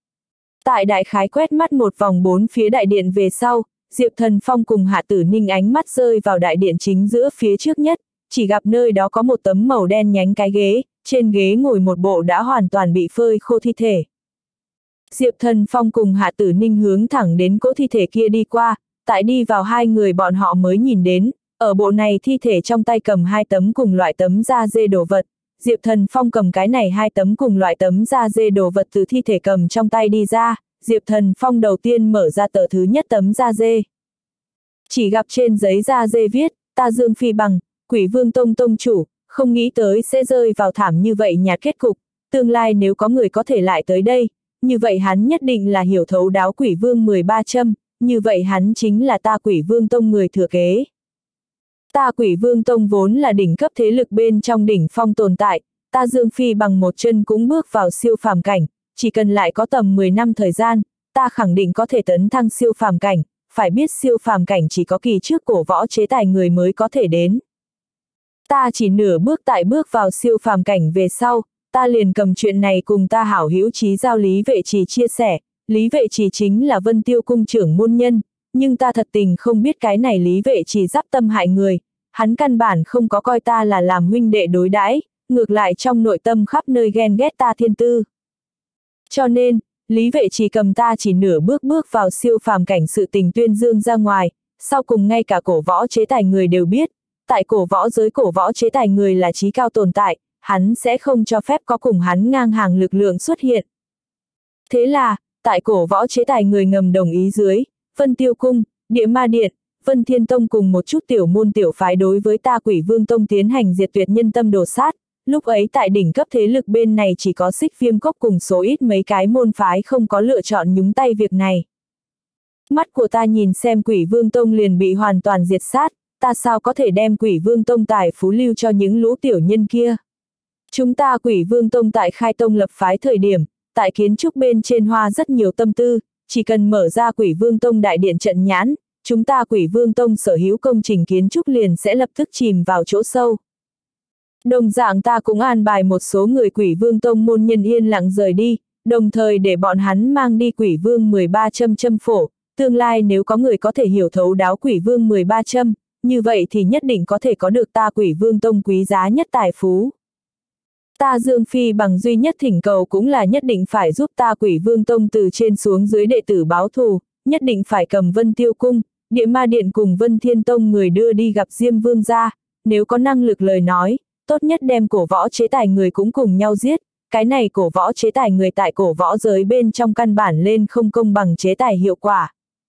Tại đại khái quét mắt một vòng bốn phía đại điện về sau, Diệp Thần Phong cùng Hạ Tử Ninh ánh mắt rơi vào đại điện chính giữa phía trước nhất, chỉ gặp nơi đó có một tấm màu đen nhánh cái ghế, trên ghế ngồi một bộ đã hoàn toàn bị phơi khô thi thể. Diệp Thần Phong cùng Hạ Tử Ninh hướng thẳng đến cỗ thi thể kia đi qua, tại đi vào hai người bọn họ mới nhìn đến, ở bộ này thi thể trong tay cầm hai tấm cùng loại tấm da dê đồ vật, Diệp Thần Phong cầm cái này hai tấm cùng loại tấm da dê đồ vật từ thi thể cầm trong tay đi ra, Diệp Thần Phong đầu tiên mở ra tờ thứ nhất tấm da dê. Chỉ gặp trên giấy da dê viết, ta Dương Phi Bằng, Quỷ Vương Tông Tông chủ, không nghĩ tới sẽ rơi vào thảm như vậy nhạt kết cục, tương lai nếu có người có thể lại tới đây, như vậy hắn nhất định là hiểu thấu đáo Quỷ Vương mười ba châm, như vậy hắn chính là ta Quỷ Vương Tông người thừa kế. Ta Quỷ Vương Tông vốn là đỉnh cấp thế lực bên trong đỉnh phong tồn tại, ta Dương Phi Bằng một chân cũng bước vào siêu phàm cảnh, chỉ cần lại có tầm mười năm thời gian, ta khẳng định có thể tấn thăng siêu phàm cảnh, phải biết siêu phàm cảnh chỉ có kỳ trước cổ võ chế tài người mới có thể đến. Ta chỉ nửa bước tại bước vào siêu phàm cảnh về sau, ta liền cầm chuyện này cùng ta hảo hữu Chí Giao Lý Vệ Trì chia sẻ, Lý Vệ Trì chính là Vân Tiêu cung trưởng môn nhân, nhưng ta thật tình không biết cái này Lý Vệ Trì giáp tâm hại người, hắn căn bản không có coi ta là làm huynh đệ đối đãi, ngược lại trong nội tâm khắp nơi ghen ghét ta thiên tư. Cho nên, Lý Vệ Trì cầm ta chỉ nửa bước bước vào siêu phàm cảnh sự tình tuyên dương ra ngoài, sau cùng ngay cả cổ võ chế tài người đều biết, tại cổ võ giới cổ võ chế tài người là chí cao tồn tại, hắn sẽ không cho phép có cùng hắn ngang hàng lực lượng xuất hiện. Thế là, tại cổ võ chế tài người ngầm đồng ý dưới, Vân Tiêu Cung, Địa Ma Điện, Vân Thiên Tông cùng một chút tiểu môn tiểu phái đối với ta Quỷ Vương Tông tiến hành diệt tuyệt nhân tâm đồ sát, lúc ấy tại đỉnh cấp thế lực bên này chỉ có Xích Viêm Cốc cùng số ít mấy cái môn phái không có lựa chọn nhúng tay việc này. Mắt của ta nhìn xem Quỷ Vương Tông liền bị hoàn toàn diệt sát, ta sao có thể đem Quỷ Vương Tông tài phú lưu cho những lũ tiểu nhân kia. Chúng ta Quỷ Vương Tông tại khai tông lập phái thời điểm, tại kiến trúc bên trên hoa rất nhiều tâm tư, chỉ cần mở ra Quỷ Vương Tông đại điện trận nhãn, chúng ta Quỷ Vương Tông sở hữu công trình kiến trúc liền sẽ lập tức chìm vào chỗ sâu. Đồng dạng ta cũng an bài một số người Quỷ Vương Tông môn nhân yên lặng rời đi, đồng thời để bọn hắn mang đi Quỷ Vương mười ba châm châm phổ, tương lai nếu có người có thể hiểu thấu đáo Quỷ Vương mười ba châm, như vậy thì nhất định có thể có được ta Quỷ Vương Tông quý giá nhất tài phú. Ta Dương Phi Bằng duy nhất thỉnh cầu cũng là nhất định phải giúp ta Quỷ Vương Tông từ trên xuống dưới đệ tử báo thù, nhất định phải cầm Vân Tiêu Cung, Địa Ma Điện cùng Vân Thiên Tông người đưa đi gặp Diêm Vương gia, nếu có năng lực lời nói, tốt nhất đem cổ võ chế tài người cũng cùng nhau giết, cái này cổ võ chế tài người tại cổ võ giới bên trong căn bản lên không công bằng chế tài hiệu quả.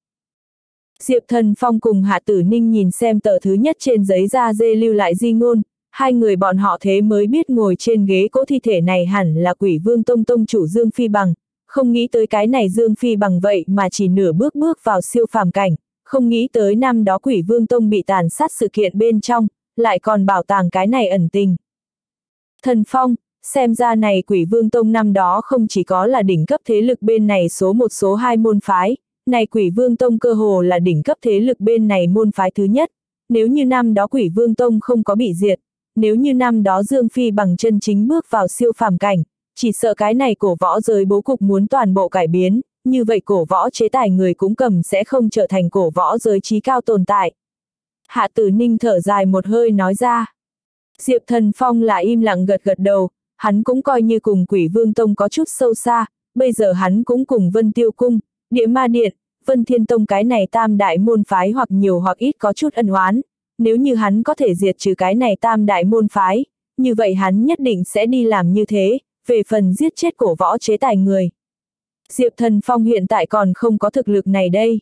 Diệp Thần Phong cùng Hạ Tử Ninh nhìn xem tờ thứ nhất trên giấy da dê lưu lại di ngôn, hai người bọn họ thế mới biết ngồi trên ghế cỗ thi thể này hẳn là Quỷ Vương Tông Tông chủ Dương Phi Bằng, không nghĩ tới cái này Dương Phi Bằng vậy mà chỉ nửa bước bước vào siêu phàm cảnh, không nghĩ tới năm đó Quỷ Vương Tông bị tàn sát sự kiện bên trong, lại còn bảo tàng cái này ẩn tình. Thần Phong, xem ra này Quỷ Vương Tông năm đó không chỉ có là đỉnh cấp thế lực bên này số một số hai môn phái, này Quỷ Vương Tông cơ hồ là đỉnh cấp thế lực bên này môn phái thứ nhất, nếu như năm đó Quỷ Vương Tông không có bị diệt, nếu như năm đó Dương Phi Bằng chân chính bước vào siêu phàm cảnh, chỉ sợ cái này cổ võ giới bố cục muốn toàn bộ cải biến, như vậy cổ võ chế tài người cũng cầm sẽ không trở thành cổ võ giới chí cao tồn tại. Hạ Tử Ninh thở dài một hơi nói ra. Diệp Thần Phong là im lặng gật gật đầu, hắn cũng coi như cùng Quỷ Vương Tông có chút sâu xa, bây giờ hắn cũng cùng Vân Tiêu Cung, Địa Ma Điện, Vân Thiên Tông cái này tam đại môn phái hoặc nhiều hoặc ít có chút ân oán, nếu như hắn có thể diệt trừ cái này tam đại môn phái, như vậy hắn nhất định sẽ đi làm như thế, về phần giết chết cổ võ chế tài người. Diệp Thần Phong hiện tại còn không có thực lực này đây.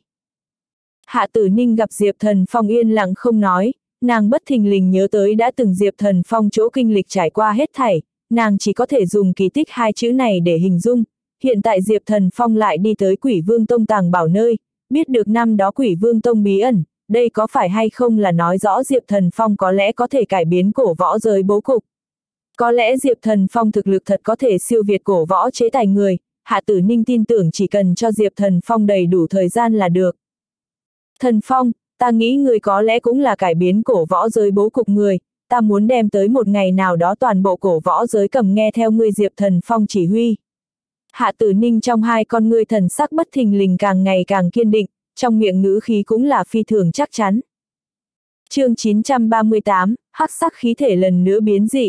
Hạ Tử Ninh gặp Diệp Thần Phong yên lặng không nói, nàng bất thình lình nhớ tới đã từng Diệp Thần Phong chỗ kinh lịch trải qua hết thảy, nàng chỉ có thể dùng kỳ tích hai chữ này để hình dung. Hiện tại Diệp Thần Phong lại đi tới Quỷ Vương Tông tàng bảo nơi, biết được năm đó Quỷ Vương Tông bí ẩn, đây có phải hay không là nói rõ Diệp Thần Phong có lẽ có thể cải biến cổ võ giới bố cục. Có lẽ Diệp Thần Phong thực lực thật có thể siêu việt cổ võ chế tài người, Hạ Tử Ninh tin tưởng chỉ cần cho Diệp Thần Phong đầy đủ thời gian là được. Thần Phong, ta nghĩ người có lẽ cũng là cải biến cổ võ giới bố cục người, ta muốn đem tới một ngày nào đó toàn bộ cổ võ giới cầm nghe theo ngươi Diệp Thần Phong chỉ huy. Hạ Tử Ninh trong hai con ngươi thần sắc bất thình lình càng ngày càng kiên định, trong miệng ngữ khí cũng là phi thường chắc chắn. Chương chín trăm ba mươi tám, hắc sắc khí thể lần nữa biến dị.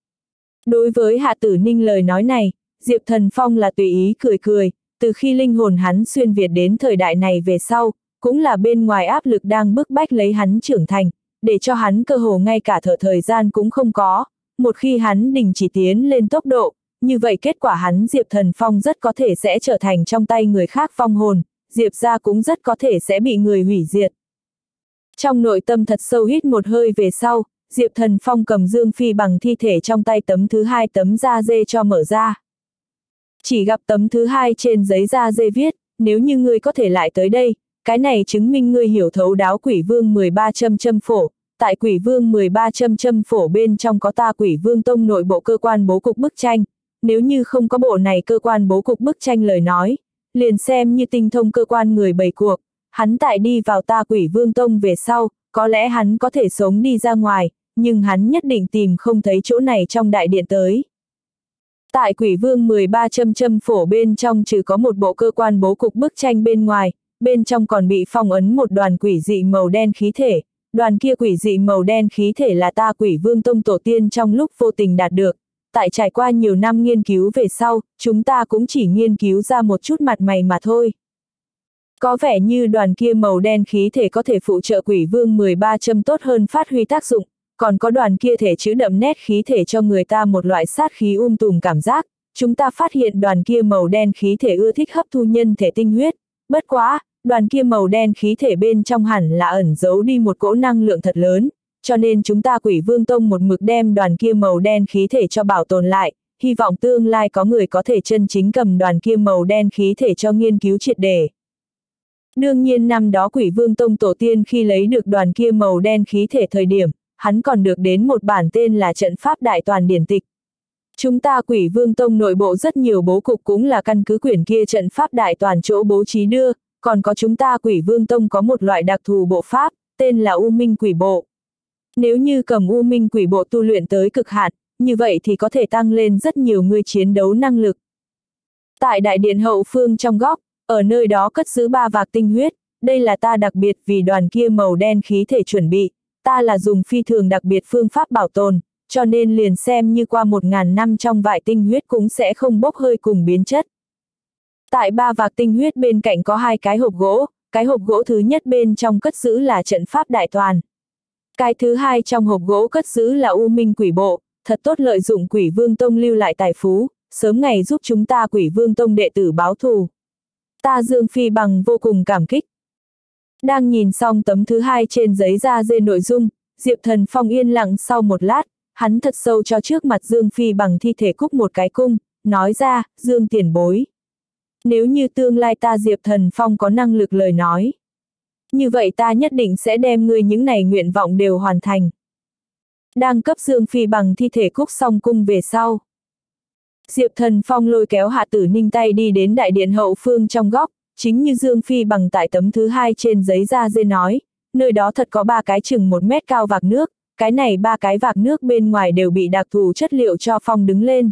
Đối với Hạ Tử Ninh lời nói này, Diệp Thần Phong là tùy ý cười cười, từ khi linh hồn hắn xuyên việt đến thời đại này về sau, cũng là bên ngoài áp lực đang bức bách lấy hắn trưởng thành, để cho hắn cơ hồ ngay cả thở thời gian cũng không có, một khi hắn đình chỉ tiến lên tốc độ, như vậy kết quả hắn Diệp Thần Phong rất có thể sẽ trở thành trong tay người khác vong hồn, Diệp gia cũng rất có thể sẽ bị người hủy diệt. Trong nội tâm thật sâu hít một hơi về sau, Diệp Thần Phong cầm Dương Phi bằng thi thể trong tay tấm thứ hai tấm da dê cho mở ra. Chỉ gặp tấm thứ hai trên giấy da dê viết, nếu như ngươi có thể lại tới đây, cái này chứng minh ngươi hiểu thấu đáo Quỷ Vương mười ba châm châm phổ, tại Quỷ Vương mười ba châm châm phổ bên trong có ta Quỷ Vương Tông nội bộ cơ quan bố cục bức tranh, nếu như không có bộ này cơ quan bố cục bức tranh lời nói, liền xem như tinh thông cơ quan người bày cuộc, hắn tại đi vào ta Quỷ Vương Tông về sau, có lẽ hắn có thể sống đi ra ngoài, nhưng hắn nhất định tìm không thấy chỗ này trong đại điện tới. Tại Quỷ Vương mười ba châm châm phổ bên trong trừ có một bộ cơ quan bố cục bức tranh bên ngoài, bên trong còn bị phong ấn một đoàn quỷ dị màu đen khí thể, đoàn kia quỷ dị màu đen khí thể là ta Quỷ Vương Tông tổ tiên trong lúc vô tình đạt được. Tại trải qua nhiều năm nghiên cứu về sau, chúng ta cũng chỉ nghiên cứu ra một chút mặt mày mà thôi. Có vẻ như đoàn kia màu đen khí thể có thể phụ trợ Quỷ Vương mười ba châm tốt hơn phát huy tác dụng, còn có đoàn kia thể chữ đậm nét khí thể cho người ta một loại sát khí um tùm cảm giác, chúng ta phát hiện đoàn kia màu đen khí thể ưa thích hấp thu nhân thể tinh huyết, bất quá, đoàn kia màu đen khí thể bên trong hẳn là ẩn giấu đi một cỗ năng lượng thật lớn, cho nên chúng ta Quỷ Vương Tông một mực đem đoàn kia màu đen khí thể cho bảo tồn lại, hy vọng tương lai có người có thể chân chính cầm đoàn kia màu đen khí thể cho nghiên cứu triệt để. Đương nhiên năm đó Quỷ Vương Tông tổ tiên khi lấy được đoàn kia màu đen khí thể thời điểm, hắn còn được đến một bản tên là Trận Pháp Đại Toàn điển tịch. Chúng ta Quỷ Vương Tông nội bộ rất nhiều bố cục cũng là căn cứ quyển kia Trận Pháp Đại Toàn chỗ bố trí đưa, còn có chúng ta Quỷ Vương Tông có một loại đặc thù bộ pháp, tên là U Minh Quỷ Bộ. Nếu như cầm U Minh Quỷ Bộ tu luyện tới cực hạn, như vậy thì có thể tăng lên rất nhiều người chiến đấu năng lực. Tại đại điện hậu phương trong góc, ở nơi đó cất giữ ba vạc tinh huyết, đây là ta đặc biệt vì đoàn kia màu đen khí thể chuẩn bị, ta là dùng phi thường đặc biệt phương pháp bảo tồn, cho nên liền xem như qua một ngàn năm trong vại tinh huyết cũng sẽ không bốc hơi cùng biến chất. Tại ba vạc tinh huyết bên cạnh có hai cái hộp gỗ, cái hộp gỗ thứ nhất bên trong cất giữ là Trận Pháp Đại Toàn. Cái thứ hai trong hộp gỗ cất giữ là U Minh Quỷ Bộ, thật tốt lợi dụng Quỷ Vương Tông lưu lại tài phú, sớm ngày giúp chúng ta Quỷ Vương Tông đệ tử báo thù. Ta Dương Phi Bằng vô cùng cảm kích. Đang nhìn xong tấm thứ hai trên giấy da dê nội dung, Diệp Thần Phong yên lặng sau một lát, hắn thật sâu cho trước mặt Dương Phi Bằng thi thể cúc một cái cung, nói ra, Dương tiền bối. Nếu như tương lai ta Diệp Thần Phong có năng lực lời nói, như vậy ta nhất định sẽ đem ngươi những này nguyện vọng đều hoàn thành. Đang cấp Dương Phi Bằng thi thể cúc xong cung về sau. Diệp Thần Phong lôi kéo Hạ Tử Ninh tay đi đến đại điện hậu phương trong góc, chính như Dương Phi Bằng tại tấm thứ hai trên giấy da dê nói, nơi đó thật có ba cái chừng một mét cao vạc nước, cái này ba cái vạc nước bên ngoài đều bị đặc thù chất liệu cho phong đứng lên.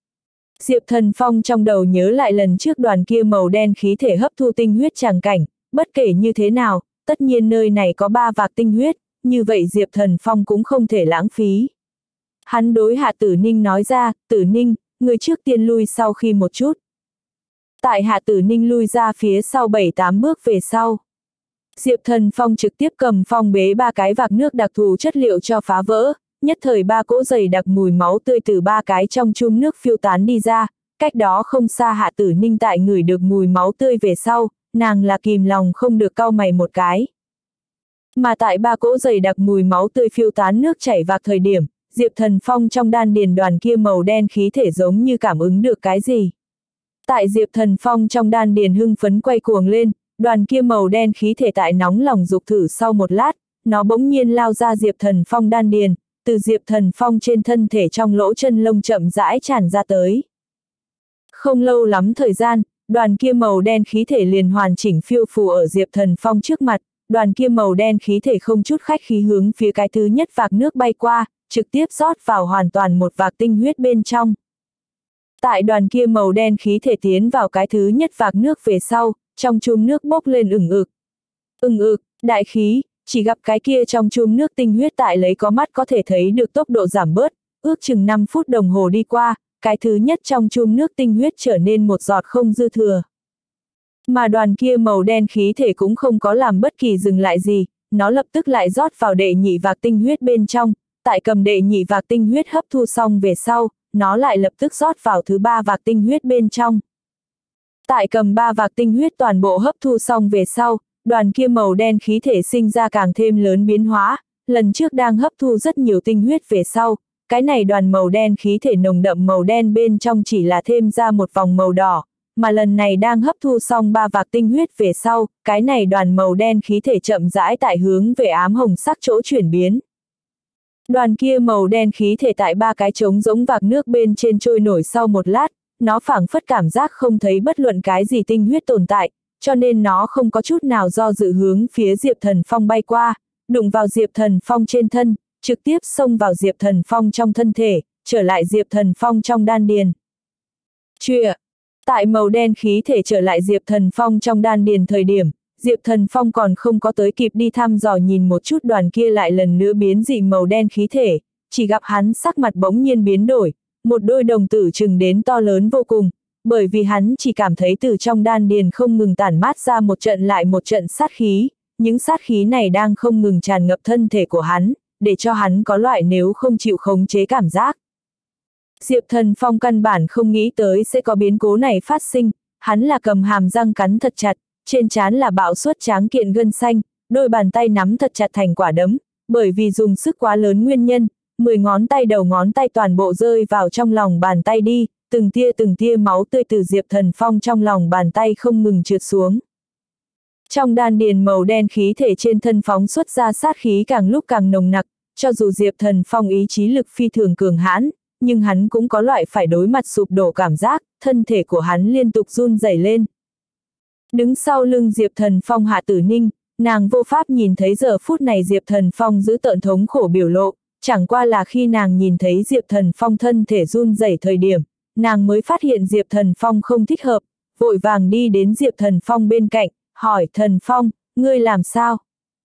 Diệp Thần Phong trong đầu nhớ lại lần trước đoàn kia màu đen khí thể hấp thu tinh huyết tràng cảnh, bất kể như thế nào, tất nhiên nơi này có ba vạc tinh huyết, như vậy Diệp Thần Phong cũng không thể lãng phí. Hắn đối Hạ Tử Ninh nói ra, Tử Ninh, người trước tiên lui sau khi một chút. Tại Hạ Tử Ninh lui ra phía sau bảy tám bước về sau. Diệp Thần Phong trực tiếp cầm phong bế ba cái vạc nước đặc thù chất liệu cho phá vỡ, nhất thời ba cỗ dày đặc mùi máu tươi từ ba cái trong chum nước phiêu tán đi ra, cách đó không xa Hạ Tử Ninh tại ngửi được mùi máu tươi về sau, nàng là kìm lòng không được cau mày một cái. Mà tại ba cỗ dày đặc mùi máu tươi phiêu tán nước chảy vạc thời điểm, Diệp Thần Phong trong đan điền đoàn kia màu đen khí thể giống như cảm ứng được cái gì. Tại Diệp Thần Phong trong đan điền hưng phấn quay cuồng lên, đoàn kia màu đen khí thể tại nóng lòng dục thử sau một lát, nó bỗng nhiên lao ra Diệp Thần Phong đan điền, từ Diệp Thần Phong trên thân thể trong lỗ chân lông chậm rãi tràn ra tới. Không lâu lắm thời gian, đoàn kia màu đen khí thể liền hoàn chỉnh phiêu phù ở Diệp Thần Phong trước mặt, đoàn kia màu đen khí thể không chút khách khí hướng phía cái thứ nhất vạc nước bay qua, trực tiếp rót vào hoàn toàn một vạc tinh huyết bên trong. Tại đoàn kia màu đen khí thể tiến vào cái thứ nhất vạc nước về sau, trong chum nước bốc lên ửng ực. Ửng ực, đại khí, chỉ gặp cái kia trong chum nước tinh huyết tại lấy có mắt có thể thấy được tốc độ giảm bớt, ước chừng năm phút đồng hồ đi qua, cái thứ nhất trong chum nước tinh huyết trở nên một giọt không dư thừa. Mà đoàn kia màu đen khí thể cũng không có làm bất kỳ dừng lại gì, nó lập tức lại rót vào đệ nhị vạc tinh huyết bên trong, tại cầm đệ nhị vạc tinh huyết hấp thu xong về sau, nó lại lập tức rót vào thứ ba vạc tinh huyết bên trong. Tại cầm ba vạc tinh huyết toàn bộ hấp thu xong về sau, đoàn kia màu đen khí thể sinh ra càng thêm lớn biến hóa, lần trước đang hấp thu rất nhiều tinh huyết về sau, cái này đoàn màu đen khí thể nồng đậm màu đen bên trong chỉ là thêm ra một vòng màu đỏ, mà lần này đang hấp thu xong ba vạc tinh huyết về sau, cái này đoàn màu đen khí thể chậm rãi tại hướng về ám hồng sắc chỗ chuyển biến. Đoàn kia màu đen khí thể tại ba cái trống giống vạc nước bên trên trôi nổi sau một lát, nó phảng phất cảm giác không thấy bất luận cái gì tinh huyết tồn tại, cho nên nó không có chút nào do dự hướng phía Diệp Thần Phong bay qua, đụng vào Diệp Thần Phong trên thân, trực tiếp xông vào Diệp Thần Phong trong thân thể, trở lại Diệp Thần Phong trong đan điền. Chìa! Tại màu đen khí thể trở lại Diệp Thần Phong trong đan điền thời điểm, Diệp Thần Phong còn không có tới kịp đi thăm dò nhìn một chút đoàn kia lại lần nữa biến dị màu đen khí thể, chỉ gặp hắn sắc mặt bỗng nhiên biến đổi, một đôi đồng tử trừng đến to lớn vô cùng, bởi vì hắn chỉ cảm thấy từ trong đan điền không ngừng tản mát ra một trận lại một trận sát khí, những sát khí này đang không ngừng tràn ngập thân thể của hắn, để cho hắn có loại nếu không chịu khống chế cảm giác. Diệp Thần Phong căn bản không nghĩ tới sẽ có biến cố này phát sinh, hắn là cầm hàm răng cắn thật chặt, trên trán là bạo suất tráng kiện gân xanh, đôi bàn tay nắm thật chặt thành quả đấm, bởi vì dùng sức quá lớn nguyên nhân, mười ngón tay đầu ngón tay toàn bộ rơi vào trong lòng bàn tay đi, từng tia từng tia máu tươi từ Diệp Thần Phong trong lòng bàn tay không ngừng trượt xuống. Trong đan điền màu đen khí thể trên thân phóng xuất ra sát khí càng lúc càng nồng nặc, cho dù Diệp Thần Phong ý chí lực phi thường cường hãn, nhưng hắn cũng có loại phải đối mặt sụp đổ cảm giác, thân thể của hắn liên tục run rẩy lên. Đứng sau lưng Diệp Thần Phong Hạ Tử Ninh, nàng vô pháp nhìn thấy giờ phút này Diệp Thần Phong giữ tợn thống khổ biểu lộ, chẳng qua là khi nàng nhìn thấy Diệp Thần Phong thân thể run rẩy thời điểm, nàng mới phát hiện Diệp Thần Phong không thích hợp, vội vàng đi đến Diệp Thần Phong bên cạnh, hỏi Thần Phong, ngươi làm sao?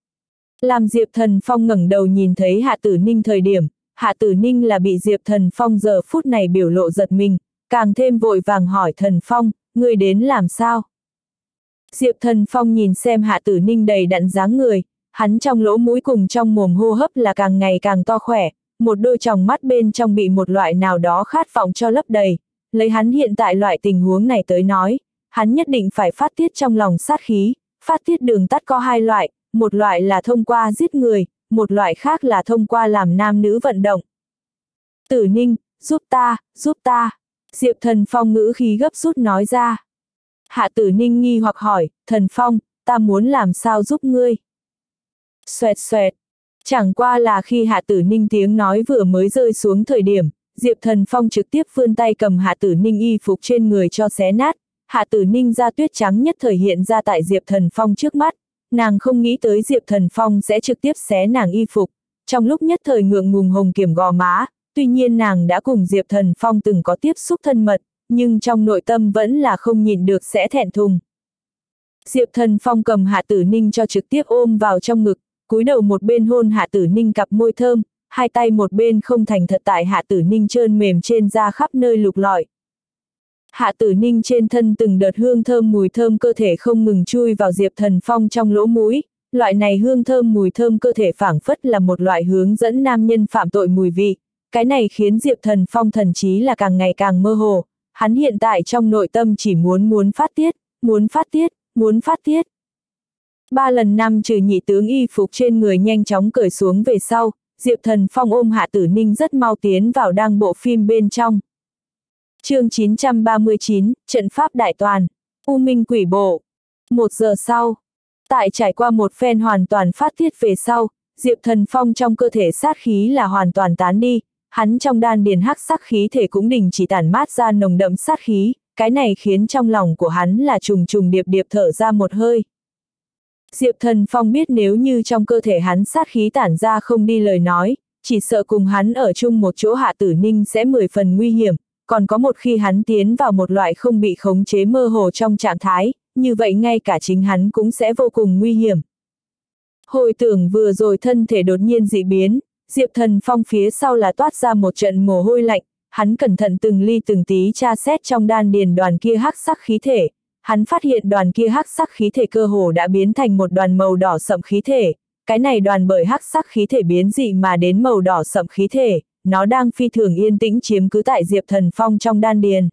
Làm Diệp Thần Phong ngẩng đầu nhìn thấy Hạ Tử Ninh thời điểm, Hạ Tử Ninh là bị Diệp Thần Phong giờ phút này biểu lộ giật mình, càng thêm vội vàng hỏi Thần Phong, ngươi đến làm sao? Diệp Thần Phong nhìn xem Hạ Tử Ninh đầy đặn dáng người, hắn trong lỗ mũi cùng trong mồm hô hấp là càng ngày càng to khỏe, một đôi tròng mắt bên trong bị một loại nào đó khát vọng cho lấp đầy, lấy hắn hiện tại loại tình huống này tới nói, hắn nhất định phải phát tiết trong lòng sát khí, phát tiết đường tắt có hai loại, một loại là thông qua giết người, một loại khác là thông qua làm nam nữ vận động. Tử Ninh, giúp ta, giúp ta, Diệp Thần Phong ngữ khí gấp rút nói ra. Hạ Tử Ninh nghi hoặc hỏi, Thần Phong, ta muốn làm sao giúp ngươi? Xoẹt xoẹt, chẳng qua là khi Hạ Tử Ninh tiếng nói vừa mới rơi xuống thời điểm, Diệp Thần Phong trực tiếp vươn tay cầm Hạ Tử Ninh y phục trên người cho xé nát, Hạ Tử Ninh da tuyết trắng nhất thời hiện ra tại Diệp Thần Phong trước mắt, nàng không nghĩ tới Diệp Thần Phong sẽ trực tiếp xé nàng y phục, trong lúc nhất thời ngượng ngùng hồng kiểm gò má, tuy nhiên nàng đã cùng Diệp Thần Phong từng có tiếp xúc thân mật, nhưng trong nội tâm vẫn là không nhịn được sẽ thẹn thùng. Diệp Thần Phong cầm Hạ Tử Ninh cho trực tiếp ôm vào trong ngực, cúi đầu một bên hôn Hạ Tử Ninh cặp môi thơm, hai tay một bên không thành thật tại Hạ Tử Ninh trơn mềm trên da khắp nơi lục lọi. Hạ Tử Ninh trên thân từng đợt hương thơm mùi thơm cơ thể không ngừng chui vào Diệp Thần Phong trong lỗ mũi, loại này hương thơm mùi thơm cơ thể phảng phất là một loại hướng dẫn nam nhân phạm tội mùi vị, cái này khiến Diệp Thần Phong thần trí là càng ngày càng mơ hồ, hắn hiện tại trong nội tâm chỉ muốn muốn phát tiết, muốn phát tiết, muốn phát tiết. Ba lần năm trừ nhị tướng y phục trên người nhanh chóng cởi xuống về sau, Diệp Thần Phong ôm Hạ Tử Ninh rất mau tiến vào đang bộ phim bên trong. Chương chín trăm ba mươi chín, Trận pháp đại toàn, U Minh Quỷ Bộ. Một giờ sau, tại trải qua một phen hoàn toàn phát tiết về sau, Diệp Thần Phong trong cơ thể sát khí là hoàn toàn tán đi, hắn trong đan điền hắc sắc khí thể cũng đình chỉ tản mát ra nồng đậm sát khí, cái này khiến trong lòng của hắn là trùng trùng điệp điệp thở ra một hơi. Diệp Thần Phong biết nếu như trong cơ thể hắn sát khí tản ra không đi lời nói, chỉ sợ cùng hắn ở chung một chỗ Hạ Tử Ninh sẽ mười phần nguy hiểm, còn có một khi hắn tiến vào một loại không bị khống chế mơ hồ trong trạng thái, như vậy ngay cả chính hắn cũng sẽ vô cùng nguy hiểm. Hồi tưởng vừa rồi thân thể đột nhiên dị biến, Diệp Thần Phong phía sau là toát ra một trận mồ hôi lạnh, hắn cẩn thận từng ly từng tí tra xét trong đan điền đoàn kia hắc sắc khí thể, hắn phát hiện đoàn kia hắc sắc khí thể cơ hồ đã biến thành một đoàn màu đỏ sậm khí thể, cái này đoàn bởi hắc sắc khí thể biến dị mà đến màu đỏ sậm khí thể, nó đang phi thường yên tĩnh chiếm cứ tại Diệp Thần Phong trong đan điền.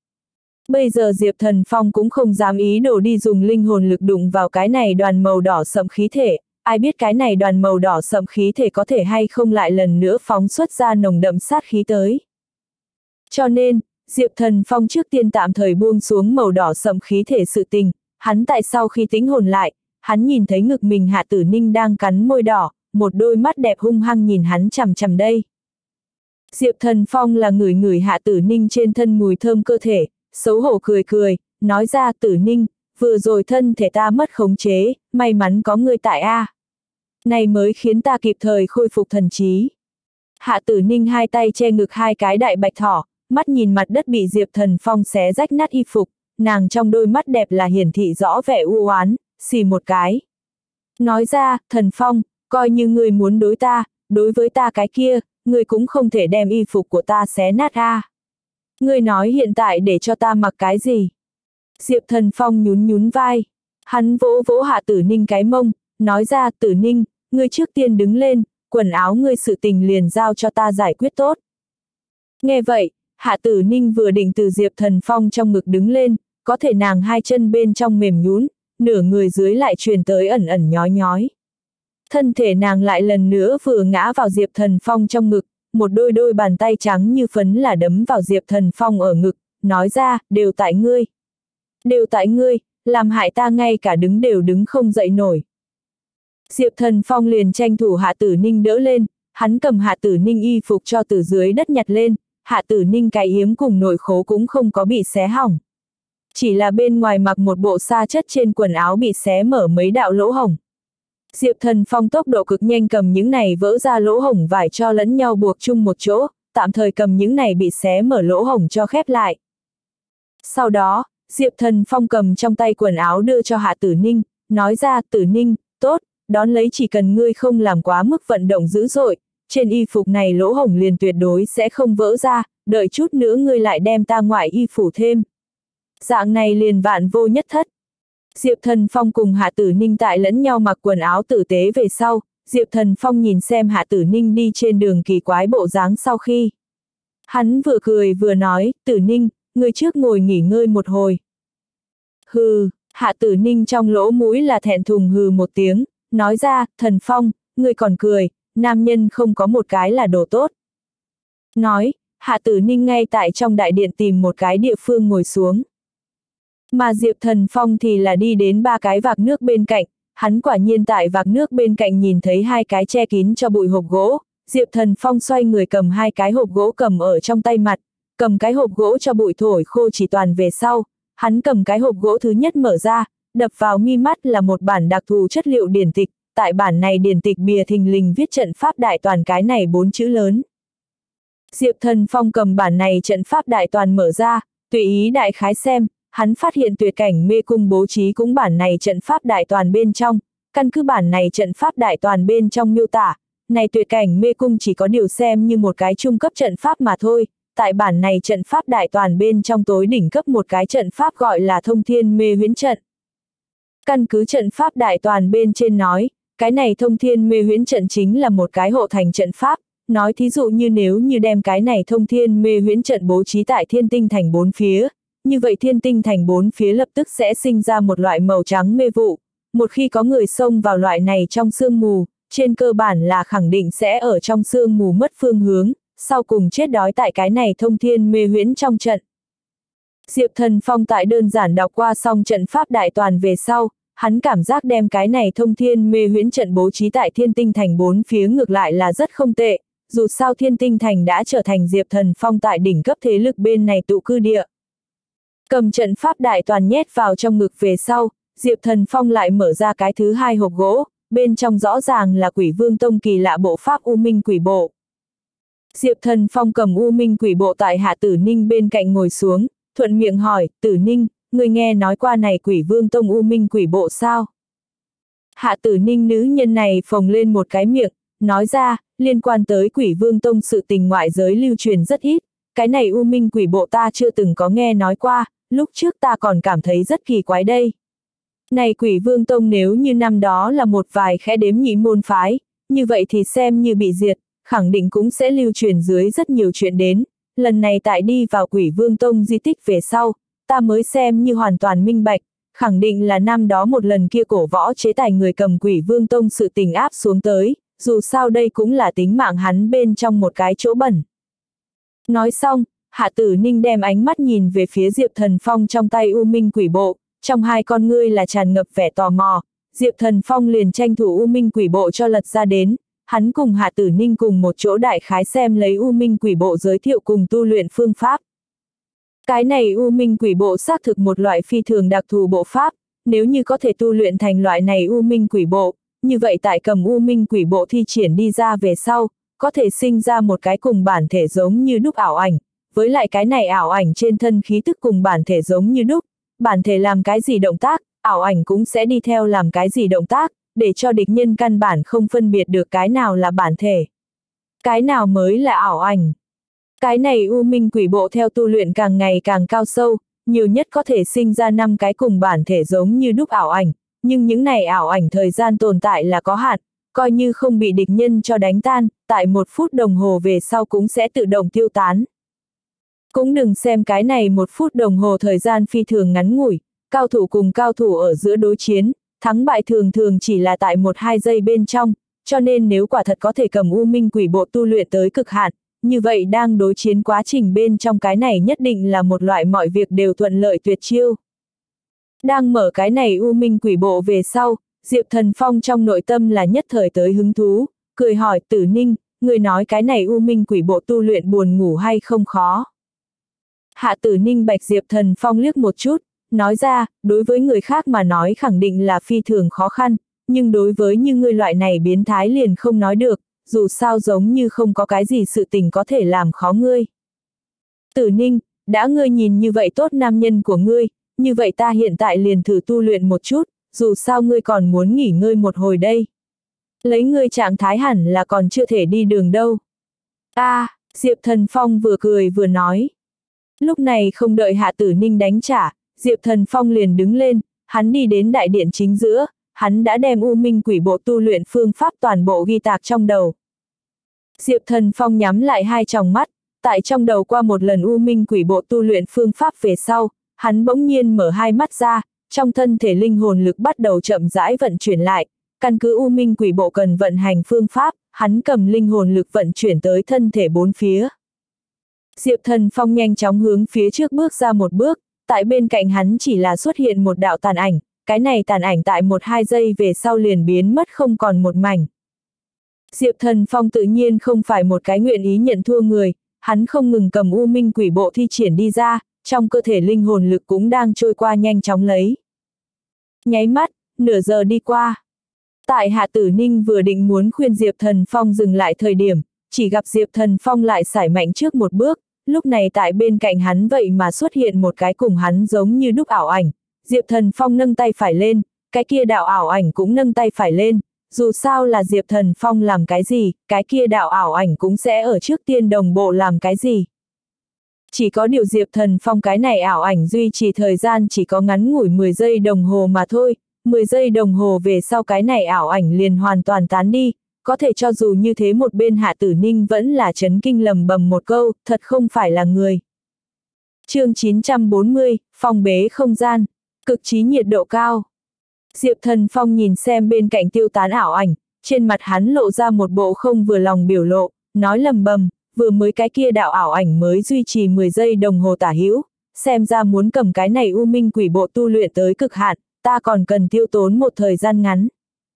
Bây giờ Diệp Thần Phong cũng không dám ý đồ đi dùng linh hồn lực đụng vào cái này đoàn màu đỏ sậm khí thể, ai biết cái này đoàn màu đỏ sậm khí thể có thể hay không lại lần nữa phóng xuất ra nồng đậm sát khí tới. Cho nên, Diệp Thần Phong trước tiên tạm thời buông xuống màu đỏ sậm khí thể sự tình, hắn tại sau khi tĩnh hồn lại, hắn nhìn thấy ngực mình Hạ Tử Ninh đang cắn môi đỏ, một đôi mắt đẹp hung hăng nhìn hắn chằm chằm đây. Diệp Thần Phong là ngửi ngửi Hạ Tử Ninh trên thân mùi thơm cơ thể, xấu hổ cười cười, nói ra Tử Ninh, vừa rồi thân thể ta mất khống chế, may mắn có ngươi tại a. Này mới khiến ta kịp thời khôi phục thần trí. Hạ Tử Ninh hai tay che ngực hai cái đại bạch thỏ, mắt nhìn mặt đất bị Diệp Thần Phong xé rách nát y phục, nàng trong đôi mắt đẹp là hiển thị rõ vẻ u oán, xì một cái. Nói ra, Thần Phong, coi như ngươi muốn đối ta, đối với ta cái kia, ngươi cũng không thể đem y phục của ta xé nát a. Ngươi nói hiện tại để cho ta mặc cái gì? Diệp Thần Phong nhún nhún vai, hắn vỗ vỗ Hạ Tử Ninh cái mông, nói ra Tử Ninh, ngươi trước tiên đứng lên, quần áo ngươi sự tình liền giao cho ta giải quyết tốt. Nghe vậy, Hạ Tử Ninh vừa định từ Diệp Thần Phong trong ngực đứng lên, có thể nàng hai chân bên trong mềm nhũn, nửa người dưới lại truyền tới ẩn ẩn nhói nhói. Thân thể nàng lại lần nữa vừa ngã vào Diệp Thần Phong trong ngực, một đôi đôi bàn tay trắng như phấn là đấm vào Diệp Thần Phong ở ngực, nói ra, đều tại ngươi. Đều tại ngươi, làm hại ta ngay cả đứng đều đứng không dậy nổi. Diệp Thần Phong liền tranh thủ Hạ Tử Ninh đỡ lên, hắn cầm Hạ Tử Ninh y phục cho từ dưới đất nhặt lên, Hạ Tử Ninh cái yếm cùng nội khố cũng không có bị xé hỏng. Chỉ là bên ngoài mặc một bộ sa chất trên quần áo bị xé mở mấy đạo lỗ hổng. Diệp Thần Phong tốc độ cực nhanh cầm những này vỡ ra lỗ hổng vải cho lẫn nhau buộc chung một chỗ, tạm thời cầm những này bị xé mở lỗ hổng cho khép lại. Sau đó, Diệp Thần Phong cầm trong tay quần áo đưa cho Hạ Tử Ninh, nói ra Tử Ninh, tốt, đón lấy chỉ cần ngươi không làm quá mức vận động dữ dội, trên y phục này lỗ hổng liền tuyệt đối sẽ không vỡ ra, đợi chút nữa ngươi lại đem ta ngoại y phủ thêm. Dạng này liền vạn vô nhất thất. Diệp Thần Phong cùng Hạ Tử Ninh tại lẫn nhau mặc quần áo tử tế về sau, Diệp Thần Phong nhìn xem Hạ Tử Ninh đi trên đường kỳ quái bộ dáng sau khi. Hắn vừa cười vừa nói, Tử Ninh, ngươi trước ngồi nghỉ ngơi một hồi. Hừ, Hạ Tử Ninh trong lỗ mũi là thẹn thùng hừ một tiếng, nói ra, Thần Phong, ngươi còn cười, nam nhân không có một cái là đồ tốt. Nói, Hạ Tử Ninh ngay tại trong đại điện tìm một cái địa phương ngồi xuống. Mà Diệp Thần Phong thì là đi đến ba cái vạc nước bên cạnh, hắn quả nhiên tại vạc nước bên cạnh nhìn thấy hai cái che kín cho bụi hộp gỗ, Diệp Thần Phong xoay người cầm hai cái hộp gỗ cầm ở trong tay mặt, cầm cái hộp gỗ cho bụi thổi khô chỉ toàn về sau, hắn cầm cái hộp gỗ thứ nhất mở ra, đập vào mi mắt là một bản đặc thù chất liệu điển tịch, tại bản này điển tịch bìa thình lình viết trận pháp đại toàn cái này bốn chữ lớn. Diệp Thần Phong cầm bản này trận pháp đại toàn mở ra, tùy ý đại khái xem, hắn phát hiện tuyệt cảnh mê cung bố trí cũng bản này trận pháp đại toàn bên trong, căn cứ bản này trận pháp đại toàn bên trong miêu tả, này tuyệt cảnh mê cung chỉ có điều xem như một cái trung cấp trận pháp mà thôi, tại bản này trận pháp đại toàn bên trong tối đỉnh cấp một cái trận pháp gọi là thông thiên mê huyễn trận. Căn cứ trận pháp đại toàn bên trên nói, cái này thông thiên mê huyễn trận chính là một cái hộ thành trận pháp, nói thí dụ như nếu như đem cái này thông thiên mê huyễn trận bố trí tại thiên tinh thành bốn phía, như vậy thiên tinh thành bốn phía lập tức sẽ sinh ra một loại màu trắng mê vụ, một khi có người xông vào loại này trong sương mù, trên cơ bản là khẳng định sẽ ở trong sương mù mất phương hướng, sau cùng chết đói tại cái này thông thiên mê huyễn trong trận. Diệp Thần Phong tại đơn giản đọc qua xong trận pháp đại toàn về sau, hắn cảm giác đem cái này thông thiên mê huyễn trận bố trí tại thiên tinh thành bốn phía ngược lại là rất không tệ, dù sao thiên tinh thành đã trở thành Diệp Thần Phong tại đỉnh cấp thế lực bên này tụ cư địa. Cầm trận pháp đại toàn nhét vào trong ngực về sau, Diệp Thần Phong lại mở ra cái thứ hai hộp gỗ, bên trong rõ ràng là Quỷ Vương Tông kỳ lạ bộ pháp U Minh Quỷ Bộ. Diệp Thần Phong cầm U Minh Quỷ Bộ tại Hạ Tử Ninh bên cạnh ngồi xuống, thuận miệng hỏi, Tử Ninh, người nghe nói qua này Quỷ Vương Tông U Minh Quỷ Bộ sao? Hạ Tử Ninh nữ nhân này phồng lên một cái miệng, nói ra, liên quan tới Quỷ Vương Tông sự tình ngoại giới lưu truyền rất ít, cái này U Minh Quỷ Bộ ta chưa từng có nghe nói qua, lúc trước ta còn cảm thấy rất kỳ quái đây. Này Quỷ Vương Tông nếu như năm đó là một vài khẽ đếm nhị môn phái, như vậy thì xem như bị diệt, khẳng định cũng sẽ lưu truyền dưới rất nhiều chuyện đến. Lần này tại đi vào Quỷ Vương Tông di tích về sau, ta mới xem như hoàn toàn minh bạch, khẳng định là năm đó một lần kia cổ võ chế tài người cầm Quỷ Vương Tông sự tình áp xuống tới, dù sao đây cũng là tính mạng hắn bên trong một cái chỗ bẩn. Nói xong, Hạ Tử Ninh đem ánh mắt nhìn về phía Diệp Thần Phong trong tay U Minh Quỷ Bộ, trong hai con ngươi là tràn ngập vẻ tò mò, Diệp Thần Phong liền tranh thủ U Minh Quỷ Bộ cho lật ra đến, hắn cùng Hạ Tử Ninh cùng một chỗ đại khái xem lấy U Minh Quỷ Bộ giới thiệu cùng tu luyện phương pháp. Cái này U Minh Quỷ Bộ xác thực một loại phi thường đặc thù bộ pháp, nếu như có thể tu luyện thành loại này U Minh Quỷ Bộ, như vậy tại cầm U Minh Quỷ Bộ thi triển đi ra về sau, có thể sinh ra một cái cùng bản thể giống như đúc ảo ảnh, với lại cái này ảo ảnh trên thân khí tức cùng bản thể giống như đúc, bản thể làm cái gì động tác, ảo ảnh cũng sẽ đi theo làm cái gì động tác, để cho địch nhân căn bản không phân biệt được cái nào là bản thể. Cái nào mới là ảo ảnh. Cái này U Minh Quỷ Bộ theo tu luyện càng ngày càng cao sâu, nhiều nhất có thể sinh ra năm cái cùng bản thể giống như đúc ảo ảnh, nhưng những này ảo ảnh thời gian tồn tại là có hạn, coi như không bị địch nhân cho đánh tan, tại một phút đồng hồ về sau cũng sẽ tự động tiêu tán. Cũng đừng xem cái này một phút đồng hồ thời gian phi thường ngắn ngủi, cao thủ cùng cao thủ ở giữa đối chiến, thắng bại thường thường chỉ là tại một hai giây bên trong, cho nên nếu quả thật có thể cầm U Minh Quỷ Bộ tu luyện tới cực hạn, như vậy đang đối chiến quá trình bên trong cái này nhất định là một loại mọi việc đều thuận lợi tuyệt chiêu. Đang mở cái này U Minh Quỷ Bộ về sau, Diệp Thần Phong trong nội tâm là nhất thời tới hứng thú, cười hỏi Tử Ninh, người nói cái này U Minh Quỷ Bộ tu luyện buồn ngủ hay không khó. Hạ Tử Ninh bạch Diệp Thần Phong liếc một chút, nói ra, đối với người khác mà nói khẳng định là phi thường khó khăn, nhưng đối với như ngươi loại này biến thái liền không nói được, dù sao giống như không có cái gì sự tình có thể làm khó ngươi. Tử Ninh, đã ngươi nhìn như vậy tốt nam nhân của ngươi, như vậy ta hiện tại liền thử tu luyện một chút, dù sao ngươi còn muốn nghỉ ngơi một hồi đây. Lấy ngươi trạng thái hẳn là còn chưa thể đi đường đâu. A, à, Diệp Thần Phong vừa cười vừa nói. Lúc này không đợi Hạ Tử Ninh đánh trả, Diệp Thần Phong liền đứng lên, hắn đi đến đại điện chính giữa, hắn đã đem U Minh Quỷ Bộ tu luyện phương pháp toàn bộ ghi tạc trong đầu. Diệp Thần Phong nhắm lại hai tròng mắt, tại trong đầu qua một lần U Minh Quỷ Bộ tu luyện phương pháp về sau, hắn bỗng nhiên mở hai mắt ra, trong thân thể linh hồn lực bắt đầu chậm rãi vận chuyển lại, căn cứ U Minh Quỷ Bộ cần vận hành phương pháp, hắn cầm linh hồn lực vận chuyển tới thân thể bốn phía. Diệp Thần Phong nhanh chóng hướng phía trước bước ra một bước, tại bên cạnh hắn chỉ là xuất hiện một đạo tàn ảnh, cái này tàn ảnh tại một hai giây về sau liền biến mất không còn một mảnh. Diệp Thần Phong tự nhiên không phải một cái nguyện ý nhận thua người, hắn không ngừng cầm U Minh Quỷ Bộ thi triển đi ra, trong cơ thể linh hồn lực cũng đang trôi qua nhanh chóng lấy. Nháy mắt, nửa giờ đi qua. Tại Hạ Tử Ninh vừa định muốn khuyên Diệp Thần Phong dừng lại thời điểm, chỉ gặp Diệp Thần Phong lại sải mạnh trước một bước, lúc này tại bên cạnh hắn vậy mà xuất hiện một cái cùng hắn giống như đúc ảo ảnh. Diệp Thần Phong nâng tay phải lên, cái kia đạo ảo ảnh cũng nâng tay phải lên, dù sao là Diệp Thần Phong làm cái gì, cái kia đạo ảo ảnh cũng sẽ ở trước tiên đồng bộ làm cái gì. Chỉ có điều Diệp Thần Phong cái này ảo ảnh duy trì thời gian chỉ có ngắn ngủi mười giây đồng hồ mà thôi, mười giây đồng hồ về sau cái này ảo ảnh liền hoàn toàn tán đi, có thể cho dù như thế một bên Hạ Tử Ninh vẫn là chấn kinh lầm bầm một câu, thật không phải là người. Chương chín trăm bốn mươi, phong bế không gian, cực trí nhiệt độ cao. Diệp Thần Phong nhìn xem bên cạnh tiêu tán ảo ảnh, trên mặt hắn lộ ra một bộ không vừa lòng biểu lộ, nói lầm bầm, vừa mới cái kia đạo ảo ảnh mới duy trì mười giây đồng hồ tả hữu, xem ra muốn cầm cái này U Minh Quỷ Bộ tu luyện tới cực hạn, ta còn cần tiêu tốn một thời gian ngắn.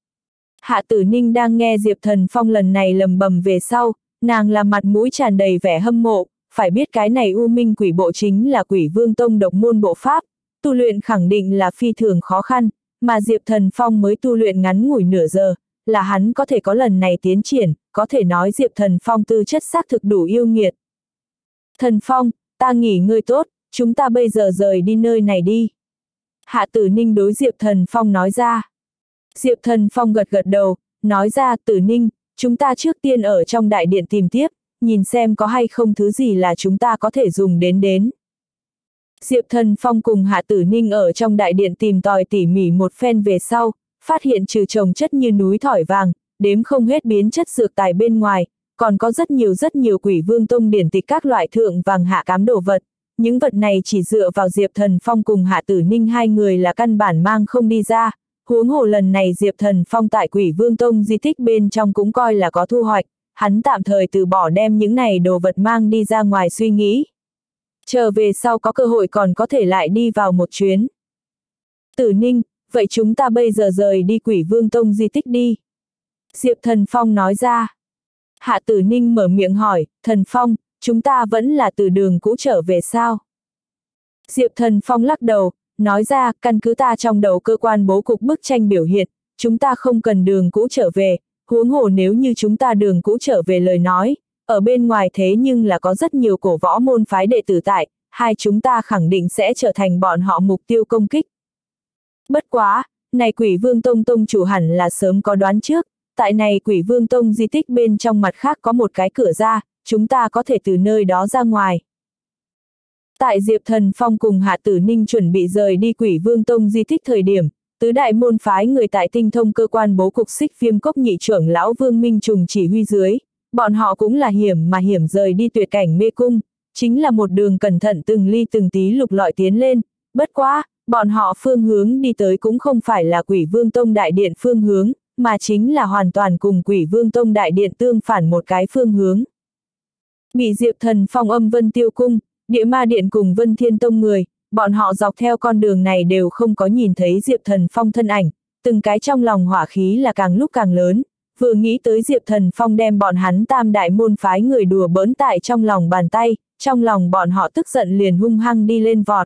Hạ Tử Ninh đang nghe Diệp Thần Phong lần này lầm bầm về sau, nàng là mặt mũi tràn đầy vẻ hâm mộ, phải biết cái này U Minh Quỷ Bộ chính là Quỷ Vương Tông độc môn bộ pháp, tu luyện khẳng định là phi thường khó khăn, mà Diệp Thần Phong mới tu luyện ngắn ngủi nửa giờ, là hắn có thể có lần này tiến triển, có thể nói Diệp Thần Phong tư chất xác thực đủ yêu nghiệt. Thần Phong, ta nghỉ ngơi tốt, chúng ta bây giờ rời đi nơi này đi. Hạ Tử Ninh đối Diệp Thần Phong nói ra. Diệp Thần Phong gật gật đầu, nói ra Tử Ninh, chúng ta trước tiên ở trong đại điện tìm tiếp, nhìn xem có hay không thứ gì là chúng ta có thể dùng đến đến. Diệp Thần Phong cùng Hạ Tử Ninh ở trong đại điện tìm tòi tỉ mỉ một phen về sau, phát hiện trừ trồng chất như núi thỏi vàng, đếm không hết biến chất dược tài bên ngoài, còn có rất nhiều rất nhiều Quỷ Vương Tông điển tịch các loại thượng vàng hạ cám đồ vật. Những vật này chỉ dựa vào Diệp Thần Phong cùng Hạ Tử Ninh hai người là căn bản mang không đi ra, huống hồ lần này Diệp Thần Phong tại Quỷ Vương Tông di tích bên trong cũng coi là có thu hoạch, hắn tạm thời từ bỏ đem những này đồ vật mang đi ra ngoài suy nghĩ. Chờ về sau có cơ hội còn có thể lại đi vào một chuyến. Tử Ninh, vậy chúng ta bây giờ rời đi Quỷ Vương Tông di tích đi. Diệp Thần Phong nói ra. Hạ Tử Ninh mở miệng hỏi, Thần Phong, chúng ta vẫn là từ đường cũ trở về sao? Diệp Thần Phong lắc đầu, nói ra, căn cứ ta trong đầu cơ quan bố cục bức tranh biểu hiện, chúng ta không cần đường cũ trở về, huống hồ nếu như chúng ta đường cũ trở về lời nói, ở bên ngoài thế nhưng là có rất nhiều cổ võ môn phái đệ tử tại, hai chúng ta khẳng định sẽ trở thành bọn họ mục tiêu công kích. Bất quá, này Quỷ Vương Tông Tông chủ hẳn là sớm có đoán trước, tại này Quỷ Vương Tông di tích bên trong mặt khác có một cái cửa ra, chúng ta có thể từ nơi đó ra ngoài. Tại Diệp Thần Phong cùng Hạ Tử Ninh chuẩn bị rời đi Quỷ Vương Tông di tích thời điểm, tứ đại môn phái người tại tinh thông cơ quan bố cục Xích Viêm Cốc nhị trưởng lão Vương Minh Trùng chỉ huy dưới, bọn họ cũng là hiểm mà hiểm rời đi tuyệt cảnh mê cung, chính là một đường cẩn thận từng ly từng tí lục lọi tiến lên, bất quá, bọn họ phương hướng đi tới cũng không phải là Quỷ Vương Tông đại điện phương hướng, mà chính là hoàn toàn cùng Quỷ Vương Tông đại điện tương phản một cái phương hướng. Bị Diệp Thần Phong âm Vân Tiêu Cung, Địa Ma Điện cùng Vân Thiên Tông người, bọn họ dọc theo con đường này đều không có nhìn thấy Diệp Thần Phong thân ảnh, từng cái trong lòng hỏa khí là càng lúc càng lớn, vừa nghĩ tới Diệp Thần Phong đem bọn hắn tam đại môn phái người đùa bỡn tại trong lòng bàn tay, trong lòng bọn họ tức giận liền hung hăng đi lên vọt.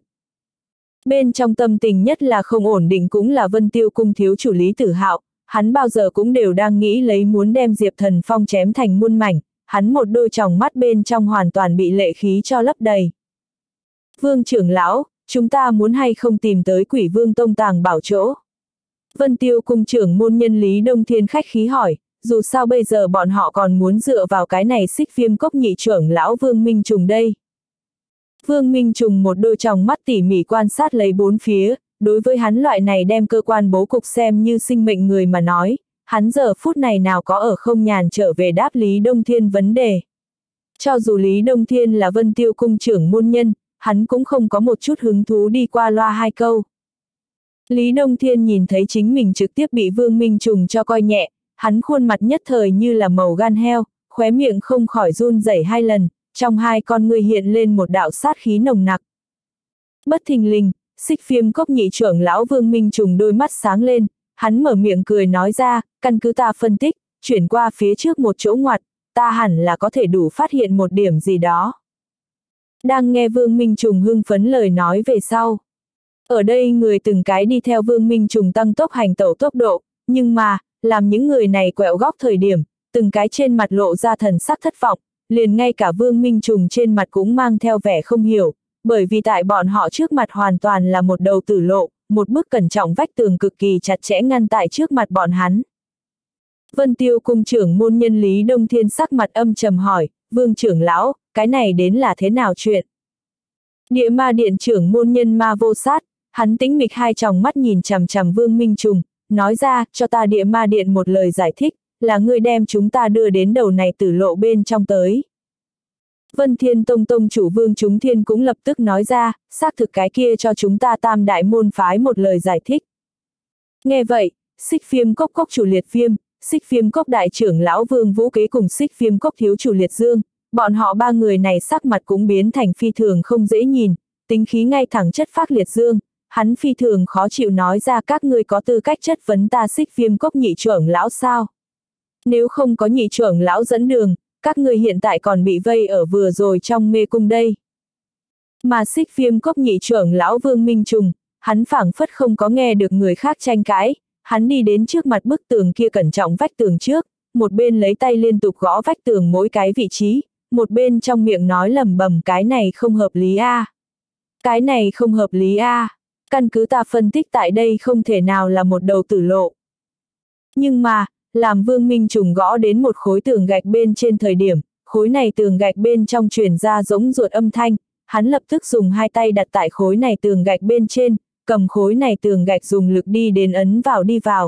Bên trong tâm tình nhất là không ổn định cũng là Vân Tiêu Cung thiếu chủ Lý Tử Hạo, hắn bao giờ cũng đều đang nghĩ lấy muốn đem Diệp Thần Phong chém thành muôn mảnh, hắn một đôi tròng mắt bên trong hoàn toàn bị lệ khí cho lấp đầy. Vương trưởng lão, chúng ta muốn hay không tìm tới Quỷ Vương Tông tàng bảo chỗ? Vân Tiêu Cung trưởng môn nhân Lý Đông Thiên khách khí hỏi, dù sao bây giờ bọn họ còn muốn dựa vào cái này Xích Viêm Cốc nhị trưởng lão Vương Minh Trùng đây. Vương Minh Trùng một đôi tròng mắt tỉ mỉ quan sát lấy bốn phía, đối với hắn loại này đem cơ quan bố cục xem như sinh mệnh người mà nói, hắn giờ phút này nào có ở không nhàn trở về đáp Lý Đông Thiên vấn đề. Cho dù Lý Đông Thiên là Vân Tiêu Cung trưởng môn nhân, hắn cũng không có một chút hứng thú đi qua loa hai câu. Lý Đông Thiên nhìn thấy chính mình trực tiếp bị Vương Minh Trùng cho coi nhẹ, hắn khuôn mặt nhất thời như là màu gan heo, khóe miệng không khỏi run rẩy hai lần, trong hai con ngươi hiện lên một đạo sát khí nồng nặc. Bất thình lình, Xích Viêm Cốc nhị trưởng lão Vương Minh Trùng đôi mắt sáng lên, hắn mở miệng cười nói ra, căn cứ ta phân tích, chuyển qua phía trước một chỗ ngoặt, ta hẳn là có thể đủ phát hiện một điểm gì đó. Đang nghe Vương Minh Trùng hưng phấn lời nói về sau. Ở đây người từng cái đi theo Vương Minh Trùng tăng tốc hành tẩu tốc độ, nhưng mà, làm những người này quẹo góc thời điểm, từng cái trên mặt lộ ra thần sắc thất vọng, liền ngay cả Vương Minh Trùng trên mặt cũng mang theo vẻ không hiểu, bởi vì tại bọn họ trước mặt hoàn toàn là một đầu tử lộ, một bức cẩn trọng vách tường cực kỳ chặt chẽ ngăn tại trước mặt bọn hắn. Vân Tiêu Cung trưởng môn nhân Lý Đông Thiên sắc mặt âm trầm hỏi, Vương trưởng lão, cái này đến là thế nào chuyện? Địa Ma Điện trưởng môn nhân Ma Vô Sát, hắn tĩnh mịch hai tròng mắt nhìn chằm chằm Vương Minh Trùng, nói ra, cho ta Địa Ma Điện một lời giải thích, là ngươi đem chúng ta đưa đến đầu này tử lộ bên trong tới. Vân Thiên Tông Tông chủ Vương Chúng Thiên cũng lập tức nói ra, xác thực cái kia cho chúng ta tam đại môn phái một lời giải thích. Nghe vậy, Xích Viêm Cốc Cốc chủ Liệt Viêm, Xích Viêm Cốc đại trưởng lão Vương Vũ Kế cùng Xích Viêm Cốc thiếu chủ Liệt Dương, bọn họ ba người này sắc mặt cũng biến thành phi thường không dễ nhìn, tính khí ngay thẳng chất phác Liệt Dương, hắn phi thường khó chịu nói ra các ngươi có tư cách chất vấn ta Xích Viêm Cốc nhị trưởng lão sao? Nếu không có nhị trưởng lão dẫn đường, các người hiện tại còn bị vây ở vừa rồi trong mê cung đây. Mà Xích Viêm Cốc nhị trưởng lão Vương Minh Trùng, hắn phảng phất không có nghe được người khác tranh cãi, hắn đi đến trước mặt bức tường kia cẩn trọng vách tường trước, một bên lấy tay liên tục gõ vách tường mỗi cái vị trí, một bên trong miệng nói lẩm bẩm cái này không hợp lý a, à. Cái này không hợp lý a, à. Căn cứ ta phân tích tại đây không thể nào là một đầu tử lộ. Nhưng mà, làm Vương Minh Trùng gõ đến một khối tường gạch bên trên thời điểm, khối này tường gạch bên trong truyền ra giống ruột âm thanh, hắn lập tức dùng hai tay đặt tại khối này tường gạch bên trên, cầm khối này tường gạch dùng lực đi đến ấn vào đi vào.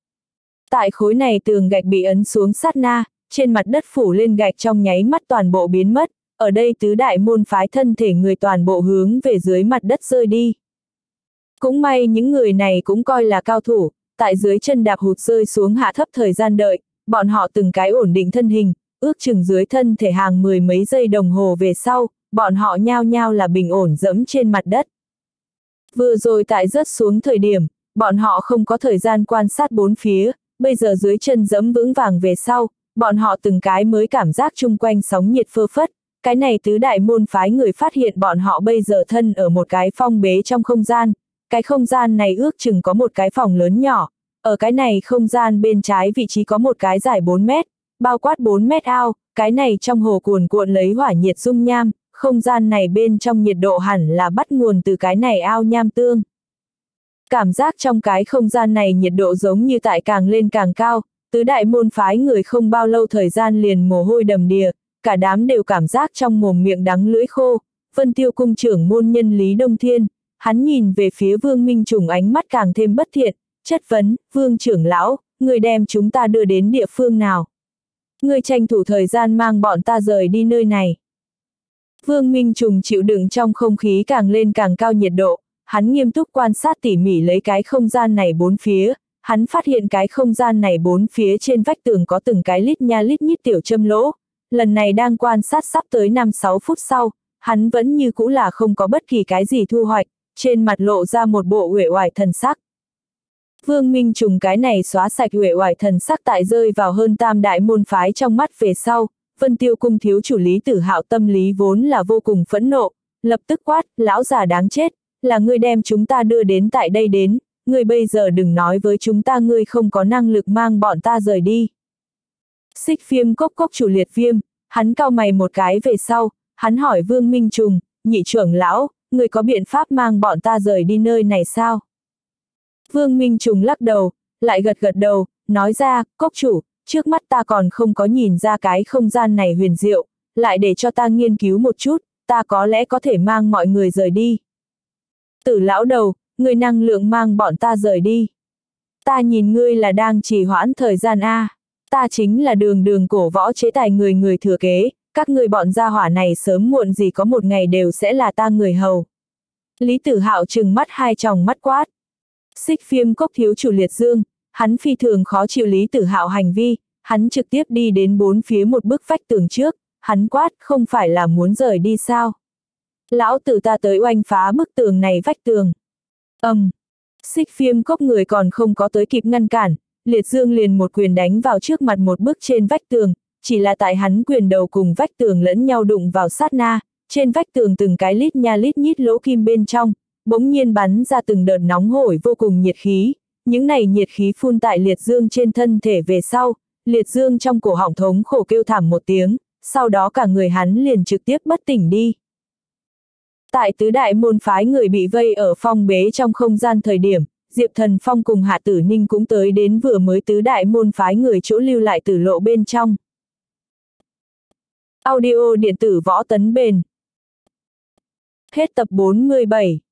Tại khối này tường gạch bị ấn xuống sát na, trên mặt đất phủ lên gạch trong nháy mắt toàn bộ biến mất, ở đây tứ đại môn phái thân thể người toàn bộ hướng về dưới mặt đất rơi đi. Cũng may những người này cũng coi là cao thủ, tại dưới chân đạp hụt rơi xuống hạ thấp thời gian đợi, bọn họ từng cái ổn định thân hình, ước chừng dưới thân thể hàng mười mấy giây đồng hồ về sau, bọn họ nhao nhao là bình ổn dẫm trên mặt đất. Vừa rồi tại rớt xuống thời điểm, bọn họ không có thời gian quan sát bốn phía, bây giờ dưới chân dẫm vững vàng về sau, bọn họ từng cái mới cảm giác chung quanh sóng nhiệt phơ phất, cái này tứ đại môn phái người phát hiện bọn họ bây giờ thân ở một cái phong bế trong không gian, cái không gian này ước chừng có một cái phòng lớn nhỏ, ở cái này không gian bên trái vị trí có một cái dài bốn mét, bao quát bốn mét ao, cái này trong hồ cuồn cuộn lấy hỏa nhiệt dung nham, không gian này bên trong nhiệt độ hẳn là bắt nguồn từ cái này ao nham tương. Cảm giác trong cái không gian này nhiệt độ giống như tại càng lên càng cao, tứ đại môn phái người không bao lâu thời gian liền mồ hôi đầm đìa, cả đám đều cảm giác trong mồm miệng đắng lưỡi khô. Vân Tiêu cung trưởng môn nhân Lý Đông Thiên, hắn nhìn về phía Vương Minh Trùng ánh mắt càng thêm bất thiện, chất vấn, Vương trưởng lão, người đem chúng ta đưa đến địa phương nào? Người tranh thủ thời gian mang bọn ta rời đi nơi này. Vương Minh Trùng chịu đựng trong không khí càng lên càng cao nhiệt độ, hắn nghiêm túc quan sát tỉ mỉ lấy cái không gian này bốn phía, hắn phát hiện cái không gian này bốn phía trên vách tường có từng cái lít nha lít nhít tiểu châm lỗ, lần này đang quan sát sắp tới năm sáu phút sau, hắn vẫn như cũ là không có bất kỳ cái gì thu hoạch, trên mặt lộ ra một bộ uể oải thần sắc. Vương Minh Trùng cái này xóa sạch uể oải thần sắc tại rơi vào hơn tam đại môn phái trong mắt về sau, Vân Tiêu cung thiếu chủ Lý Tử Hạo tâm lý vốn là vô cùng phẫn nộ, lập tức quát, lão già đáng chết, là ngươi đem chúng ta đưa đến tại đây đến, ngươi bây giờ đừng nói với chúng ta ngươi không có năng lực mang bọn ta rời đi. Xích Viêm cốc cốc chủ Liệt Viêm, hắn cau mày một cái về sau, hắn hỏi Vương Minh Trùng, nhị trưởng lão, ngươi có biện pháp mang bọn ta rời đi nơi này sao? Vương Minh Trùng lắc đầu, lại gật gật đầu, nói ra, cốc chủ, trước mắt ta còn không có nhìn ra cái không gian này huyền diệu, lại để cho ta nghiên cứu một chút, ta có lẽ có thể mang mọi người rời đi. Tử lão đầu, ngươi năng lượng mang bọn ta rời đi. Ta nhìn ngươi là đang trì hoãn thời gian a. Ta chính là đường đường cổ võ chế tài người người thừa kế, các ngươi bọn gia hỏa này sớm muộn gì có một ngày đều sẽ là ta người hầu. Lý Tử Hạo trừng mắt hai tròng mắt quát. Xích Viêm cốc thiếu chủ Liệt Dương, hắn phi thường khó chịu Lý Tử Hạo hành vi, hắn trực tiếp đi đến bốn phía một bức vách tường trước, hắn quát, không phải là muốn rời đi sao? Lão tử ta tới oanh phá bức tường này vách tường. Ầm, um, Xích Viêm cốc người còn không có tới kịp ngăn cản, Liệt Dương liền một quyền đánh vào trước mặt một bức trên vách tường, chỉ là tại hắn quyền đầu cùng vách tường lẫn nhau đụng vào sát na, trên vách tường từng cái lít nha lít nhít lỗ kim bên trong, bỗng nhiên bắn ra từng đợt nóng hổi vô cùng nhiệt khí, những này nhiệt khí phun tại Liệt Dương trên thân thể về sau, Liệt Dương trong cổ họng thống khổ kêu thảm một tiếng, sau đó cả người hắn liền trực tiếp bất tỉnh đi. Tại tứ đại môn phái người bị vây ở phong bế trong không gian thời điểm, Diệp Thần Phong cùng Hạ Tử Ninh cũng tới đến vừa mới tứ đại môn phái người chỗ lưu lại tử lộ bên trong. Audio điện tử Võ Tấn Bền. Hết tập bốn mươi bảy.